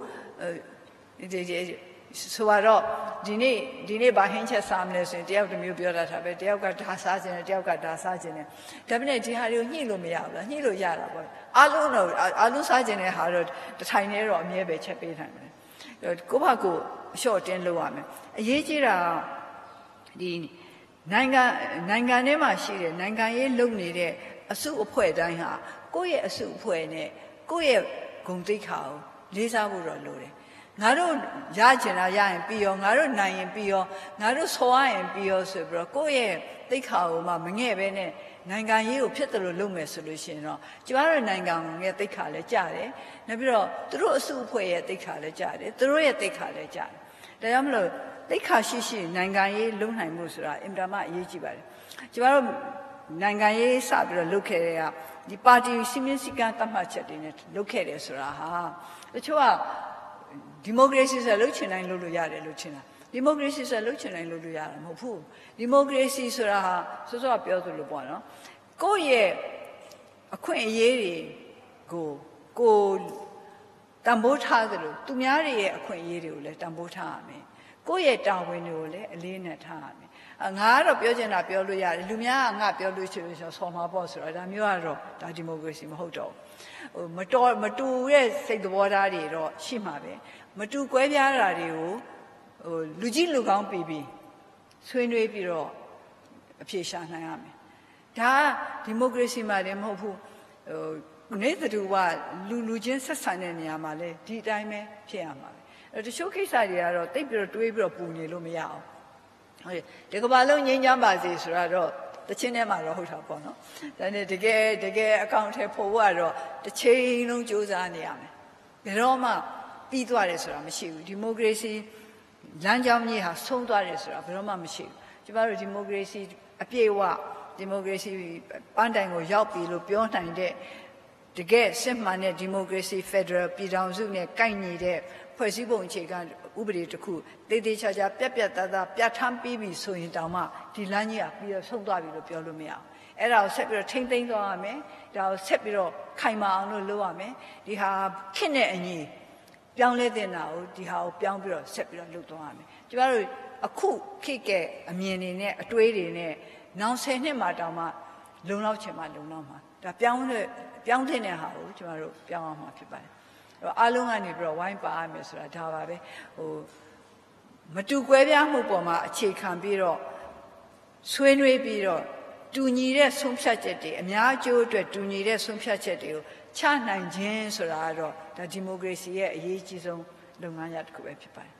ဆိုတော့ဒီနေ့ဘာဟင်းချက်စားမလဲဆိုရင်တယောက်တစ်မျိုးပြောတာပဲတယောက်ကဒါစားခြင်းနဲ့တယောက်ကဒါစားခြင်းနဲ့ဒါပေမဲ့ဒီဟာတွေကိုညှိလို့မရဘူးလားညှိလို့ရတာပေါ့အလုံးစားခြင်းနဲ့ဟာတော့တထိုင်နေတော့အမြဲပဲချက်ပေးနိုင်တယ်ကိုယ့်ဘာကိုအလျှော့တင်းလုပ်ရမယ်အရေးကြီးတာဒီနိုင်ငံထဲမှာရှိတဲ့နိုင်ငံရေးလုပ်နေတဲ့အစုအဖွဲ့တိုင်းဟာကိုယ့်ရဲ့အစုအဖွဲ့နဲ့ကိုယ့်ရဲ့ဂုဏ်သိက္ခာကိုလေးစားဖို့တော့လိုတယ်ငါတို့ရချင်တာရရင်ပြီးရောငါတို့နိုင်ရင်ပြီးရောငါတို့ဆော်ရရင်ပြီးရောဆိုပြီးတော့ကိုယ့်ရဲ့သိက္ခာကိုမှမငဲ့ပဲနဲ့နိုင်ငံရေးကိုဖြစ်တယ်လို့လုပ်မယ်ဆိုလို့ရှိရင်တော့ကျမတို့နိုင်ငံရဲ့သိက္ခာလည်းကျတယ်နောက်ပြီးတော့သူတို့အစုအဖွဲ့ရဲ့သိက္ခာလည်းကျတယ်သူတို့ရဲ့သိက္ခာလည်းကျတယ်ဒါကြောင့်မလို့သိက္ခာရှိနိုင်ငံရေးလုပ်နိုင်မှုဆိုတာအင်တာမအရေးကြီးပါတယ်ကျမတို့နိုင်ငံရေးစပြီးတော့လုပ်ခဲ့တဲ့ကဒီပါတီစီမင်းစည်းကမ်းသတ်မှတ်ချက်တွေနဲ့လုပ်ခဲ့တယ်ဆိုတာဟာတချို့ကဒီမိုကရေစီဆိုလှုပ်ချင်တိုင်းလုပ်လို့ရတယ်လို့ထင်တာဒီမိုကရေစီဆိုလှုပ်ချင်တိုင်းလုပ်လို့ရတာမဟုတ်ဘူးဒီမိုကရေစီဆိုတာဟာစောစောပြောသလိုပေါ့နော်ကိုယ့်ရဲ့အခွင့်အရေးတွေကိုတန်ဖိုးထားသလိုသူများတွေရဲ့အခွင့်အရေးတွေကိုလည်းတန်ဖိုးထားရမယ်ကိုယ့်ရဲ့တာဝန်တွေကိုလည်းအလေးနဲ့ထားရမယ်ငါကတော့ပြောချင်တာပြောလို့ရတယ်လူများကငါပြောလို့ရှိလို့ဆော်မှာပေါ့ဆိုတော့ဒါမျိုးကတော့ဒါဒီမိုကရေစီမဟုတ်တော့ဘူးမတူရဲ့စိတ်သဘောထားတွေတော့ရှိမှာပဲမတူကွဲပြားတာတွေကိုလူကြီးလူကောင်းပြီးဆွေးနွေးပြီးတော့အဖြေရှာနိုင်ရမယ်ဒါဒီမိုကရေစီမှာလည်းမဟုတ်ဘူးနေ့တူကလူချင်းဆက်ဆံတဲ့နေရာမှာလေဒီအတိုင်းပဲဖြစ်ရမှာပဲတချို့ကိစ္စတွေကတော့တိတ်ပြီးတော့တွေးပြီးတော့ပူနေလို့မရအောင်ဟုတ်တယ်ဒီကဘာလုံးငြိမ်းချမ်းပါစေဆိုတာတော့တချင်းထဲမှာတော့ဟုတ်တာပေါ့နော်ဒါနဲ့တကယ်အကောင့်ထဲပို့ဖို့ကတော့တစ်ချိန်လုံးစူးစမ်းနေရမယ်ဘယ်တော့မှပြီးသွားတယ်ဆိုတာမရှိဘူးဒီမိုကရေစီလမ်းကြောင်းကြီးဟာဆုံးသွားတယ်ဆိုတာဘယ်တော့မှမရှိဘူးကျမတို့ဒီမိုကရေစီအပြည့်အဝဒီမိုကရေစီပန်းတိုင်ကိုရောက်ပြီလို့ပြောနိုင်တဲ့တကယ်စစ်မှန်တဲ့ဒီမိုကရေစီဖက်ဒရယ်ပြည်ထောင်စုနဲ့ကိုက်ညီတဲ့ဖွဲ့စည်းပုံအခြေခံဥပဒေတစ်ခုတေးသေးချာချာပြတ်သားသားပြဋ္ဌာန်းပြီးပြီဆိုရင်တောင်မှဒီလမ်းကြီးကပြီးတော့ဆုံးသွားပြီလို့ပြောလို့မရအောင်အဲ့ဒါကိုဆက်ပြီးတော့ထိမ့်သိမ်းသွားရမယ်ဒါကိုဆက်ပြီးတော့ခိုင်မာအောင်လို့လုပ်ရမယ်ဒီဟာခင့်တဲ့အညီပြောင်းလဲတဲ့နာကိုဒီဟာကိုပြောင်းပြီးတော့ဆက်ပြီးတော့လုပ်သွားရမယ်ကျမတို့အခုခေတ်ကအမြင်တွေနဲ့အတွေးတွေနဲ့နောက်10နှစ်မှတောင်မှလုံလောက်ချင်မှလုံလောက်မှာဒါပြောင်းတဲ့ဟာကိုကျမတို့ပြောင်းအောင်မှာဖြစ်ပါတယ်အားလုံးကနေပြီးတော့ဝိုင်းပါရမယ်ဆိုတာဒါပါပဲမတူကွဲပြားမှုပေါ်မှာအခြေခံပြီးတော့ဆွေးနွေးပြီးတော့တူညီတဲ့ဆုံးဖြတ်ချက်တွေအများအကျိုးအတွက်တူညီတဲ့ဆုံးဖြတ်ချက်တွေကိုချနိုင်ခြင်းဆိုတာကတော့ဒါဒီမိုကရေစီရဲ့အရေးကြီးဆုံးလုပ်ငန်းရပ်တစ်ခုပဲဖြစ်ပါတယ်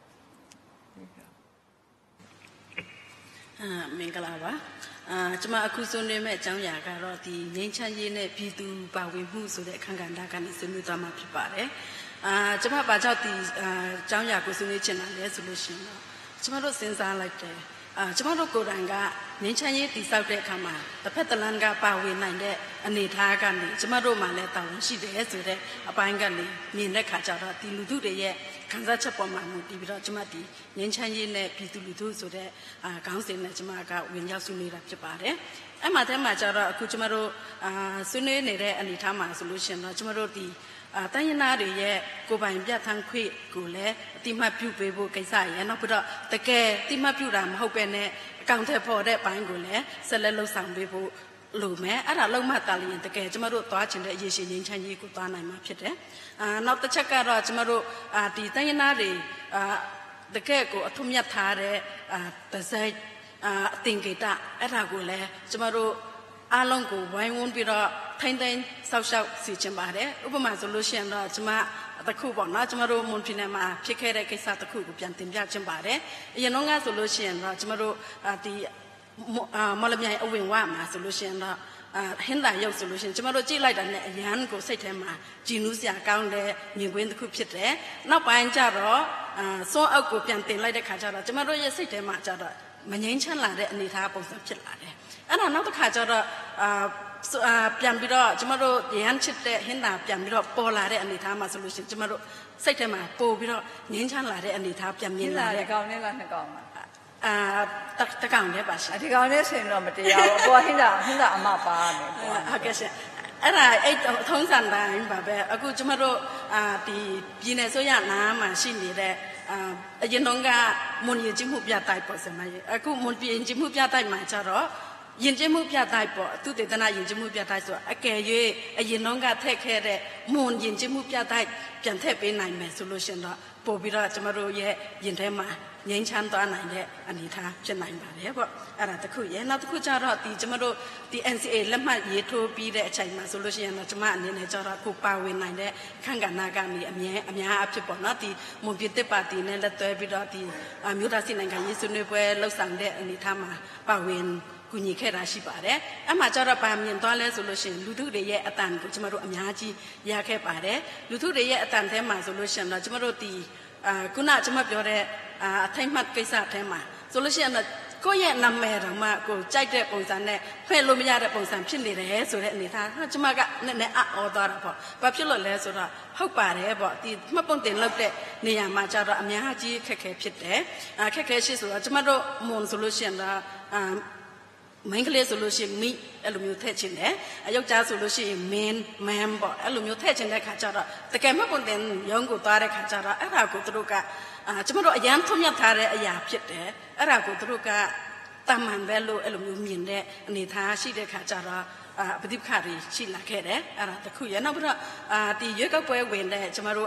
မင်္ဂလာပါကျွန်မအခုဆွေးနွေးမယ့်အကြောင်းအရာကတော့ဒီငြိမ်းချမ်းရေးနဲ့ပြည်သူပါဝင်မှုဆိုတဲ့အခန်းကဏ္ဍကနေဆွေးနွေးသွားမှာဖြစ်ပါတယ်ကျွန်မဘာကြောင့်ဒီအကြောင်းအရာကိုဆွေးနွေးချင်တာလဲဆိုလို့ရှိရင်တော့ကျွန်မတို့စဉ်းစားလိုက်တယ်ကျွန်မတို့ကိုယ်တိုင်ကငြိမ်းချမ်းရေးတည်ဆောက်တဲ့အခါမှာတစ်ဖက်တစ်လမ်းကပါဝင်နိုင်တဲ့အနေအထားကနေကျွန်မတို့မှလည်းတာဝန်ရှိတယ်ဆိုတဲ့အပိုင်းကနေမြင်တဲ့ခါကျတော့ဒီလူထုတွေရဲ့ခံစားချက်ပေါ်မှာမူတည်ပြီးတော့ကျွန်မဒီငြိမ်းချမ်းရေးနဲ့ပြည်သူလူထုဆိုတဲ့ခေါင်းစဉ်နဲ့ကျွန်မကဝင်ရောက်ဆွေးနွေးတာဖြစ်ပါတယ်။အဲ့မှာတည်းမှာကျတော့အခုကျွန်မတို့ဆွေးနွေးနေတဲ့အနေအထားမှာဆိုလို့ရှိရင်တော့ကျွန်မတို့ဒီတိုင်းရင်းသားတွေရဲ့ကိုယ်ပိုင်ပြဋ္ဌာန်းခွင့်ကိုလည်းအတိမတ်ပြုပေးဖို့ကိစ္စရယ်နောက်ပြီးတော့တကယ်အတိမတ်ပြုတာမဟုတ်ပဲနဲ့အကောင့်ထဲပေါ်တဲ့ဘိုင်းကိုလည်းဆက်လက်လှုပ်ဆောင်ပေးဖို့လို့မယ်အဲ့ဒါလုံးမတာလျင်တကယ်ကျမတို့သွားချင်တဲ့အရေးရှင်ငြိမ်းချမ်းရေးကိုသွားနိုင်မှာဖြစ်တယ်နောက်တစ်ချက်ကတော့ကျမတို့ဒီတိုင်းရင်းသားတွေတကယ်ကိုအထွတ်မြတ်ထားတဲ့ဒဇိုင်းအသင်္ကေတအဲ့ဒါကိုလည်းကျမတို့အားလုံးကိုဝိုင်းဝန်းပြီးတော့ထိုင်းဆောက်ရှောက်စီချင်ပါတယ်ဥပမာဆိုလို့ရှိရင်တော့ကျမတခုပေါ့နော်ကျမတို့မွန်ပြည်နယ်မှာဖြစ်ခဲ့တဲ့ကိစ္စတစ်ခုကိုပြန်တင်ပြချင်ပါတယ်အရင်တော့ကဆိုလို့ရှိရင်တော့ကျမတို့ဒီမော်လမြိုင်အဝင်ဝမှာဆိုလို့ရှိရင်တော့ဟင်းသာရုပ်ဆိုလို့ရှိရင်ကျမတို့ကြည့်လိုက်တာနဲ့အရန်ကိုစိတ်ထဲမှာကြည်နူးစရာကောင်းတဲ့မြင်ကွင်းတစ်ခုဖြစ်တယ်နောက်ပိုင်းကျတော့စွန်းအောက်ကိုပြန်တင်လိုက်တဲ့ခါကျတော့ကျမတို့ရဲ့စိတ်ထဲမှာကျတော့မငြိမ်းချမ်းလာတဲ့အနေအထားပုံစံဖြစ်လာတယ်အဲ့ဒါနောက်တစ်ခါကျတော့ပြန်ပြီးတော့ကျမတို့ရဟန်းချစ်တဲ့ဟင်းသာပြန်ပြီးတော့ပေါ်လာတဲ့အနေအထားမှာဆိုလို့ရှိရင်ကျမတို့စိတ်ထဲမှာပို့ပြီးတော့ငြိမ်းချမ်းလာတဲ့အနေအထားပြန်မြင်လာတဲ့ကောင်နဲ့လားနှစ်ကောင်ပါတကောင်နဲ့ပါရှင်ဒီကောင်နဲ့ဆိုရင်တော့မတရားဘူးအပေါ်ဟင်းသာအမပါရမယ်ဟုတ်ကဲ့ရှင်အဲ့ဒါအဲ့ထုံးစံတိုင်းပါပဲအခုကျမတို့ဒီပြည်နယ်ဆိုရနားမှာရှိနေတဲ့အရင်တုန်းကမွန်ရည်ချင်းမှုပြတိုက်ပေါ်စမရဲ့အခုမွန်ပြည်ရင်ချင်းမှုပြတိုက်မှာကျတော့ယဉ်ကျေးမှုပြတိုက်ပေါ့သူတေသနာယဉ်ကျေးမှုပြတိုက်ဆိုအကယ်၍အရင်တုန်းကထည့်ခဲ့တဲ့မွန်ယဉ်ကျေးမှုပြတိုက်ပြန်ထည့်ပေးနိုင်မယ်ဆိုလို့ရှင်တော့ပို့ပြီးတော့ကျမတို့ရဲ့ယဉ်ထဲမှာငြိမ်းချမ်းသွားနိုင်တဲ့အနေအထားဖြစ်နိုင်ပါတယ်ပေါ့အဲ့ဒါတခုရဲ့နောက်တစ်ခုကျတော့ဒီကျမတို့ဒီ NCA လက်မှတ်ရေးထိုးပြီးတဲ့အချိန်မှာဆိုလို့ရှိရင်တော့ကျမအနေနဲ့ကျတော့ကိုပါဝင်နိုင်တဲ့ခန့်ကဏ္ဍကနေအများအဖြစ်ပေါ့နော်ဒီမွန်ပြည်သစ်ပါတီနဲ့လက်တွဲပြီးတော့ဒီမြို့သားစီနိုင်ငံရေးဆွေးနွေးပွဲလှုပ်ဆောင်တဲ့အနေအထားမှာပါဝင်ကူညီခဲ့တာရှိပါတယ်။အမှကျတော့ပါမြင်သွားလဲဆိုလို့ရှိရင်လူထုတွေရဲ့အတန်ကိုကျမတို့အများကြီးရခဲ့ပါတယ်။လူထုတွေရဲ့အတန်ထဲမှာဆိုလို့ရှိရင်တော့ကျမတို့ဒီခုနကျမပြောတဲ့အထိုင်မှတ်ကိစ္စထဲမှာဆိုလို့ရှိရင်တော့ကိုယ့်ရဲ့နာမည်တော်မှကိုကြိုက်တဲ့ပုံစံနဲ့ဖဲ့လို့မရတဲ့ပုံစံဖြစ်နေတယ်ဆိုတဲ့အနေအထားကျမကနည်းနည်းအော်သွားတာပေါ့။ဘာဖြစ်လို့လဲဆိုတော့ဟုတ်ပါတယ်ပေါ့ဒီမှတ်ပုံတင်လုပ်တဲ့နေရာမှာကျတော့အများကြီးခက်ခဲဖြစ်တယ်။ခက်ခဲရှိဆိုတော့ကျမတို့မွန်ဆိုလို့ရှိရင်တော့မင်းကလေးဆိုလို့ရှိရင်မိအဲ့လိုမျိုးထည့်ချင်တယ်အယောက်ျားဆိုလို့ရှိရင်မင်းမမ်ပေါ့အဲ့လိုမျိုးထည့်ချင်တဲ့ခါကျတော့တကယ်မှပုံတင်ရုံးကိုသွားတဲ့ခါကျတော့အဲ့ဒါကိုသူတို့ကကျမတို့အရန်ထုံးမြတ်ထားတဲ့အရာဖြစ်တယ်အဲ့ဒါကိုသူတို့ကတမန်ပဲလို့အဲ့လိုမျိုးမြင်တဲ့အနေထားရှိတဲ့ခါကျတော့ပဋိပက္ခတွေရှိလာခဲ့တယ်အဲ့ဒါတခုရနောက်ပြီးတော့ဒီရွေးကောက်ပွဲဝင်တဲ့ကျမတို့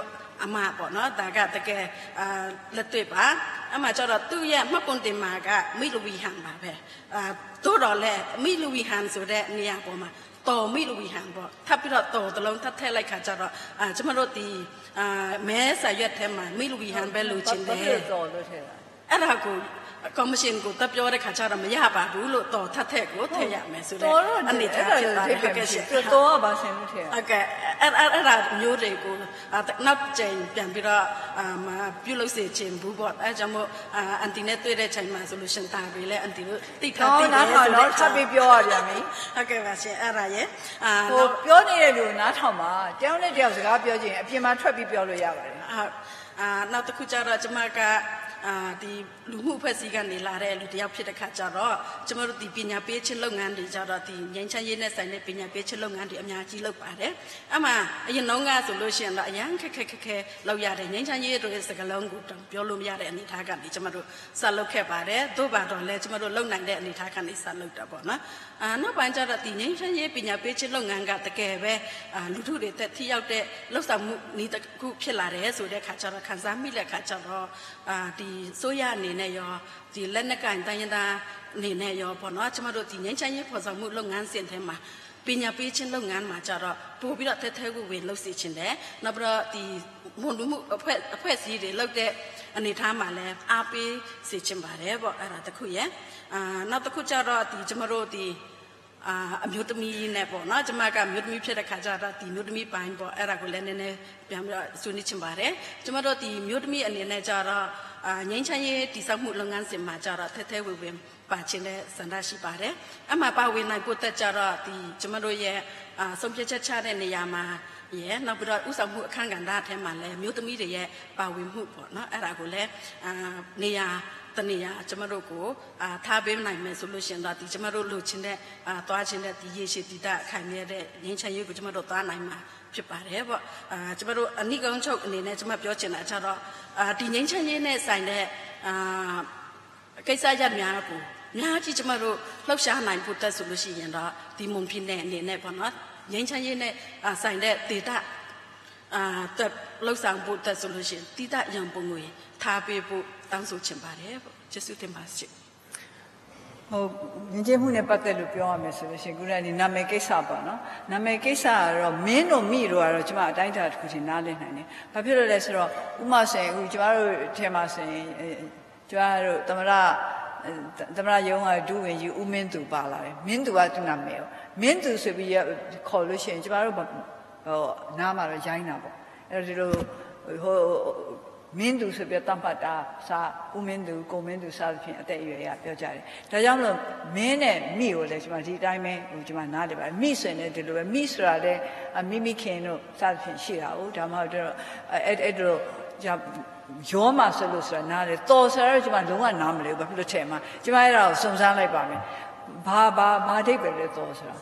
အမပေါ့နော်ဒါကတကယ်လက်တွေ့ပါအမကျတော့သူ့ရဲ့မှတ်ပုံတင်မှာကမိလူဝီဟန်ပါပဲသို့တော်လဲမိလူဝီဟန်ဆိုတဲ့နေရာပေါ်မှာတော်မိလူဝီဟန်ပေါ့ထပ်ပြီးတော့တော်တလုံးထပ်ထည့်လိုက်ခါကျတော့ကျမတို့ဒီမဲဆာရွက်ထဲမှာမိလူဝီဟန်ပဲလိုချင်တယ်တော်လို့ထည့်တာအဲ့ဒါကိုကော်မရှင်ကိုတပ်ပြောတဲ့ခါကျတော့မရပါဘူးလို့တော်ထပ်ထက်ကိုထည့်ရမယ်ဆိုတော့အနေထားဖြစ်ပါတယ်ဟုတ်ကဲ့ရှင်တော်ကဘာဆင်လို့ထည့်ဟုတ်ကဲ့အဲ့ဒါမျိုးတွေကိုနောက်ကျရင်ပြန်ပြီးတော့ပြုလုပ်စေချင်ဘူးပေါ့အဲကြောင့်မို့အန်တီနဲ့တွေ့တဲ့ချိန်မှာဆိုလို့ရှင်တာပြီလေအန်တီတို့တိထားတိတယ်ဆိုတော့ထပ်ပြီးပြောရပြန်ပြီဟုတ်ကဲ့ပါရှင်အဲ့ဒါရဲ့ဟိုပြောနေတဲ့လူနားထောင်မှာတယောက်နဲ့တယောက်စကားပြောခြင်းအပြင်မှာထွက်ပြီးပြောလို့ရပါတယ်နောက်တစ်ခုကျတော့ကျွန်မကဒီလူမှုအဖွဲ့အစည်းကနေလာတဲ့လူတယောက်ဖြစ်တဲ့ခါကျတော့ကျမတို့ဒီပညာပေးခြင်းလုပ်ငန်းတွေကြတော့ဒီငြိမ်းချမ်းရေးနဲ့ဆိုင်တဲ့ပညာပေးခြင်းလုပ်ငန်းတွေအများကြီးလုပ်ပါတယ်။အမှအရင်တော့ကဆိုလို့ရှိရင်တော့အရန်ခက်လောက်ရတယ်ငြိမ်းချမ်းရေးတို့ရဲ့စကားလုံးကိုပြောလို့မရတဲ့အနေအထားကနေကျမတို့ဆက်လုပ်ခဲ့ပါတယ်။သို့ပါတော့လည်းကျမတို့လုပ်နိုင်တဲ့အနေအထားကနေဆက်လုပ်တာပေါ့နော်။နောက်ပိုင်းကျတော့ဒီငြိမ်းချမ်းရေးပညာပေးခြင်းလုပ်ငန်းကတကယ်ပဲလူထုတွေတက်ထိရောက်တဲ့လှုပ်ဆောင်မှုနည်းတစ်ခုဖြစ်လာတယ်ဆိုတဲ့ခါကျတော့ခံစားမိတဲ့ခါကျတော့ဒီဆိုရအနေနဲ့ရောဒီလက်နက်ကင်တိုင်းရင်းသားအနေနဲ့ရောပေါ့နော်ကျမတို့ဒီငြိမ်းချမ်းရေးဖော်ဆောင်မှုလုပ်ငန်းစဉ်ထဲမှာပညာပေးခြင်းလုပ်ငန်းမှာကြတော့ပို့ပြီးတော့ထဲထဲကိုဝင်လှုပ်စီခြင်းတယ်နောက်ပြီးတော့ဒီမွန်လူမှုအဖွဲ့အစည်းတွေလုပ်တဲ့အနေထားမှာလည်းအားပေးစီခြင်းပါတယ်ပေါ့အဲ့ဒါတခုရဲ့နောက်တစ်ခုကြတော့ဒီကျမတို့ဒီအမျိုးသမီးနဲ့ပေါ့နော်ကျမကမျိုးသမီးဖြစ်တဲ့ခါကျတော့ဒီမျိုးသမီးပိုင်းပေါ့အဲ့ဒါကိုလည်းနည်းနည်းပြန်ပြီးတော့ဆွေးနွေးချင်ပါတယ်ကျမတို့ဒီမျိုးသမီးအနေနဲ့ကြတော့ငြိမ်းချမ်းရေးတည်ဆောက်မှုလုပ်ငန်းစဉ်မှာကြတော့ထဲထဲဝင်ပါခြင်းနဲ့စန္ဒရှိပါတယ်အမှပါဝင်နိုင်ဖို့တက်ကြတော့ဒီကျမတို့ရဲ့ဆုံးဖြတ်ချက်ချတဲ့နေရာမှာရဲ့နောက်ပြီးတော့ဥဆောင်မှုအခမ်းကဏ္ဍအထက်မှာလည်းမျိုးသမီးတွေရဲ့ပါဝင်မှုပေါ့နော်အဲ့ဒါကိုလည်းနေရာတနေရာကျမတို့ကိုထားပေးနိုင်မယ်ဆိုလို့ရှိရင်တော့ဒီကျမတို့လိုချင်တဲ့သွားချင်တဲ့ဒီရေရှည်တည်တာခိုင်မြဲတဲ့ငြိမ်းချမ်းရေးကိုကျမတို့သွားနိုင်မှာဖြစ်ပါတယ်ပေါ့ကျမတို့အနိကုံးချုပ်အနေနဲ့ကျမပြောချင်တာကြတော့ဒီငြိမ်းချမ်းရေးနဲ့ဆိုင်တဲ့ကိစ္စရပ်များကိုများကြီးကျမတို့လှုပ်ရှားနိုင်ဖို့တက်ဆိုလို့ရှိရင်တော့ဒီမွန်ပြည်နယ်အနေနဲ့ပေါ့နော်ငြိမ်းချမ်းရေးနဲ့ဆိုင်တဲ့ဒေတာတက်လှုပ်ဆောင်ဖို့တက်ဆိုလို့ရှိရင်တည်တာရံပုံငွေထားပေးဖို့တောင်းဆိုချင်ပါတယ်ပေါ့ကျေးဇူးတင်ပါရှင်ဟိုငင်းချင်းမှုနဲ့ပတ်သက်လို့ပြောရမယ်ဆိုလို့ရှိရင်ခုနကဒီနာမည်ကိစ္စပေါ့နော်နာမည်ကိစ္စကတော့မင်းတို့မိတို့ကတော့ကျမအတိုင်းအတာတစ်ခုချင်းနားလည်နိုင်တယ်ဘာဖြစ်လို့လဲဆိုတော့ဥမာဆိုရင်ကျမတို့ထဲမှာဆိုရင်ကျမတို့သမရယုံကဒုဝင်ကြီးဦးမင်းသူပါလာတယ်မင်းသူကသူ့နာမည်ကိုမင်းသူဆိုပြီးခေါ်လို့ရှိရင်ကျမတို့ဟိုနားမှာတော့ရိုင်းတာပေါ့အဲ့တော့ဒီလိုဟိုမင်းသူဆိုပြီးတမ္ပတာစာဦးမင်းသူကိုမင်းသူစသဖြင့်အသက်အရွယ်ရပြောကြတယ်ဒါကြောင့်မလို့မင်းနဲ့မိကိုလည်းကျွန်မဒီတိုင်းပဲဟိုကျွန်မနားလည်ပါတယ်မိဆိုရင်လည်းဒီလိုပဲမိဆိုတာလည်းမိခင်တို့စသဖြင့်ရှိတာ哦ဒါမှမဟုတ်တော့အဲ့တို့ရောမှာဆိုလို့ဆိုတာနားလေတော်ဆိုတော့ကျွန်မလုံးဝနားမလဲဘူးဘာဖြစ်လို့ထဲမှာကျွန်မအဲ့ဒါကိုစုံစမ်းလိုက်ပါမယ်ဘာအဓိပ္ပာယ်လဲတော်ဆိုတာ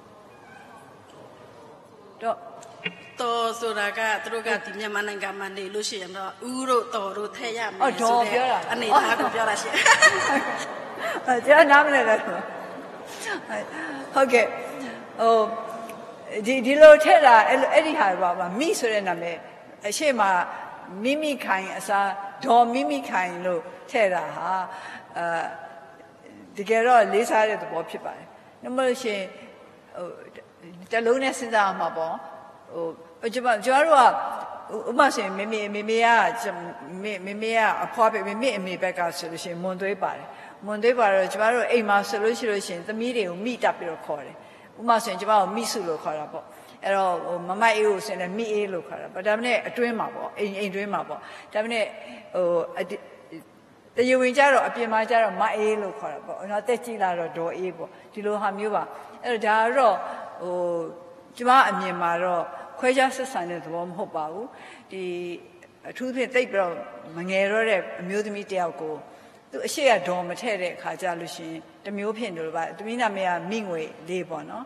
တော်ဆိုတာကသူတို့ကဒီမြန်မာနိုင်ငံမှာနေလို့ရှိရင်တော့ဦးတို့တော်တို့ထည့်ရမယ်ဆိုတဲ့အနေထားကိုပြောတာရှင်ကျွန်တော်နားမလဲလားဟုတ်ကဲ့ဟိုဒီလိုထည့်တာအဲ့ဒီဟာပါပါမိဆိုတဲ့နာမည်အရှိမမိမိခိုင်အစားဒေါ်မိမိခိုင်လို့ထည့်တာဟာတကယ်တော့လေးစားတဲ့သဘောဖြစ်ပါတယ်။နောက်မှလို့ရှိရင်ဟိုတလုံးနဲ့စဉ်းစားမှာပေါ့ဟိုကျွန်တော်တို့ကဥပမာဆိုရင်မေမေကအဖွားပဲမေအမေဘက်ကဆိုလို့ရှိရင်မွန်သွေးပါတယ်။မွန်သွေးပါတော့ကျွန်တော်တို့အိမ်မှာဆိုလို့ရှိရင်သမီးတွေကိုမိတက်ပြီးတော့ခေါ်တယ်။ဥပမာဆိုရင်ကျွန်တော်မိစုလို့ခေါ်တာပေါ့။အဲ့တော့မမအေးကိုဆိုရင်မိအေးလို့ခေါ်တာပေါ့ဒါပေမဲ့အတွင်းမှာပေါ့အိမ်တွင်းမှာပေါ့ဒါပေမဲ့ဟိုတရဝင်ကြတော့အပြင်မှာကြတော့မအေးလို့ခေါ်တာပေါ့နော်တက်ကြည့်လာတော့ဒေါ်အေးပေါ့ဒီလိုဟာမျိုးပါအဲ့တော့ဒါကတော့ဟိုကျမအမြင်မှာတော့ခွဲခြားဆက်ဆံတဲ့သဘောမဟုတ်ပါဘူးဒီအထူးဖြင့်တိတ်ပြီးတော့မငယ်တော့တဲ့အမျိုးသမီးတယောက်ကိုသူအရှိကဒေါ်မထည့်တဲ့အခါကြလို့ရှိရင်တမျိုးဖြစ်နေလို့ပါသမီးနာမည်ကမိငွေလေးပေါ့နော်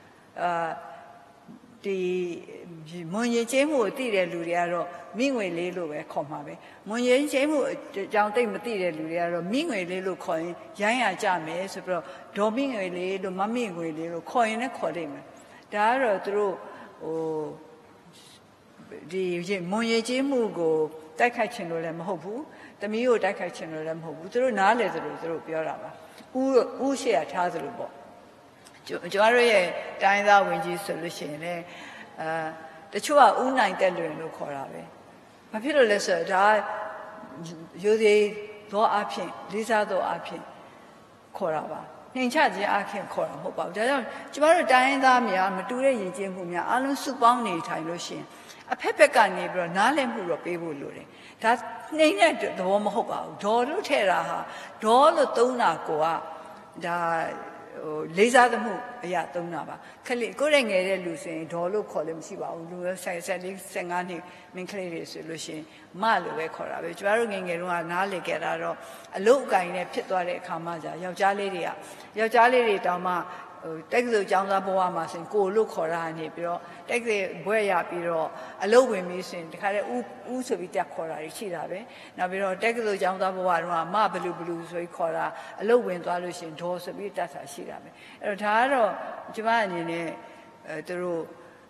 ဒီမွန်ရင်ချင်းမှုကိုသိတဲ့လူတွေကတော့မိငွေလေးလို့ပဲခေါ်မှာပဲမွန်ရင်ချင်းမှုအကြောင်းသိမသိတဲ့လူတွေကတော့မိငွေလေးလို့ခေါ်ရင်ရိုင်းရကြမယ်ဆိုပြီးတော့ဒေါ်မိငွေလေးလို့မမိငွေလေးလို့ခေါ်ရင်လည်းခေါ်လိမ့်မယ်ဒါကတော့သူတို့ဟိုဒီမွန်ရည်ကြီးမှုကိုတိုက်ခိုက်ခြင်းလို့လည်းမဟုတ်ဘူးတမီးကိုတိုက်ခိုက်ခြင်းလို့လည်းမဟုတ်ဘူးသူတို့နားလေသလိုသူတို့ပြောတာပါဥရှေ့ရထားသလိုပေါ့ကျွန်တော်တို့ရဲ့တိုင်းသားဝင်ကြီးဆိုလို့ရှိရင်လည်းတချို့ကဥနိုင်တက်လွင်လို့ခေါ်တာပဲဘာဖြစ်လို့လဲဆိုတော့ဒါရိုသေသောအဖြစ်လေးစားသောအဖြစ်ခေါ်တာပါနှိမ်ချခြင်းအဖြစ်ခေါ်တာမဟုတ်ပါဘူးဒါကြောင့်ကျွန်တော်တို့တိုင်းသားများမတူတဲ့ယဉ်ကျေးမှုများအလုံးစုပေါင်းနေထိုင်လို့ရှိရင်အဖက်ဖက်ကနေပြီးတော့နားလည်မှုတော့ပေးဖို့လိုတယ်ဒါနှိမ်တဲ့သဘောမဟုတ်ပါဘူးဒေါ်လို့ထည့်တာဟာဒေါ်လို့သုံးတာကိုကဒါလေးစားသမှုအရာသုံးတာပါခလေးကိုယ်ရဲ့ငယ်တဲ့လူဆိုရင်ဒေါ်လို့ခေါ်လို့မရှိပါဘူးလူ14-15နှစ်မင်းကလေးတွေဆိုလို့ရှိရင်မလို့ပဲခေါ်တာပဲကျမတို့ငယ်ငယ်တုန်းကနားလေခဲ့တာတော့အလုတ်အကင်နဲ့ဖြစ်သွားတဲ့အခါမှကြာယောက်ျားလေးတွေတောင်မှတက္ကသိုလ်ကျောင်းသားဘဝမှာဆိုရင်ကိုလို့ခေါ်တာနေပြီးတော့တက္ကသိုလ်ဘွဲ့ရပြီးတော့အလုပ်ဝင်ပြီးဆိုရင်တခါတည်းဦးဆိုပြီးတက်ခေါ်တာရှိတာပဲနောက်ပြီးတော့တက္ကသိုလ်ကျောင်းသားဘဝတုန်းကမဘလူဆိုပြီးခေါ်တာအလုပ်ဝင်သွားလို့ရှိရင်ဒေါ်ဆိုပြီးတက်တာရှိတာပဲအဲ့တော့ဒါကတော့ကျမအနေနဲ့သူတို့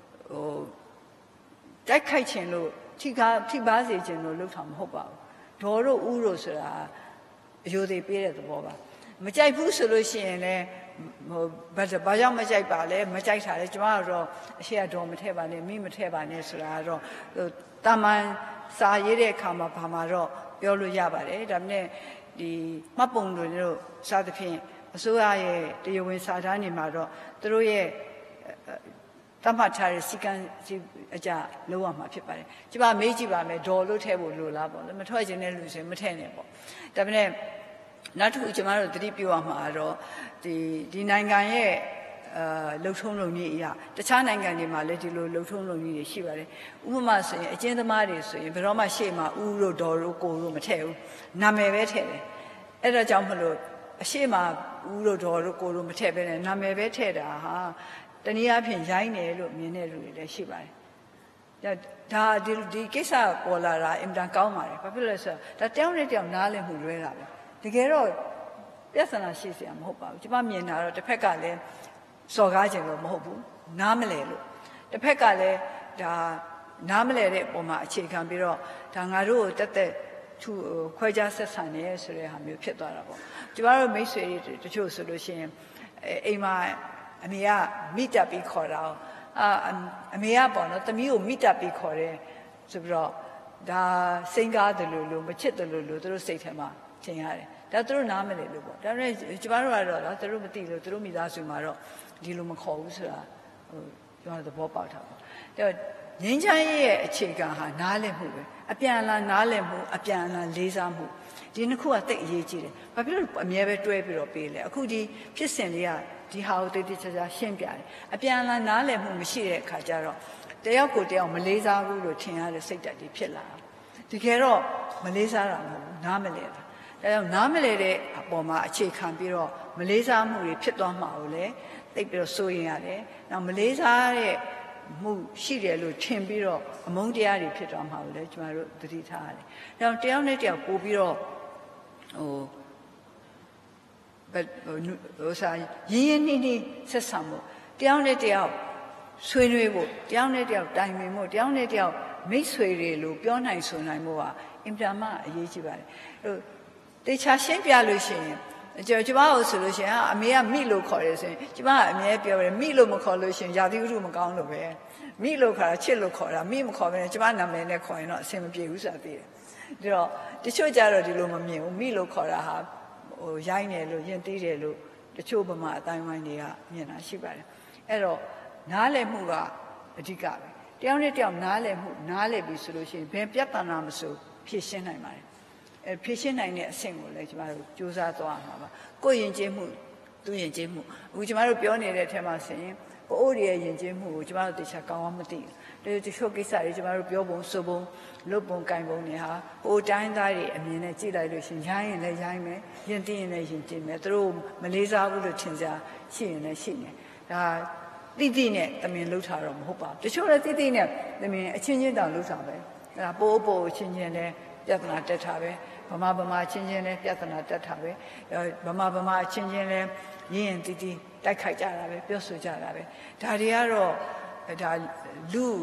တိုက်ခိုက်ခြင်းလို့ထိပါစေခြင်းလို့လုပ်တာမဟုတ်ပါဘူးဒေါ်တို့ဦးတို့ဆိုတာအယိုသေးပေးတဲ့သဘောပါမကြိုက်ဘူးဆိုလို့ရှိရင်လည်းဘာကြောင့်မကြိုက်ပါလဲမကြိုက်တာလေကျမတို့အရှိတော်မထည့်ပါနဲ့မိမထည့်ပါနဲ့ဆိုတာကတော့တာမန်စာရေးတဲ့အခါမှာဘာမှတော့ပြောလို့ရပါတယ်ဒါပေမဲ့ဒီမှတ်ပုံတို့စသဖြင့်အစိုးရရဲ့တရားဝင်စာတမ်းတွေမှာတော့သူတို့ရဲ့တတ်မှတ်ထားတဲ့စီကံအကြလုံးဝမှာဖြစ်ပါတယ်ကျမမေးကြည့်ပါမယ်ဒေါ်လို့ထည့်ဖို့လိုလားပေါ့မထွက်ခြင်းနဲ့လူဆိုရင်မထည့်နဲ့ပေါ့ဒါပေမဲ့နောက်တစ်ခုကျမတို့သတိပြုရမှာတော့ဒီနိုင်ငံရဲ့လှုပ်ထုံးလုပ်နည်းအရာတခြားနိုင်ငံတွေမှာလည်းဒီလိုလှုပ်ထုံးလုပ်နည်းတွေရှိပါတယ်ဥပမာဆိုရင်အကျဉ်းသမားတွေဆိုရင်ဘယ်တော့မှရှေ့မှာဦးတို့ဒေါ်တို့ကိုတို့မထည့်ဘူးနာမည်ပဲထည့်တယ်အဲ့ဒါကြောင့်မလို့အရှိမဦးတို့ဒေါ်တို့ကိုတို့မထည့်ပဲနဲ့နာမည်ပဲထည့်တာဟာတနည်းအားဖြင့်ရိုင်းတယ်လို့မြင်တဲ့လူတွေလည်းရှိပါတယ်ဒါဒီကိစ္စပေါ်လာတာအင်တန်ကောင်းပါတယ်ဘာဖြစ်လဲဆိုတော့ဒါတယောက်နဲ့တယောက်နားလည်မှုလွဲတာပဲတကယ်တော့ပြဿနာရှိစရာမဟုတ်ပါဘူးကျမမြင်တာတော့တစ်ဖက်ကလည်းစော်ကားခြင်းလို့မဟုတ်ဘူးနားမလဲလို့တစ်ဖက်ကလည်းဒါနားမလဲတဲ့အပေါ်မှာအခြေခံပြီးတော့ဒါငါတို့ကိုတက်ခွဲခြားဆက်ဆံနေဆိုတဲ့ဟာမျိုးဖြစ်သွားတာပေါ့ကျမတို့မိတ်ဆွေတွေတချို့ဆိုလို့ရှိရင်အိမ်မှာအမေကမိတက်ပြီးခေါ်တာအမေကပေါ့နော်သမီးကိုမိတက်ပြီးခေါ်တယ်ဆိုပြီးတော့ဒါစိန်ကားတယ်လို့မချစ်တယ်လို့သူတို့စိတ်ထဲမှာထင်ရတယ်ဒါသူတို့နားမလဲလို့ပေါ့ဒါပေမဲ့ကျမတို့ကတော့သူတို့မသိလို့သူတို့မိသားစုမှာတော့ဒီလိုမခေါ်ဘူးဆိုတာကျွန်တော်သဘောပေါက်တာပေါ့ဒါငင်းချမ်းရဲ့အခြေခံဟာနားလည်မှုပဲအပြန်အလှန်နားလည်မှုအပြန်အလှန်လေးစားမှုဒီနှစ်ခုကတိတ်အရေးကြီးတယ်ဘာဖြစ်လို့အမြဲပဲတွဲပြီးတော့ပေးလဲအခုဒီဖြစ်စဉ်လေးကဒီဟာကိုတိတ်တိတ်ချာချာရှင်းပြတယ်အပြန်အလှန်နားလည်မှုမရှိတဲ့အခါကျတော့တယောက်ကိုတယောက်မလေးစားဘူးလို့ထင်ရတဲ့စိတ်ဓာတ်တွေဖြစ်လာတကယ်တော့မလေးစားတာမဟုတ်ဘူးနားမလဲတာဒါကြောင့်နားမလဲတဲ့အပေါ်မှာအခြေခံပြီးတော့မလေးစားမှုတွေဖြစ်သွားမှာကိုလည်းတိတ်ပြီးတော့စိုးရင်ရတယ်နောက်မလေးစားတဲ့မှုရှိတယ်လို့ထင်ပြီးတော့အမုန်းတရားတွေဖြစ်သွားမှာကိုလည်းကျွန်တော်တို့သတိထားရတယ်။ဒါကြောင့်တယောက်နဲ့တယောက်ပို့ပြီးတော့ရင်းနှီးဆက်ဆံမှုတယောက်နဲ့တယောက်ဆွေးနွေးဖို့တယောက်နဲ့တယောက်တိုင်ပင်ဖို့တယောက်နဲ့တယောက်မိတ်ဆွေတွေလို့ပြောနိုင်ဆိုနိုင်ဖို့ကအင်တာမအရေးကြီးပါတယ်။တေချာရှင်းပြလို့ရှိရင်ကျမတို့ဆိုလို့ရှိရင်အမေကမိလို့ခေါ်တယ်ဆိုရင်ကျမကအမြဲပြောတယ်မိလို့မခေါ်လို့ရှိရင်ယာတိဥထုမကောင်းလို့ပဲမိလို့ခေါ်တာချစ်လို့ခေါ်တာမိမခေါ်ဘဲနဲ့ကျမနာမည်နဲ့ခေါ်ရင်တော့အဆင်မပြေဘူးဆိုတာသိတယ်ဒါတော့တချို့ကြတော့ဒီလိုမမြင်ဘူးမိလို့ခေါ်တာဟာရိုင်းတယ်လို့ယဉ်သိတယ်လို့တချို့ဗမာအတိုင်းဝိုင်းတွေကမြင်တာရှိပါတယ်အဲ့တော့နားလည်မှုကအဓိကပဲတယောက်နဲ့တယောက်နားလည်မှုနားလည်ပြီဆိုလို့ရှိရင်ဘယ်ပြဿနာမဆိုဖြေရှင်းနိုင်ပါတယ်ဖြည့်ရှင်းနိုင်တဲ့အဆင့်ကိုလည်းကျမတို့စူးစမ်းသွားမှာပါကိုယ်ယဉ်ကျေးမှုသူယဉ်ကျေးမှုအခုကျမတို့ပြောနေတဲ့အထက်မှာဆိုရင်ကိုအိုရဲ့ယဉ်ကျေးမှုကိုကျမတို့တခြားကောင်းအောင်မသိဘူးတချို့ကိစ္စတွေကျမတို့ပြောပုံဆိုပုံလုပ်ပုံကင်ပုံတွေဟာဟိုတိုင်းသားတွေအမြင်နဲ့ကြည့်လိုက်လို့ရှိရင်ရိုင်းရင်လည်းရိုင်းမယ်ယဉ်သိရင်လည်းယဉ်သိမယ်သူတို့မလေးစားဘူးလို့ထင်ကြရှိရင်လည်းရှိနေဒါတိနဲ့တမင်လှုပ်ထားတော့မဟုတ်ပါဘူးတချို့လည်းတိနဲ့တမင်အချင်းချင်းတောင်လှုပ်တာပဲဒါပို့ချင်းချင်းလည်းပြဿနာတက်တာပဲဗမာချင်းချင်းလည်းပြဿနာတက်တာပဲဗမာချင်းချင်းလည်းရင်းတီတိုက်ခိုက်ကြတာပဲပြောဆိုကြတာပဲဒါတွေကတော့ဒါ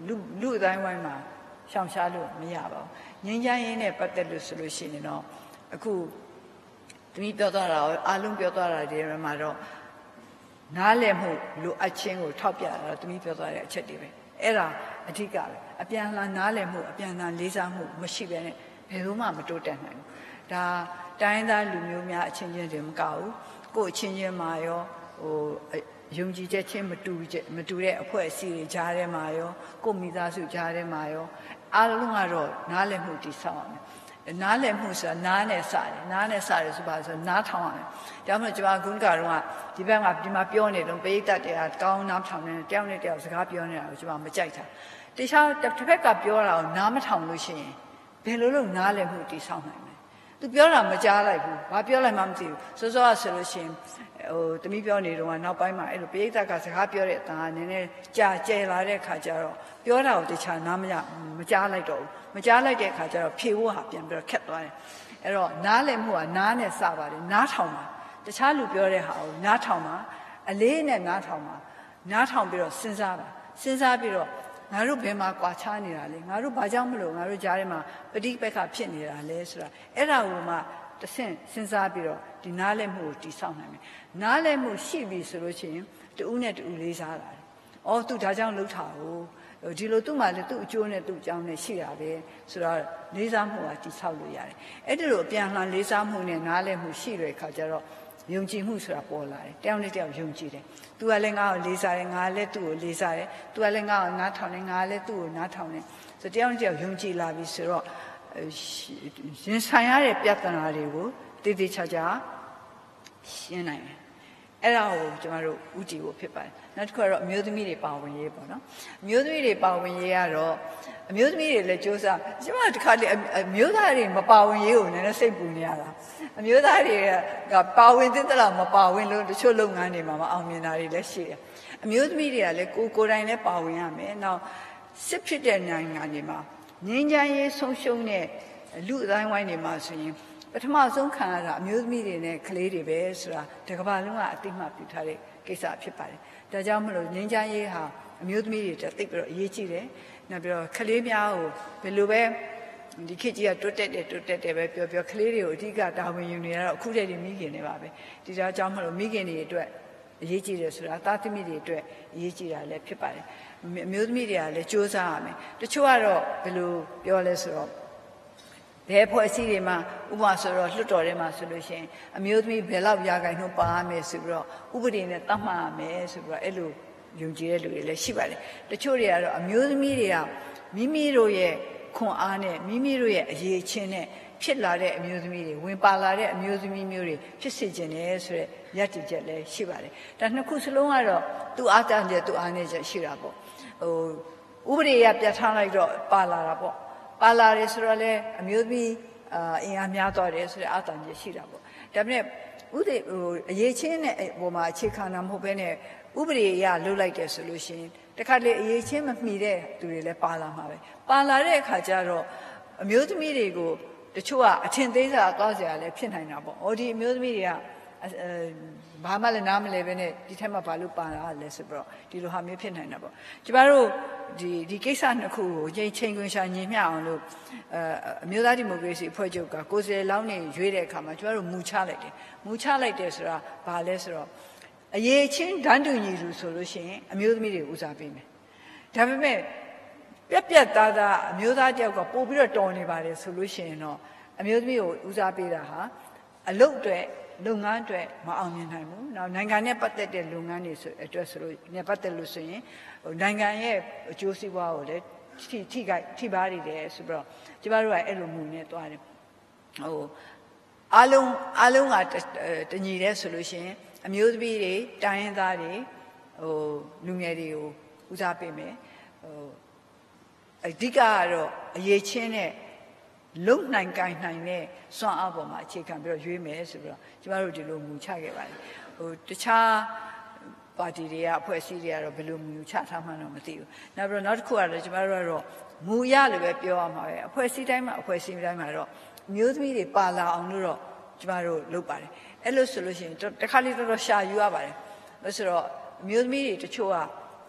လူအတိုင်းဝိုင်းမှာရှောင်ရှားလို့မရပါဘူးငြိမ်းချမ်းရေးနဲ့ပတ်သက်လို့ဆိုလို့ရှိရင်တော့အခုသမီးပြောသွားတာအားလုံးပြောသွားတာဒီမှာတော့နားလည်မှုလိုအပ်ခြင်းကိုထောက်ပြတာတော့သမီးပြောသွားတဲ့အချက်တွေပဲအဲ့ဒါအဓိကပဲအပြန်အလှန်နားလည်မှုအပြန်အလှန်လေးစားမှုမရှိဘဲနဲ့ဘယ်လိုမှမတိုးတက်နိုင်ဘူးဒါတိုင်းသားလူမျိုးများအချင်းချင်းတွေမကဘူးကိုယ်အချင်းချင်းမှာရောယုံကြည်ချက်ချင်းမတူတဲ့အဖွဲ့အစည်းတွေကြားထဲမှာရောကိုယ်မိသားစုကြားထဲမှာရောအားလုံးကတော့နားလည်မှုတည်ဆောက်ရမယ်နားလည်မှုဆိုတာနားနဲ့စတယ်ဆိုပါဆိုနားထောင်ရတယ်ဒါမှမဟုတ်ကျွန်မခုနကတော့ဒီဘက်ကဒီမှာပြောနေတော့ပရိသတ်တွေကကောင်းနားထောင်နေတယောက်နဲ့တယောက်စကားပြောနေတာကိုကျွန်မမကြိုက်တာတခြားတစ်ဖက်ကပြောတာကိုနားမထောင်လို့ရှိရင်ဘယ်လိုလုပ်နားလည်မှုတည်ဆောက်နိုင်မလဲသူပြောတာမကြားလိုက်ဘူးဘာပြောလိုက်မှမသိဘူးစောဆိုလို့ရှိရင်သမီးပြောနေတော့နောက်ပိုင်းမှာအဲ့လိုပရိသတ်ကစကားပြောတဲ့အတန်ကနည်းနည်းကြာကျယ်လာတဲ့ခါကျတော့ပြောတာကိုတခြားနားမကြားလိုက်တော့ဘူးမကြားလိုက်တဲ့ခါကျတော့ဖြေဖို့ဟာပြန်ပြီးတော့ခက်သွားတယ်အဲ့တော့နားလည်မှုကနားနဲ့စပါတယ်နားထောင်ပါတခြားလူပြောတဲ့ဟာကိုနားထောင်ပါအလေးနဲ့နားထောင်ပါနားထောင်ပြီးတော့စဉ်းစားပြီးတော့ငါတို့ဘယ်မှာကွာခြားနေတာလဲငါတို့ဘာကြောင့်မလို့ငါတို့ကြားထဲမှာပဋိပက္ခဖြစ်နေတာလဲဆိုတာအဲ့ဒါကိုမှတဆင့်စဉ်းစားပြီးတော့ဒီနားလည်မှုကိုတည်ဆောက်နိုင်မယ်နားလည်မှုရှိပြီဆိုလို့ရှိရင်တူနဲ့တူလေးစားလာတယ်။အော်သူဒါကြောင့်လှုပ်တာကိုဒီလိုသူ့မှာလည်းသူ့အကျိုးနဲ့သူ့အကြောင်းနဲ့ရှိတာပဲဆိုတော့လေးစားမှုကတည်ဆောက်လို့ရတယ်။အဲ့ဒီလိုအပြန်အလှန်လေးစားမှုနဲ့နားလည်မှုရှိတဲ့အခါကျတော့ယုံကြည်မှုဆိုတာပေါ်လာတယ်။တယောက်နဲ့တယောက်ယုံကြည်တယ်။ तू ကလည်းငါ့ကိုလေးစားတယ်ငါလည်းသူ့ကိုလေးစားတယ်။ तू ကလည်းငါ့ကိုနားထောင်တယ်ငါလည်းသူ့ကိုနားထောင်တယ်။ဆိုတယောက်နဲ့တယောက်ယုံကြည်လာပြီဆိုတော့ရင်ဆိုင်ရတဲ့ပြဿနာတွေကိုတည်တည်ချာချာရှင်းနိုင်တယ်အဲ့ဒါကိုကျမတို့ဥတီဖို့ဖြစ်ပါတယ်နောက်တစ်ခုကတော့အမျိုးသမီးတွေပါဝင်ရေးပေါ့နော်အမျိုးသမီးတွေပါဝင်ရေးကတော့အမျိုးသမီးတွေလည်းစ조사ကျမတစ်ခါတည်းအမျိုးသားတွေမပါဝင်ရေးကိုလည်းစိတ်ပူနေရတာအမျိုးသားတွေကပါဝင်တဲ့တော့မပါဝင်လို့တချို့လုပ်ငန်းတွေမှာမအောင်မြင်တာတွေလည်းရှိတယ်အမျိုးသမီးတွေကလည်းကိုယ်တိုင်လည်းပါဝင်ရမယ်နောက်စစ်ဖြစ်တဲ့နိုင်ငံတွေမှာငြိမ်းချမ်းရေးဆုံးရှုံးတဲ့လူအတိုင်းဝိုင်းတွေမှာဆိုရင်ပထမဆုံးခံရတာအမျိုးသမီးတွေနဲ့ကလေးတွေပဲဆိုတာဒီကမ္ဘာလုံးကအသိမှတ်ပြုထားတဲ့ကိစ္စဖြစ်ပါတယ်။ဒါကြောင့်မလို့ငြိမ်းချမ်းရေးဟာအမျိုးသမီးတွေတက်သိပြီးတော့အရေးကြီးတယ်။နောက်ပြီးတော့ကလေးများကိုဘယ်လိုပဲဒီခေတ်ကြီးကတိုးတက်တယ်ပဲပြောကလေးတွေကိုအဓိကတာဝန်ယူနေရတော့အခုတည်းကမိခင်တွေပါပဲ။ဒီကြောင့်မလို့မိခင်တွေအတွက်အရေးကြီးတယ်ဆိုတာသားသမီးတွေအတွက်အရေးကြီးတာလည်းဖြစ်ပါတယ်။အမျိုးသမီးတွေကလည်းစ조사ရမယ်။တချို့ကတော့ဘယ်လိုပြောလဲဆိုတော့ဘယ်ဖွဲ့စည်းတွေမှာဥပမာဆိုတော့လွတ်တော်ထဲမှာဆိုလို့ရှိရင်အမျိုးသမီးဘယ်လောက်ရာခိုင်နှုန်းပါရမယ်ဆိုပြီးတော့ဥပဒေနဲ့တတ်မှတ်ရမယ်ဆိုပြီးတော့အဲ့လိုယုံကြည်တဲ့လူတွေလည်းရှိပါတယ်တချို့တွေကတော့အမျိုးသမီးတွေကမိမိတို့ရဲ့ခွန်အားနဲ့မိမိတို့ရဲ့အရေးချင်းနဲ့ဖြစ်လာတဲ့အမျိုးသမီးတွေဝင်ပါလာတဲ့အမျိုးသမီးမျိုးတွေဖြစ်စေခြင်းနဲ့ဆိုတဲ့ရည်တည်ချက်လည်းရှိပါတယ်ဒါနှစ်ခုစလုံးကတော့သူ့အားတန်တဲ့သူ့အားနဲ့ချက်ရှိတာပေါ့ဥပဒေရပြဋ္ဌာန်းလိုက်တော့ပါလာတာပေါ့ပါလာတယ်ဆိုတော့လေအမျိုးသမီးအင်အားများသွားတယ်ဆိုတဲ့အတန်ကြီးရှိတာပေါ့ဒါပေမဲ့အရေးချင်းနဲ့ဟိုမှာအခြေခံတာမဟုတ်ဘဲနဲ့ဥပဒေအရလုပ်လိုက်တယ်ဆိုလို့ရှိရင်တခါလေအရေးချင်းမမှီတဲ့သူတွေလည်းပါလာမှာပဲပါလာတဲ့အခါကျတော့အမျိုးသမီးတွေကိုတချို့ကအထင်သေးစားသွားစရာလည်းဖြစ်နိုင်တာပေါ့။ဒီအမျိုးသမီးတွေကဘာမှလည်းနားမလဲပဲနဲ့ဒီထက်မှဘာလို့ပါလာလဲဆိုတော့ဒီလိုဟာမျိုးဖြစ်နိုင်တာပေါ့။ကျမတို့ဒီကိစ္စနှစ်ခုကိုချိန်ခွင်ရှာညီမျှအောင်လို့အမျိုးသားဒီမိုကရေစီအဖွဲ့ချုပ်ကကိုယ်စားလှယ်လောင်းနေရွေးတဲ့အခါမှာကျမတို့မူချလိုက်တယ်။မူချလိုက်တယ်ဆိုတာဘာလဲဆိုတော့အရေးချင်းတန်းတူညီလူဆိုလို့ရှိရင်အမျိုးသမီးတွေဦးစားပေးမယ်။ဒါပေမဲ့ပြက်သားသားအမျိုးသားတယောက်ကပို့ပြီးတော့တော်နေပါတယ်ဆိုလို့ရှိရင်တော့အမျိုးသမီးကိုဦးစားပေးတာဟာအလုပ်အတွက်လုပ်ငန်းအတွက်မအောင်မြင်နိုင်ဘူး။နောက်နိုင်ငံနဲ့ပတ်သက်တဲ့လုပ်ငန်းတွေဆိုအတွက်ဆိုလို့နဲ့ပတ်သက်လို့ဆိုရင်နိုင်ငံရဲ့အကျိုးစီးပွားကိုလည်းထိပါနေတယ်ဆိုပြီးတော့ကျမတို့ကအဲ့လိုမူနဲ့တွားတယ်။အားလုံးကတညီတယ်ဆိုလို့ရှိရင်အမျိုးသမီးတွေတိုင်းရင်းသားတွေလူငယ်တွေကိုဦးစားပေးမယ်။အဓိကကတော့အရေးချင်းနဲ့လုံနိုင်ကိုင်နိုင်တဲ့စွမ်းအားပေါ်မှာအခြေခံပြီးတော့ရွေးမယ်ဆိုပြီးတော့ကျမတို့ဒီလိုမူချခဲ့ပါတယ်တခြားပါတီတွေကအဖွဲ့အစည်းတွေကတော့ဘယ်လိုမူချထားမှန်းတော့မသိဘူးနောက်တစ်ခုကတော့ကျမတို့ကတော့မူရလို့ပဲပြောရမှာပဲအဖွဲ့အစည်းတိုင်းမှာအဖွဲ့အစည်းတိုင်းမှာတော့မျိုးသမီးတွေပါလာအောင်လို့တော့ကျမတို့လုပ်ပါတယ်အဲ့လိုဆိုလို့ရှိရင်တခါလေးတော့ရှာယူရပါတယ်လို့ဆိုတော့မျိုးသမီးတွေတချို့က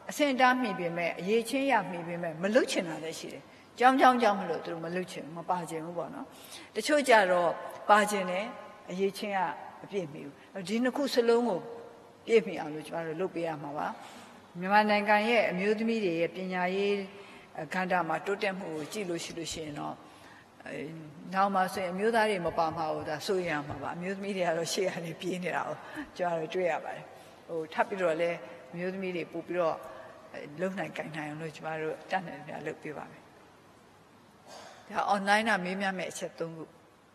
အစင်တားမိပေမဲ့အရေးချင်းရမိပေမဲ့မလွတ်ချင်တာလည်းရှိတယ်ကြောင်းမလို့သူတို့မလွတ်ချင်မပါချင်ဘူးပေါ့နော်တချို့ကြတော့ပါချင်တယ်အရေးချင်းကအပြည့်မိဘူးဒီနှစ်ခုစလုံးကိုပြည့်မိအောင်လို့ကျွန်တော်တို့လုပ်ပေးရမှာပါမြန်မာနိုင်ငံရဲ့အမျိုးသမီးတွေရဲ့ပညာရေးခန္ဓာမှာတိုးတက်မှုကိုကြည့်လို့ရှိရင်တော့နောက်မှဆိုရင်အမျိုးသားတွေမပါမှာဘူးဒါစိုးရမှာပါအမျိုးသမီးတွေကတော့ရှေ့ကနေပြေးနေတာကိုကျွန်တော်တို့တွေ့ရပါတယ်ထပ်ပြီးတော့လည်းအမျိုးသမီးတွေပို့ပြီးတော့လုံနိုင်ကြိုင်နိုင်အောင်လို့ကျွန်တော်တို့တတ်နိုင်တယ်လုပ်ပေးပါမယ်ဒါ online ကမေးမြန်းမဲ့အချက်၃ခု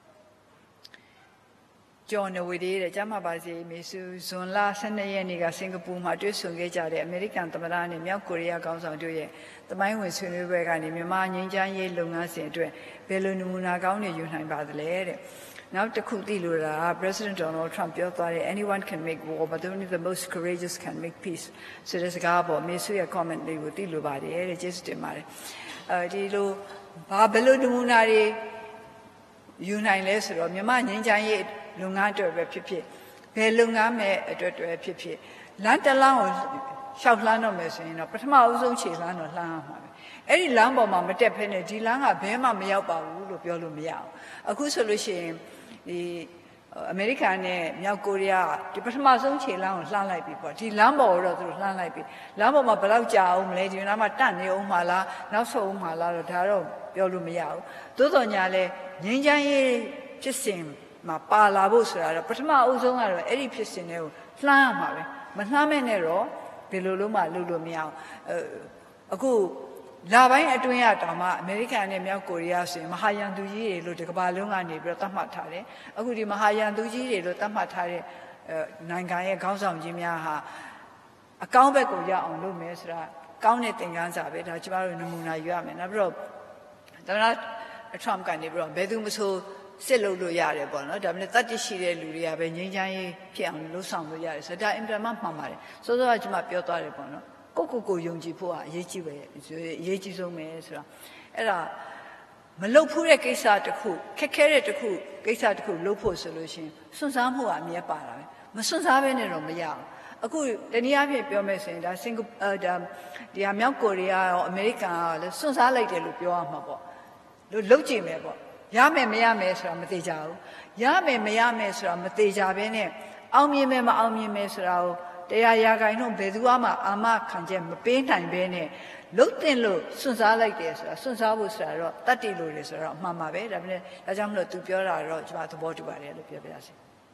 ကျော်နေဝေးတဲ့ကျမပါစီမေဆူဇွန်လ12ရက်နေ့ကစင်ကာပူမှာတွေ့ဆုံခဲ့ကြတဲ့အမေရိကန်သမ္မတနဲ့မြောက်ကိုရီးယားခေါင်းဆောင်တို့ရဲ့သမိုင်းဝင်ဆွေးနွေးပွဲကနေမြန်မာငြိမ်းချမ်းရေးလုပ်ငန်းစဉ်အတွက်ဘယ်လိုနမူနာကောင်းတွေယူနိုင်ပါသလဲတဲ့နောက်တစ်ခုသိလို့တာ President Donald Trump ပြောသွားတဲ့ anyone can make war but only the most courageous can make peace ဆိုတဲ့စကားပေါ်မေဆူရဲ့ comment တွေကိုသိလို့ပါတယ်တဲ့ကျေးဇူးတင်ပါတယ်ဒီလိုဘယ်လိုနမူနာတွေယူနိုင်လဲဆိုတော့မြန်မာငြိမ်းချမ်းရေးလုပ်ငန်းတွေပဲဖြစ်ဖြစ်ဘယ်လုပ်ငန်းမဲ့အတွက်တွေဖြစ်ဖြစ်လမ်းတစ်လမ်းကိုရှောက်လှမ်းတော့မယ်ဆိုရင်တော့ပထမအဦးဆုံးခြေလှမ်းတော့လှမ်းရမှာပဲအဲ့ဒီလမ်းပေါ်မှာမတက်ဖ ೇನೆ ဒီလမ်းကဘဲမှမရောက်ပါဘူးလို့ပြောလို့မရအောင်အခုဆိုလို့ရှိရင်ဒီအမေရိကန်နဲ့မြောက်ကိုရီးယားဒီပထမဆုံးခြေလှမ်းကိုလှမ်းလိုက်ပြီပေါ့ဒီလမ်းပေါ်တော့သူတို့လှမ်းလိုက်ပြီလမ်းပေါ်မှာဘယ်လောက်ကြာအောင်မလဲဒီနားမှာတန့်နေအောင်မှာလားနောက်ဆုံးအောင်မှာလားတော့ဒါတော့ပြောလို့မရဘူးသို့တော်ညာလဲငြိမ်းချမ်းရေးဖြစ်စဉ်မှာပါလာဖို့ဆိုတာတော့ပထမအဦးဆုံးကတော့အဲ့ဒီဖြစ်စဉ်တွေကိုလှမ်းရမှာပဲမလှမ်းမဲ့နဲ့တော့ဘယ်လိုလုံးမှလုပ်လို့မရအောင်အခုလာပိုင်းအတွင်းရတောင်မှအမေရိကန်နဲ့မြောက်ကိုရီးယားဆိုရင်မဟာရန်သူကြီးတွေလို့ဒီကမ္ဘာလုံးကနေပြီးတော့သတ်မှတ်ထားတယ်အခုဒီမဟာရန်သူကြီးတွေလို့သတ်မှတ်ထားတဲ့နိုင်ငံရဲ့ခေါင်းဆောင်ကြီးများဟာအကောင်းဘက်ကိုရောက်အောင်လုပ်မယ်ဆိုတာကောင်းတဲ့သင်ခန်းစာပဲဒါကျမတို့နမူနာယူရမယ်နောက်ပြီးတော့သမ္မတ Trump ကနေပြီးတော့ဘယ်သူမဆိုစစ်လုပ်လို့ရတယ်ပေါ့နော်ဒါပေမဲ့တတ်သိရှိတဲ့လူတွေကပဲငြိမ်းချမ်းရေးဖြစ်အောင်လှုပ်ဆောင်လို့ရတယ်ဆိုတော့ဒါအင်တာနက်မှန်ပါတယ်စောစောကကျွန်မပြောသွားတယ်ပေါ့နော်ကိုယုံကြည်ဖို့ကအရေးကြီးပဲအရေးကြီးဆုံးပဲဆိုတော့အဲ့ဒါမလုပ်ဖို့တဲ့ကိစ္စတစ်ခုခက်ခဲတဲ့တစ်ခုကိစ္စတစ်ခုလုပ်ဖို့ဆိုလို့ရှိရင်စွန့်စားမှုကအမြဲပါတာပဲမစွန့်စားဘဲနဲ့တော့မရအောင်အခုတနည်းအားဖြင့်ပြောမယ်ဆိုရင်ဒါစင်ကာဒီဟာမြောက်ကိုရီးယားရောအမေရိကန်ကလည်းစွန့်စားလိုက်တယ်လို့ပြောရမှာပေါ့လုပ်ကြည့်မယ်ပေါ့ရမယ်မရမယ်ဆိုတာမသေးကြဘူးရမယ်မရမယ်ဆိုတာမသေးကြဘဲနဲ့အောင်မြင်မယ်မအောင်မြင်မယ်ဆိုတာကိုတရားရာဂိုင်တော့ဘယ်သူမှအာမခံချက်မပေးနိုင်ဘဲနဲ့လှုပ်တင်လို့စွန့်စားလိုက်တယ်ဆိုတာစွန့်စားဖို့ဆိုတာတော့တတ်တည်လို့တယ်ဆိုတော့အမှန်ပါပဲဒါပေမဲ့ဒါကြောင့်မလို့သူပြောတာတော့ကျွန်တော်သဘောတူပါတယ်လို့ပြောပြရစီ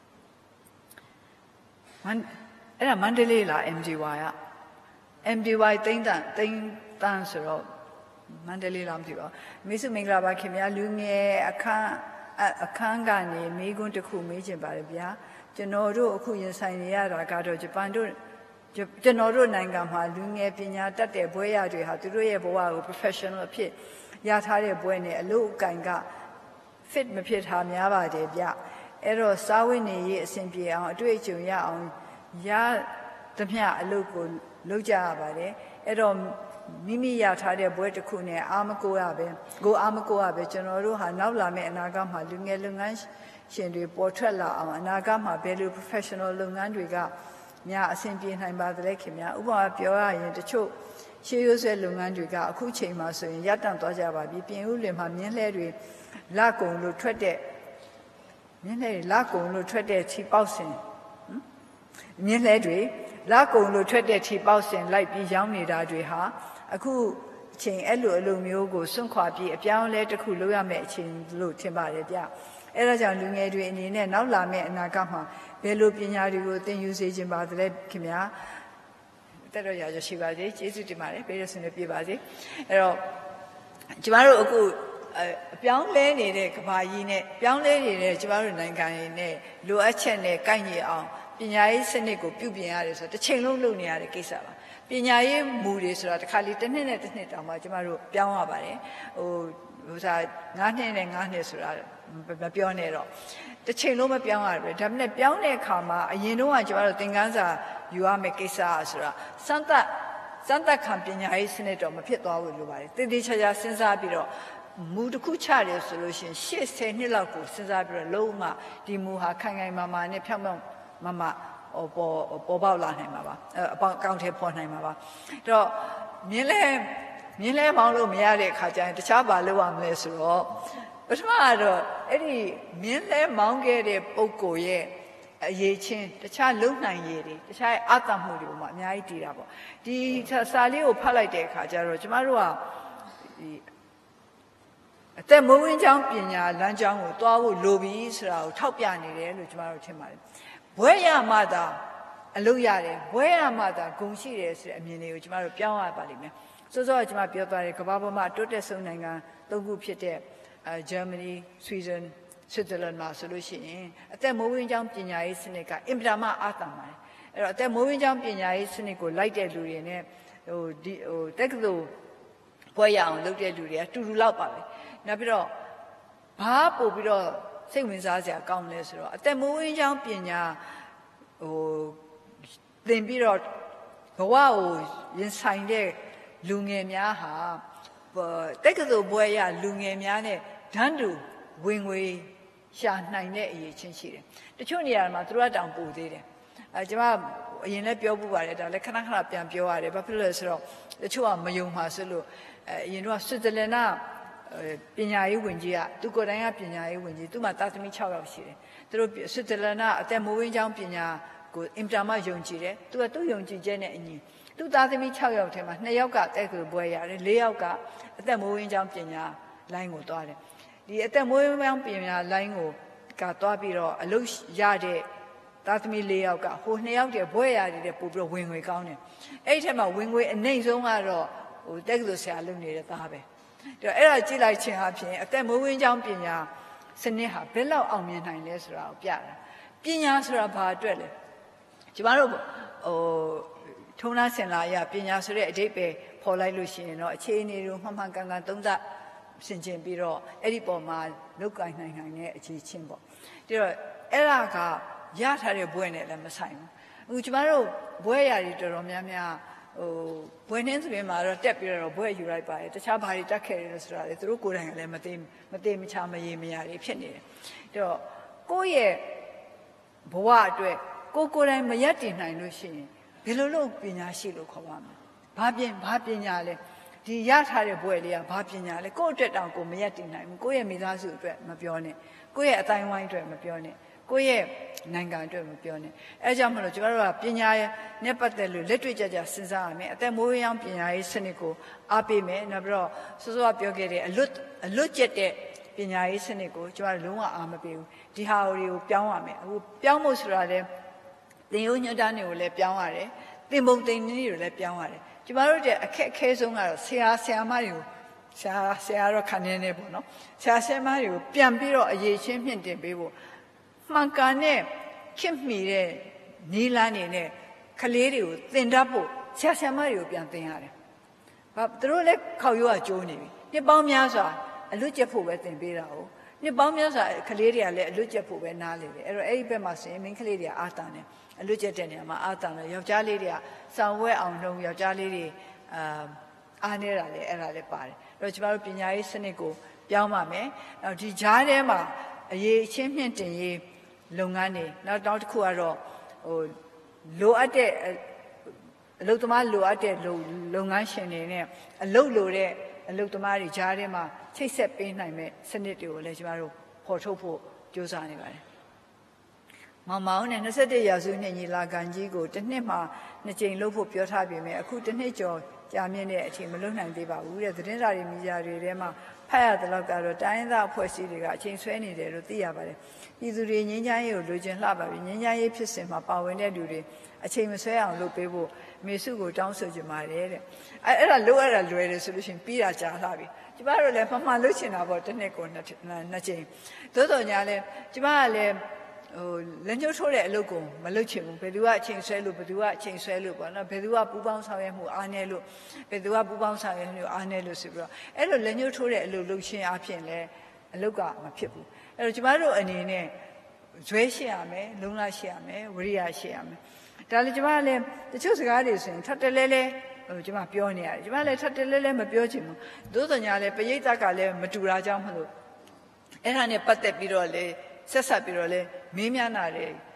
အဲ့ဒါမန္တလေးလား MDY က MDY သိန်းတန်းဆိုတော့မန္တလေးလားမသိပါဘူးမိစုမင်္ဂလာပါခင်ဗျာလူငယ်အခန်းကနေမိကွန်းတစ်ခုမေးချင်ပါတယ်ဗျာကျွန်တော်တို့အခုရင်ဆိုင်နေရတာကတော့ဂျပန်တို့ကျွန်တော်တို့နိုင်ငံမှာလူငယ်ပညာတတ်တဲ့ဘွဲရတွေဟာသူတို့ရဲ့ဘဝကို professional အဖြစ်ရထားတဲ့ဘွဲနဲ့အလုပ်အကင်က fit မဖြစ်တာများပါတယ်ဗျအဲ့တော့စားဝတ်နေရေးအဆင်ပြေအောင်အတွေ့အကြုံရအောင်ရသမျှအလုပ်ကိုလုပ်ကြရပါတယ်အဲ့တော့မိမိရထားတဲ့ဘွဲတစ်ခုနဲ့အားမကိုရပဲကျွန်တော်တို့ဟာနောက်လာမယ့်အနာဂတ်မှာလူငယ်လုပ်ငန်းရှင်တွေပေါ်ထွက်လာအောင်အနာဂတ်မှာဘယ်လို professional လုပ်ငန်းတွေကများအဆင်ပြေနိုင်ပါသလဲခင်ဗျာဥပမာပြောရရင်တချို့ရှေးရိုးဆွဲလုပ်ငန်းတွေကအခုချိန်မှာဆိုရင်ရပ်တန့်သွားကြပါပြီပြင်ဦးလွင်မှာမြင်းလှဲတွေလက်ကုံလို့ထွက်တဲ့မြင်းလှဲတွေလက်ကုံလို့ထွက်တဲ့ခြေပေါက်စင်မြင်းလှဲတွေလက်ကုံလို့ထွက်တဲ့ခြေပေါက်စင်လိုက်ပြီးရောင်းနေတာတွေဟာအခုအချိန်အဲ့လိုအလိုမျိုးကိုစွန့်ခွာပြီးအပြောင်းလဲတစ်ခုလုပ်ရမယ့်အချိန်လို့ထင်ပါတယ်ဗျအဲ့ဒါကြောင့်လူငယ်တွေအနေနဲ့နောက်လာမယ့်အနာဂတ်မှာဘယ်လိုပညာတွေကိုသင်ယူစေချင်ပါသလဲခင်ဗျာတက်တော့ရရှိပါစေကျေးဇူးတင်ပါတယ်ပေးရစနေပြပါစေအဲ့တော့ကျမတို့အခုအပြောင်းလဲနေတဲ့ကဘာကြီးနဲ့ပြောင်းလဲနေတဲ့ကျမတို့နိုင်ငံရင်းနဲ့လိုအပ်ချက်နဲ့ကိုက်ညီအောင်ပညာရေးစနစ်ကိုပြုပြင်ရတယ်ဆိုတော့တစ်ချိန်လုံးလုပ်နေရတဲ့ကိစ္စပါပညာရေးမူတွေဆိုတာတစ်ခါလေတစ်နှစ်နဲ့တစ်နှစ်တောင်မှကျမတို့ပြောင်းရပါတယ်ဟိုစား9နှစ်နဲ့9နှစ်ဆိုတာမပြောနဲ့တော့တစ်ချိန်လုံးမပြောင်းရဘူးဒါပေမဲ့ပြောင်းတဲ့အခါမှာအရင်တုန်းကကျမတို့သင်ခန်းစာယူရမယ့်ကိစ္စဆိုတာစမ်းသပ်ခံပညာရေးစနစ်တော့မဖြစ်သွားဘူးလို့ပါတယ်တည်တည်ချာချာစဉ်းစားပြီးတော့မူတစ်ခုချတယ်ဆိုလို့ရှိရင်10နှစ်လောက်ကိုစဉ်းစားပြီးတော့လုံးဝဒီမူဟာခိုင်ခိုင်မာမာနဲ့ဖြောင့်ဖြောင့်မမဟပေါ်ပေါက်လာနိုင်မှာပါအကောင့်ထဲပေါ်နိုင်မှာပါအဲ့တော့မြင်းလဲမောင်းလို့မရတဲ့အခါကျရင်တခြားဘာလုပ်ရမလဲဆိုတော့ပထမကတော့အဲ့ဒီမြင်းလဲမောင်းခဲ့တဲ့ပုံကိုရဲ့အရေးချင်းတခြားလုံနိုင်ရည်တွေတခြားအတတ်မှုတွေပေါ်မှာအများကြီးတည်တာပေါ့ဒီစာလေးကိုဖတ်လိုက်တဲ့အခါကျတော့ကျမတို့ကဒီအသက်မွေးဝမ်းကြောင်းပညာလမ်းကြောင်းကိုတွားဖို့လိုပြီဆိုတာကိုထောက်ပြနေတယ်လို့ကျမတို့ထင်ပါတယ်ဘွဲရမှသာအလုပ်ရတယ်ဘွဲရမှသာဂုဏ်ရှိတယ်ဆိုတဲ့အမြင်လေးကိုကျမတို့ပြောင်းရပါလိမ့်မယ်စောစောကကျမပြောသွားတယ်ကမ္ဘာပေါ်မှာတိုးတက်ဆုံးနိုင်ငံ၃ခုဖြစ်တဲ့ဂျာမနီဆွီဒင်ဆွစ်ဇာလန်မှာဆိုလို့ရှိရင်အသက်မွေးဝမ်းကြောင်းပညာရေးစနစ်ကအင်တာမအားသာပါတယ်အဲ့တော့အသက်မွေးဝမ်းကြောင်းပညာရေးစနစ်ကိုလိုက်တဲ့လူတွေနဲ့တက္ကသိုလ်ဘွဲရအောင်လုပ်တဲ့လူတွေကတူတူလောက်ပါပဲနောက်ပြီးတော့ဘာပို့ပြီးတော့စိတ်ဝင်စားစရာကောင်းလဲဆိုတော့အသက်မွေးဝမ်းကြောင်းပညာသင်ပြီးတော့ဘဝကိုရင်ဆိုင်တဲ့လူငယ်များဟာတက္ကသိုလ်ဘွဲရလူငယ်များနဲ့ဓာတ်တူဝင်ငွေရှာနိုင်တဲ့အရေးချင်းရှိတယ်တချို့နေရာမှာသူတို့တောင်ပို့သေးတယ်ကျွန်မအရင်လည်းပြောပူပါတယ်ဒါလည်းခဏခဏပြန်ပြောရတယ်ဘာဖြစ်လို့လဲဆိုတော့တချို့ကမယုံပါဆိုလို့အရင်တော့ဆွစ်ဇာလန်ကပညာရေးဝန်ကြီးကသူကိုယ်တိုင်ကပညာရေးဝန်ကြီးသူ့မှာသားသမီး6ယောက်ရှိတယ်သူတို့ဆွစ်ဇာလန်ကအသက်မွေးဝမ်းကြောင်းပညာကိုအင်တာမယုံကြည်တယ်သူကသူ့ယုံကြည်ချက်နဲ့အညီသူ့သားသမီး6ယောက်ထဲမှာ2ယောက်ကတက္ကသိုလ်ဘွဲရတယ်4ယောက်ကအသက်မွေးဝမ်းကြောင်းပညာလိုင်းကိုသွားတယ်ဒီအသက်မွေးဝမ်းကြောင်းပညာလိုင်းကိုသွားပြီးတော့အလုပ်ရတဲ့သားသမီး4ယောက်ကဟို2ယောက်တည်းဘွဲရတယ်တဲ့ပို့ပြီးတော့ဝင်ငွေကောင်းတယ်အဲ့ဒီထက်မှဝင်ငွေအနှိမ့်ဆုံးကတော့တက္ကသိုလ်ဆရာလုပ်နေတဲ့သားပဲအဲ့ဒါကြည့်လိုက်ခြင်းအပြင်အသက်မွေးဝမ်းကြောင်းပညာစနစ်ဟာဘယ်လောက်အောင်မြင်နိုင်လဲဆိုတာကိုပြတာပညာဆိုတာဘာအတွက်လဲကျမတို့ထုံးသားစင်လာရပညာဆိုတဲ့အဓိပ္ပာယ်ပေါ်လိုက်လို့ရှိရင်တော့အခြေအနေတွေမှန်မှန်ကန်ကန်သုံးသပ်ဆင်ခြင်ပြီးတော့အဲ့ဒီပေါ်မှာလောက်ကိုင်းနိုင်တဲ့အခြေချင်းပေါ့ဒါတော့အဲ့ဒါကရထားတဲ့ဘွဲနဲ့လည်းမဆိုင်ဘူးအခုကျမတို့ဘွဲရာတွေတော်တော်များများဘွဲနှင်းဆိုရင်မှာတော့တက်ပြီးတော့ဘွဲယူလိုက်ပါတယ်တခြားဘာတွေတက်ခဲ့တယ်လို့ဆိုတာလေသူတို့ကိုယ်တိုင်ကလည်းမသိမချမရေမရတွေဖြစ်နေတယ်ဒါတော့ကိုယ့်ရဲ့ဘဝအတွက်ကိုယ်တိုင်မရက်တည်နိုင်လို့ရှိရင်ဘယ်လိုလုပ်ပညာရှိလို့ခေါ်ပါမလဲဘာပညာလဲဒီရထားတဲ့ဘွဲလေးကဘာပညာလဲကိုယ့်အတွက်တောင်ကိုမရက်တည်နိုင်ဘူးကိုယ့်ရဲ့မိသားစုအတွက်မပြောနဲ့ကိုယ့်ရဲ့အတိုင်းဝိုင်းအတွက်မပြောနဲ့ကိုယ့်ရဲ့နိုင်ငံအတွက်မပြောနဲ့အဲကြောင့်မလို့ကျမတို့ကပညာနဲ့ပတ်သက်လို့လက်တွေ့ကြစဉ်းစားရမယ်အသက်မွေးဝမ်းကြောင်းပညာရေးစနစ်ကိုအားပေးမယ်နောက်ပြီးတော့စောစောကပြောခဲ့တဲ့အလွတ်ကျက်တဲ့ပညာရေးစနစ်ကိုကျမတို့လုံးဝအားမပေးဘူးဒီဟာတွေကိုပြောင်းရမယ်အခုပြောင်းဖို့ဆိုတာလဲသင်ရိုးညွှန်တမ်းတွေကိုလည်းပြောင်းရတယ်သင်ပုံသင်နည်းတွေကိုလည်းပြောင်းရတယ်ကျမတို့တဲ့အခက်အခဲဆုံးကတော့ဆရာမတွေကိုဆရာတော့ခံနေနေပေါ့နော်ဆရာမတွေကိုပြန်ပြီးတော့အရေးချင်းမြင့်တင်ပေးဖို့မှန်ကန်တဲ့ခင်မီတဲ့နီလန်းနေနဲ့ကလေးတွေကိုသင်တတ်ဖို့ဆရာမတွေကိုပြန်သင်ရတယ်သူတို့လည်းခေါက်ရိုးကကျိုးနေပြီနှစ်ပေါင်းများစွာအလွတ်ကျက်ဖို့ပဲသင်ပေးတာဟုတ်နှစ်ပေါင်းများစွာကလေးတွေကလည်းအလွတ်ကျက်ဖို့ပဲနားလေတယ်အဲ့တော့အဲ့ဒီဘက်မှာဆိုရင်မိန်းကလေးတွေကအာတာနေအလွတ်ကျက်တဲ့နေရာမှာအာတာနေယောက်ျားလေးတွေကစောင်ဝဲအောင်လုပ်ယောက်ျားလေးတွေအားနေတာလေအဲ့ဒါလည်းပါတယ်အဲ့တော့ကျမတို့ပညာရေးစနစ်ကိုပြောင်းပါမယ်နောက်ဒီဂျားထဲမှာအရေးအချင်းမြင့်တင်ရေးလုပ်ငန်းတွေနောက်တစ်ခုကတော့လိုအပ်တဲ့အလုပ်သမားလိုအပ်တဲ့လုပ်ငန်းရှင်တွေနဲ့အလုပ်လိုတဲ့အလုပ်သမားတွေကြားထဲမှာချိတ်ဆက်ပေးနိုင်မဲ့စနစ်တွေကိုလည်းကျမတို့ဖော်ထုတ်ဖို့ကြိုးစားနေပါတယ်။မောင်နဲ့21ရာစုနှစ်ညီလာခံကြီးကိုတစ်နှစ်မှာ2ကြိမ်လုပ်ဖို့ပြောထားပေမဲ့အခုတစ်နှစ်ကျော်ကြာမြင့်တဲ့အချိန်မလုပ်နိုင်သေးပါဘူးတဲ့သတင်းစာတွေမီဒီယာတွေထဲမှာဖတ်ရတဲ့လောက်ကတော့တိုင်းရင်းသားအဖွဲ့အစည်းတွေကအချိန်ဆွဲနေတယ်လို့သိရပါတယ်။ပြည်သူတွေငြိမ်းချမ်းရေးကိုလိုချင်လှပါပြီ။ငြိမ်းချမ်းရေးဖြစ်စဉ်မှာပါဝင်တဲ့လူတွေအချိန်မဆွဲအောင်လုပ်ပေးဖို့မေစုကိုတောင်းဆိုကြပါတယ်တဲ့။အဲ့ဒါလိုရတာလွယ်တယ်ဆိုလို့ရှိရင်ပြီးတာကြာလှပြီ။ကျမတို့လည်းမှန်လုပ်ချင်တာပေါ့တစ်နှစ်ကို2ကြိမ်။သို့တော်ညာလဲကျမကလည်းလက်ညှိုးထိုးတဲ့အလုပ်ကိုမလုပ်ချင်ဘူးဘယ်သူကအချိန်ဆွဲလို့ဘယ်သူကအချိန်ဆွဲလို့ပေါ့နော်ဘယ်သူကပူပေါင်းဆောင်ရွက်မှုအားနည်းလို့ဘယ်သူကပူပေါင်းဆောင်ရွက်မှုအားနည်းလို့ဆိုပြီးတော့အဲ့လိုလက်ညှိုးထိုးတဲ့အလုပ်လုပ်ခြင်းအပြင်လည်းအလုပ်ကမဖြစ်ဘူးအဲ့တော့ကျမတို့အနေနဲ့ဇွဲရှိရမယ်လုံလရှိရမယ်ဝရိယရှိရမယ်ဒါလည်းကျမလည်းတချို့စကားတွေဆိုရင်ထပ်တလဲလဲကျမပြောနေရတယ်ကျမလည်းထပ်တလဲလဲမပြောချင်ဘူးသို့တော်ညာလည်းပရိသတ်ကလည်းမတူတာကြောင့်မလို့အဲ့ဒါနဲ့ပတ်သက်ပြီးတော့လေဆက်ဆက်ပြီးတော့လေမင်းများနာတယ်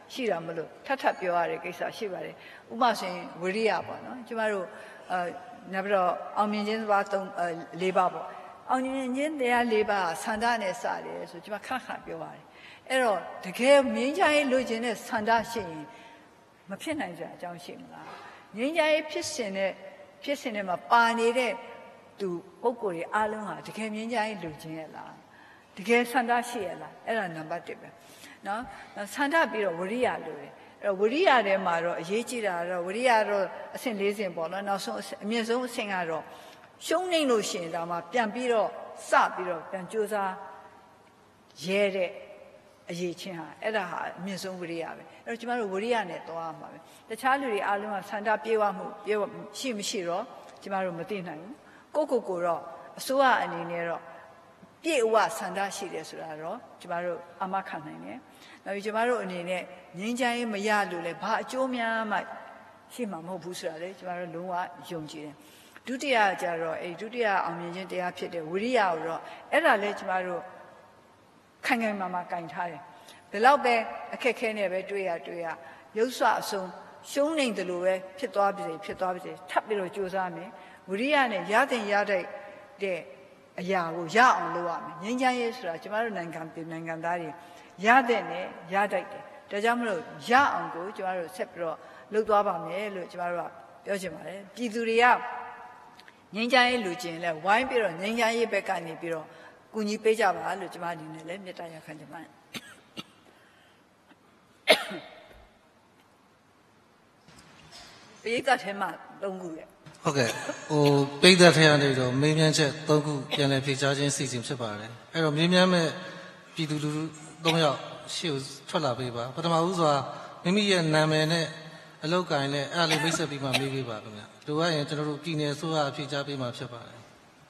ရှိတာမလို့ထပ်ပြောရတဲ့ကိစ္စရှိပါတယ်ဥပမာဆိုရင်ဝိရိယပေါ့နော်ကျမတို့နောက်ပြီးတော့အောင်မြင်ခြင်းပါ၄ပါးပေါ့အောင်မြင်ခြင်းတရား၄ပါးဆန္ဒနဲ့စတယ်ဆိုကျမခါပြောပါတယ်အဲ့တော့တကယ်ငြိမ်းချမ်းရေးလိုချင်တဲ့ဆန္ဒရှိရင်မဖြစ်နိုင်ကြအကြောင်းရှိမလားငြိမ်းချမ်းရေးဖြစ်စဉ်နဲ့မှာပါနေတဲ့သူပုဂ္ဂိုလ်တွေအားလုံးဟာတကယ်ငြိမ်းချမ်းရေးလိုချင်ရဲ့လားတကယ်ဆန္ဒရှိရဲ့လားအဲ့ဒါနံပါတ်1ပဲနော်ဆန္ဒပြီးတော့ဝိရိယလိုတယ်အဲ့တော့ဝိရိယထဲမှာတော့အရေးကြီးတာတော့ဝိရိယတော့အဆင့်၄ဆင့်ပေါ့နော်နောက်ဆုံးအမြင့်ဆုံးအဆင့်ကတော့ရှုံးနေလို့ရှိရင်ဒါမှပြန်ပြီးတော့စပြီးတော့ပြန်ကြိုးစားရဲတဲ့အရေးချင်းဟာအဲ့ဒါဟာအမြင့်ဆုံးဝိရိယပဲအဲ့တော့ကျမတို့ဝိရိယနဲ့သွားရမှာပဲတခြားလူတွေအားလုံးကဆန္ဒပြေဝမှုရှိမရှိတော့ကျမတို့မသိနိုင်ဘူးကိုတော့အစိုးရအနေနဲ့တော့ပြည့်ဝဆန္ဒရှိတယ်ဆိုတာတော့ကျမတို့အာမခံနိုင်တယ်နောက်ပြီးကျမတို့အနေနဲ့ငြိမ်းချမ်းရေးမရလို့လည်းဘာအကျိုးများမှရှိမှာမဟုတ်ဘူးဆိုတာလေကျမတို့လုံးဝယုံကြည်တယ်ဒုတိယကျတော့ဒုတိယအောင်မြင်ခြင်းတရားဖြစ်တဲ့ဝိရိယကိုတော့အဲ့ဒါလည်းကျမတို့ခိုင်မာကင်ထားတယ်ဘယ်တော့ပဲအခက်ခဲနဲ့ပဲတွေ့ရရုပ်ဆွအဆုံးရှုံးနေတယ်လို့ပဲဖြစ်သွားပြီထပ်ပြီးတော့ကြိုးစားမယ်ဝိရိယနဲ့ရတဲ့အရာကိုရအောင်လုပ်ရမယ်ငြိမ်းချမ်းရေးဆိုတာကျမတို့နိုင်ငံသားတွေရတဲ့နဲ့ရတတ်တယ်ဒါကြောင့်မလို့ရအောင်ကိုကျမတို့ဆက်ပြီးတော့လုပ်သွားပါမယ်လို့ကျမတို့ကပြောချင်ပါတယ်ပြည်သူတွေကငြိမ်းချမ်းရေးလူချင်းလဲဝိုင်းပြီးတော့ငြိမ်းချမ်းရေးဘက်ကနေပြီးတော့ကူညီပေးကြပါလို့ကျမအနေနဲ့လည်းမေတ္တာရပ်ခံချင်ပါတယ်ပိဿတ်ထဲမှာ၃ခုရဲ့ဟုတ်ကဲ့ပိဿတ်ထဲကနေတော့မေးမြန်းချက်၃ခုပြန်လည်ဖြေကြားခြင်းစီစဉ်ဖြစ်ပါတယ်အဲ့တော့မေးမြန်းမဲ့ပြည်သူလူထု၃ယောက်ရှေ့ကိုထွက်လာပေးပါပထမဦးစွာမိမိရဲ့နာမည်နဲ့အလုပ်ကိုင်နဲ့အဲ့ဒါလေးမိတ်ဆက်ပြီးမှမေးပေးပါခင်ဗျလိုအပ်ရင်ကျွန်တော်တို့ပြည်နယ်အစိုးရဖြေကြားပေးမှဖြစ်ပါတယ်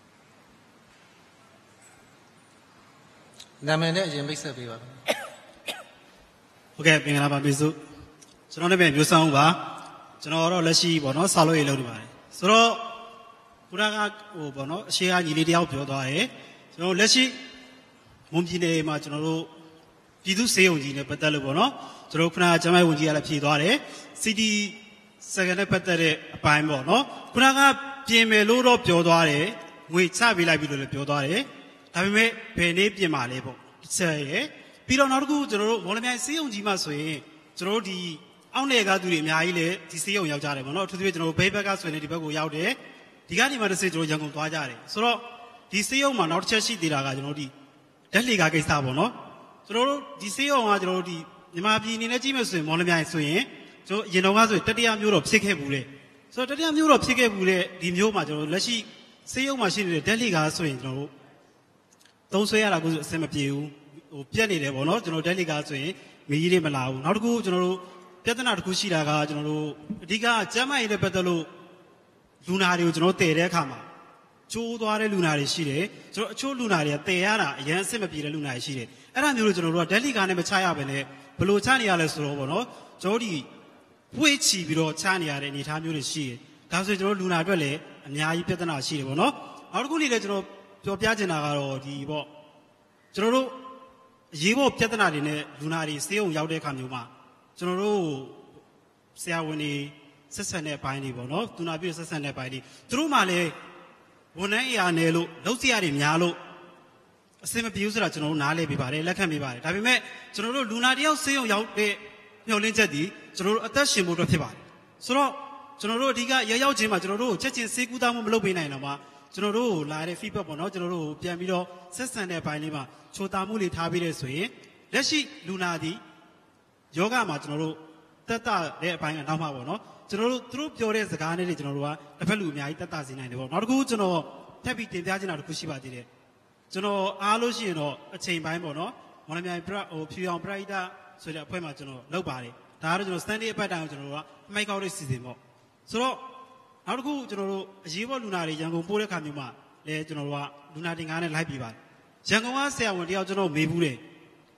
နာမည်နဲ့အရင်မိတ်ဆက်ပေးပါဟုတ်ကဲ့မင်္ဂလာပါပြည်စုကျွန်တော်လည်းမျိုးဆောင်ပါကျွန်တော်တော့လက်ရှိပေါ့နော်စာလို့ရလုပ်နေပါတယ်ဆိုတော့ခုနကပေါ့နော်အရှိကညီလေးတယောက်ပြောသွားတယ်ကျွန်တော်လက်ရှိမွန်ပြည်နယ်မှာကျွန်တော်တို့ပြည်သူ့စေယုံကြီးနဲ့ပတ်သက်လို့ပေါ့နော်ကျွန်တော်ခုနကကျမဝန်ကြီးကလည်းဖြေသွားတယ် CD စကန်နဲ့ပတ်သက်တဲ့အပိုင်းပေါ့နော်ခုနကပြင်မယ်လို့တော့ပြောသွားတယ်ငွေချပေးလိုက်ပြီလို့လည်းပြောသွားတယ်ဒါပေမဲ့ဘယ်နေ့ပြင်မှာလဲပေါ့တစ်ချက်ရယ်ပြီးတော့နောက်တစ်ခုကျွန်တော်တို့မော်လမြိုင်စေယုံကြီးမှာဆိုရင်ကျွန်တော်တို့ဒီအောက်နယ်ကသူတွေအများကြီးလည်းဒီစေယုံရောက်ကြတယ်ပေါ့နော်အထူးသဖြင့်ကျွန်တော်တို့ဘေးဘက်ကဆိုရင်ဒီဘက်ကိုရောက်တယ်ဒီကနေမှတစ်စိကျွန်တော်ရန်ကုန်သွားကြတယ်ဆိုတော့ဒီစေယုံမှာနောက်တစ်ချက်ရှိသေးတာကကျွန်တော်တို့ဒီဓာတ်လေကားကိစ္စပေါ့နော်ကျွန်တော်တို့ဒီစေယုံကကျွန်တော်တို့ဒီမြန်မာပြည်အနေနဲ့ကြည့်မယ်ဆိုရင်မော်လမြိုင်ဆိုရင်ကျွန်တော်အရင်တော့ကဆိုရင်တတိယမျိုးတော့ဖြစ်ခဲ့ဘူးလေဆိုတော့တတိယမျိုးတော့ဖြစ်ခဲ့ဘူးလေဒီမျိုးမှာကျွန်တော်တို့လက်ရှိစေယုံမှာရှိနေတဲ့ဓာတ်လေကားဆိုရင်ကျွန်တော်တို့သုံးဆွဲရတာကိုအဆင်မပြေဘူးပြက်နေတယ်ပေါ့နော်ကျွန်တော်ဓာတ်လေကားဆိုရင်မီးကြီးတွေမလာဘူးနောက်တစ်ခုကျွန်တော်တို့ပြဿနာတစ်ခုရှိတာကကျွန်တော်တို့အဓိကကျန်းမာရေးနဲ့ပတ်သက်လို့လူနာတွေကိုကျွန်တော်တည်တဲ့အခါမှာချိုးသွားတဲ့လူနာတွေရှိတယ်ကျွန်တော်အချို့လူနာတွေကတည်ရတာအရင်အဆင်မပြေတဲ့လူနာတွေရှိတယ်အဲ့ဒါမျိုးလို့ကျွန်တော်တို့ကဓာတ်လီကားနဲ့မချရဘဲနဲ့ဘလို့ချနေရလဲဆိုတော့ပေါ့နော်ကျွန်တော်ဒီဖွေးချီပြီးတော့ချနေရတဲ့အနေအထားမျိုးတွေရှိတယ်ဒါဆိုရင်ကျွန်တော်လူနာအတွက်လည်းအများကြီးပြဿနာရှိတယ်ပေါ့နော်နောက်တစ်ခုလေးလည်းကျွန်တော်ပြောပြချင်တာကတော့ဒီပေါ့ကျွန်တော်တို့အရေးပေါ်ပြဿနာတွေနဲ့လူနာတွေစေယုံရောက်တဲ့အခါမျိုးမှာကျွန်တော်တို့ဆရာဝန်တွေဆက်ဆံတဲ့ဘိုင်းတွေပေါ့နော်သူနာပြုဆက်ဆံတဲ့ဘိုင်းတွေသူတို့မှလည်းဝန်ထမ်းအရာနယ်လို့လုပ်စရာတွေများလို့အစင်မပြေဘူးဆိုတာကျွန်တော်တို့နားလည်ပေးပါတယ်လက်ခံပေးပါတယ်ဒါပေမဲ့ကျွန်တော်တို့လူနာတယောက်စေယုံရောက်တဲ့မျှော်လင့်ချက်ဒီကျွန်တော်တို့အသက်ရှင်ဖို့အတွက်ဖြစ်ပါတယ်ဆိုတော့ကျွန်တော်တို့အဓိကရောက်ချင်းမှာကျွန်တော်တို့ချက်ချင်းစေကူးသားမှုမလုပ်ပေးနိုင်တော့မှကျွန်တော်တို့လာတဲ့ feedback ပေါ့နော်ကျွန်တော်တို့ပြန်ပြီးတော့ဆက်ဆံတဲ့ဘိုင်းလေးမှာချိုတာမှုတွေထားပေးတယ်ဆိုရင်လက်ရှိလူနာဒီယောဂမှာကျွန်တော်တို့တက်တာတဲ့အပိုင်းကနောက်မှပေါ့နော်ကျွန်တော်တို့သူတို့ပြောတဲ့စကားနဲ့ကျွန်တော်တို့ကတစ်ဖက်လူအများကြီးတက်တာစေနိုင်တယ်ပေါ့နောက်တစ်ခုကျွန်တော်ထပ်ပြီးတင်ပြချင်တာတစ်ခုရှိပါသေးတယ်ကျွန်တော်အားလို့ရှိရင်တော့အချိန်ပိုင်းပေါ့နော်မော်လမြိုင်ဖြူအောင်ပရိဒဆိုတဲ့အဖွဲ့မှာကျွန်တော်လုပ်ပါတယ်ဒါကတော့ကျွန်တော် Sunday အပတ်တိုင်းကိုကျွန်တော်တို့ကအမိုက်ကောက်တဲ့စီစဉ်ပေါ့ဆိုတော့နောက်တစ်ခုကျွန်တော်တို့အရေးပေါ်လူနာတွေရန်ကုန်ပို့တဲ့ခါမျိုးမှာလည်းကျွန်တော်တို့ကလူနာတင်ကားနဲ့လိုက်ပြီးပါတယ်ရန်ကုန်ကဆရာဝန်တယောက်ကျွန်တော်မေးဘူးတယ်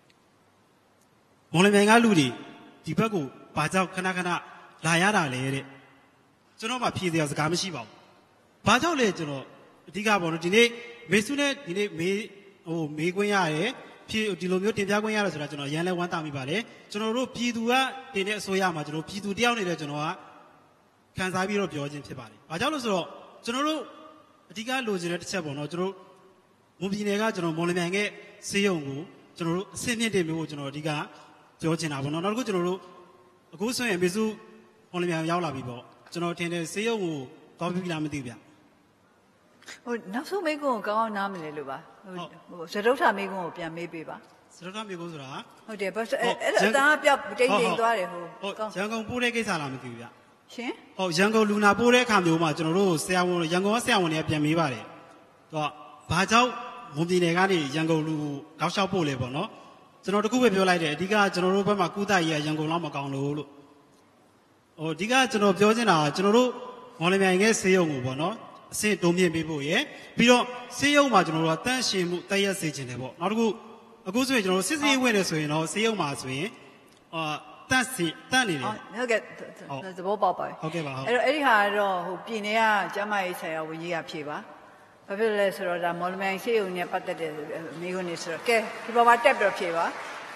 မော်လမြိုင်ကလူတွေဒီဘက်ကိုဘာကြောင့်ခဏလာရတာလဲတဲ့ကျွန်တော်မှဖြေစရာစကားမရှိပါဘူးဘာကြောင့်လဲကျွန်တော်အဓိကပေါ့နော်ဒီနေ့မေစုနဲ့ဒီနေ့မေးခွင့်ရတယ်ဒီလိုမျိုးတင်ပြခွင့်ရတယ်ဆိုတာကျွန်တော်ရန်လဲဝမ်းသာမိပါတယ်ကျွန်တော်တို့ပြည်သူကတင်တဲ့အစိုးရမှာကျွန်တော်ပြည်သူတယောက်နေတဲ့ကျွန်တော်ကခံစားပြီးတော့ပြောခြင်းဖြစ်ပါတယ်။ဘာကြောင့်လဲဆိုတော့ကျွန်တော်တို့အဓိကလိုချင်တဲ့တစ်ချက်ပေါ့နော်ကျွန်တော်မွန်ပြည်နယ်ကကျွန်တော်မော်လမြိုင်ရဲ့စေယုံကိုကျွန်တော်တို့အဆင့်မြင့်တင်မျိုးကိုကျွန်တော်အဓိကပြောချင်တာပေါ့နော်နောက်တစ်ခုကျွန်တော်တို့အခုဆိုရင်မေစုမော်လမြိုင်ရောက်လာပြီပေါ့ကျွန်တော်ထင်တယ်စေယုံကိုသွားပြီးလားမသိဘူးဗျဟိုနောက်ဆုံးမေကွန်းကိုကောင်းအောင်နားမလဲလို့ပါဟိုစရုပ်ထာမေကွန်းကိုပြန်မေးပေးပါစရုပ်ထာမေကွန်းဆိုတာဟုတ်တယ်ဘာအဲ့ဒါအပြောက်တိတ်တိတ်သွားတယ်ဟိုရန်ကုန်ပို့တဲ့ကိစ္စလားမသိဘူးဗျရှင်ဟုတ်ရန်ကုန်လူနာပို့တဲ့အခါမျိုးမှာကျွန်တော်တို့ဆရာဝန်ရန်ကုန်ကဆရာဝန်တွေကပြန်မေးပါတယ်သူကဘာကြောင့်မွန်ပြည်နယ်ကနေရန်ကုန်လူတောက်လျှောက်ပို့လဲပေါ့နော်ကျွန်တော်တခုပဲပြောလိုက်တယ်အဓိကကျွန်တော်တို့ဘက်မှာကုသရေးရန်ကုန်လောက်မကောင်းလို့ဟိုအဓိကကျွန်တော်ပြောချင်တာကျွန်တော်တို့မော်လမြိုင်ရဲ့ဆေးရုံကိုပေါ့နော်အဆင့်တုံးမြင့်ပေးဖို့ရယ်ပြီးတော့ဆေးရုံမှာကျွန်တော်တို့ကတန့်ရှင်မှုတည့်ရက်စေချင်တယ်ပေါ့နောက်တစ်ခုအခုဆိုရင်ကျွန်တော်တို့စစ်စေးဝင်နေဆိုရင်တော့ဆေးရုံမှာဆိုရင်တန့်နေတယ်ဟုတ်ကဲ့သဘောပေါက်ပါဟုတ်ကဲ့ပါအဲ့တော့အဲ့ဒီဟာတော့ဟိုပြည်နယ်ကကျမရေးဆိုင်ရာဝန်ကြီးကဖြေပါဘာဖြစ်လဲဆိုတော့ဒါမော်လမြိုင်ဆေးရုံနဲ့ပတ်သက်တဲ့မိခွန်းနေဆိုတော့ကဲဒီပေါ်မှာတက်ပြီးတော့ဖြေပါ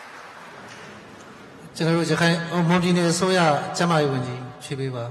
ကျွန်တော်တို့ရခိုင်မွန်ပြည်နယ်အစိုးရကျမရေးဝန်ကြီးဖြေပေးပါ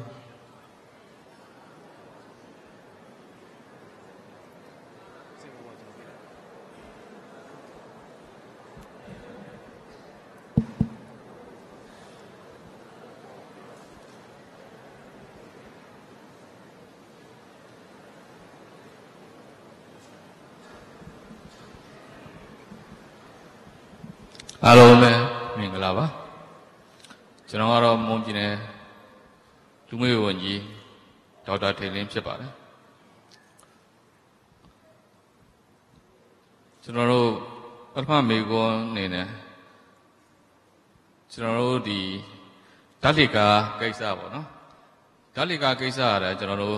အားလုံးပဲမင်္ဂလာပါကျွန်တော်ကတော့မွန်ပြည်နယ်လူမျိုးဝန်ကြီးဒေါက်တာထိန်လင်းဖြစ်ပါတယ်ကျွန်တော်တို့ပထမမေကွန်းအနေနဲ့ကျွန်တော်တို့ဒီဓာတ်လီကာကိစ္စပေါ့နော်ဓာတ်လီကာကိစ္စရတယ်ကျွန်တော်တို့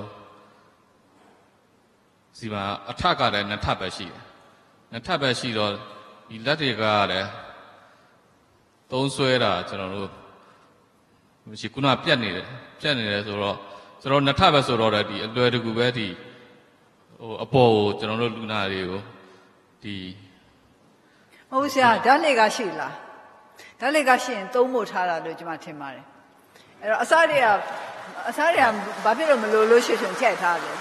စီမှာအထက်ကလည်းနှစ်ထပ်ပဲရှိတယ်နှစ်ထပ်ပဲရှိတော့ဒီလက်တွေကလည်းသုံးဆွဲတာကျွန်တော်တို့မရှိခုနပြတ်နေတယ်ဆိုတော့ကျွန်တော်နှစ်ထပ်ပဲဆိုတော့ဒီအလွယ်တကူပဲဒီဟိုအပေါ်ကိုကျွန်တော်တို့လူနာတွေကိုဒီဟုတ်ဆရာဓာတ်လေးကရှိလားဓာတ်လေးကရှိရင်သုံးဖို့ထားတာလို့ကျွန်မထင်ပါတယ်အဲ့တော့အစားတွေကဘာဖြစ်လို့မလို့ရှိချင်ချက်ထားတယ်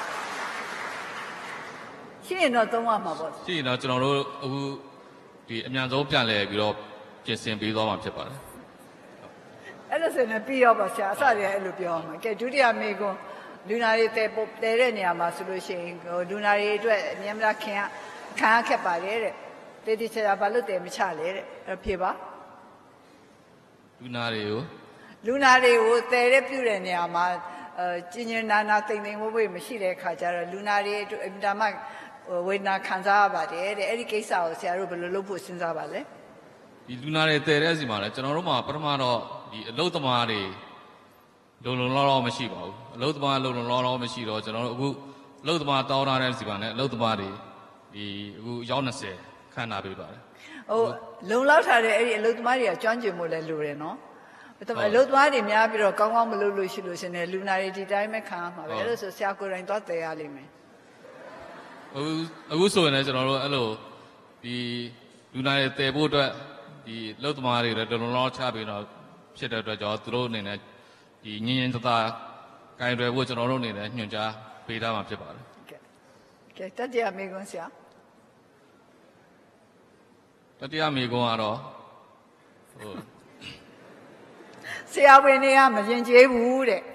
ရှိရင်တော့သုံးရမှာပေါ့ရှိရင်တော့ကျွန်တော်တို့အခုဒီအမြန်ဆုံးပြန်လဲပြီးတော့ပြင်ဆင်ပေးသွားမှာဖြစ်ပါတယ်အဲ့လိုဆိုရင်ပြီးရောပါဆရာအစတွေကအဲ့လိုပြောမှာကဲဒုတိယမေကွန်းလူနာတွေတဲတဲ့နေရာမှာဆိုလို့ရှိရင်လူနာတွေအတွက်အများများခံရခက်ပါတယ်တဲ့တေးချာဘာလို့တဲမချလဲတဲ့အဲ့ဖြေပါလူနာတွေကိုတဲတဲ့ပြုတဲ့နေရာမှာကျဉ်းနာတိမ်ဝိမရှိတဲ့ခါကျတော့လူနာတွေအတွက်အင်တာမဝေဒနာခံစားရပါတယ်တဲ့အဲ့ဒီကိစ္စကိုဆရာတို့ဘယ်လိုလုပ်ဖို့စဉ်းစားပါလဲဒီလူနာတွေတည်တဲ့အစီမှာလဲကျွန်တော်တို့မှာပထမတော့ဒီအလုသမားတွေလုံလောမရှိပါဘူးအလုသမားလုံလောမရှိတော့ကျွန်တော်တို့အခုအလုသမားတောင်းထားတဲ့အစီမှာလဲအလုသမားတွေဒီအခုရောက်20ခန့်နာပေးပါတယ်ဟိုလုံလောက်ထားတဲ့အဲ့ဒီအလုသမားတွေကကျွမ်းကျင်မှုလဲလိုတယ်နော်အလုသမားတွေများပြီးတော့ကောင်းမလုပ်လို့ရှိလို့ရှင်တယ်လူနာတွေဒီတိုင်းပဲခံရမှာပဲအဲ့လိုဆိုဆရာကိုယ်တိုင်သွားတည်ရလိမ့်မယ်အခုဆိုရင်လည်းကျွန်တော်တို့အဲ့လိုဒီလူနာတွေတည်ဖို့အတွက်ဒီလုံသမားတွေလည်းလုံလောက်ချပြီးတော့ဖြစ်တဲ့အတွက်ကြောင့်သူတို့အနေနဲ့ဒီညင်သာကင်တွယ်ဖို့ကျွန်တော်တို့အနေနဲ့ညွှန်ကြားပေးထားမှာဖြစ်ပါတယ်ကဲတတိယမေကွန်းဆရာတတိယမေကွန်းကတော့ဆရာဝန်တွေကမရင်ကျေးဘူးတဲ့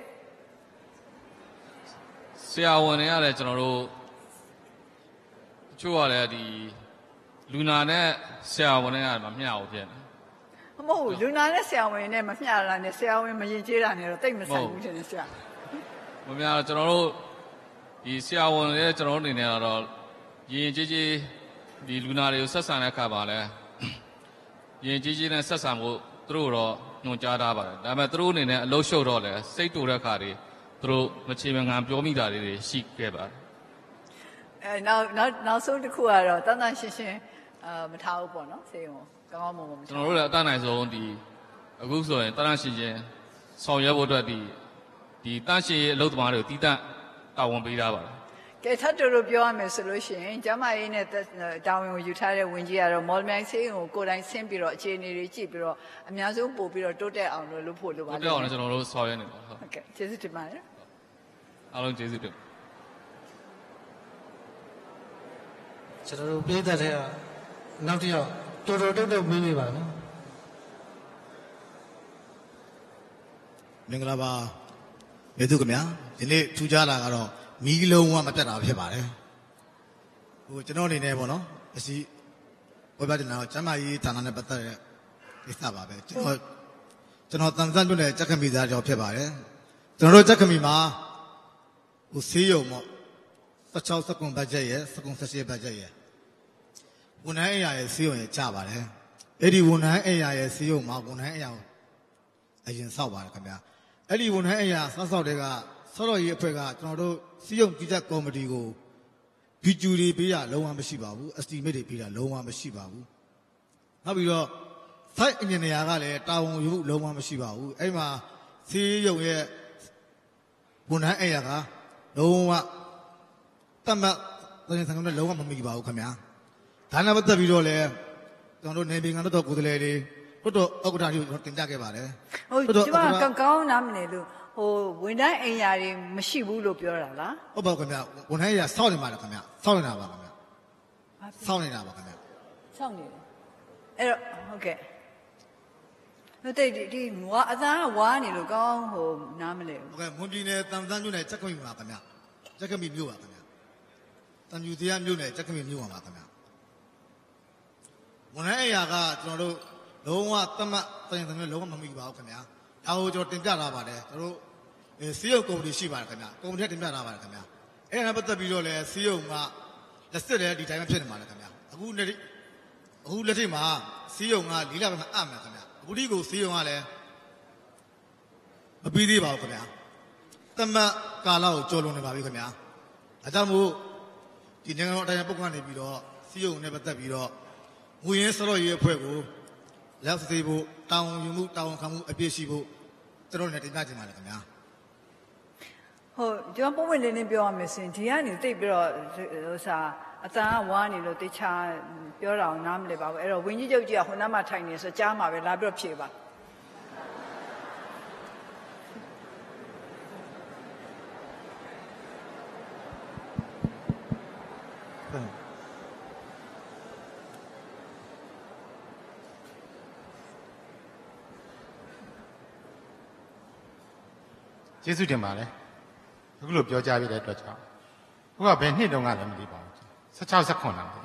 ဆရာဝန်တွေကလည်းကျွန်တော်တို့ချို့ကလည်းဒီလူနာနဲ့ဆရာဝန်တွေကမမျှဘူးဖြစ်နေမဟုတ်လူနာနဲ့ဆရာဝန်နဲ့မမျှတာနဲ့ဆရာဝန်မရင်ကျေးတာနဲ့တော့တိတ်မဆိုင်ဘူးထင်တယ်ဆရာမမျှတော့ကျွန်တော်တို့ဒီဆရာဝန်တွေကျွန်တော်တို့အနေနဲ့ကတော့ရင်ကျေးဒီလူနာတွေကိုဆက်ဆံတဲ့အခါမှာလည်းရင်ကျေးနဲ့ဆက်ဆံဖို့သူတို့တော့ညွှန်ကြားထားပါတယ်ဒါပေမဲ့သူတို့အနေနဲ့အလုပ်ရှုပ်တော့လဲစိတ်တူတဲ့အခါတွေသူတို့မချေမငံပြောမိတာတွေရှိခဲ့ပါတယ်နောက်ဆုံးတစ်ခုကတော့တန်ရှင်းမထားဘူးပေါ့နော်ဆေးရုံကောင်းမွန်မကျွန်တော်တို့လည်းအတတ်နိုင်ဆုံးဒီအခုဆိုရင်တန်ရှင်းဆောင်ရွက်ဖို့အတွက်ဒီတန့်ရှင်းရေးအလုပ်သမားတွေကိုတီးတန့်တာဝန်ပေးထားပါတယ်ကဲထပ်တူပြောရမယ်ဆိုလို့ရှိရင်ကျမရေးနဲ့တာဝန်ကိုယူထားတဲ့ဝင်ကြီးကတော့မော်လမြိုင်ဆေးကိုကိုယ်တိုင်ဆင်းပြီးတော့အခြေအနေတွေကြည့်ပြီးတော့အများဆုံးပို့ပြီးတော့တိုးတက်အောင်လို့လုပ်ဖို့လိုပါတယ်တိုးတက်အောင်လည်းကျွန်တော်တို့ဆောင်ရွက်နေပါဟုတ်ကဲ့ကျေးဇူးတင်ပါတယ်အားလုံးကျေးဇူးတင်ကျွန်တော်တို့ပြည်သက်တဲ့နောက်တစ်ယောက်တော်တော်မင်းနေပါနော်မင်္ဂလာပါမေသူခင်ဗျာဒီနေ့ထူးခြားတာကတော့မီးလုံးဝမတက်တာဖြစ်ပါတယ်ဟိုကျွန်တော်အနေနဲ့ပေါ့နော်အစီဝေဘာတင်တော့ကျမကြီးဌာနနဲ့ပတ်သက်တဲ့ကိစ္စပါပဲကျွန်တော်တန်ဆန်းတွနဲ့ကြက်ခမီသားကြောင့်ဖြစ်ပါတယ်ကျွန်တော်တို့ကြက်ခမီမှာဟိုဆေးရုံပေါ့16စက္ကွန်ဘတ်ဂျက်ရဲ့စက္ကွန်18ဘတ်ဂျက်ရဲ့ဝန်ထမ်းအရာရဲ့ဆေးရုံရဲ့ကျပါတယ်အဲ့ဒီဝန်ထမ်းအရာရဲ့ဆေးရုံမှာဝန်ထမ်းအရာအရင်ဆောက်ပါတယ်ခင်ဗျာအဲ့ဒီဝန်ထမ်းအရာဆောက်တဲ့ကဆောက်တော်ကြီးအဖွဲ့ကကျွန်တော်တို့စီယုံကြီးကြပ်ကော်မတီကိုဗီဂျူတွေပေးတာလုံးဝမရှိပါဘူး estimate တွေပေးတာလုံးဝမရှိပါဘူးနောက်ပြီးတော့ site engineer ကလည်းတာဝန်ယူမှုလုံးဝမရှိပါဘူးအဲ့မှာစီယုံရဲ့ဝန်ထမ်းအရာကလုံးဝတတ်မှတ်တဲ့ဆံကနေလုံးဝမမိပါဘူးခင်ဗျာဒါနဲ့ပတ်သက်ပြီးတော့လည်းကျွန်တော်တို့နေပြည်တော်ကိုယ်စားလှယ်တွေတို့ဥက္ကဋ္ဌကြီးတင်ပြခဲ့ပါတယ်ဟုတ်ဒီမှာကောင်းနားမနေလို့ဟိုဝန်ထမ်းအိမ်ယာတွေမရှိဘူးလို့ပြောတာလားဟုတ်ပါခင်ဗျဝန်ထမ်းအိမ်ယာစောင့်နေပါလားခင်ဗျစောင့်နေတာပါခင်ဗျစောင့်နေတာပါခင်ဗျစောင့်နေတယ်အဲ့တော့ဟုတ်ကဲ့ဟုတ်တယ်ဒီဝါအသားကဝါနေလို့ကောင်းဟိုနားမလဲဘူးဟုတ်ကဲ့မွန်ပြည်နယ်တန်ဆန်းမြို့နယ်ကြက်ကမီပါခင်ဗျကြက်ကမီမြို့ပါခင်ဗျတန်ယူတရားမြို့နယ်ကြက်ကမီမြို့ပါခင်ဗျဝန်ထမ်းအိမ်ယာကကျွန်တော်တို့လုံးဝတတ်မှတ်တင်တယ်လုံးဝမမိပါဘူးခင်ဗျာဒါကိုကျွန်တော်တင်ပြထားပါတယ်ကျွန်တော်တို့စီယုံကုမ္ပဏီရှိပါတယ်ခင်ဗျာကုမ္ပဏီတင်ပြထားပါတယ်ခင်ဗျာအဲ့ဒါနဲ့ပတ်သက်ပြီးတော့လည်းစီယုံကလက်စစ်လည်းဒီတိုင်းပဲဖြစ်နေပါလေခင်ဗျာအခုလက်ထိပ်မှာစီယုံက၄လပဲအပ်မယ်ခင်ဗျာအခုဒီကိုစီယုံကလည်းမပြီးသေးပါဘူးခင်ဗျာတတ်မှတ်ကာလကိုကျော်လွန်နေပါပြီခင်ဗျာဒါကြောင့်မို့ဒီနိုင်ငံတော်အတိုင်းပုဂ္ဂိုလ်ကနေပြီးတော့စီယုံနဲ့ပတ်သက်ပြီးတော့ငွေရင်းစတော့ရေးအဖွဲ့ကိုလက်စေဖို့တောင်းယူမှုတောင်းခံမှုအပြည့်ရှိဖို့ကျွန်တော်လည်းတင်ပြချင်ပါတယ်ခင်ဗျာဟုတ်ကျွန်တော်ပုံမှန်လေးပြောရမယ်ဆိုရင်ဒီကနေတိတ်ပြီးတော့ဟိုစားအတန်ကဝါနေလို့တခြားပြောတာအောင်နားမလဲပါဘူးအဲ့တော့ဝင်းကြီးချုပ်ကြီးကဟိုနားမှာထိုင်နေဆိုကြားမှာပဲလာပြီးတော့ဖြေပါကျေးဇူးတင်ပါတယ်အခုလိုပြောကြားပေးတဲ့အတွက်ကြောင့်ခုကဘယ်နှစ်တုန်းကလည်းမသိပါဘူး16 19လောက်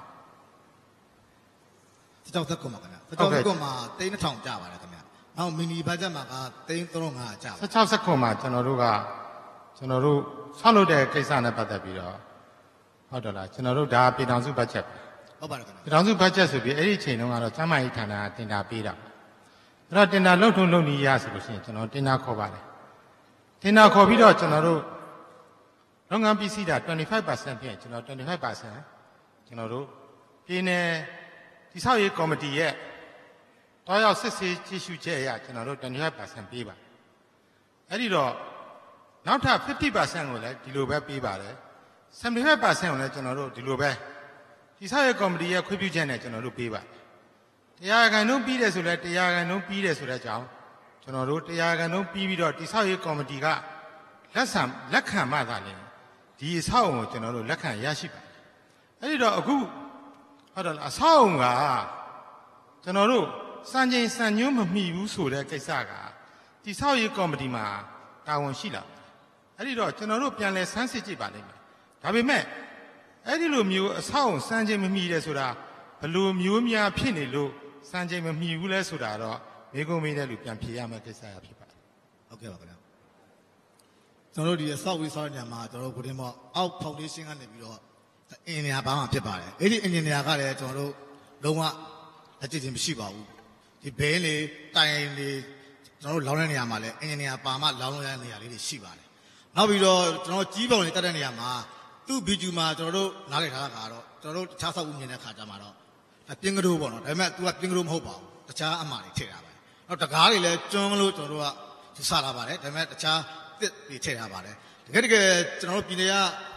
16 19ပါခင်ဗျ16 19မှာ3000ကျပါတယ်ခင်ဗျနောက်မီနီဘတ်ဂျက်မှာက3500ကျပါ 16 19မှာကျွန်တော်တို့ဆောက်လုပ်တဲ့ကိစ္စနဲ့ပတ်သက်ပြီးတော့ဟုတ်တယ်လားကျွန်တော်တို့ဒါပြည်ထောင်စုဘတ်ဂျက်ဟုတ်ပါတယ်ခင်ဗျပြည်ထောင်စုဘတ်ဂျက်ဆိုပြီးအဲ့ဒီချိန်တုန်းကတော့ကျန်းမာရေးဌာနကတင်တာပေးတာအဲ့တော့တင်တာလှုပ်ထုံလုပ်နည်းရဆိုလို့ရှိရင်ကျွန်တော်တင်တာခေါ်ပါတယ်တင်တာခေါ်ပြီးတော့ကျွန်တော်တို့လုပ်ငန်းပစ္စည်းတာ25% ဖြင့်ကျွန်တော် 25% ကျွန်တော်တို့ပြည်နယ်တိဆောက်ရေးကော်မတီရဲ့တောက်ရောက်စစ်ဆေးကြည့်ရှုချက်အရကျွန်တော်တို့ 25% ပေးပါအဲ့ဒီတော့နောက်ထပ် 50% ကိုလည်းဒီလိုပဲပေးပါတယ်75% ကိုလည်းကျွန်တော်တို့ဒီလိုပဲတိဆောက်ရေးကော်မတီရဲ့ခွင့်ပြုချက်နဲ့ကျွန်တော်တို့ပေးပါ100% ပြီးတယ်ဆိုလဲ100% ပြီးတယ်ဆိုတဲ့အကြောင်းကျွန်တော်တို့100% ပြီးပြီးတော့တိဆောက်ရေးကော်မတီကလက်ခံမှသာလေဒီအဆောက်အုံကိုကျွန်တော်တို့လက်ခံရရှိပါတယ်အဲ့ဒီတော့အခုဟုတ်တယ်လားအဆောက်အုံကကျွန်တော်တို့စံချိန်စံညွှန်းမမီဘူးဆိုတဲ့ကိစ္စကတိဆောက်ရေးကော်မတီမှာတာဝန်ရှိလာအဲ့ဒီတော့ကျွန်တော်တို့ပြန်လဲဆန်းစစ်ကြည့်ပါလိမ့်မယ်ဒါပေမဲ့အဲ့ဒီလိုမျိုးအဆောက်အုံစံချိန်မမီတယ်ဆိုတာဘလို့မျိုးများဖြစ်နေလို့စံချိန်မမီဘူးလဲဆိုတာတော့မိကုံးမေးတဲ့လူပြန်ဖြေရမယ့်ကိစ္စရဖြစ်ပါတယ်ဟုတ်ကဲ့ပါခင်ဗျာကျွန်တော်တို့ဒီအဆောက်အဦဆောက်တဲ့ညမှာကျွန်တော်တို့ကိုတင်ပေါ့အောက်ဖောင်ဒေးရှင်းကနေပြီးတော့အင်ဂျင်နီယာဘာမှဖြစ်ပါတယ်အဲ့ဒီအင်ဂျင်နီယာကလည်းကျွန်တော်တို့လုံးဝလက်ကျင့်မရှိပါဘူးဒီဘဲလေတိုင်လေကျွန်တော်တို့လောင်းတဲ့နေရာမှာလည်းအင်ဂျင်နီယာပါမှလောင်းလို့ရတဲ့နေရာလေးတွေရှိပါတယ်နောက်ပြီးတော့ကျွန်တော်ကြီးပုံတွေတက်တဲ့နေရာမှာသူ့ဘီဂျူမှာကျွန်တော်တို့နားလည်ထားတာကတော့ကျွန်တော်တို့တခြားဆောက်ဦးမြင်တဲ့ခါကျမှတော့ပြင်းကလေးပေါ့နော်ဒါပေမဲ့ तू ကပြင်းကလေးမဟုတ်ပါဘူးတခြားအမှားတွေထည့်ထားပါတယ်နောက်တကားတွေလည်းကျွန်းလို့ကျွန်တော်တို့ကယူဆထားပါတယ်ဒါပေမဲ့တခြားတစ်တွေထည့်ထားပါတယ်တကယ်ကျွန်တော်တို့ပြည်နယ်က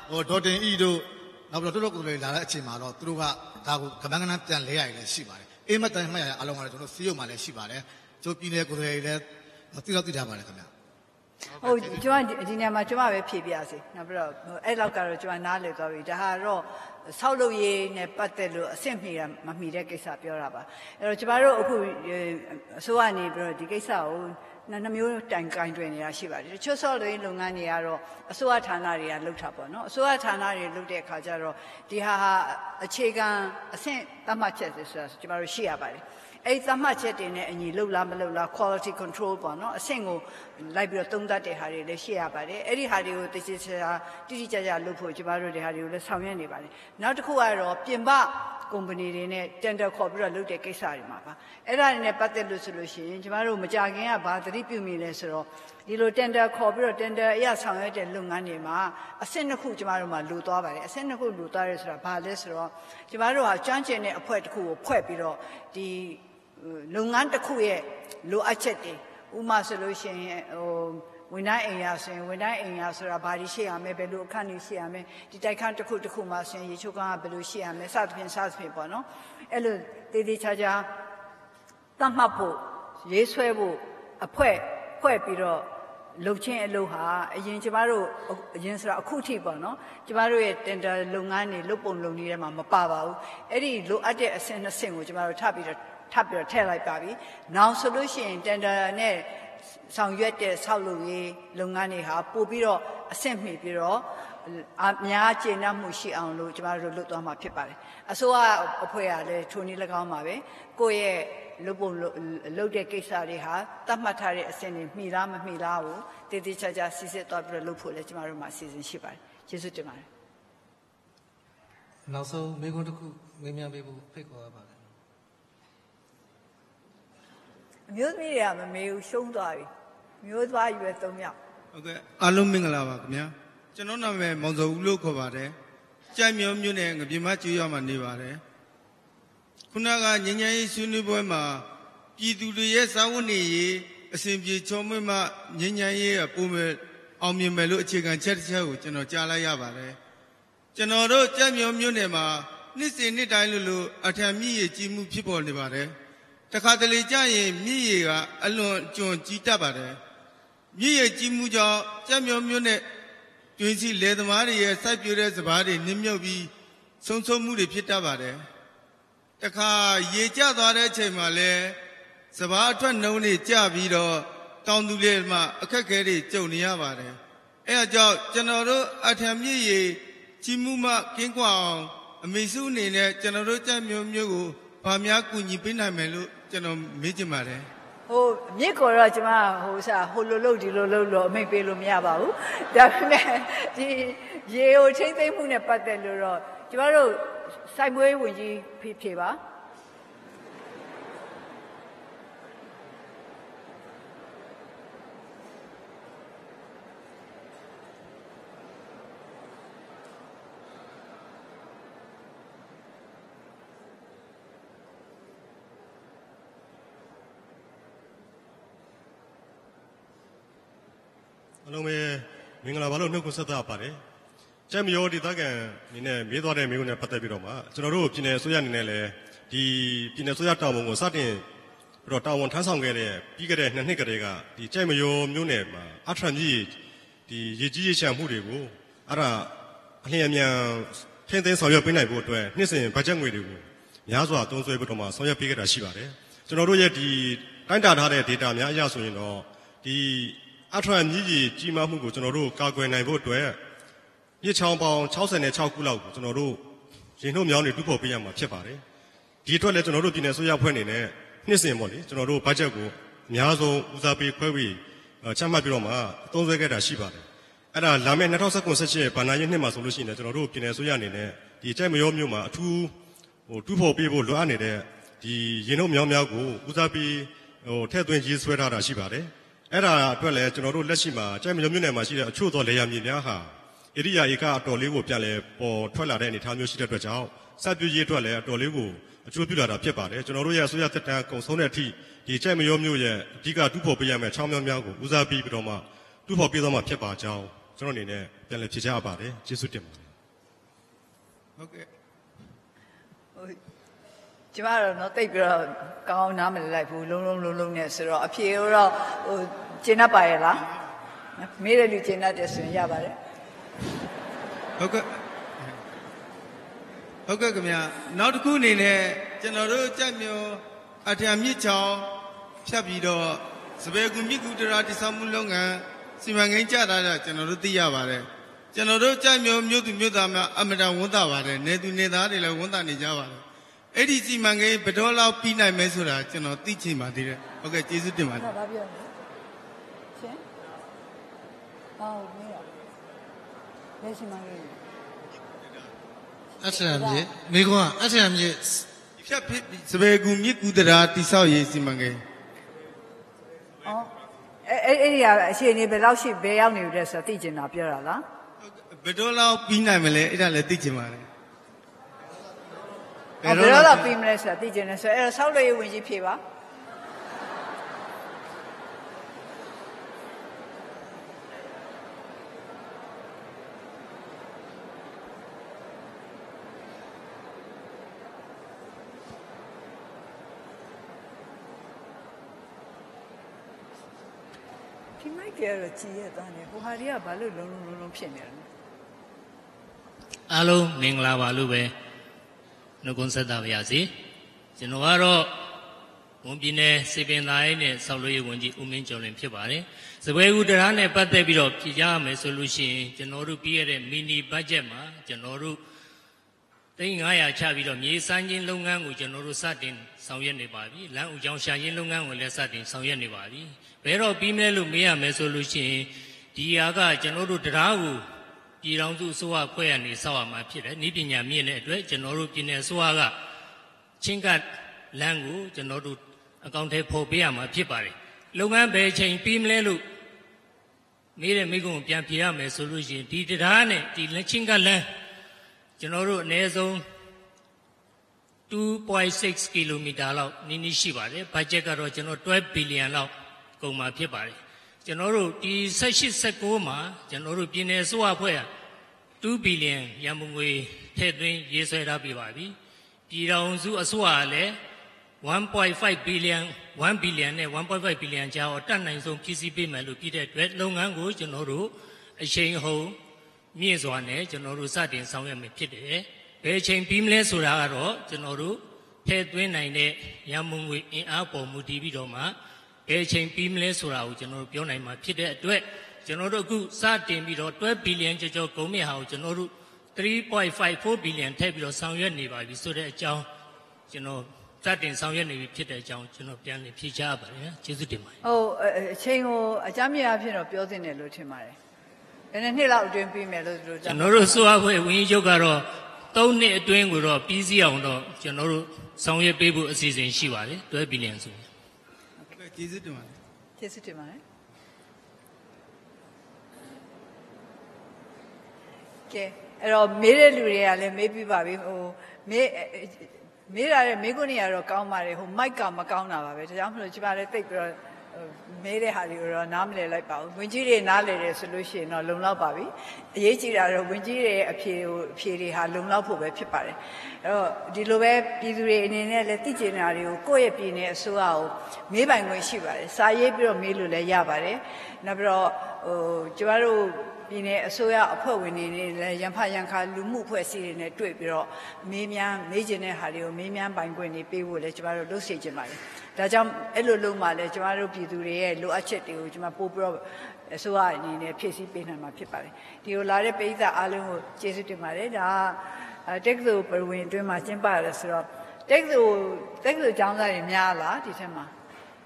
ဒေါ်တင်ဤတို့နောက်ပြီးတော့တို့ကိုယ်လေးလာတဲ့အချိန်မှာတော့သူတို့ကဒါကိုကမန်းကနန်းပြန်လဲရည်လည်းရှိပါတယ်အေးမတိုင်မှတ်ရတဲ့အလုံးကလည်းကျွန်တော်စီးရုံမှာလည်းရှိပါတယ်ကျိုးပြည်နယ်ကိုယ်လေးလည်းသိတော့သိထားပါတယ်ခင်ဗျဟုတ်ကျွန်မဒီနေရာမှာကျွန်မပဲဖြေပြစေနောက်ပြီးတော့အဲ့လောက်ကတော့ကျွန်မနားလည်သွားပြီဒါဟာတော့ဆောက်လုပ်ရေးနဲ့ပတ်သက်လို့အဆင့်မီတာမမီတဲ့ကိစ္စပြောတာပါအဲ့တော့ကျွန်တော်တို့အခုအစိုးရနေပြီးတော့ဒီကိစ္စကိုနှမျိုးတိုင်ကင်တွင်နေတာရှိပါတယ်တချို့ဆောက်လုပ်ရေးလုပ်ငန်းတွေကတော့အစိုးရဌာနတွေကလုပ်တာပေါ့နော်အစိုးရဌာနတွေလုပ်တဲ့အခါကျတော့ဒီဟာအခြေခံအဆင့်သတ်မှတ်ချက်ဆိုတာကျွန်တော်တို့ရှိရပါတယ်အဲ့သတ်မှတ်ချက်တွေနဲ့အညီလုပ်လားမလုပ်လား quality control ပေါ့နော်အဆင့်ကိုလိုက်ပြီးတော့သုံးသပ်တဲ့ဟာတွေလည်းရှိရပါတယ်အဲ့ဒီဟာတွေကိုတိတိကျကျလုပ်ဖို့ကျွန်တော်တို့ဒီဟာတွေကိုလည်းဆောင်ရွက်နေပါတယ်နောက်တစ်ခုကတော့ပြင်ပကုမ္ပဏီတွေနဲ့ tender ခေါ်ပြီးတော့လုပ်တဲ့ကိစ္စတွေမှာပါအဲ့ဒါတွေနဲ့ပတ်သက်လို့ဆိုလို့ရှိရင်ကျွန်တော်တို့မကြခင်ကဘာသတိပြုမိလဲဆိုတော့ဒီလို tender ခေါ်ပြီးတော့ tender အရဆောင်ရွက်တဲ့လုပ်ငန်းတွေမှာအဆင့်နှစ်ခုကျွန်တော်တို့မှာလိုသွားပါတယ်အဆင့်နှစ်ခုလိုသွားရဲဆိုတာဘာလဲဆိုတော့ကျွန်တော်တို့ဟာကျွမ်းကျင်တဲ့အဖွဲ့တစ်ခုကိုဖွဲ့ပြီးတော့ဒီလုပ်ငန်းတစ်ခုရဲ့လိုအပ်ချက်တွေဥပမာဆိုလို့ရှိရင်ဝန်ထမ်းအိမ်ယာဆိုရင်ဝန်ထမ်းအိမ်ယာဆိုတာဘာတွေရှိရမလဲဘယ်လိုအခန်းတွေရှိရမလဲဒီတိုက်ခန်းတစ်ခုမှာဆိုရင်ရေချိုးခန်းကဘယ်လိုရှိရမလဲစသဖြင့်ပေါ့နော်အဲ့လိုတည်တည်ချာချာသတ်မှတ်ဖို့ရေးဆွဲဖို့ဖွဲ့ပြီးတော့လုပ်ချင်းအလုပ်ဟာအရင်ကျမတို့အရင်ဆိုတာအခုထိပေါ့နော်ကျမတို့ရဲ့တင်တာလုပ်ငန်းတွေလုပ်ပုံလုပ်နည်းထဲမှာမပါပါဘူးအဲ့ဒီလိုအပ်တဲ့အဆင့်နှစ်ဆင့်ကိုကျမတို့ထပ်ပြီးတော့ထည့်လိုက်ပါပြီနောက်ဆိုလို့ရှိရင်တင်တာနဲ့ဆောင်ရွက်တဲ့ဆောက်လုပ်ရေးလုပ်ငန်းတွေဟာပို့ပြီးတော့အဆင့်မှီပြီးတော့အများကျေနပ်မှုရှိအောင်လို့ကျမတို့လုပ်သွားမှာဖြစ်ပါတယ်အစိုးရအဖွဲ့ကလည်းထိုနည်း၎င်းပါပဲကိုယ့်ရဲ့လုပ်တဲ့ကိစ္စတွေဟာသတ်မှတ်ထားတဲ့အဆင့်တွေမှီလားမမှီလားကိုတည်တည်ချာချာစစ်စစ်သွားပြီးတော့လုပ်ဖို့လည်းကျမတို့မှာအစီအစဉ်ရှိပါတယ်ကျေးဇူးတင်ပါတယ်နောက်ဆုံးမေးခွန်းတစ်ခုမေးမြန်းပေးဖို့ဖိတ်ခေါ်ပါပါတယ်အမျိုးသမီးတွေကမမေးဘူးရှုံးသွားပြီမျိုးသွားရွယ်3ယောက်ဟုတ်ကဲ့အားလုံးမင်္ဂလာပါခင်ဗျာကျွန်တော်နာမည်မောင်စောဦးလို့ခေါ်ပါတယ်ကြိုက်မျိုးမျိုးနဲ့ငပြင်းမကျွေးရမှာနေပါတယ်ခုနကငញ្ញရေးဆွေးနွေးပွဲမှာပြည်သူတွေရဲ့စာဝတ်နေရေးအစဉ်ပြေချောမွေ့မှငញ្ញရေးပုံမဲ့အောင်မြင်မယ်လို့အခြေခံချက်တစ်ချက်ကိုကျွန်တော်ကြားလိုက်ရပါတယ်ကျွန်တော်တို့ကြိုက်မျိုးမျိုးနဲ့မှာနှစ်စဉ်နှစ်တိုင်းလို့အထံမြင့်ရကြီးမှုဖြစ်ပေါ်နေပါတယ်တခါတလေကြရင်မြင့်ရကအလွန်ကျွံကြီးတတ်ပါတယ်မြင့်ရကြီးမှုကြောင့်ကြက်မျိုးမျိုးနဲ့တွင်းစီလယ်သမားတွေရဲ့စိုက်ပျိုးတဲ့စပါးတွေနစ်မြုပ်ပြီးဆုံးမှုတွေဖြစ်တတ်ပါတယ်တခါရေကျသွားတဲ့အချိန်မှာလဲစပါးအထွက်နှုံးတွေကျပြီးတော့တောင်သူတွေမှာအခက်အခဲတွေကြုံနေရပါတယ်အဲအကြောင်းကျွန်တော်တို့အထံမြင့်ရကြီးမှုမှကင်းကွာအောင်အမေစုအနေနဲ့ကျွန်တော်တို့ကြက်မျိုးမျိုးကိုဘာများကူညီပေးနိုင်မယ်လို့ကျွန်တော်မေးချင်ပါတယ်မြစ်ကိုတော့ကျွန်မဟိုလိုလုပ်ဒီလိုလုပ်လို့အမိတ်ပေးလို့မရပါဘူးဒါပေမဲ့ဒီရေကိုချိန်သိမ့်မှုနဲ့ပတ်သက်လို့တော့ကျွန်တော်တို့စိုက်မွေးဝင်ကြီးဖြေပါအလုံးပဲမင်္ဂလာပါလို့နှုတ်ဆက်တာပါတယ်။ကျမ်းမြောဒေသခံအနေနဲ့မေးသွားတဲ့မေးခွန်းနဲ့ပတ်သက်ပြီးတော့မှကျွန်တော်တို့ပြည်နယ်အစိုးရအနေနဲ့လည်းဒီပြည်နယ်အစိုးရတာဝန်ကိုစတင်ပြီးတော့တာဝန်ထမ်းဆောင်ခဲ့တဲ့ပြီးခဲ့တဲ့2နှစ်ကတည်းကဒီကျမ်းမြောမြို့နယ်မှာအထံကြီးဒီရေကြီးရေရှမ်းမှုတွေကိုအဲ့ဒါအလျင်အမြန်ထင်းသိမ်းဆောင်ရွက်ပေးနိုင်ဖို့အတွက်နှစ်စဉ်ဘတ်ဂျက်ငွေတွေကိုများစွာသုံးစွဲပြီးတော့မှဆောင်ရွက်ပေးခဲ့တာရှိပါတယ်။ကျွန်တော်တို့ရဲ့ဒီတိုင်းတာထားတဲ့ data များအရဆိုရင်တော့ဒီအထံကြီးကြီးမားမှုကိုကျွန်တော်တို့ကာကွယ်နိုင်ဖို့အတွက်မြစ်ချောင်းပေါင်း66ခုလောက်ကိုကျွန်တော်တို့ရင်နှုတ်မြောင်းတွေတူဖို့ပေးရမှာဖြစ်ပါတယ်ဒီအတွက်လည်းကျွန်တော်တို့ပြည်နယ်အစိုးရအဖွဲ့အနေနဲ့နှစ်စဉ်ပေါ့လေကျွန်တော်တို့ဘတ်ဂျက်ကိုအများဆုံးဦးစားပေးခွဲပြီးချမှတ်ပြီးတော့မှသုံးစွဲခဲ့တာရှိပါတယ်အဲ့ဒါလာမယ့်2019-18ဘဏ္ဍာရေးနှစ်မှာဆိုလို့ရှိရင်ကျွန်တော်တို့ပြည်နယ်အစိုးရအနေနဲ့ဒီကျဲမရောမြို့မှာအထူးတူဖို့ပေးဖို့လိုအပ်နေတဲ့ဒီရင်နှုတ်မြောင်းများကိုဦးစားပေးထည့်သွင်းရေးဆွဲထားတာရှိပါတယ်အဲ့ဒါအတွက်လည်းကျွန်တော်တို့လက်ရှိမှာကျဲမရောမြို့နယ်မှာရှိတဲ့အချို့သောလေယာဉ်မြေများဟာဧရိယာဧကအတော်လေးကိုပြန်လဲပေါ်ထွက်လာတဲ့အနေအထားမျိုးရှိတဲ့အတွက်ကြောင့်စပ်ပြည့်ရေးအတွက်လည်းအတော်လေးကိုအကျိုးပြုလာတာဖြစ်ပါတယ်ကျွန်တော်တို့ရဲ့အစိုးရသက်တမ်းကုန်ဆုံးတဲ့အထိဒီကျဲမရောမြို့ရဲ့အဓိကတူဖို့ပေးရမယ့်ချောင်းမြောင်းများကိုဦးစားပေးပြီးတော့မှတူဖို့ပေးသွားမှာဖြစ်ပါကြောင်းကျွန်တော်အနေနဲ့ပြန်လည်ဖြေချပါတယ်ကျေးဇူးတင်ပါတယ်ဟုတ်ကဲ့ကျမတို့တော့တိတ်ပြီးတော့ကောင်းနားမလည်လိုက်ဘူးလုံးနဲ့ဆိုတော့အဖြေတော့ကျင်းတတ်ပါရဲ့လားမေးတယ်လူကျင်းတတ်တယ်ဆိုရင်ရပါတယ်ဟုတ်ကဲ့ခင်ဗျာနောက်တစ်ခုအနေနဲ့ကျွန်တော်တို့ကြက်မျိုးအထံမြစ်ချောင်းဖြတ်ပြီးတော့စပယ်ကူမြစ်ကူတရာတိဆောက်မှုလုပ်ငန်းစီမံကိန်းကြတာကျွန်တော်တို့သိရပါတယ်ကျွန်တော်တို့ကြက်မျိုးမြို့သူမြို့သားများအမတန်ဝန်တာပါတယ်နေသူနေသားတွေလည်းဝန်တာနေကြပါတယ်အဲ့ဒီစီမံကိန်းဘယ်တော့လောက်ပြီးနိုင်မယ်ဆိုတာကျွန်တော်သိချင်ပါသေးတယ်ဟုတ်ကဲ့ကျေးဇူးတင်ပါတယ်ဘာပြောလဲရှင်ဟောမင်းဘယ်စီမံကိန်းအထံမြေမိကွန်းအထံမြေဖြတ်စပယ်ကူမြစ်ကူတရာတိဆောက်ရေးစီမံကိန်းအဲ့ဒီကအရှိန်ဘယ်လောက်ရှိဘယ်ရောက်နေလဲဆိုတော့သိချင်တာပြောတာလားဘယ်တော့လောက်ပြီးနိုင်မလဲအဲ့ဒါလည်းသိချင်ပါတယ်ဘယ်တော့လောက်ပြီးမလဲဆိုတာသိချင်တယ်ဆိုအဲ့တော့ဆောက်လုပ်ရေးဝင်ကြီးဖြေပါဒီမိုက်ကတော့ကြည်ရသားနေဟိုဟာတွေကဘာလို့လုံးဖြစ်နေလဲအားလုံးမင်္ဂလာပါလို့ပဲနှုတ်ခွန်းဆက်တာပါရစေကျွန်တော်ကတော့ဝန်ပြည်နယ်စေပင်သာရေးနဲ့ဆောက်လုပ်ရေးဝန်ကြီးဦးမင်းကျော်လွင်ဖြစ်ပါတယ်စပွဲကူတရားနဲ့ပတ်သက်ပြီးတော့ဖြေကြားရမယ်ဆိုလို့ရှိရင်ကျွန်တော်တို့ပြီးရတဲ့မီနီဘတ်ဂျက်မှာကျွန်တော်တို့$900ချပြီးတော့မြေစမ်းခြင်းလုပ်ငန်းကိုကျွန်တော်တို့စတင်ဆောင်ရွက်နေပါပြီလမ်းဦးကျောင်းရှာခြင်းလုပ်ငန်းကိုလည်းစတင်ဆောင်ရွက်နေပါပြီဘယ်တော့ပြီးမလဲလို့မေးရမယ်ဆိုလို့ရှိရင်ဒီဟာကကျွန်တော်တို့တရားကိုပြည်ထောင်စုအစိုးရဖွဲ့ရနေဆောက်ရမှာဖြစ်တယ်။ဤပညာမြင့်တဲ့အတွက်ကျွန်တော်တို့ပြည်နယ်အစိုးရကချင်းကပ်လမ်းကိုကျွန်တော်တို့အကောင့်ထဲပေါ်ပေးရမှာဖြစ်ပါတယ်။လုပ်ငန်းဘယ်ချိန်ပြီးမလဲလို့မေးတဲ့မိကုံကိုပြန်ဖြေရမယ်ဆိုလို့ရှိရင်ဒီတရားနဲ့ဒီချင်းကပ်လမ်းကျွန်တော်တို့အနည်းဆုံး2.6 ကီလိုမီတာလောက်နီးရှိပါတယ်။ဘတ်ဂျက်ကတော့ကျွန်တော်12ဘီလီယံလောက်ကုန်မှာဖြစ်ပါတယ်။ကျွန်တော်တို့ဒီ18-19မှာကျွန်တော်တို့ပြည်နယ်အစိုးရအဖွဲ့က2ဘီလီယံရန်ပုံငွေထည့်သွင်းရေးဆွဲထားပြီးပါပြီ။ပြည်ထောင်စုအစိုးရကလည်း1.5 ဘီလီယံ1ဘီလီယံနဲ့1.5 ဘီလီယံကြားတော့တတ်နိုင်ဆုံးပြည်စည်းပေးမယ်လို့ပြည်တဲ့အတွက်လုပ်ငန်းကိုကျွန်တော်တို့အချိန်ဟုန်မြင့်စွာနဲ့ကျွန်တော်တို့စတင်ဆောင်ရွက်မယ်ဖြစ်တယ်။ဘယ်ချိန်ပြီးမလဲဆိုတာကတော့ကျွန်တော်တို့ထည့်သွင်းနိုင်တဲ့ရန်ပုံငွေအင်အားပေါ်မူတည်ပြီးတော့မှဘယ်ချိန်ပြီးမလဲဆိုတာကိုကျွန်တော်တို့ပြောနိုင်မှာဖြစ်တဲ့အတွက်ကျွန်တော်တို့အခုစတင်ပြီးတော့12ဘီလီယံကျော်ကုန်မြင့်ဟာကိုကျွန်တော်တို့3.54ဘီလီယံထည့်ပြီးတော့ဆောင်ရွက်နေပါပြီဆိုတဲ့အကြောင်းကျွန်တော်စတင်ဆောင်ရွက်နေပြီဖြစ်တဲ့အကြောင်းကျွန်တော်ပြန်လည်ဖြေချပါတယ်ကျေးဇူးတင်ပါတယ်ဟုတ်အချိန်ကိုအကြမ်းမြင်အဖြစ်တော့ပြောသင့်တယ်လို့ထင်ပါတယ်ဒါနဲ့နှစ်လောက်အတွင်းပြီးမယ်လို့တို့ကျွန်တော်တို့စိုးအဖွဲ့ဝင်းကြီးချုပ်ကတော့3နှစ်အတွင်းကိုတော့ပြီးစီးအောင်တော့ကျွန်တော်တို့ဆောင်ရွက်ပေးဖို့အစီအစဉ်ရှိပါတယ်12ဘီလီယံဆိုရင်ကျေးဇူးတင်ပါတယ်ကျေးဇူးတင်ပါတယ်ကဲအဲ့တော့မေးတဲ့လူတွေကလည်းမေးပြပါပြီဟိုမေးရတဲ့မေးခွန်းတွေကတော့ကောင်းပါတယ်ဟိုမိုက်ကမကောင်းတာပါပဲဒါကြောင့်မလို့ကျမလည်းတိတ်ပြီးတော့မေးတဲ့ဟာတွေကိုတော့နားမလည်လိုက်ပါဘူးဝင်ကြီးတွေနားလည်တယ်ဆိုလို့ရှိရင်တော့လုံလောက်ပါပြီအရေးကြီးတာတော့ဝင်ကြီးတွေရဲ့အဖြေတွေဟာလုံလောက်ဖို့ပဲဖြစ်ပါတယ်အဲ့တော့ဒီလိုပဲပြည်သူတွေအနေနဲ့လည်းသိကျင်တာတွေကိုကိုယ့်ရဲ့ပြည်နယ်အစိုးရကိုမေးပိုင်ခွင့်ရှိပါတယ်စာရေးပြီးတော့မေးလို့လည်းရပါတယ်နောက်ပြီးတော့ကျမတို့ပြည်နယ်အစိုးရအဖွဲ့ဝင်တွေနဲ့လည်းရန်ဖရန်ခါလူမှုအဖွဲ့အစည်းတွေနဲ့တွေ့ပြီးတော့မေးကျင်တဲ့ဟာတွေကိုမေးမြန်းပိုင်ခွင့်တွေပေးဖို့လည်းကျမတို့လုပ်စေချင်ပါတယ်ဒါကြောင့်အဲ့လိုလုပ်မှလည်းကျမတို့ပြည်သူတွေရဲ့လိုအပ်ချက်တွေကိုကျမပို့ပြီးတော့အစိုးရအနေနဲ့ဖြည့်ဆည်းပေးနိုင်မှာဖြစ်ပါတယ်ဒီလိုလာတဲ့ပရိသတ်အားလုံးကိုကျေးဇူးတင်ပါတယ်ဒါတက္ကသိုလ်ပဝင်အတွင်းမှာကျင်းပရဆိုတော့တက္ကသိုလ်ကျောင်းသားတွေများလားဒီထက်မှာ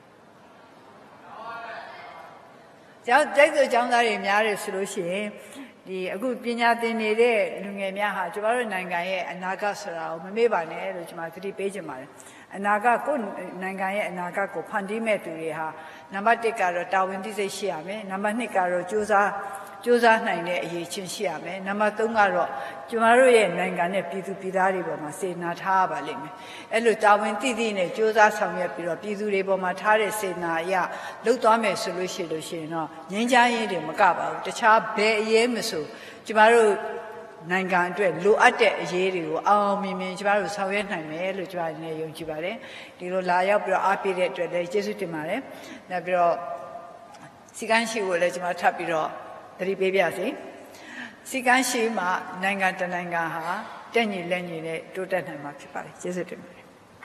တက္ကသိုလ်ကျောင်းသားတွေများတယ်ဆိုလို့ရှိရင်ဒီအခုပညာသင်နေတဲ့လူငယ်များဟာကျမတို့နိုင်ငံရဲ့အနာဂတ်ဆိုတာကိုမမေ့ပါနဲ့လို့ကျမသတိပေးချင်ပါတယ်အနာဂတ်ကိုနိုင်ငံရဲ့အနာဂတ်ကိုဖန်တီးမဲ့သူတွေဟာနံပါတ်1ကတော့တာဝန်သိစိတ်ရှိရမယ်နံပါတ်2ကတော့ကြိုးစားကြိုးစားနိုင်တဲ့အရေးချင်းရှိရမယ်နံပါတ်3ကတော့ကျမတို့ရဲ့နိုင်ငံနဲ့ပြည်သူပြည်သားတွေပေါ်မှာစေနာထားရပါလိမ့်မယ်အဲ့လိုတာဝန်သိသိနဲ့ကြိုးစားဆောင်ရွက်ပြီးတော့ပြည်သူတွေပေါ်မှာထားတဲ့စေနာအရလှုပ်သွားမယ်ဆိုလို့ရှိရင်တော့ငြိမ်းချမ်းရေးတွေမကပါဘူးတခြားဘယ်အရေးမဆိုကျမတို့နိုင်ငံအတွက်လိုအပ်တဲ့အရေးတွေကိုအောင်မြင်မြင်ကျမတို့ဆောင်ရွက်နိုင်မယ်လို့ကျမအနေနဲ့ယုံကြည်ပါတယ်ဒီလိုလာရောက်ပြီးတော့အားပေးတဲ့အတွက်လည်းကျေးဇူးတင်ပါတယ်နောက်ပြီးတော့စီကန်းရှိကိုလည်းကျမထပ်ပြီးတော့သတိပေးပါစေစီကန်းရှိမှာနိုင်ငံတနိုင်ငံဟာတက်ညီလက်ညီနဲ့တိုးတက်နိုင်မှာဖြစ်ပါတယ်ကျေးဇူးတင်ပါတယ်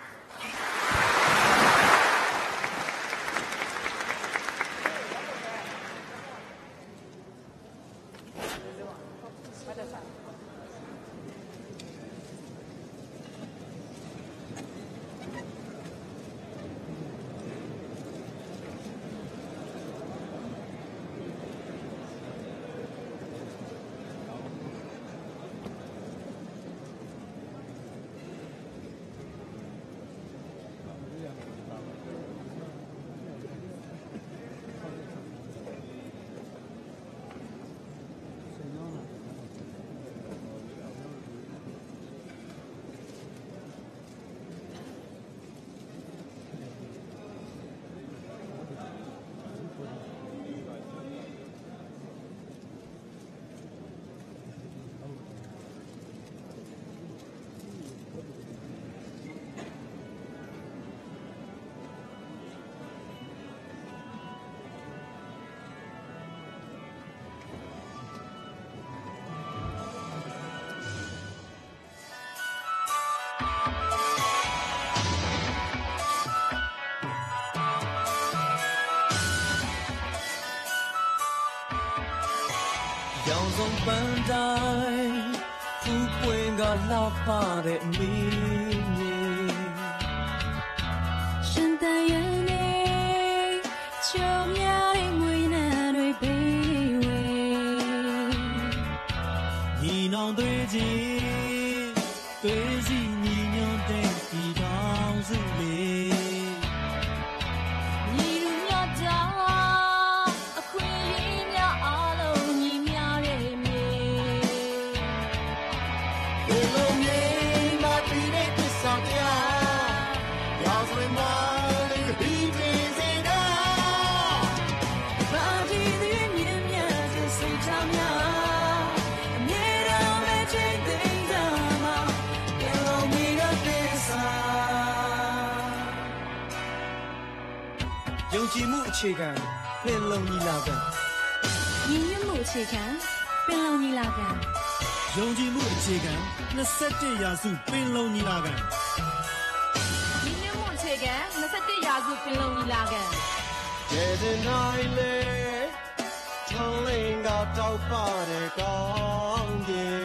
ရောင်စုံပန်းတိုင်းဖူးပွင့်ကလှပတဲ့မင်းကြီးရှင်တန်ရနေချုံများတဲ့ငွေနဲ့တွေပေးဝေညီနောင်တွေကြီးတွေစီညီညွတ်တဲ့ဒီတောင်စုလေးညီတို့ညတာအခွင့်အရေးများအားလုံးညီများတဲ့မြေဒီလိုမြေမှာတည်တဲ့သစ္စာတရားရောစရင်မလေးဟိမင်းစေတာဘာဒီဒီမြင်မြတ်တဲ့စိတ်ချမ်းများအမြဲတမ်းပဲချိန်သိမ်းကြမှာပြန်လို့မိတဲ့သစ္စာယုံကြည်မှုအခြေခံပင်လုံညီလာခံညီညွတ်မှုအခြေခံပင်လုံညီလာခံယုံကြည်မှုအခြေခံ21ရာစုပင်လုံညီလာခံညီညွတ်မှုအခြေခံ21ရာစုပင်လုံညီလာခံကျေးဇူးနိုင်လေထုံးလင်းကတောက်ပတဲ့ကောင်းကင်